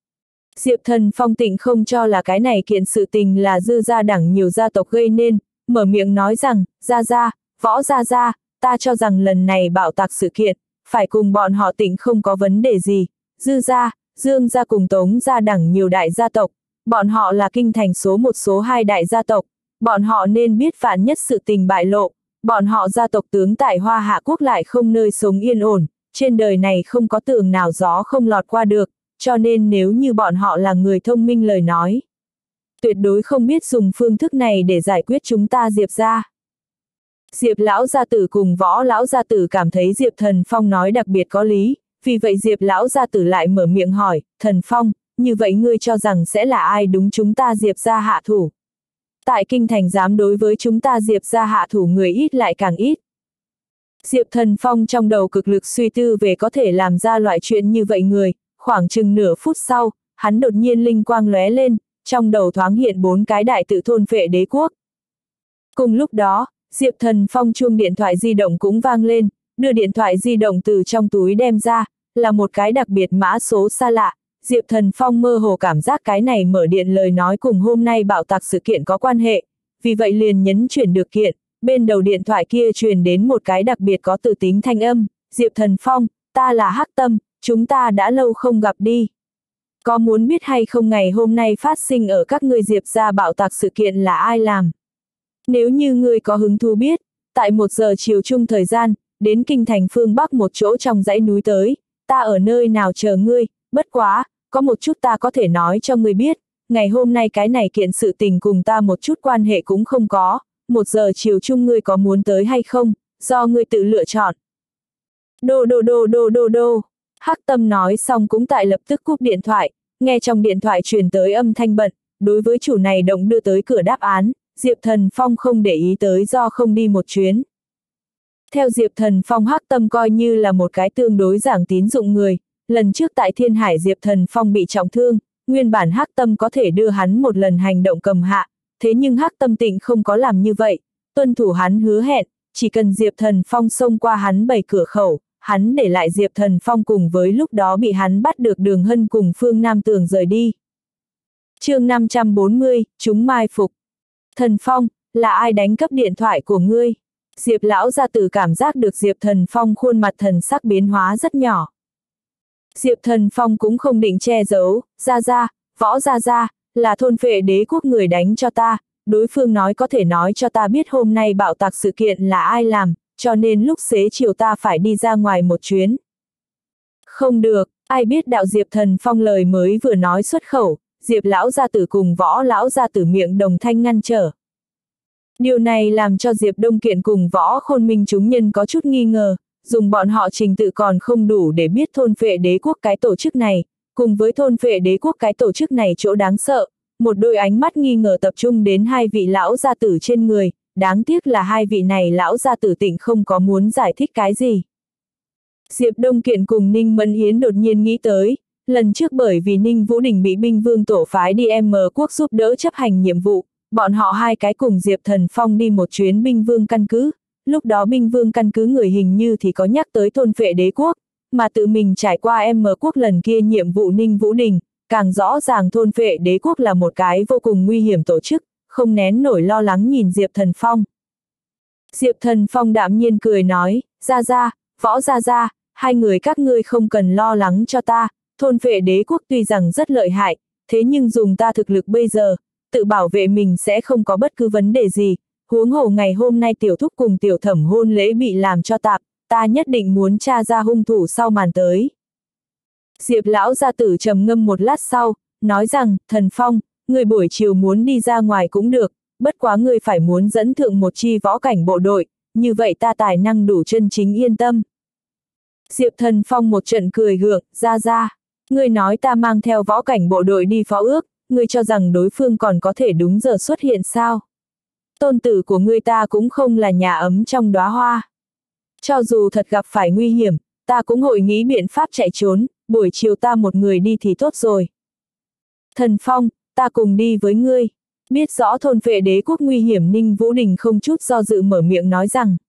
Diệp Thần Phong tịnh không cho là cái này kiện sự tình là Dư gia đẳng nhiều gia tộc gây nên, mở miệng nói rằng, gia, Võ gia, ta cho rằng lần này bạo tạc sự kiện, phải cùng bọn họ tịnh không có vấn đề gì. Dư gia, Dương gia cùng Tống gia đẳng nhiều đại gia tộc, bọn họ là kinh thành số một số hai đại gia tộc, bọn họ nên biết vạn nhất sự tình bại lộ, bọn họ gia tộc tướng tại Hoa Hạ Quốc lại không nơi sống yên ổn, trên đời này không có tường nào gió không lọt qua được, cho nên nếu như bọn họ là người thông minh lời nói, tuyệt đối không biết dùng phương thức này để giải quyết chúng ta Diệp ra. Diệp lão gia tử cùng Võ lão gia tử cảm thấy Diệp Thần Phong nói đặc biệt có lý, vì vậy Diệp lão gia tử lại mở miệng hỏi, Thần Phong, như vậy ngươi cho rằng sẽ là ai đúng chúng ta Diệp ra hạ thủ? Tại kinh thành dám đối với chúng ta Diệp ra hạ thủ người ít lại càng ít. Diệp Thần Phong trong đầu cực lực suy tư về có thể làm ra loại chuyện như vậy người, khoảng chừng nửa phút sau, hắn đột nhiên linh quang lóe lên, trong đầu thoáng hiện 4 cái đại tự thôn phệ đế quốc. Cùng lúc đó, Diệp Thần Phong chuông điện thoại di động cũng vang lên, đưa điện thoại di động từ trong túi đem ra, là một cái đặc biệt mã số xa lạ. Diệp Thần Phong mơ hồ cảm giác cái này mở điện lời nói cùng hôm nay bạo tạc sự kiện có quan hệ, vì vậy liền nhấn chuyển được kiện, bên đầu điện thoại kia truyền đến một cái đặc biệt có từ tính thanh âm, Diệp Thần Phong, ta là Hắc Tâm, chúng ta đã lâu không gặp đi. Có muốn biết hay không ngày hôm nay phát sinh ở các ngươi Diệp ra bạo tạc sự kiện là ai làm? Nếu như ngươi có hứng thú biết, tại 1 giờ chiều chung thời gian, đến kinh thành phương Bắc một chỗ trong dãy núi tới, ta ở nơi nào chờ ngươi, bất quá, có một chút ta có thể nói cho ngươi biết, ngày hôm nay cái này kiện sự tình cùng ta một chút quan hệ cũng không có, 1 giờ chiều chung ngươi có muốn tới hay không, do ngươi tự lựa chọn. Đô. Hắc Tâm nói xong cũng tại lập tức cúp điện thoại, nghe trong điện thoại truyền tới âm thanh bận, đối với chủ này động đưa tới cửa đáp án, Diệp Thần Phong không để ý tới do không đi một chuyến. Theo Diệp Thần Phong Hắc Tâm coi như là một cái tương đối giảng tín dụng người, lần trước tại Thiên Hải Diệp Thần Phong bị trọng thương, nguyên bản Hắc Tâm có thể đưa hắn một lần hành động cầm hạ, thế nhưng Hắc Tâm Tịnh không có làm như vậy, tuân thủ hắn hứa hẹn, chỉ cần Diệp Thần Phong xông qua hắn 7 cửa khẩu, hắn để lại Diệp Thần Phong cùng với lúc đó bị hắn bắt được Đường Hân cùng Phương Nam Tường rời đi. Chương 540, chúng mai phục. Thần Phong, là ai đánh cắp điện thoại của ngươi? Diệp lão gia tử cảm giác được Diệp Thần Phong khuôn mặt thần sắc biến hóa rất nhỏ. Diệp Thần Phong cũng không định che giấu, ra, võ ra, là thôn Phệ Đế quốc người đánh cho ta, đối phương nói có thể nói cho ta biết hôm nay bạo tạc sự kiện là ai làm, cho nên lúc xế chiều ta phải đi ra ngoài một chuyến. Không được, ai biết đạo Diệp Thần Phong lời mới vừa nói xuất khẩu, Diệp lão gia tử cùng võ lão gia tử miệng đồng thanh ngăn trở. Điều này làm cho Diệp Đông Kiện cùng Võ Khôn Minh chúng nhân có chút nghi ngờ, dùng bọn họ trình tự còn không đủ để biết thôn Phệ Đế quốc cái tổ chức này, cùng với thôn Phệ Đế quốc cái tổ chức này chỗ đáng sợ, một đôi ánh mắt nghi ngờ tập trung đến hai vị lão gia tử trên người, đáng tiếc là hai vị này lão gia tử Tịnh không có muốn giải thích cái gì. Diệp Đông Kiện cùng Ninh Mẫn Hiến đột nhiên nghĩ tới, lần trước bởi vì Ninh Vũ Đình bị binh vương tổ phái đi M quốc giúp đỡ chấp hành nhiệm vụ, bọn họ hai cái cùng Diệp Thần Phong đi một chuyến binh vương căn cứ, lúc đó binh vương căn cứ người hình như thì có nhắc tới thôn Phệ Đế quốc, mà tự mình trải qua M quốc lần kia nhiệm vụ Ninh Vũ Đình, càng rõ ràng thôn Phệ Đế quốc là một cái vô cùng nguy hiểm tổ chức, không nén nổi lo lắng nhìn Diệp Thần Phong. Diệp Thần Phong đạm nhiên cười nói, ra, võ ra, hai người các ngươi không cần lo lắng cho ta, thôn Phệ Đế quốc tuy rằng rất lợi hại, thế nhưng dùng ta thực lực bây giờ, tự bảo vệ mình sẽ không có bất cứ vấn đề gì, huống hồ ngày hôm nay tiểu thúc cùng tiểu thẩm hôn lễ bị làm cho tạp, ta nhất định muốn tra ra hung thủ sau màn tới. Diệp lão gia tử trầm ngâm một lát sau, nói rằng, Thần Phong, người buổi chiều muốn đi ra ngoài cũng được, bất quá người phải muốn dẫn thượng một chi võ cảnh bộ đội, như vậy ta tài năng đủ chân chính yên tâm. Diệp Thần Phong một trận cười gượng, ra, người nói ta mang theo võ cảnh bộ đội đi phó ước, ngươi cho rằng đối phương còn có thể đúng giờ xuất hiện sao? Tôn tử của ngươi ta cũng không là nhà ấm trong đóa hoa. Cho dù thật gặp phải nguy hiểm, ta cũng hội nghĩ biện pháp chạy trốn, buổi chiều ta một người đi thì tốt rồi. Thần Phong, ta cùng đi với ngươi. Biết rõ thôn Phệ Đế quốc nguy hiểm Ninh Vũ Đình không chút do dự mở miệng nói rằng.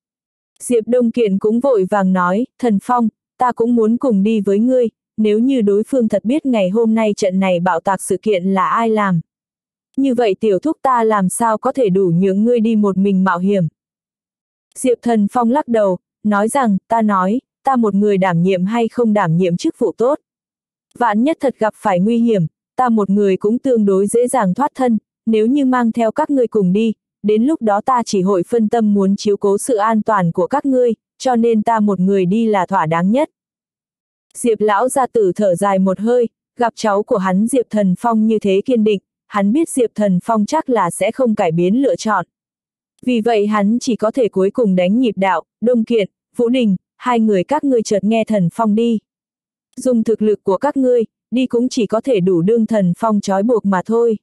Diệp Đông Kiện cũng vội vàng nói, Thần Phong, ta cũng muốn cùng đi với ngươi. Nếu như đối phương thật biết ngày hôm nay trận này bạo tạc sự kiện là ai làm. Như vậy tiểu thúc ta làm sao có thể đủ nhượng ngươi đi một mình mạo hiểm. Diệp Thần Phong lắc đầu, nói rằng, ta một người đảm nhiệm hay không đảm nhiệm chức vụ tốt. Vạn nhất thật gặp phải nguy hiểm, ta một người cũng tương đối dễ dàng thoát thân, nếu như mang theo các ngươi cùng đi, đến lúc đó ta chỉ hội phân tâm muốn chiếu cố sự an toàn của các ngươi, cho nên ta một người đi là thỏa đáng nhất. Diệp lão gia tử thở dài một hơi, gặp cháu của hắn Diệp Thần Phong như thế kiên định, hắn biết Diệp Thần Phong chắc là sẽ không cải biến lựa chọn. Vì vậy hắn chỉ có thể cuối cùng đánh nhịp đạo, Đông Kiện, Vũ Đình, hai người các ngươi chợt nghe Thần Phong đi. Dùng thực lực của các ngươi, đi cũng chỉ có thể đủ đương Thần Phong trói buộc mà thôi.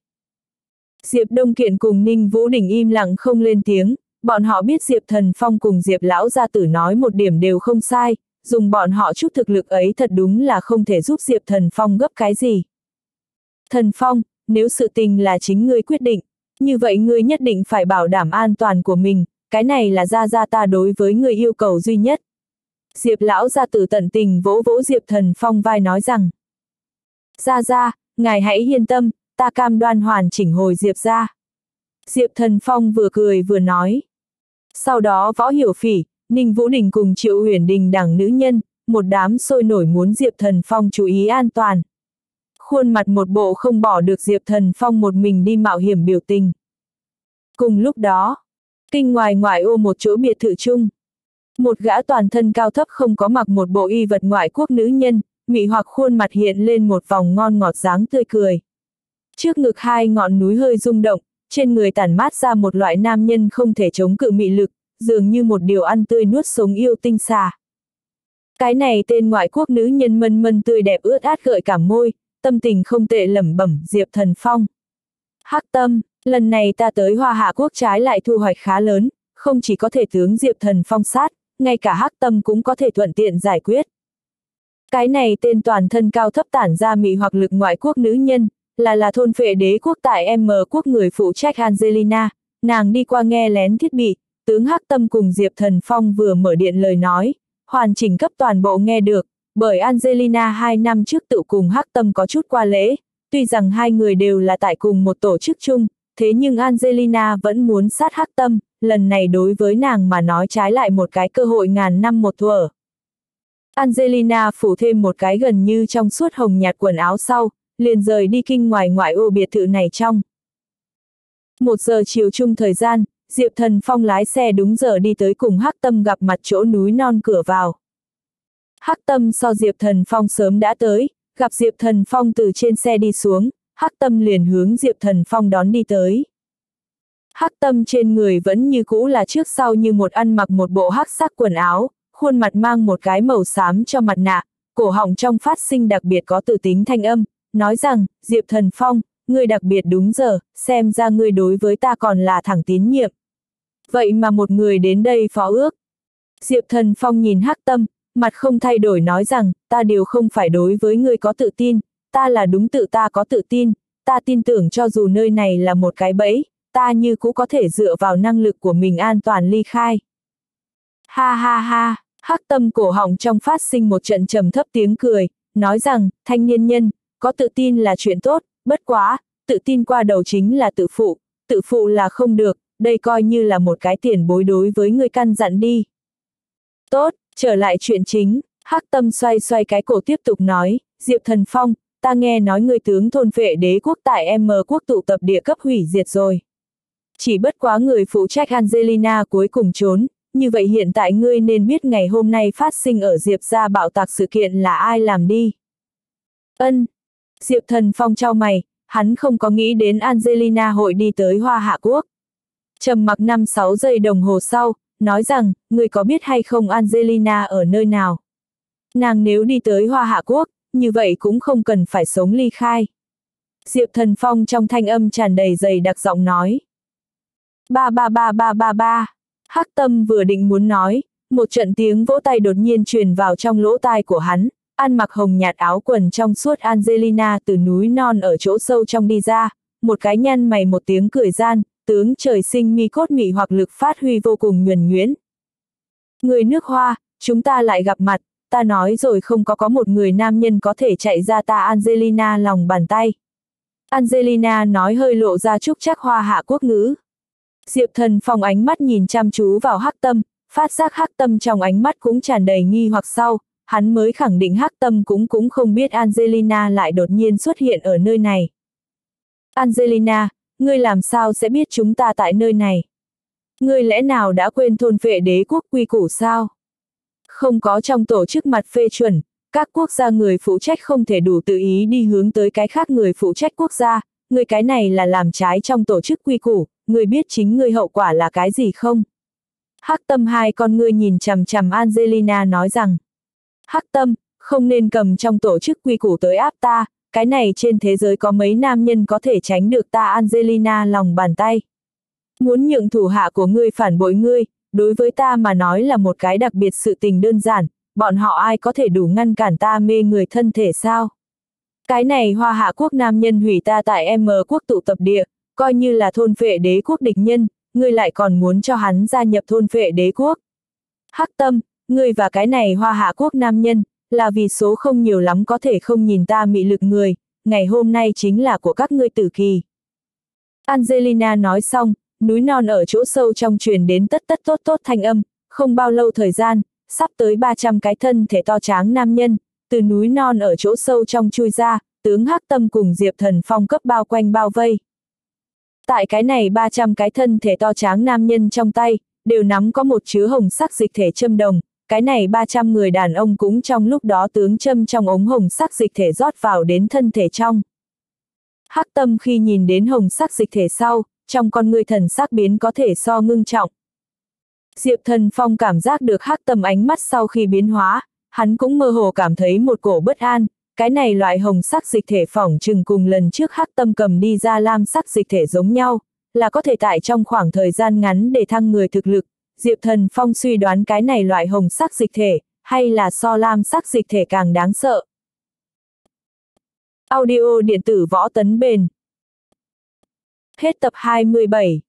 Diệp Đông Kiện cùng Ninh Vũ Đình im lặng không lên tiếng, bọn họ biết Diệp Thần Phong cùng Diệp lão gia tử nói một điểm đều không sai. Dùng bọn họ chút thực lực ấy thật đúng là không thể giúp Diệp Thần Phong gấp cái gì. Thần Phong, nếu sự tình là chính ngươi quyết định, như vậy ngươi nhất định phải bảo đảm an toàn của mình, cái này là ra ta đối với ngươi yêu cầu duy nhất. Diệp lão gia tử tận tình vỗ vỗ Diệp Thần Phong vai nói rằng. Ra, ngài hãy yên tâm, ta cam đoan hoàn chỉnh hồi Diệp ra. Diệp Thần Phong vừa cười vừa nói. Sau đó Võ Hiểu Phỉ, Ninh Vũ Đình cùng Triệu Huyền Đình đẳng nữ nhân, một đám sôi nổi muốn Diệp Thần Phong chú ý an toàn. Khuôn mặt một bộ không bỏ được Diệp Thần Phong một mình đi mạo hiểm biểu tình. Cùng lúc đó, kinh ngoại ô một chỗ biệt thự chung. Một gã toàn thân cao thấp không có mặc một bộ y vật ngoại quốc nữ nhân, mị hoặc khuôn mặt hiện lên một vòng ngon ngọt dáng tươi cười. Trước ngực hai ngọn núi hơi rung động, trên người tản mát ra một loại nam nhân không thể chống cự mị lực, dường như một điều ăn tươi nuốt sống yêu tinh xà. Cái này tên ngoại quốc nữ nhân mân tươi đẹp ướt át gợi cảm môi, tâm tình không tệ lẩm bẩm Diệp Thần Phong. Hắc Tâm, lần này ta tới Hoa Hạ quốc trái lại thu hoạch khá lớn, không chỉ có thể tướng Diệp Thần Phong sát, ngay cả Hắc Tâm cũng có thể thuận tiện giải quyết. Cái này tên toàn thân cao thấp tản ra mị hoặc lực ngoại quốc nữ nhân, là thôn phệ đế quốc tại M quốc người phụ trách Angelina, nàng đi qua nghe lén thiết bị, tướng Hắc Tâm cùng Diệp Thần Phong vừa mở điện lời nói, hoàn chỉnh cấp toàn bộ nghe được, bởi Angelina 2 năm trước tự cùng Hắc Tâm có chút qua lễ, tuy rằng hai người đều là tại cùng một tổ chức chung, thế nhưng Angelina vẫn muốn sát Hắc Tâm, lần này đối với nàng mà nói trái lại một cái cơ hội ngàn năm một thuở. Angelina phủ thêm một cái gần như trong suốt hồng nhạt quần áo sau, liền rời đi kinh ngoài ngoại ô biệt thự này trong. 1 giờ chiều chung thời gian, Diệp Thần Phong lái xe đúng giờ đi tới cùng Hắc Tâm gặp mặt chỗ núi non cửa vào. Hắc Tâm so Diệp Thần Phong sớm đã tới, gặp Diệp Thần Phong từ trên xe đi xuống, Hắc Tâm liền hướng Diệp Thần Phong đón đi tới. Hắc Tâm trên người vẫn như cũ là trước sau như một ăn mặc một bộ hắc sắc quần áo, khuôn mặt mang một cái màu xám cho mặt nạ, cổ họng trong phát sinh đặc biệt có từ tính thanh âm, nói rằng, Diệp Thần Phong, ngươi đặc biệt đúng giờ, xem ra ngươi đối với ta còn là thẳng tín nhiệm. Vậy mà một người đến đây phó ước. Diệp Thần Phong nhìn Hắc Tâm, mặt không thay đổi nói rằng, ta đều không phải đối với ngươi có tự tin, ta là đúng tự ta có tự tin, ta tin tưởng cho dù nơi này là một cái bẫy, ta như cũng có thể dựa vào năng lực của mình an toàn ly khai. Ha ha ha, Hắc Tâm cổ họng trong phát sinh một trận trầm thấp tiếng cười, nói rằng, thanh niên nhân, có tự tin là chuyện tốt, bất quá, tự tin qua đầu chính là tự phụ là không được, đây coi như là một cái tiền bối đối với người căn dặn đi. Tốt, trở lại chuyện chính, Hắc Tâm xoay xoay cái cổ tiếp tục nói, Diệp Thần Phong, ta nghe nói người tướng thôn phệ đế quốc tại M quốc tụ tập địa cấp hủy diệt rồi. Chỉ bất quá người phụ trách Angelina cuối cùng trốn, như vậy hiện tại ngươi nên biết ngày hôm nay phát sinh ở Diệp gia bạo tạc sự kiện là ai làm đi. Ân. Diệp Thần Phong chau mày, hắn không có nghĩ đến Angelina hội đi tới Hoa Hạ Quốc. Trầm mặc 5-6 giây đồng hồ sau, nói rằng, ngươi có biết hay không Angelina ở nơi nào? Nàng nếu đi tới Hoa Hạ Quốc, như vậy cũng không cần phải sống ly khai. Diệp Thần Phong trong thanh âm tràn đầy dày đặc giọng nói. Ba. Hắc Tâm vừa định muốn nói, một trận tiếng vỗ tay đột nhiên truyền vào trong lỗ tai của hắn, ăn mặc hồng nhạt áo quần trong suốt Angelina từ núi non ở chỗ sâu trong đi ra, một cái nhăn mày một tiếng cười gian, tướng trời sinh mi cốt mị hoặc lực phát huy vô cùng nhuần nhuyễn. Người nước Hoa, chúng ta lại gặp mặt, ta nói rồi không có một người nam nhân có thể chạy ra ta Angelina lòng bàn tay. Angelina nói hơi lộ ra trúc trắc Hoa Hạ quốc ngữ. Diệp Thần Phong ánh mắt nhìn chăm chú vào Hắc Tâm, phát giác Hắc Tâm trong ánh mắt cũng tràn đầy nghi hoặc sau, hắn mới khẳng định Hắc Tâm cũng không biết Angelina lại đột nhiên xuất hiện ở nơi này. Angelina, ngươi làm sao sẽ biết chúng ta tại nơi này? Ngươi lẽ nào đã quên thôn phệ đế quốc quy củ sao? Không có trong tổ chức mặt phê chuẩn, các quốc gia người phụ trách không thể đủ tự ý đi hướng tới cái khác người phụ trách quốc gia, ngươi cái này là làm trái trong tổ chức quy củ, ngươi biết chính ngươi hậu quả là cái gì không? Hắc Tâm hai con ngươi nhìn chằm chằm Angelina nói rằng, Hắc Tâm, không nên cầm trong tổ chức quy củ tới áp ta, cái này trên thế giới có mấy nam nhân có thể tránh được ta Angelina lòng bàn tay. Muốn nhượng thủ hạ của ngươi phản bội ngươi, đối với ta mà nói là một cái đặc biệt sự tình đơn giản, bọn họ ai có thể đủ ngăn cản ta mê người thân thể sao? Cái này Hoa Hạ quốc nam nhân hủy ta tại M quốc tụ tập địa, coi như là thôn phệ đế quốc địch nhân, ngươi lại còn muốn cho hắn gia nhập thôn phệ đế quốc. Hắc Tâm, ngươi và cái này Hoa Hạ quốc nam nhân, là vì số không nhiều lắm có thể không nhìn ta mị lực người, ngày hôm nay chính là của các ngươi tử kỳ. Angelina nói xong, núi non ở chỗ sâu trong truyền đến tất tốt thanh âm, không bao lâu thời gian, sắp tới 300 cái thân thể to tráng nam nhân, từ núi non ở chỗ sâu trong chui ra, tướng Hắc Tâm cùng Diệp Thần Phong cấp bao quanh bao vây. Tại cái này 300 cái thân thể to tráng nam nhân trong tay, đều nắm có một chứa hồng sắc dịch thể châm đồng, cái này 300 người đàn ông cũng trong lúc đó tướng châm trong ống hồng sắc dịch thể rót vào đến thân thể trong. Hắc Tâm khi nhìn đến hồng sắc dịch thể sau, trong con người thần sắc biến có thể so ngưng trọng. Diệp Thần Phong cảm giác được Hắc Tâm ánh mắt sau khi biến hóa, hắn cũng mơ hồ cảm thấy một cổ bất an, cái này loại hồng sắc dịch thể phỏng chừng cùng lần trước Hắc Tâm cầm đi ra lam sắc dịch thể giống nhau, là có thể tại trong khoảng thời gian ngắn để thăng người thực lực. Diệp Thần Phong suy đoán cái này loại hồng sắc dịch thể, hay là so lam sắc dịch thể càng đáng sợ. Audio điện tử Võ Tấn Bền. Hết tập 27.